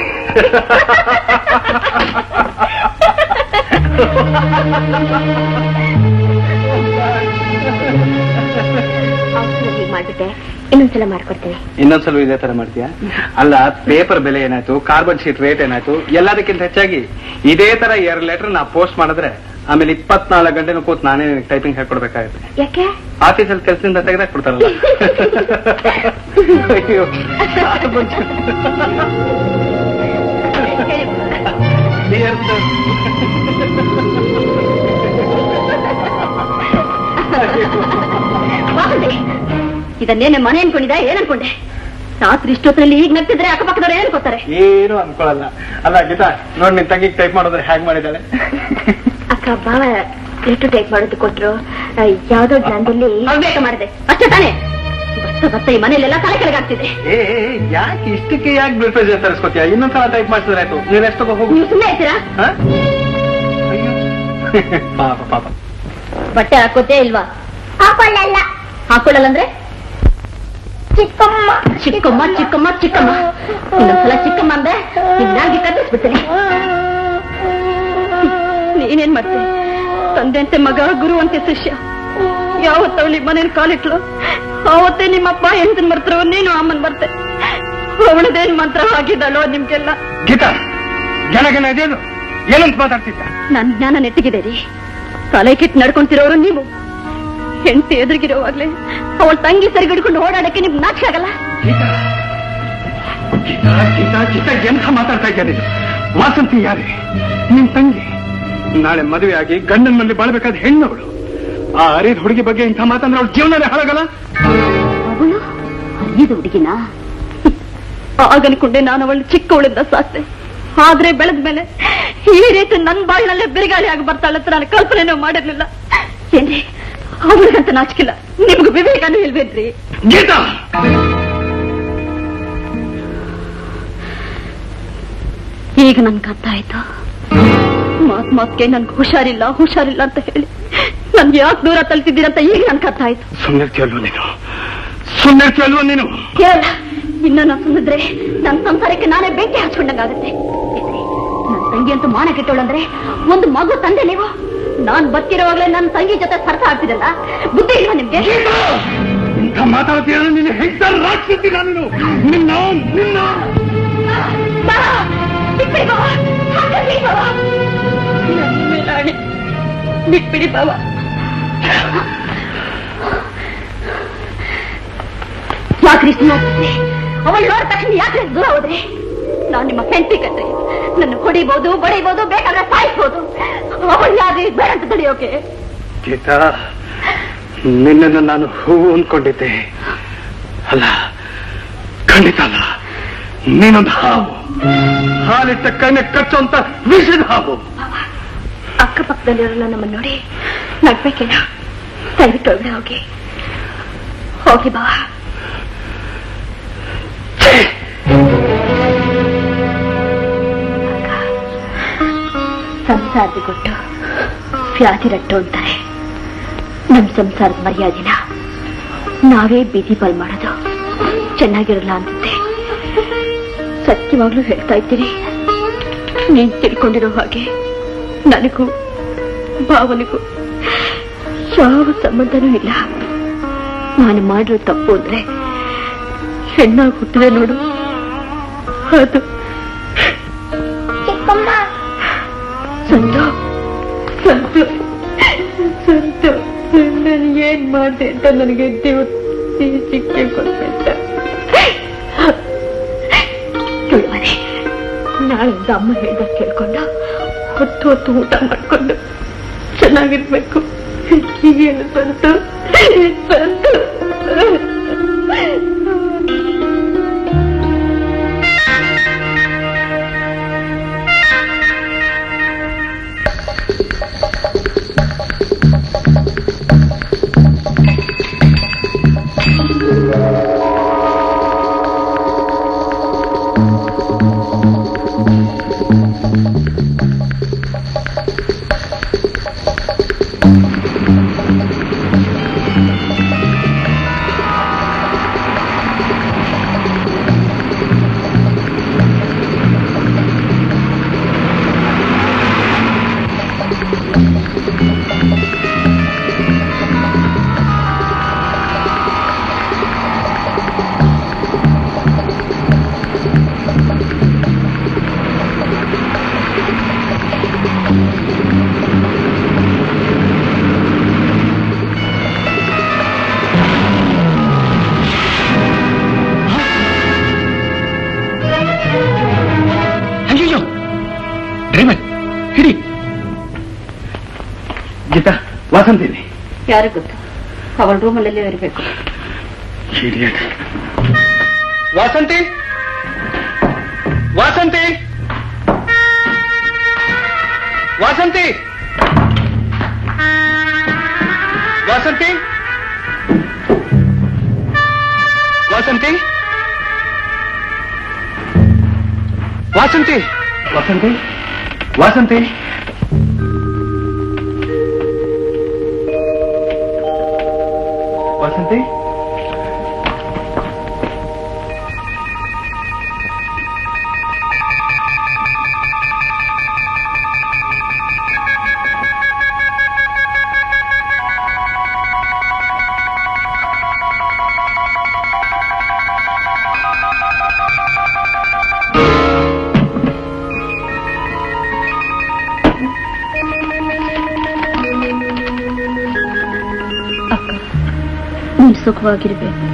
ಮಾಡ್ಬಿಟ್ಟೆ, ಇನ್ನೊಂದ್ಸಲ ಮಾಡ್ಕೊಡ್ತೇನೆ. ಇನ್ನೊಂದ್ಸಲ ಇದೇ ತರ ಮಾಡ್ತೀಯಾ? ಅಲ್ಲ, ಪೇಪರ್ ಬೆಲೆ ಏನಾಯ್ತು, ಕಾರ್ಬನ್ ಶೀಟ್ ರೇಟ್ ಏನಾಯ್ತು, ಎಲ್ಲದಕ್ಕಿಂತ ಹೆಚ್ಚಾಗಿ ಇದೇ ತರ 2 ಲೆಟರ್ ನಾ ಪೋಸ್ಟ್ ಮಾಡಿದ್ರೆ ಆಮೇಲೆ 24 ಗಂಟೆನೂ ಕೂತ್ ನಾನೇ ಟೈಪಿಂಗ್ ಹಾಕೊಡ್ಬೇಕಾಗುತ್ತೆ. ಯಾಕೆ? ಆಫೀಸಲ್ಲಿ ಕೆಲಸದಿಂದ ತೆಗೆದಾಕ್ ಕೊಡ್ತಾರಲ್ಲ. ಅಯ್ಯೋ, ಇದನ್ನೇನೆ ಮನೆ ಅನ್ಕೊಂಡಿದ್ದ? ಏನ್ ಅನ್ಕೊಂಡೆ? ರಾತ್ರಿ ಇಷ್ಟೊತ್ತಲ್ಲಿ ಈಗ ನಗ್ತಿದ್ರೆ ಅಕ್ಕಪಕ್ಕದವ್ರು ಏನ್ ಅನ್ಕೋತಾರೆ? ಏನು ಅನ್ಕೊಳಲ್ಲ. ಅಲ್ಲ ಗೀತಾ, ನೋಡ್ ನಿನ್ ತಂಗಿಗೆ ಟೈಪ್ ಮಾಡೋದ್ರೆ ಹೇಗ್ ಮಾಡಿದಾಳೆ? ಅಕ್ಕ, ಬಾವ ಲೆಟರ್ ಟೈಪ್ ಮಾಡೋದು ಕೊಟ್ರು. ಯಾವ್ದೋ ಜ್ಞಾನದಲ್ಲಿ ಅವ್ಯಾಕ ಮಾಡಿದೆ ಅಷ್ಟೇ ತಾನೇ? ಬತ್ತ ಈ ಮನೆಯಲ್ಲೆಲ್ಲ ತಲೆ ಕೆಳಗಾಗ್ತಿದೆ. ಯಾಕೆ ಇಷ್ಟಕ್ಕೆ ಯಾಕೆ ಬ್ಲಡ್ ಪ್ರೆಷರ್ ತರಿಸ್ಕೊತೀಯ? ಇನ್ನೊಂದ್ಸಲ ಟೈಪ್ ಮಾಡಿಸಿದ್ರೆ ಆಯ್ತು. ನೀನ್ ಎಷ್ಟು ಹೋಗು. ನೀವು ಸುಮ್ಮನೆ ಆಯ್ತೀರಾ? ಪಾಪ ಪಾಪ. ಬಟ್ಟೆ ಹಾಕೋತೇ ಇಲ್ವಾ? ಹಾಕೊಳ್ಳಲ್ಲ. ಹಾಕೊಳ್ಳಲ್ಲ ಅಂದ್ರೆ ಚಿಕ್ಕಮ್ಮ ಚಿಕ್ಕಮ್ಮ ಚಿಕ್ಕಮ್ಮ ಚಿಕ್ಕಮ್ಮ. ಇನ್ನೊಂದ್ಸಲ ಚಿಕ್ಕಮ್ಮ ಅಂದ್ರೆ ನಿನ್ನಾಗಿ ಕತ್ತಿಸ್ಬಿಡ್ತೇನೆ. ನೀನೇನ್ ಮಾಡ್ತೀನಿ? ತಂದೆ ಅಂತೆ ಮಗ, ಗುರು ಅಂತೆ ಶಿಷ್ಯ. ಯಾವತ್ತವಳಿ ಮನೇಲಿ ಕಾಲಿಟ್ಲು ಆವತ್ತೇ ನಿಮ್ಮಪ್ಪ ಎಂತನ್ ಬರ್ತಾರೋ, ನೀನು ಅಮ್ಮನ್ ಬರ್ತೆ. ಅವಳದೇನ್ ಮಂತ್ರ ಆಗಿದ್ದಳೋ ನಿಮ್ಗೆಲ್ಲ. ಗೀತಾ, ಜನಗಣ ಇದೇನು? ಏನಂತ ಮಾತಾಡ್ತಿದ್ದ? ನನ್ ಜ್ಞಾನ ನೆಟ್ಟಿಗಿದೆ ರೀ. ತಲೆ ಕಿಟ್ಟು ನಡ್ಕೊಂತಿರೋರು ನೀವು. ಹೆಂಡತಿ ಎದುರಿಗಿರೋವಾಗ್ಲೇ ಅವಳ ತಂಗಿ ಸರಿಗಿಡ್ಕೊಂಡು ಓಡಾಡಕ್ಕೆ ನಿಮ್ಗೆ ನಾಚಿಕೆ ಆಗಲ್ಲ? ಗೀತಾ ಗೀತಾ ಗೀತಾ ಗೀತಾ, ಎಂಥ ಮಾತಾಡ್ತಾ ಇದ್ದಾರೆ? ವಾಸಂತಿ ಯಾರೇ? ನಿನ್ ತಂಗಿ. ನಾಳೆ ಮದುವೆ ಆಗಿ ಗಂಡನಲ್ಲಿ ಬಾಳ್ಬೇಕಾದ ಹೆಣ್ಣವಳು. ಆ ಅರಿದ ಹುಡುಗಿ ಬಗ್ಗೆ ಇಂಥ ಮಾತಂದ್ರೆ ಅವಳ ಜೀವನನೇ ಹಾಳಾಗಲ್ಲ. ಅವಳು ಅರಿದ ಹುಡುಗಿನ? ಆಗನ್ಕೊಂಡೆ ನಾನು ಅವಳು ಚಿಕ್ಕವಳಿಂದ ಸಾಕ್ತೆ. ಆದ್ರೆ ಬೆಳೆದ ಮೇಲೆ ಈ ರೀತಿ ನನ್ ಬಾಳ್ನಲ್ಲೇ ಬಿರುಗಾಳಿ ಆಗಿ ಬರ್ತಾಳಂತ ನಾನು ಕಲ್ಪನೆನೂ ಮಾಡಿರ್ಲಿಲ್ಲ. ಏನ್ರಿ, ಅವಳಿಗಂತ ನಾಚಿಕಿಲ್ಲ, ನಿಮ್ಗೆ ವಿವೇಕನೂ ಇಲ್ವೇನ್ರಿ? ಗೀತಾ, ಈಗ ನನ್ಗೆ ಅರ್ಥ ಆಯ್ತು. ಮಾತ್ಗೆ ನನ್ಗೆ ಹುಷಾರಿಲ್ಲ ಅಂತ ಹೇಳಿ ನನ್ಗೆ ಯಾಕೆ ದೂರ ತಲುಪಿದ್ದೀರಂತ ಈಗ ನನ್ಗೆ ಅರ್ಥ ಆಯ್ತು. ಸುಮ್ಮನೆ ಕೇಳುವ ನೀನು ಕೇಳಲ್ಲ. ಇನ್ನ ನಾನು ಸುಮ್ಮಿದ್ರೆ ನನ್ನ ಸಂಸಾರಕ್ಕೆ ನಾನೇ ಬೆಂಕಿ ಹಚ್ಕೊಂಡಂಗಾಗುತ್ತೆ. ನನ್ನ ತಂಗಿ ಅಂತೂ ಮಾನ ಕೆಟ್ಟೋಳಂದ್ರೆ ಒಂದು ಮಗು ತಂದೆ ನೀವು. ನಾನ್ ಬರ್ತಿರೋವಾಗ್ಲೇ ನನ್ನ ತಂಗಿ ಜೊತೆ ಸರ್ತ ಆಗ್ತಿದಲ್ಲ, ಬುದ್ಧಿ ಇಲ್ವಾ ನಿಮ್ಗೆ? ಇಂಥ ಮಾತಾಡ್ತೀಯ ನೀನು ಹೆಗ್ತಾರ ರಾಕ್ಷಸಿ. ನಾನು ಬಿಟ್ಬಿಡಿ ಬಾವ. ಯಾಕ್ರಿ ಸುಮ್ಮನೆ? ಅವಳು ನೋಡಿದ ತಕ್ಷಣ ಯಾಕೆ ದೂರ ಹೋದ್ರಿ? ನಾನು ನಿಮ್ಮ ಹೆಂಡತಿ ಕಟ್ರಿ. ನನ್ನ ಹೊಡಿಬಹುದು, ಬಡಿಬಹುದು, ಬೇಕಾದ್ರೆ ಸಾಯಿಸ್ಬೋದು. ಅವಳು ಯಾರು ಬೇಡ ಅಂತ ತಡೆಯೋಕೆ? ಗೀತಾ, ನಿನ್ನನ್ನು ನಾನು ಹೂವು ಅಂದ್ಕೊಂಡಿದ್ದೆ. ಅಲ್ಲ, ಖಂಡಿತ ಅಲ್ಲ. ನೀನೊಂದು ಹಾವು, ಹಾಲಿಟ್ಟ ಕಣ್ಣೆ ಕಚ್ಚುವಂತ ವಿಷದ ಹಾವು. ಅಕ್ಕಪಕ್ಕದಲ್ಲಿರೋಲ್ಲ ನಮ್ಮನ್ನು ನೋಡಿ ನಗ್ಬೇಕಿಲ್ಲ. ದಯವಿಟ್ಟು ಒಳಗಡೆ ಹೋಗಿ ಬಾ. ಸಂಸಾರದ ಕೊಟ್ಟು ವ್ಯಾಧಿ ರಟ್ಟು ಅಂತಾರೆ. ನಮ್ ಸಂಸಾರದ ಮರ್ಯಾದಿನ ನಾವೇ ಬೀದಿ ಪಾಲ್ ಮಾಡೋದು ಚೆನ್ನಾಗಿರಲ್ಲ ಅಂತಿದ್ದೆ. ಸತ್ಯವಾಗ್ಲೂ ಹೇಳ್ತಾ ಇದ್ದೀನಿ. ನೀನ್ ತಿಳ್ಕೊಂಡಿರೋ ಹಾಗೆ ನನಗೂ ಭಾವನಿಗೂ ಯಾವ ಸಂಬಂಧನೂ ಇಲ್ಲ. ನಾನು ಮಾಡಿರೋ ತಪ್ಪು ಅಂದ್ರೆ ಹೆಣ್ಣಾಗಿ ಹುಟ್ಟಿದೆ ನೋಡು, ಅದು ಸಂತು ನಾನು ಏನ್ ಮಾಡಿದೆ ಅಂತ ನನಗೆ ದೇವ್ರು ಶಿಕ್ಷೆ ಕೊಡ್ಬೇಕ. ನಾಳಿಂದ ಅಮ್ಮ ಹೇಳ್ದ ಕೇಳ್ಕೊಂಡ ಹೊತ್ತು ಊಟ ಮಾಡ್ಕೊಂಡು ಚೆನ್ನಾಗಿರ್ಬೇಕು. ಏನು ಸಂತು ವಾಸಂತಿನಿ ಯಾರು ಗೊತ್ತು? ಅವಳ ರೂಮಲ್ಲೇ ಇರಬೇಕು. ವಾಸಂತಿ, ವಾಸಂತಿ, ವಾಸಂತಿ, ವಾಸಂತಿ, ವಾಸಂತಿ, ವಾಸಂತಿ, ವಾಸಂತಿ, ವಾಸಂತಿ, ವಾಸಂತಿ, ಸುಖವಾಗಿರ್ಬೇಕು,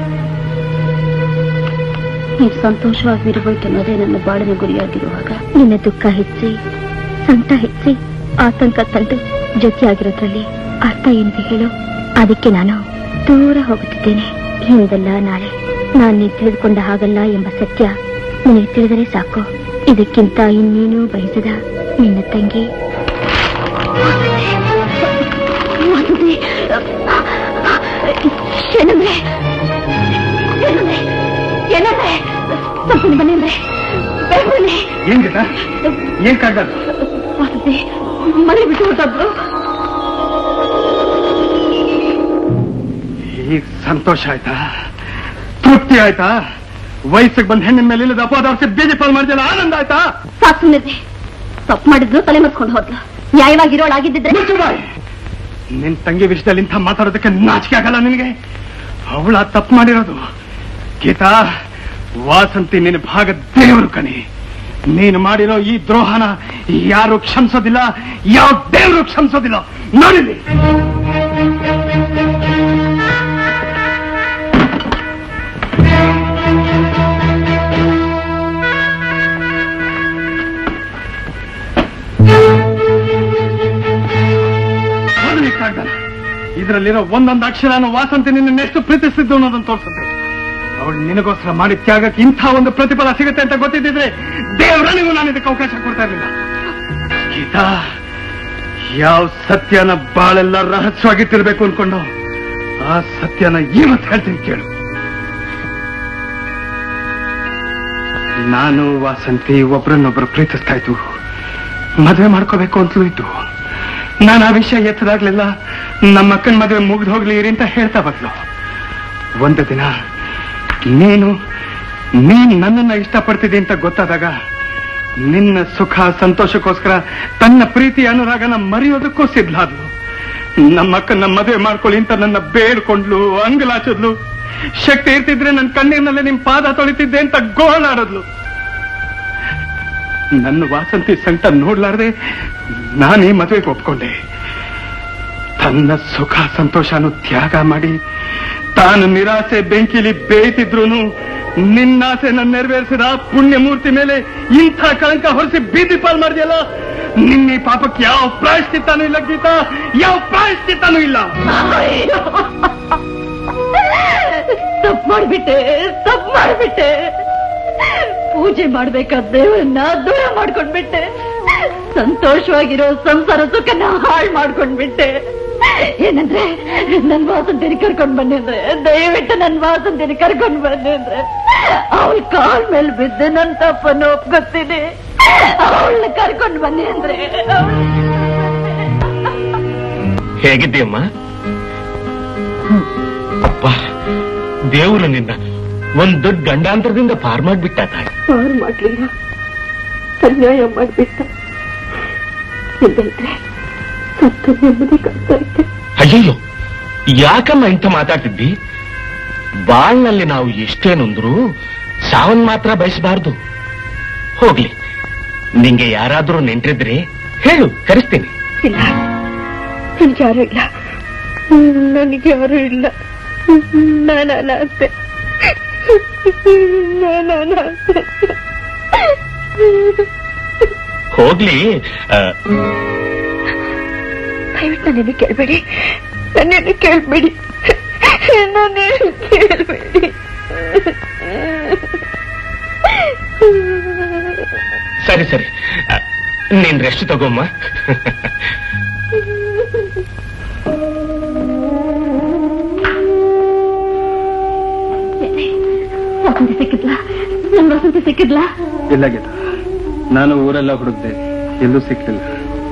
ನೀನು ಸಂತೋಷವಾಗಿರ್ಬೇಕು ಅನ್ನೋದೇ ನನ್ನ ಬಾಳಿನ ಗುರಿಯಾಗಿರುವಾಗ ನಿನ್ನ ದುಃಖ ಹೆಚ್ಚಿ, ಸಂಕಟ ಹೆಚ್ಚಿ, ಆತಂಕ ತಂದು ಜೊತೆಯಾಗಿರೋದ್ರಲ್ಲಿ ಅರ್ಥ ಏನಿದೆ ಹೇಳು? ಅದಕ್ಕೆ ನಾನು ದೂರ ಹೋಗುತ್ತಿದ್ದೇನೆ. ಹಿಂದೆಲ್ಲ ನಾಳೆ ನಾನು ನೀನು ತಿಳಿದುಕೊಂಡ ಹಾಗಲ್ಲ ಎಂಬ ಸತ್ಯ ನಿನಗೆ ತಿಳಿದರೆ ಸಾಕು. ಇದಕ್ಕಿಂತ ಇನ್ನೇನು ಬಯಸದ ನಿನ್ನ ತಂಗಿ. ಏನಂದ್ರೆ ಏನಂದ್ರೆ ಏನಂದ್ರೆ ಸ್ವಲ್ಪ ಬನ್ನಿ ಅಂದ್ರೆ ಏನ್ ಗೀತಾ ಏನ್ ಕಾಗದ ವಸತಿ ಮನೆ ಬಿಟ್ಟು ಹೊರಟದ್ದು. ಈಗ ಸಂತೋಷ ಆಯ್ತಾ? ತೃಪ್ತಿ ಆಯ್ತಾ? ವಯಸ್ಸಿಗೆ ಬಂದ ಹೆಣ್ಣಿನ ಮೇಲೆ ಇಲ್ಲದ ಅಪವಾದ ಬೇಜ ಪಾಲ್ ಮಾಡಿದಲ್ಲ, ಆನಂದ ಆಯ್ತಾ? ಸಾಕು ಸುಮ್ಮನೆ. ತಪ್ಪು ಮಾಡಿದ್ರು ತಲೆ ಮರ್ಸ್ಕೊಂಡು ಹೋದ್ಲು. ನ್ಯಾಯವಾಗಿರೋಳಾಗಿದ್ದಿದ್ರೆ ನಿನ್ ತಂಗಿ ವಿಷಯದಲ್ಲಿ ಇಂಥ ಮಾತಾಡೋದಕ್ಕೆ ನಾಚಿಕೆ ಆಗಲ್ಲ ನಿನಗೆ? ಅವಳ ತಪ್ಪು ಮಾಡಿರೋದು. ಗೀತಾ, ವಾಸಂತಿ ನಿನ್ನ ಭಾಗ ದೇವರು ಕಣಿ. ನೀನು ಮಾಡಿರೋ ಈ ದ್ರೋಹನ ಯಾರು ಕ್ಷಮಿಸೋದಿಲ್ಲ, ಯಾವ ದೇವರು ಕ್ಷಮಿಸೋದಿಲ್ಲ. ನೋಡಿಲಿ ಇದರಲ್ಲಿರೋ ಒಂದೊಂದು ಅಕ್ಷರನ ವಾಸಂತಿ ನಿನ್ನ ಎಷ್ಟು ಪ್ರೀತಿಸಿದ್ದು ಅನ್ನೋದನ್ನು ತೋರಿಸುತ್ತೆ. ಅವಳು ನಿನಗೋಸ್ಕರ ಮಾಡಿ ತ್ಯಾಗಕ್ಕೆ ಇಂಥ ಒಂದು ಪ್ರತಿಫಲ ಸಿಗುತ್ತೆ ಅಂತ ಗೊತ್ತಿದ್ದಿದ್ರೆ ದೇವರನಿಗೂ ನಾನು ಇದಕ್ಕೆ ಅವಕಾಶ ಕೊಡ್ತಾ ಇರಲಿಲ್ಲ. ಗೀತಾ, ಯಾವ ಸತ್ಯನ ಬಾಳೆಲ್ಲ ರಹಸ್ಯವಾಗಿ ತಿರ್ಬೇಕು ಅನ್ಕೊಂಡು ಆ ಸತ್ಯನ ಇವತ್ತು ಹೇಳ್ತೀನಿ ಕೇಳು. ನಾನು ವಾಸಂತಿ ಒಬ್ರನ್ನೊಬ್ರು ಪ್ರೀತಿಸ್ತಾ ಇದ್ದು ಮದುವೆ ಮಾಡ್ಕೋಬೇಕು ಅಂತಲೂ ಇತ್ತು. ನಾನು ಆ ವಿಷಯ ಎತ್ತದಾಗ್ಲಿಲ್ಲ. ನಮ್ಮ ಅಕ್ಕನ ಮದುವೆ ಮುಗಿದು ಹೋಗ್ಲಿ ಅಂತ ಹೇಳ್ತಾ ಬದ್ಲು ಒಂದು ದಿನ ನೀನು ನನ್ನನ್ನ ಇಷ್ಟಪಡ್ತಿದ್ದೆ ಅಂತ ಗೊತ್ತಾದಾಗ ನಿನ್ನ ಸುಖ ಸಂತೋಷಕ್ಕೋಸ್ಕರ ತನ್ನ ಪ್ರೀತಿ ಅನುರಾಗನ ಮರೆಯೋದಕ್ಕೂ ಸಿದ್ಧಲಾದ್ಲು. ನಮ್ಮ ಅಕ್ಕನ ಮದುವೆ ಮಾಡ್ಕೊಳ್ಳಿ ಅಂತ ನನ್ನ ಬೇಡ್ಕೊಂಡ್ಲು, ಅಂಗಲಾಚದ್ಲು. ಶಕ್ತಿ ಇರ್ತಿದ್ರೆ ನನ್ನ ಕಣ್ಣೀರಿನಲ್ಲೇ ನಿಮ್ ಪಾದ ತೊಳಿತಿದ್ದೆ ಅಂತ ಗೋಳಾಡದ್ಲು. ನನ್ನ ವಾಸಂತಿ ಸಂಕಟ ನೋಡ್ಲಾರ್ದೆ ನಾನೇ ಮದುವೆಗೆ ಒಪ್ಕೊಂಡೆ. ತನ್ನ ಸುಖ ಸಂತೋಷನು ತ್ಯಾಗ ಮಾಡಿ ತಾನು ನಿರಾಸೆ ಬೆಂಕಿಲಿ ಬೇಯ್ತಿದ್ರು ನಿನ್ನಾಸೆನ ನೆರವೇರಿಸಿದ ಪುಣ್ಯಮೂರ್ತಿ ಮೇಲೆ ಇಂಥ ಕಳಂಕ ಹೊರಿಸಿ ಬೀದಿ ಪಾಲ್ ಮಾಡಿದೆಯಲ್ಲ. ನಿನ್ನ ಪಾಪಕ್ಕೆ ಯಾವ ಪ್ರಾಯಶ್ಚಿತ್ತನೂ ಇಲ್ಲ ಗೀತಾ, ಯಾವ ಪ್ರಾಯಶ್ಚಿತ್ತನೂ ಇಲ್ಲ. ತಪ್ಪು ಮಾಡ್ಬಿಟ್ಟೆ. ಪೂಜೆ ಮಾಡ್ಬೇಕಾದ ದೇವರನ್ನ ದೂರ ಮಾಡ್ಕೊಂಡ್ಬಿಟ್ಟೆ. ಸಂತೋಷವಾಗಿರೋ ಸಂಸಾರ ಸುಖನ ಹಾಳು ಮಾಡ್ಕೊಂಡ್ಬಿಟ್ಟೆ. ಏನಂದ್ರೆ ನನ್ ವಾಸಂತಿನ ಕರ್ಕೊಂಡ್ ಬನ್ನಿ ಅಂದ್ರೆ, ದಯವಿಟ್ಟು ನನ್ ವಾಸಂತಿನ ಕರ್ಕೊಂಡ್ ಬನ್ನಿ ಅಂದ್ರೆ ಅವಳ ಕಾಲ್ ಮೇಲೆ ಬಿದ್ದು ನನ್ ತಪ್ಪನ್ನು ಒಪ್ಕೊತೀನಿ. ಅವಳನ್ನ ಕರ್ಕೊಂಡ್ ಬನ್ನಿ ಅಂದ್ರೆ ಹೇಗಿದ್ದೀಯಮ್ಮ? ಅಪ್ಪ, ದೇವರು ನಿನ್ನ ಒಂದ್ ದೊಡ್ಡ ಗಂಡಾಂತರದಿಂದ ಪಾರ್ ಮಾಡ್ಬಿಟ್ಟ. ಪಾರ್ ಮಾಡ್ಲಿಲ್ಲ, ಅನ್ಯಾಯ ಮಾಡ್ಬಿಟ್ಟ. ಇಲ್ಲದ್ರೆ ಸತ್ತು ನೆಮ್ಮದಿ ಕಾಡ್ತಾ ಇದ್ದೆ. ಅಯ್ಯಯ್ಯೋ, ಯಾಕಮ್ಮ ಇಂಥ ಮಾತಾಡ್ತಿದ್ದಿ? ಬಾಳ್ನಲ್ಲಿ ನಾವು ಎಷ್ಟೇ ನೊಂದ್ರು ಸಾವನ್ ಮಾತ್ರ ಬಯಸಬಾರ್ದು. ಹೋಗ್ಲಿ, ನಿಂಗೆ ಯಾರಾದ್ರೂ ನೆಂಟ್ರಿದ್ರೆ ಹೇಳು, ಕರೆಸ್ತೀನಿ. ಇಲ್ಲ, ನನ್ಗೆ ಯಾರು ಇಲ್ಲ, ನನಗೆ ಯಾರು ಇಲ್ಲ. ನಾನಂತೆ ಹೋಗ್ಲಿ. ದಯವಿಟ್ಟು ನನ್ನೇನು ಕೇಳ್ಬೇಡಿ, ನನ್ನೇನು ಕೇಳ್ಬೇಡಿ. ಸರಿ ಸರಿ, ನೀನ್ ರೆಸ್ಟ್ ತಗೋಮ್ಮ. ವಸಂತಿ ಸಿಕ್ಕಿದ್ಲಾ? ನನ್ ವಸಂತಿ ಸಿಕ್ಕಿದ್ಲಾ? ಇಲ್ಲ ಗೀತಾ, ನಾನು ಊರೆಲ್ಲ ಹುಡುಕ್ದೆ, ಎಲ್ಲೂ ಸಿಕ್ಲಿಲ್ಲ.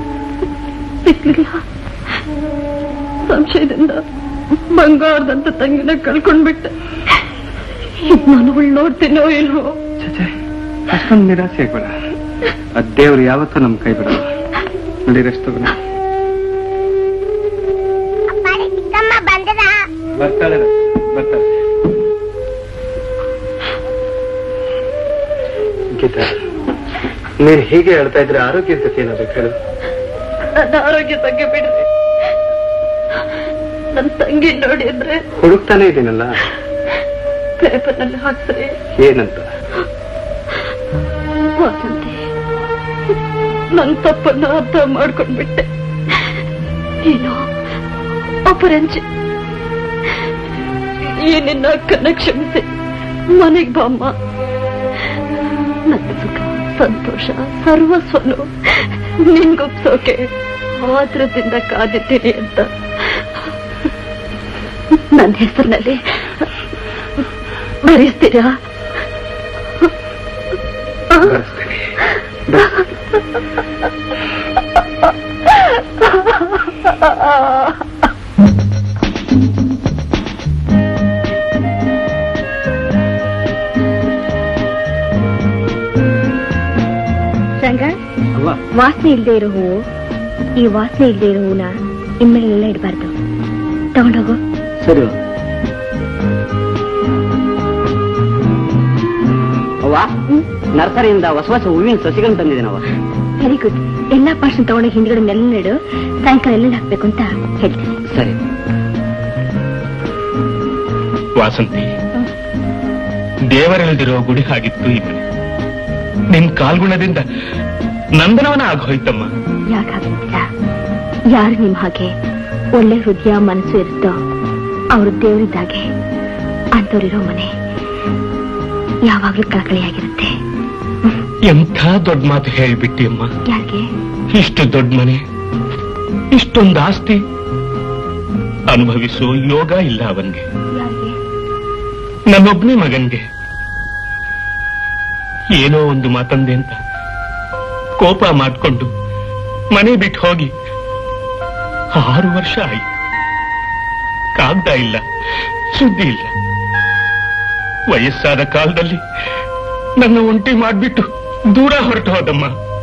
ಸಂಶಯದಿಂದ ಬಂಗಾರದಂತ ತಂಗಿನ ಕಳ್ಕೊಂಡ್ಬಿಟ್ಟೆ. ನಾನು ಅವಳು ನೋಡ್ತೀನೋ ಇಲ್ವೋ? ಅಷ್ಟೊಂದು ನಿರಾಸೆ ಆಗ್ಬೇಡ. ಆ ದೇವ್ರು ಯಾವತ್ತೂ ನಮ್ ಕೈ ಬಿಡಲ್ಲ. ನೋಡಿ, ರೆಸ್ಟ್ ತಗೊಂಡ ಬರ್ತಾಳೆ. ಗೀತಾ, ನೀನ್ ಹೀಗೆ ಹೇಳ್ತಾ ಇದ್ರೆ ಆರೋಗ್ಯದ ಜೊತೆ ಏನಾಗಬೇಕು ಹೇಳು? ನನ್ನ ಆರೋಗ್ಯ ಬಗ್ಗೆ ಬಿಡ್ರಿ. ನನ್ನ ತಂಗಿ ನೋಡಿ ಅಂದ್ರೆ ಹುಡುಕ್ತಾನೆ ಇದೀನಲ್ಲ. ಪೇಪರ್ನಲ್ಲಿ ಹಾಕ್ಸ್ರಿ. ಏನಂತ? ವಾಸಂತಿ, ನನ್ನ ತಪ್ಪನ್ನ ಅರ್ಥ ಮಾಡ್ಕೊಂಡ್ಬಿಟ್ಟೆ. ನೀನು ಅಪರಂಜಿ. ಈ ನಿನ್ನ ಅಕ್ಕನ್ನ ಕ್ಷಮಿಸಿ ಮನೆಗೆ ಬಾಮ್ಮ. ನನ್ನ ಸುಖ ಸಂತೋಷ ಸರ್ವಸ್ವನು ನಿನ್ಗೊಪ್ಸೋಕೆ ಆತರದಿಂದ ಕಾದಿದ್ದೀನಿ ಅಂತ ನನ್ನ ಹೆಸರಿನಲ್ಲಿ ಬರೆಸ್ತೀರಾ? ರಂಗ, ವಾಸನೆ ಇಲ್ಲದೆ ಇರೋ ಹೂವು, ಈ ವಾಸನೆ ಇಲ್ಲದೆ ಇರೋ ಹೂವನ್ನ ಇನ್ಮೇಲೆಲ್ಲ ಇಡಬಾರ್ದು. ತಗೊಂಡೋಗು. ಸರಿ ಅವ್ವ, ನರ್ಸರಿಯಿಂದ ಹೊಸ ಹೊಸ ಹೂವಿನ ಸಸಿಗಳನ್ನು ತಂದಿದ್ದೇನವ. Very good. ಎಲ್ಲಾ ಪಾರ್ಸನ್ ತಗೊಂಡೋಗಿ ಹಿಂದ್ಗಡೆ ನೆಲ್ಲಿಡು, ಸಾಯಂಕಾಲ ಎಲ್ಲ ಹಾಕ್ಬೇಕು ಅಂತ ಹೇಳ್ತೀನಿ. ಸರಿ. ವಾಸಂತಿ, ದೇವರಲ್ದಿರೋ ಗುಡಿ ಆಗಿತ್ತು ಈ ಮನೆ. ನಿನ್ ಕಾಲ್ಗುಣದಿಂದ ನಂದನವನ ಆಗೋಯ್ತಮ್ಮ. ಯಾಕಾಗ್ತಿಲ್ಲ? ಯಾರು ನಿಮ್ ಹಾಗೆ ಒಳ್ಳೆ ಹೃದಯ ಮನಸ್ಸು ಇರುತ್ತೋ ಅವರು ದೇವರಿದ್ದಾಗೆ. ಅಂತವ್ರಿರೋ ಮನೆ ಯಾವಾಗ್ಲೂ ಕಳಕಳಿಯಾಗಿರುತ್ತೆ. ಎಂಥ ದೊಡ್ಡ ಮಾತು ಹೇಳ್ಬಿಟ್ಟಿ ಅಮ್ಮ. ಯಾಕೆ? ಇಷ್ಟು ದೊಡ್ಡ ಮನೆ, ಇಷ್ಟೊಂದು ಆಸ್ತಿ ಅನುಭವಿಸೋ ಯೋಗ ಇಲ್ಲ ಅವನ್ಗೆ. ಯಾರಿಗೆ? ನನ್ನೊಬ್ಬನೇ ಮಗನ್ಗೆ. ಏನೋ ಒಂದು ಮಾತಂದೆ ಅಂತ ಕೋಪ ಮಾಡ್ಕೊಂಡು ಮನೆ ಬಿಟ್ಟು ಹೋಗಿ 6 ವರ್ಷ ಆಯ್ತು. ಕಾಗ್ದ ಇಲ್ಲ, ಸುದ್ದಿ ಇಲ್ಲ. ವಯಸ್ಸಾದ ಕಾಲದಲ್ಲಿ ನನ್ನ ಒಂಟಿ ಮಾಡ್ಬಿಟ್ಟು ದೂರ ಹೊರಟು ಹೋದಮ್ಮ.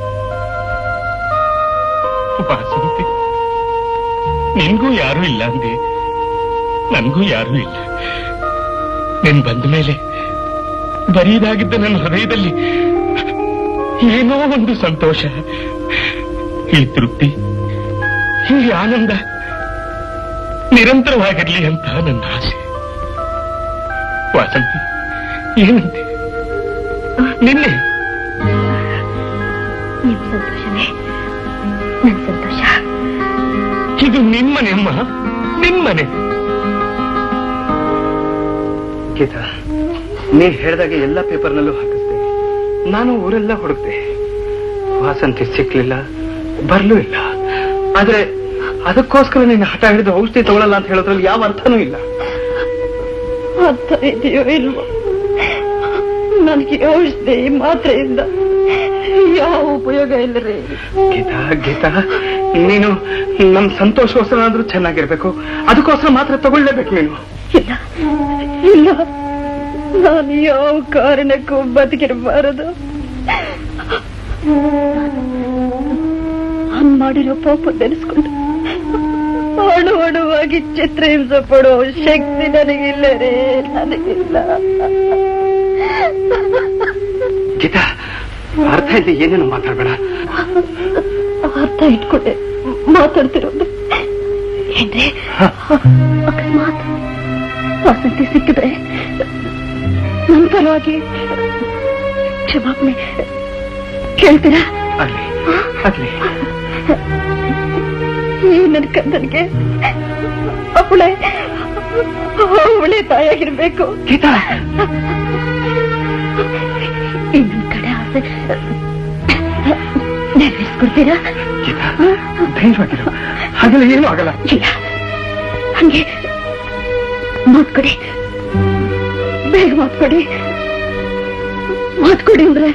ವಾಸಂತಿ, ನಿನ್ಗೂ ಯಾರೂ ಇಲ್ಲ ಅಂದೆ, ನನ್ಗೂ ಯಾರೂ ಇಲ್ಲ. ನೀನ್ ಬಂದ ಮೇಲೆ ಬರೀದಾಗಿದ್ದ ನನ್ನ ಹೃದಯದಲ್ಲಿ ಏನೋ ಒಂದು ಸಂತೋಷ, ಈ ತೃಪ್ತಿ, ಈ ಆನಂದ ನಿರಂತರವಾಗಿರ್ಲಿ ಅಂತ ನನ್ನ ಆಸೆ. ವಾಸಂತಿ, ಏನಂತೆ ನಿನ್ನೆ? ನಿಮ್ ಸಂತೋಷನೇ ನನ್ ಸಂತೋಷ. ಇದು ನಿಮ್ಮನೆ ಅಮ್ಮ, ನಿಮ್ಮನೆ. ಗೀತಾ, ನೀನ್ ಹೇಳಿದಾಗೆ ಎಲ್ಲ ಪೇಪರ್ನಲ್ಲೂ ಹಾಕಿಸ್ದೆ. ನಾನು ಊರೆಲ್ಲ ಹುಡುಕ್ದೆ, ವಾಸಂತಿ ಸಿಕ್ಲಿಲ್ಲ, ಬರ್ಲೂ ಇಲ್ಲ. ಆದ್ರೆ ಅದಕ್ಕೋಸ್ಕರ ನೀನು ಹಠ ಹಿಡಿದು ಔಷಧಿ ತಗೊಳ್ಳಲ್ಲ ಅಂತ ಹೇಳೋದ್ರಲ್ಲಿ ಯಾವ ಅರ್ಥನೂ ಇಲ್ಲ. ಅರ್ಥ ಇದೆಯೋ ಇಲ್ವೋ? ನನಗೆ ಔಷಧಿ ಮಾತ್ರೆಯಿಂದ ಯಾವ ಉಪಯೋಗ ಇಲ್ಲ ರೀ. ಗೀತಾ, ಗೀತಾ, ನೀನು ನಮ್ ಸಂತೋಷಕ್ಕೋಸ್ಕರ ಚೆನ್ನಾಗಿರ್ಬೇಕು, ಅದಕ್ಕೋಸ್ಕರ ಮಾತ್ರ ತಗೊಳ್ಳೇಬೇಕು ನೀನು. ಇಲ್ಲ ಇಲ್ಲ, ನಾನು ಯಾವ ಕಾರಣಕ್ಕೂ ಬದುಕಿರಬಾರದು. ನಾನು ಮಾಡಿರೋ ಪಾಪ ನೆನೆಸ್ಕೊಂಡು ಅಣು ಅಣುವಾಗಿ ಚಿತ್ರಹಿಂಸೆ ಪಡೋ ಶಕ್ತಿ ನನಗಿಲ್ಲ ರೇ, ನನಗಿಲ್ಲ. ಗೀತಾ, ಅರ್ಥ ಇದೆ, ಏನೇನು ಮಾತಾಡ್ಬೇಡ. ಅರ್ಥ ಇಟ್ಕೊಂಡೆ ಮಾತಾಡ್ತಿರೋದು ಏನ್ರಿ? ಅಕಸ್ಮಾತ್ ವಾಸಂತಿ ಸಿಕ್ಕಿದ್ರೆ ನನ್ನ ಪರವಾಗಿ ಕ್ಷಮಾಪಣೆ ಕೇಳ್ತೀರಾ? ಆಗ್ಲಿ ಆಗ್ಲಿ. ಈ ನನ್ನ ಕಂದನಿಗೆ ಅವಳೇ ತಾಯಾಗಿರ್ಬೇಕು. ಗೀತಾ, ಇನ್ನೊಂದ್ ಕಡೆ ಆಸೆ ನೆರವೇರಿಸ್ಕೊಡ್ತೀರಾ? ಗೀತಾ, ಧೈರ್ಯವಾಗಿರು, ಹಾಗೆಲ್ಲ ಏನೂ ಆಗಲ್ಲ. ಇಲ್ಲ, ಹಂಗೆ ಮಾತ್ಕೊಡಿ, ಬೇಗ ಮಾತ್ಕೊಡಿ. ಮಾತ್ಕೊಡಿ ಅಂದ್ರೆ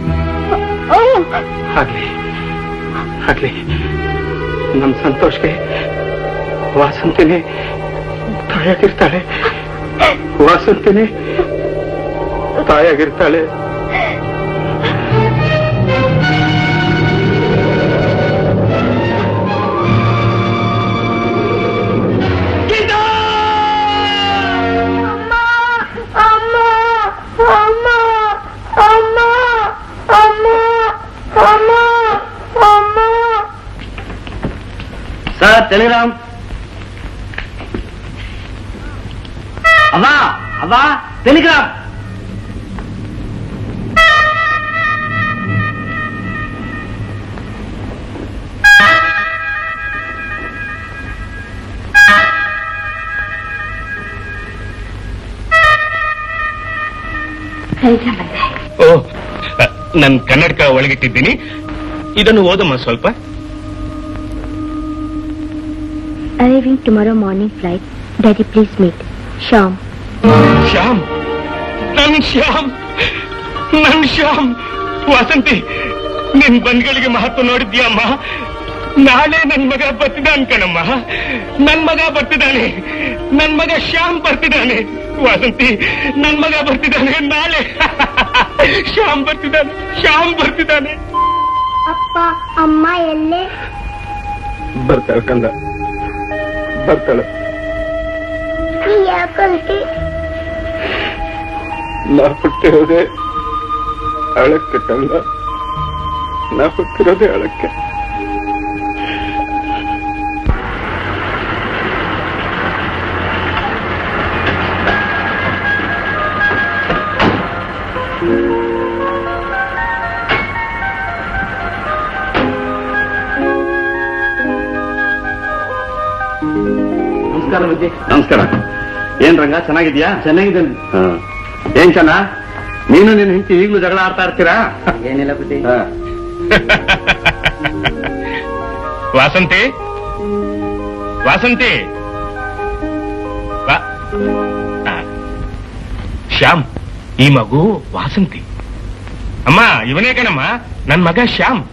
ಆಗ್ಲಿ ಆಗ್ಲಿ. ನಮ್ ಸಂತೋಷ್ಗೆ ವಾಸಂತಿನೇ ತಾಯಾಗಿರ್ತಾಳೆ, ವಾಸಂತಿನೇ ತಾಯಾಗಿರ್ತಾಳೆ. Sir, Telegram. ಅವ್ವ ಅವ್ವ, ಟೆಲಿಗ್ರಾಮ್. ಓ, ನನ್ ಕನ್ನಡಕ ಒಳಗಿಟ್ಟಿದ್ದೀನಿ, ಇದನ್ನು ಓದಮ್ಮ ಸ್ವಲ್ಪ. Arriving tomorrow morning flight. Daddy, please meet. Shyam. Shyam, ನನ್ ಶ್ಯಾಮ್, ನನ್ ಶ್ಯಾಮ್. ವಾಸಂತಿ, ನಿನ್ ಬಂದ್ಗಳಿಗೆ ಮಹತ್ವ ನೋಡಿದ್ಯಮ್ಮ. ನಾಳೆ ನನ್ ಮಗ ಬರ್ತಿದ್ದಾನೆ ಕಣಮ್ಮ. ನನ್ ಮಗ ಬರ್ತಿದ್ದಾನೆ. ನನ್ ಮಗ ಶ್ಯಾಮ್ ಬರ್ತಿದ್ದಾನೆ. ವಾಸಂತಿ, ನನ್ ಮಗ ಬರ್ತಿದ್ದಾನೆ ನಾಳೆ. ಶ್ಯಾಮ್ ಬರ್ತಿದ್ದಾನೆ. ಶ್ಯಾಮ್ ಬರ್ತಿದ್ದಾನೆ. ಅಪ್ಪ ಅಮ್ಮ ಎಲ್ಲೇ? ಬರ್ತಾಳೆ ಕಂದ, ಬರ್ತಾಳೆ. ಯಾಕಂತೆ? ನಾ ಹುಟ್ಟಿರೋದೇ ಅಳಕ್ಕೆ ಕಂದ, ನಾ ಹುಟ್ಟಿರೋದೇ ಅಳಕ್ಕೆ. ನಮಸ್ಕಾರ ಬುದ್ಧಿ. ನಮಸ್ಕಾರ. ಏನ್ ರಂಗ, ಚೆನ್ನಾಗಿದ್ಯಾ? ಚೆನ್ನಾಗಿದ್ದೇನೆ. ಏನ್ ಚೆನ್ನ, ನೀನು ನಿನ್ನ ಹೆಂಡತಿ ಈಗಲೂ ಜಗಳ ಆಡ್ತಾ ಇರ್ತೀರಾ? ಏನಿಲ್ಲ ಬುದ್ಧಿ. ವಾಸಂತಿ, ವಾಸಂತಿ, ಶ್ಯಾಮ್, ಈ ಮಗು ವಾಸಂತಿ. ಅಮ್ಮ, ಇವನೇ ಕಣಮ್ಮ ನನ್ ಮಗ ಶ್ಯಾಮ್.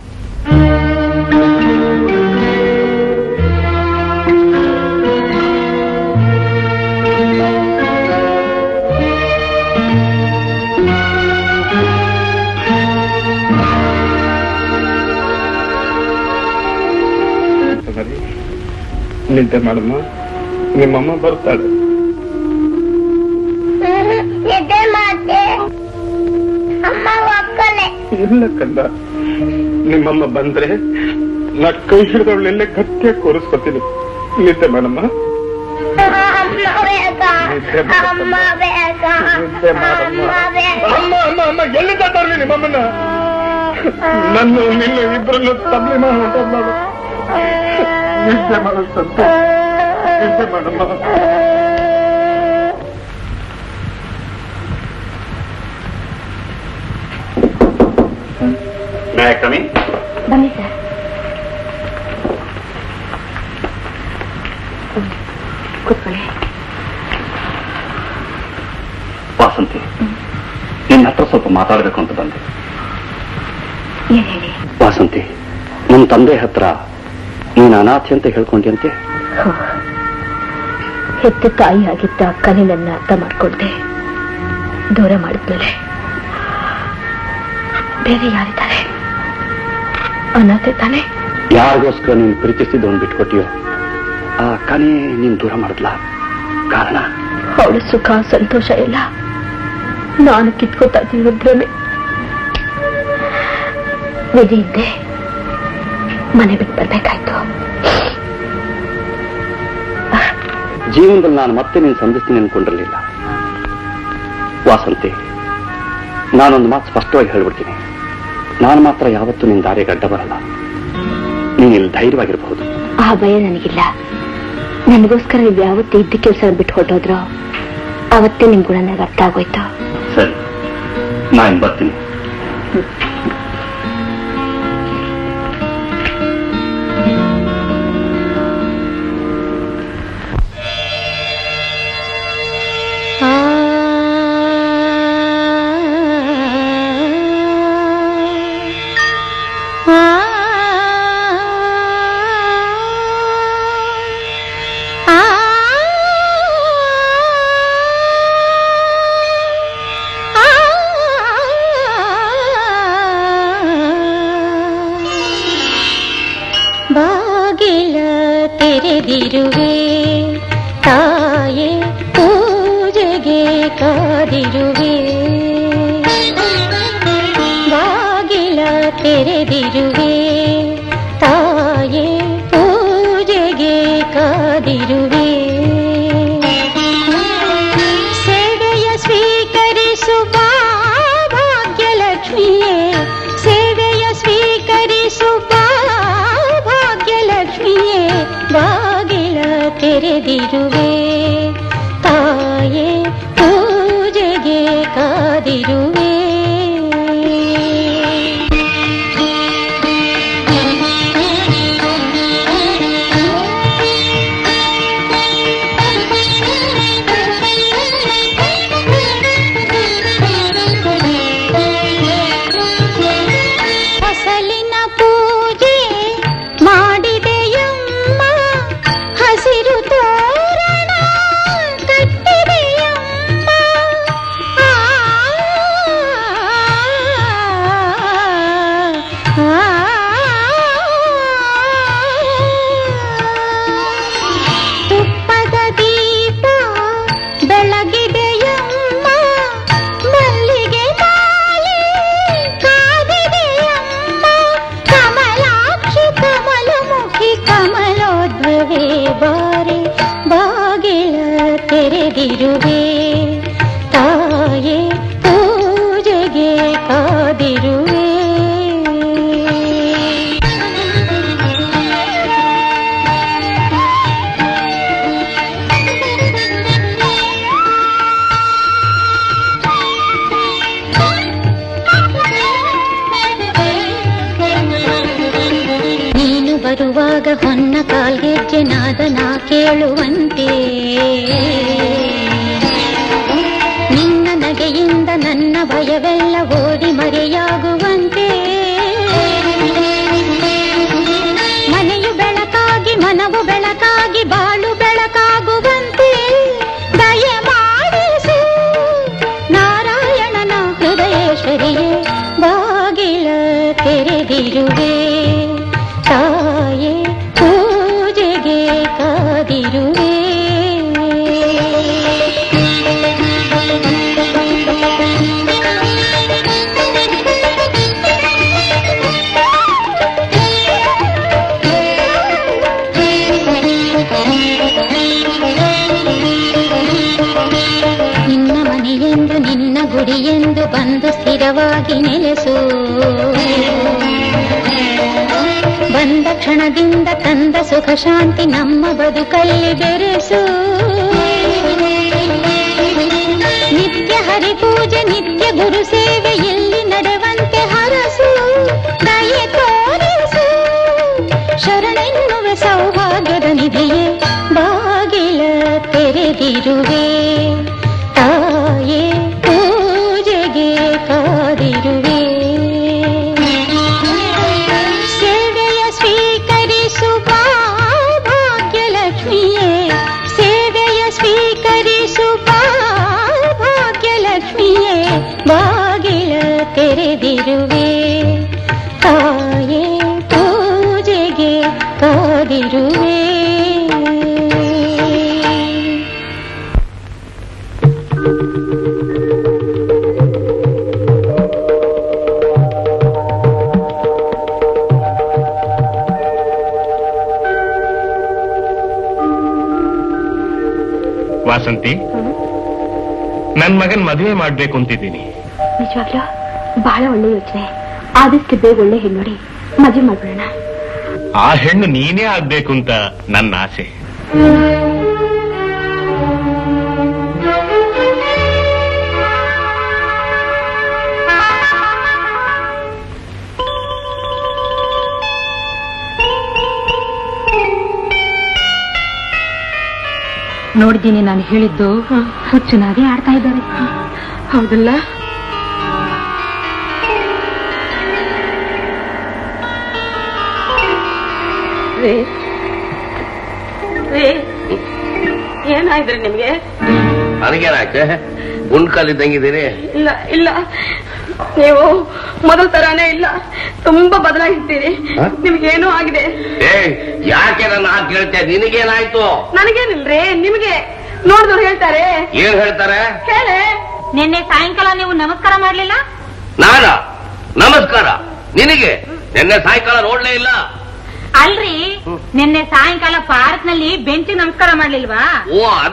ನಿದ್ದೆ ಮಾಡಮ್ಮ, ನಿಮ್ಮಮ್ಮ ಬರ್ತಾಳೆ. ನಿದ್ದೆ ಮಾಡ್ತೆ ಅಮ್ಮ ಒಕ್ಕಲೆ. ಇಲ್ಲ ಕಂದ, ನಿಮ್ಮಮ್ಮ ಬಂದ್ರೆ ನಾ ಕೈ ಹಿಡಿದವಳೆಲ್ಲ ಗಟ್ಟಿಯಾಗಿ ಕೂರಿಸ್ಕೊತೀನಿ. ನಿದ್ದೆ ಮಾಡಮ್ಮ. ಅಮ್ಮ ಬೇಕಾ? ನಿದ್ದೆ ಮಾಡಮ್ಮ. ಅಮ್ಮ ಅಮ್ಮ ಅಮ್ಮ ಎಲ್ಲಿಂದ ತರಲಿ ನಿಮ್ಮಮ್ಮನ? ನನ್ನ ನಿನ್ನ ಇಬ್ಬರನ್ನು ತಬ್ಲಿ ಮಾಡಿ ಮಾಡು. ನಿದ್ದೆ ಮಾಡೋ ಸಂತ, ನಿದ್ದೆ ಮಾಡಮ್ಮ. ಬನ್ನಿ ಸರ್. ಕೂತ್ಕೊಳ್ಳಿ. ವಾಸಂತಿ, ನಿನ್ನ ಹತ್ರ ಸ್ವಲ್ಪ ಮಾತಾಡಬೇಕು ಅಂತ ಬಂದೆ. ಏನ್ ಹೇಳಿ? ವಾಸಂತಿ, ನನ್ನ ತಂದೆ ಹತ್ರ ನೀನು ಅನಾಥೆ ಅಂತ ಹೇಳ್ಕೊಂಡ್ಯಂತೆ. ಹೆತ್ತು ತಾಯಿ ಆಗಿದ್ದ ಅಕ್ಕನೇ ನನ್ನ ಅರ್ಥ ಮಾಡ್ಕೊಳ್ದೆ ದೂರ ಮಾಡಿದ್ಮೇಲೆ ಬೇರೆ ಯಾರಿದ್ದಾರೆ? ಅನಾಥೆ ತಾನೆ. ಯಾರಿಗೋಸ್ಕರ ನೀನು ಪ್ರೀತಿಸಿದ್ದವನು ಬಿಟ್ಕೊಟ್ಟಿಯೋ ಆ ಅಕ್ಕನೇ ನೀನು ದೂರ ಮಾಡಿದ್ಲ. ಕಾರಣ ಅವಳ ಸುಖ ಸಂತೋಷ ಎಲ್ಲ ನಾನು ಕಿತ್ಕೋತಾ ಇದ್ದೀನಿ ಭ್ರಮೆ. ವಿಧಿಯಿದ್ದೆ ಮನೆ ಬಿಟ್ಟು ಬರ್ಬೇಕಾಯ್ತು. ಜೀವನದಲ್ಲಿ ನಾನು ಮತ್ತೆ ನೀನು ಸಂಧಿಸ್ತೀನಿ ಅನ್ಕೊಂಡಿರಲಿಲ್ಲ. ವಾಸಂತಿ, ನಾನೊಂದು ಮಾತು ಸ್ಪಷ್ಟವಾಗಿ ಹೇಳ್ಬಿಡ್ತೀನಿ. ನಾನು ಮಾತ್ರ ಯಾವತ್ತೂ ನಿನ್ನ ದಾರಿಗೆ ಅಡ್ಡ ಬರಲ್ಲ. ನೀನು ಇಲ್ಲಿ ಧೈರ್ಯವಾಗಿರಬಹುದು. ಆ ಭಯ ನನಗಿಲ್ಲ. ನನಗೋಸ್ಕರ ನೀವು ಯಾವತ್ತೇ ಇದ್ದ ಕೆಲಸ ಬಿಟ್ಟು ಹೊರಟೋದ್ರೋ ಅವತ್ತೇ ನಿಮ್ ಗುಣ ನನಗೆ ಅರ್ಥ ಆಗೋಯ್ತು. ಸರಿ, ನಾನು ಬರ್ತೀನಿ. ಬಾಗಿಲ ತೆರೆದಿರುವೆ ತಾಯೇ, ಪೂಜೆಗೆ ಕಾದಿರುವೆ. ಬಾಗಿಲ ತೆರೆದಿರುವೆ ತಾಯೇ, ಪೂಜೆಗೆ ಕಾದಿರುವೆ. ಸೇವೆಯ ಸ್ವೀಕರಿಸು ಬಾ ಭಾಗ್ಯಲಕ್ಷ್ಮಿಯೇ, ಸೇವೆಯ ಸ್ವೀಕರಿಸು ಬಾ ಭಾಗ್ಯಲಕ್ಷ್ಮಿಯೇ. ಬಾಗಿಲ ತೆರೆದಿರುವೆ ತಾಯೇ, ಪೂಜೆಗೆ ಕಾದಿರುವೆ. ಫಸಲಿ ತೆರೆದಿರುವೆ ತಾಯೇ ಪೂಜೆಗೆ ಕಾದಿರುವೆ. ಬರುವಾಗ ಹೊನ್ನ ಕಾಲ್ಗೆಜ್ಜೆ ನಾದನ ಕೇಳುವಂತೆ ನಿನ್ನ ನಗೆಯಿಂದ ನನ್ನ ಭಯವೆಲ್ಲ ಓಡಿ ಮರೆಯಾಗುವಂತೆ ಮನೆಯು ಬೆಳಕಾಗಿ ಮನವು ಬೆಳಕಾಗಿ ಬಾಳು ಬೆಳಕಾಗುವಂತೆ ದಯೆ ಮಾಡಿಸು ನಾರಾಯಣನ ಹೃದಯೇಶ್ವರಿಯೇ ಬಾಗಿಲ ತೆರೆದಿರುವೆ ತಾಯೇ ಪೂಜೆಗೆ ಕಾದಿರುವೆ. ನಿನ್ನ ಮನೆಯೆಂದು ನಿನ್ನ ಗುಡಿಯೆಂದು ಬಂದು ಸ್ಥಿರವಾಗಿ ನೆಲೆಸು. ಬಂದ ಕ್ಷಣದಿಂದ ತಂದ ಸುಖ ಶಾಂತಿ ನಮ್ಮ ಬದುಕಲ್ಲಿ ಬೆರೆಸು. ನಿತ್ಯ ಹರಿ ಪೂಜೆ ನಿತ್ಯ ಗುರು ಸೇವೆ ಎಲ್ಲಿ ನಡೆವಂತೆ ಹರಸು. ದಯೆ ತೋರಿಸು ಶರಣೆನ್ನುವ ಸೌಭಾಗ್ಯದ ನಿಧಿಯೇ ಬಾಗಿಲ ತೆರೆದಿರುವೆ ತಾಯೇ ಪೂಜೆಗೆ ಕಾದಿರುವೆ. ಬಾಗಿಲ ತೆರೆದಿರುವೆ ತಾಯೇ ಪೂಜೆಗೆ ಕಾದಿರುವೆ. ವಾಸಂತಿ, ನನ್ ಮಗನ್ ಮದುವೆ ಮಾಡ್ಬೇಕು ಅಂತಿದ್ದೀನಿ. ನಿಜವಾಗ್ಲೂ ಬಹಳ ಒಳ್ಳೆ ಯೋಚನೆ. ಆದಷ್ಟು ಬೇಗ ಒಳ್ಳೆ ಹೆಣ್ಣು ನೋಡಿ ಮದುವೆ ಮಾಡ್ಬಿಡೋಣ. ಆ ಹೆಣ್ಣು ನೀನೇ ಆಗ್ಬೇಕು ಅಂತ ನನ್ನ ಆಸೆ. ನೋಡಿದ್ದೀನಿ, ನಾನು ಹೇಳಿದ್ದು ಹುಚ್ಚುನಾಗಿ ಆಡ್ತಾ ಇದ್ದಾರೆ. ಹೌದಲ್ಲ? ಏನಾಯ್ತ್ರಿ ನಿಮ್ಗೆ? ನನಗೇನಾಯ್ತೆ? ಗುಂಡ್ಕಲ್ಲಿದ್ದಂಗಿದ್ದೀರಿ? ಇಲ್ಲ ಇಲ್ಲ, ನೀವು ಮೊದಲ ತರಾನೇ ಇಲ್ಲ, ತುಂಬಾ ಬದಲಾಗಿರ್ತೀರಿ. ನಿಮ್ಗೇನೋ ಆಗಿದೆ. ಯಾಕೆ ನನ್ನ ಕೇಳ್ತೆ? ನಿನಗೇನಾಯ್ತು? ನನಗೇನಿಲ್ರಿ, ನಿಮ್ಗೆ ನೋಡಿದವ್ರು ಹೇಳ್ತಾರೆ. ಏನ್ ಹೇಳ್ತಾರೆ? ಹೇಳೆ. ನಿನ್ನೆ ಸಾಯಂಕಾಲ ನೀವು ನಮಸ್ಕಾರ ಮಾಡ್ಲಿಲ್ಲ? ನಾನ ನಮಸ್ಕಾರ ನಿನಗೆ? ನಿನ್ನೆ ಸಾಯಂಕಾಲ ನೋಡ್ಲೇ ಇಲ್ಲ. ಅಲ್ರಿ, ನಿನ್ನೆ ಸಾಯಂಕಾಲ ಪಾರ್ಕ್ ನಲ್ಲಿ ಬೆಂಚಿ ನಮಸ್ಕಾರ ಮಾಡ್ಲಿಲ್ವಾ? ಓ ಅದ.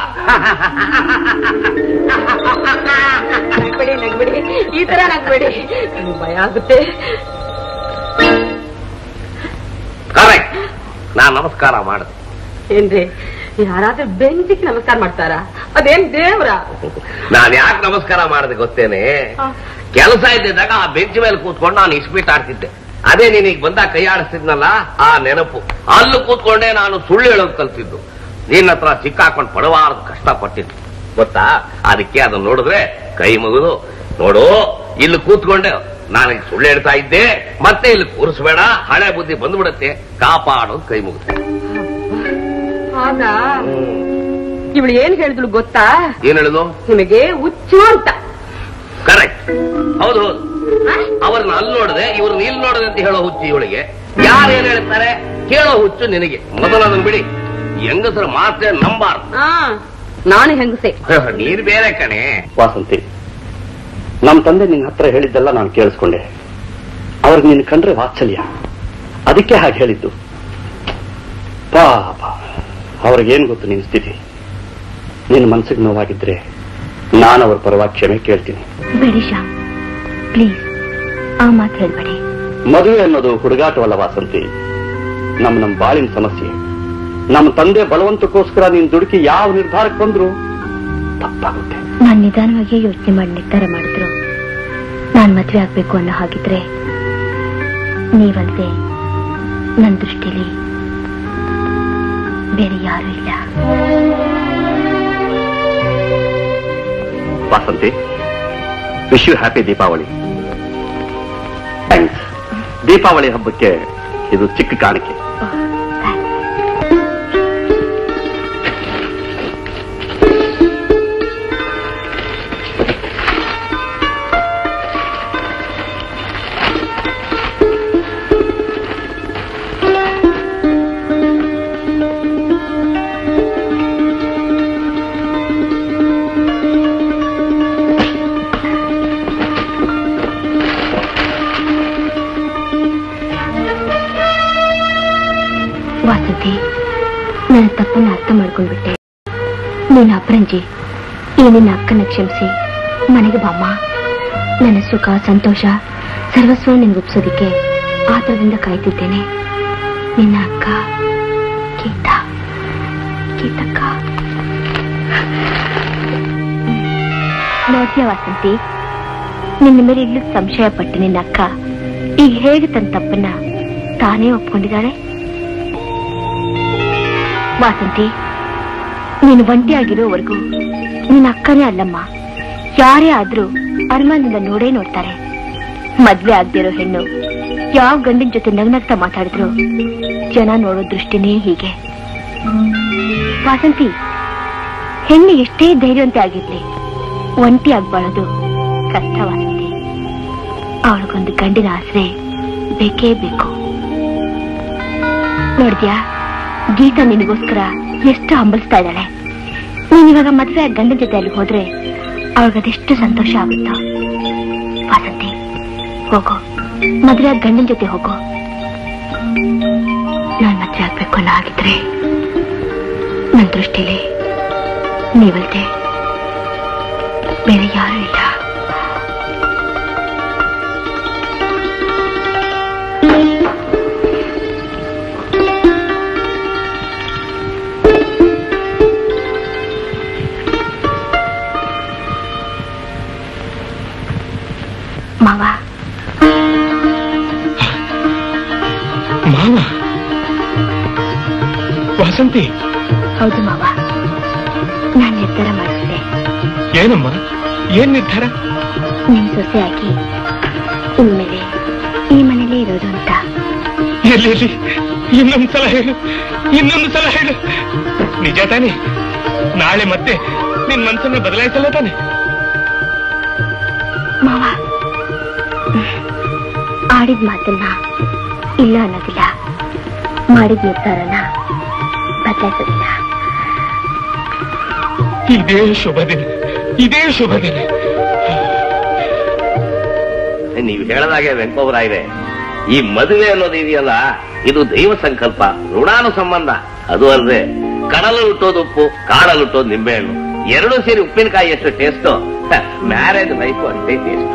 ನಗ್ಬೇಡಿ ನಗ್ಬೇಡಿ, ಈ ತರ ನಗ್ಬೇಡಿ, ಭಯ ಆಗುತ್ತೆ. ಕರೆಕ್ಟ್, ನಾನ್ ನಮಸ್ಕಾರ ಮಾಡಿದೆ. ಏನ್ರಿ, ಯಾರಾದ್ರೂ ಬೆಂಚಿಗೆ ನಮಸ್ಕಾರ ಮಾಡ್ತಾರ? ಅದೇನ್ ದೇವ್ರ? ನಾನ್ ಯಾಕೆ ನಮಸ್ಕಾರ ಮಾಡಿದೆ ಗೊತ್ತೇನೆ? ಕೆಲಸ ಇದ್ದಿದ್ದಾಗ ಆ ಬೆಂಚ್ ಮೇಲೆ ಕೂತ್ಕೊಂಡು ನಾನು ಇಸ್ಪೀಟ್ ಆಡ್ತಿದ್ದೆ. ಅದೇ ನೀನೀಗ ಬಂದಾಗ ಕೈ ಆಡಿಸ್ತಿದ್ನಲ್ಲ, ಆ ನೆನಪು. ಅಲ್ಲೂ ಕೂತ್ಕೊಂಡೆ ನಾನು ಸುಳ್ಳು ಹೇಳೋದು ಕಲ್ತಿದ್ದು. ನಿನ್ನ ಹತ್ರ ಸಿಕ್ಕಾಕೊಂಡು ಪಡವಾರದು ಕಷ್ಟಪಟ್ಟಿದ್ದು ಗೊತ್ತಾ? ಅದಕ್ಕೆ ಅದನ್ನ ನೋಡಿದ್ರೆ ಕೈ ಮುಗಿದು, ನೋಡು ಇಲ್ಲಿ ಕೂತ್ಕೊಂಡೆ ನಾನೀಗ ಸುಳ್ಳು ಹೇಳ್ತಾ ಇದ್ದೆ, ಮತ್ತೆ ಇಲ್ಲಿ ಕೂರಿಸ್ಬೇಡ, ಹಳೆ ಬುದ್ಧಿ ಬಂದ್ಬಿಡತ್ತೆ, ಕಾಪಾಡೋದು ಕೈ ಮುಗಿದು. ಆಗ ಇವಳು ಏನ್ ಹೇಳಿದ್ಳು ಗೊತ್ತಾ? ಏನ್ ಹೇಳಿದ್ರು? ನಿಮಗೆ ಹುಚ್ಚು ಅಂತ. ಕರೆಕ್ಟ್, ಹೌದು ಹೌದು. ಅವ್ರನ್ನ ಅಲ್ಲಿ ನೋಡಿದೆ, ಇವ್ರನ್ನ ಇಲ್ಲಿ ನೋಡಿದೆ ಅಂತ ಹೇಳೋ ಹುಚ್ಚು ಇವಳಿಗೆ. ಯಾರೇನ್ ಹೇಳ್ತಾರೆ ಕೇಳೋ ಹುಚ್ಚು ನಿನಗೆ. ಮೊದಲು ಅದನ್ನ ಬಿಡಿ, ಹೆಂಗಸರು ಮಾತ್ರ ನಂಬಾರ್ದು. ನಾನು ಹೆಂಗಸೆ, ನೀನ್ ಬೇರೆ ಕಣೆ. ವಾಸಂತಿ, ನಮ್ಮ ತಂದೆ ನಿನ್ನ ಹತ್ರ ಹೇಳಿದ್ದೆಲ್ಲ ನಾನು ಕೇಳಿಸ್ಕೊಂಡೆ. ಅವ್ರಿಗೆ ನಿನ್ನ ಕಂಡ್ರೆ ವಾತ್ಸಲ್ಯ, ಅದಕ್ಕೆ ಹಾಗೆ ಹೇಳಿದ್ದು. ಪಾಪ ಅವ್ರಿಗೇನು ಗೊತ್ತು ನಿನ್ನ ಸ್ಥಿತಿ. ನಿನ್ನ ಮನಸ್ಸಿಗೆ ನೋವಾಗಿದ್ರೆ ನಾನು ಅವ್ರ ಪರವಾಗಿ ಕ್ಷಮೆ ಕೇಳ್ತೀನಿ. ಬೇಡಿ ಶ್ಯಾಮ್, ಪ್ಲೀಸ್ ಆ ಮಾತು ಹೇಳ್ಬೇಡಿ. ಮದುವೆ ಅನ್ನೋದು ಹುಡುಗಾಟವಲ್ಲ ವಾಸಂತಿ, ನಮ್ಮ ಬಾಳಿನ ಸಮಸ್ಯೆ. ನಮ್ಮ ತಂದೆ ಬಲವಂತಕ್ಕೋಸ್ಕರ ನೀನು ದುಡುಕಿ ಯಾವ ನಿರ್ಧಾರಕ್ಕೆ ಬಂದ್ರು ತಪ್ಪಾಗುತ್ತೆ. ನಾನು ನಿಧಾನವಾಗಿ ಯೋಚನೆ ಮಾಡಿ ನಿರ್ಧಾರ ಮಾಡಿದ್ರು ನಾನ್ ಮದ್ವೆ ಆಗ್ಬೇಕು ಅನ್ನೋ ಹಾಗಿದ್ರೆ ನೀವಲ್ದೆ ನನ್ನ ದೃಷ್ಟಿಲಿ ಬೇರೆ ಯಾರು ಇಲ್ಲ. Vasanthi, wish you happy Deepavali. Thanks. Deepavali ಹಬ್ಬಕ್ಕೆ ಇದು ಚಿಕ್ಕ ಕಾಣಿಕೆ. ವಾಸಂತಿ, ನನ್ನ ತಪ್ಪನ್ನು ಅರ್ಥ ಮಾಡ್ಕೊಂಡ್ಬಿಟ್ಟೆ. ನೀನು ಅಪ್ರಂಜಿ, ಈ ನಿನ್ನ ಅಕ್ಕನ ಕ್ಷಮಿಸಿ ಮನೆಗೆ ಬಾಮ್ಮ. ನನ್ನ ಸುಖ ಸಂತೋಷ ಸರ್ವಸ್ವ ನಿನ್ಗೊಪ್ಸೋದಿಕ್ಕೆ ಆತರದಿಂದ ಕಾಯ್ತಿದ್ದೇನೆ. ನಿನ್ನ ಅಕ್ಕ ಗೀತಕ್ಕ. ನೋಡ್ತೀಯ ವಾಸಂತಿ, ನಿನ್ನ ಮೇಲೆ ಇಲ್ಲೂ ಸಂಶಯ ಪಟ್ಟು ನಿನ್ನ ಅಕ್ಕ ಈಗ ಹೇಗೆ ತನ್ನ ತಪ್ಪನ್ನ ತಾನೇ ಒಪ್ಕೊಂಡಿದ್ದಾಳೆ. ವಾಸಂತಿ, ನೀನು ಒಂಟಿಯಾಗಿರೋವರೆಗೂ ನಿನ್ನ ಅಕ್ಕನೇ ಅಲ್ಲಮ್ಮ, ಯಾರೇ ಆದ್ರೂ ಅನುಮಾನದಿಂದ ನೋಡೇ ನೋಡ್ತಾರೆ. ಮದ್ವೆ ಆಗದಿರೋ ಹೆಣ್ಣು ಯಾವ ಗಂಡಿನ ಜೊತೆ ನಗ್ನಗ್ತಾ ಮಾತಾಡಿದ್ರು ಜನ ನೋಡೋ ದೃಷ್ಟಿನೇ ಹೀಗೆ. ವಾಸಂತಿ, ಹೆಣ್ಣು ಎಷ್ಟೇ ಧೈರ್ಯವಂತೆ ಆಗಿರ್ಲಿ ಒಂಟಿ ಆಗ್ಬಾಳದು ಕಷ್ಟ. ವಾಸಂತಿ, ಅವಳಿಗೊಂದು ಗಂಡಿನ ಆಸರೆ ಬೇಕೇ ಬೇಕು. ನೋಡ್ದ್ಯಾ, ಗೀತಾ ನಿನಗೋಸ್ಕರ ಎಷ್ಟು ಹಂಬಲಿಸ್ತಾ ಇದ್ದಾಳೆ. ನೀನಿವಾಗ ಮದ್ವೆ ಗಂಡನ ಜೊತೆ ಅಲ್ಲಿ ಹೋದ್ರೆ ಅವಳಿಗದೆಷ್ಟು ಸಂತೋಷ ಆಗುತ್ತೋ. ವಾಸಂತಿ, ಹೋಗೋ, ಮದ್ವೆ ಗಂಡನ ಜೊತೆ ಹೋಗೋ. ನಾನ್ ಮದ್ವೆ ಆಗ್ಬೇಕು ಅನ್ನೋ ಆಗಿದ್ರೆ ನನ್ನ ದೃಷ್ಟಿಲಿ ನೀವಲ್ದೆ ಬೇರೆ ಯಾರೂ ಇಲ್ಲ. ಮಾವ, ಮಾವ? ವಾಸಂತಿ? ಹೌದು ಮಾವ, ನಾನು ನಿರ್ಧಾರ ಮಾಡಿದ್ದೆ. ಏನಮ್ಮ? ಏನ್ ನಿರ್ಧಾರ? ನಿಮ್ ಸೊಸೆಯಾಗಿ ಇನ್ಮೇಲೆ ಈ ಮನೇಲೇ ಇರೋದು ಅಂತ. ಎಲ್ಲಿ ಇನ್ನೊಂದು ಸಲ ಹೇಳು. ನಿಜ ತಾನೆ? ನಾಳೆ ಮತ್ತೆ ನಿನ್ ಮನಸ್ಸನ್ನ ಬದಲಾಯಿಸಲ್ಲ ತಾನೆ? ಮಾವ, ಆಡಿದ ಮಾತನ್ನ ಇಲ್ಲ ಅನ್ನೋದಿಲ್ಲ, ಮಾಡಿದ ನಿರ್ಧಾರನ ಬದಲಾಯಿಸೋದಿಲ್ಲ. ಇದೇ ಶುಭ ದಿನ. ನೀವು ಹೇಳದಾಗೆ ವೆಂಕಟರಾಯರೇ, ಈ ಮದುವೆ ಅನ್ನೋದು ಇದೆಯಲ್ಲ, ಇದು ದೈವ ಸಂಕಲ್ಪ, ಋಣಾನು ಸಂಬಂಧ. ಅದು ಅಲ್ಲದೆ ಕಡಲು ಹುಟ್ಟೋದು ಉಪ್ಪು, ಕಾಡಲು ಹುಟ್ಟೋದು ನಿಂಬೆಹಣ್ಣು, ಎರಡೂ ಸೇರಿ ಉಪ್ಪಿನಕಾಯಿ ಎಷ್ಟು ಟೇಸ್ಟು, ಮ್ಯಾರೇಜ್ ಲೈಫ್ ಅಷ್ಟೇ ಟೇಸ್ಟ್.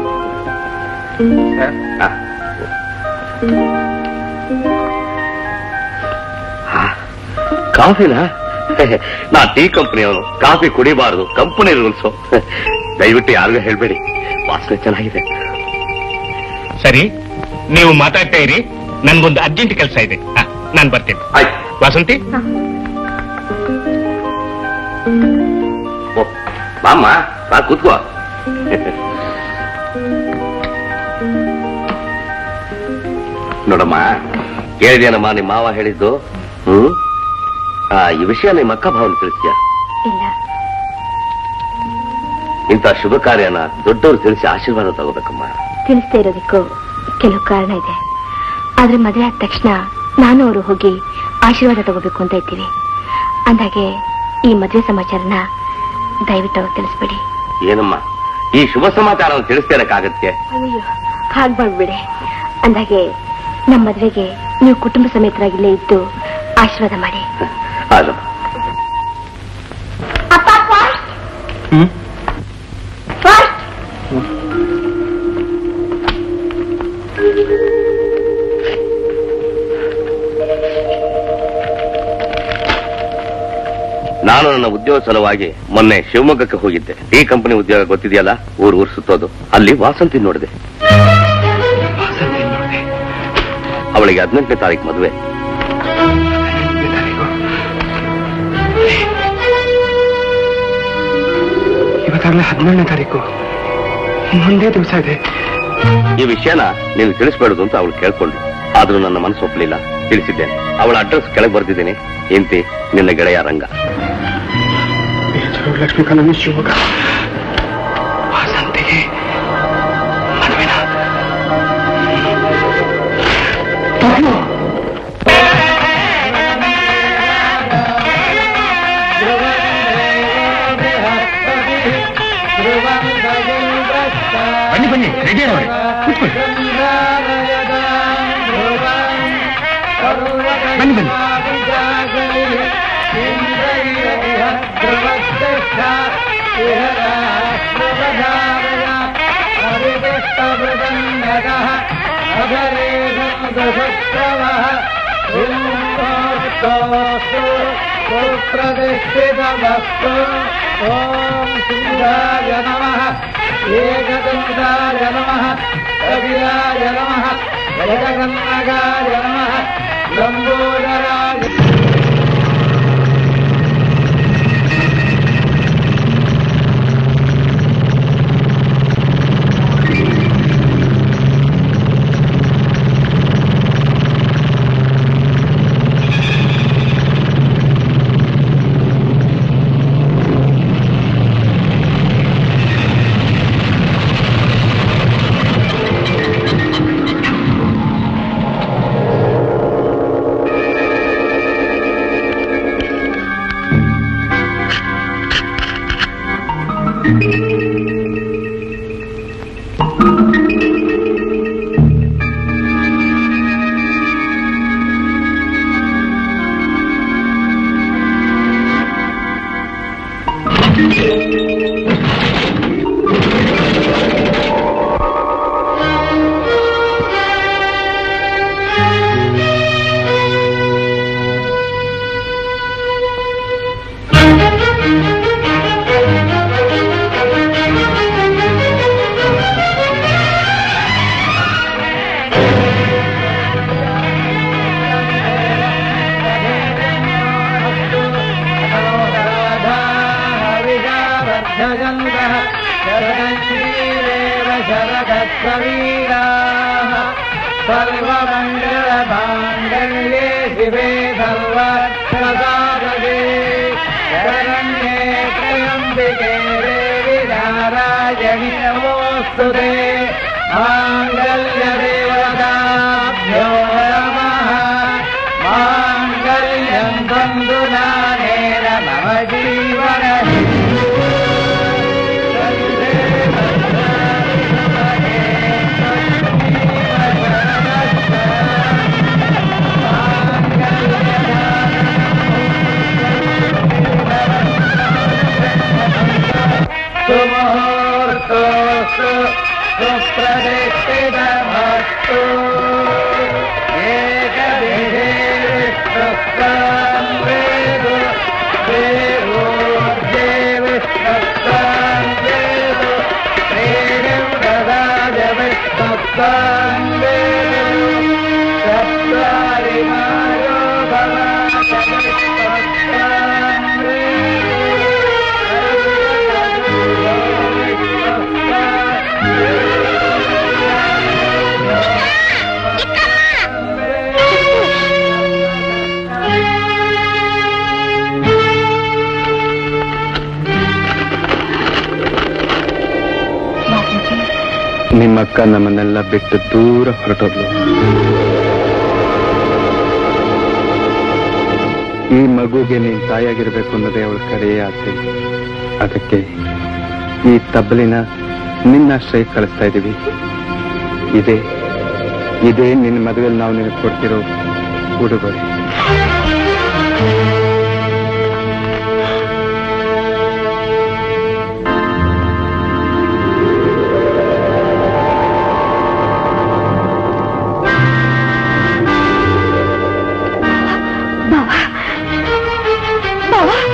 ಕಾಫಿನಾ? ನಾ ಟೀ ಕಂಪನಿಯವನು, ಕಾಫಿ ಕುಡಿಬಾರದು, ಕಂಪನಿ ರೂಲ್ಸು. ದಯವಿಟ್ಟು ಯಾರಿಗೂ ಹೇಳ್ಬೇಡಿ, ವಾಸನೆ ಚೆನ್ನಾಗಿದೆ. ಸರಿ, ನೀವು ಮಾತಾಡ್ತಾ ಇರಿ, ನನ್ಗೊಂದು ಅರ್ಜೆಂಟ್ ಕೆಲಸ ಇದೆ, ನಾನು ಬರ್ತೇನೆ. ಆಯ್ತು ವಾಸಂತಿ, ಬಾಮ್ಮ, ಬಾ ಕೂತ್ಕೋ. ನೋಡಮ್ಮ, ಕೇಳಿದೇನಮ್ಮ ನಿಮ್ಮ ಮಾವ ಹೇಳಿದ್ದು? ಈ ವಿಷಯ ನಿಮ್ಮ ಅಕ್ಕ ಭಾವನೆ ತಿಳಿಸ್ತೀಯಾ? ಇಲ್ಲ. ಇಂಥ ಶುಭ ಕಾರ್ಯನ ದೊಡ್ಡವರು ತಿಳಿಸಿ ಆಶೀರ್ವಾದ ತಗೋಬೇಕಮ್ಮ. ತಿಳಿಸ್ತಾ ಇರೋದಕ್ಕೂ ಕೆಲವು ಕಾರಣ ಇದೆ. ಆದ್ರೆ ಮದುವೆ ಆದ ತಕ್ಷಣ ನಾನು ಅವರು ಹೋಗಿ ಆಶೀರ್ವಾದ ತಗೋಬೇಕು ಅಂತ ಇದ್ದೀವಿ. ಅಂದಾಗೆ ಈ ಮದುವೆ ಸಮಾಚಾರನ ದಯವಿಟ್ಟು ಅವ್ರು ತಿಳಿಸ್ಬೇಡಿ. ಏನಮ್ಮ, ಈ ಶುಭ ಸಮಾಚಾರವನ್ನು ತಿಳಿಸ್ತಿರಕ್ಕಾಗತ್ತೆ? ಅಯ್ಯೋ, ಹಾಗೆ ಮಾಡ್ಬಿಡಿ. ಅಂದಾಗೆ ನಮ್ಮ ಮದುವೆಗೆ ನೀವು ಕುಟುಂಬ ಸಮೇತರಾಗಿಲ್ಲೇ ಇದ್ದು ಆಶೀರ್ವಾದ ಮಾಡಿ. ಆಗಮ್ಮ. ಅಪ್ಪ, ನಾನು ನನ್ನ ಉದ್ಯೋಗ ಸಲುವಾಗಿ ಮೊನ್ನೆ ಶಿವಮೊಗ್ಗಕ್ಕೆ ಹೋಗಿದ್ದೆ. ಈ ಕಂಪನಿ ಉದ್ಯೋಗ ಗೊತ್ತಿದೆಯಲ್ಲ, ಊರು ಸುತ್ತೋದು. ಅಲ್ಲಿ ವಾಸಂತಿ ನೋಡಿದೆ. ಅವಳಿಗೆ 18ನೇ ತಾರೀಕು ಮದುವೆ. ಇವತ್ತಾಗಲೇ 17ನೇ ತಾರೀಕು, ಒಂದೇ ದಿವಸ ಇದೆ. ಈ ವಿಷಯನ ನೀನು ತಿಳಿಸ್ಬೇಡುದು ಅಂತ ಅವಳು ಕೇಳ್ಕೊಂಡ್ರು. ಆದ್ರೂ ನನ್ನ ಮನಸ್ಸು ಒಪ್ಪಲಿಲ್ಲ. ತಿಳಿಸಿದ್ದೇನೆ. ಅವಳ ಅಡ್ರೆಸ್ ಕೆಳಗೆ ಬರ್ದಿದ್ದೀನಿ. ಇಂತಿ ನಿನ್ನ ಗೆಳೆಯ ರಂಗ. ಲಕ್ಷ್ಮೀ ಕಾಲೋನಿ, ಶಿವಮೊಗ್ಗ. ವಾಸಂತಿಗೆ ಮದುವೆನಾ? ಬನ್ನಿ ಬನ್ನಿ, ರೆಡಿ ನೋಡಿ. ಬನ್ನಿ ಬನ್ನಿ. ಪ್ರತಿಷ್ಠಿತಮಸ್ತು. ಓಂ ಸಿಂಹಾಯ ನಮಃ, ಏಕದಂತಾಯ ನಮಃ, ಕವಿರಾಯ ನಮಃ, ಜಗನ್ಮಗಾಯ ನಮಃ, ಲಂಬೋದರಾಯ. सर्वमङ्गलमाङ्गल्ये शिवे सर्वप्रसादगे शरण्ये त्र्यम्बिके देवी नारायणि नमोऽस्तुते माङ्गल्यदेवताभ्यो नमः माङ्गल्यं बन्धुनानेन मम जीवन सुमुहूर्तोऽस्तु सुप्रतिष्ठितमस्तु एकविधेविष्टस्तां वेदो देवोर्जे विष्टस्तां वेदो प्रेरिं ददाज विष्टस्तां वेदो सप्तारिमायो भवाच विष्टस्तां ನಿಮ್ಮಕ್ಕ ನಮ್ಮನ್ನೆಲ್ಲ ಬಿಟ್ಟು ದೂರ ಹೊರಟೋದ್ಲು. ಈ ಮಗುಗೆ ನೀನ್ ತಾಯಿಯಾಗಿರ್ಬೇಕು ಅನ್ನೋದೇ ಅವಳ ಕಡೆಯೇ ಆಸೆ. ಅದಕ್ಕೆ ಈ ತಬ್ಬಲಿನ ನಿನ್ನಾಶ್ರಯ ಕಳಿಸ್ತಾ ಇದ್ದೀವಿ. ಇದೇ ನಿನ್ನ ಮದುವೆಯಲ್ಲಿ ನಾವು ನಿನಗೆ ಕೊಡ್ತಿರೋ ಉಡುಗೊರೆ. ಮಾವ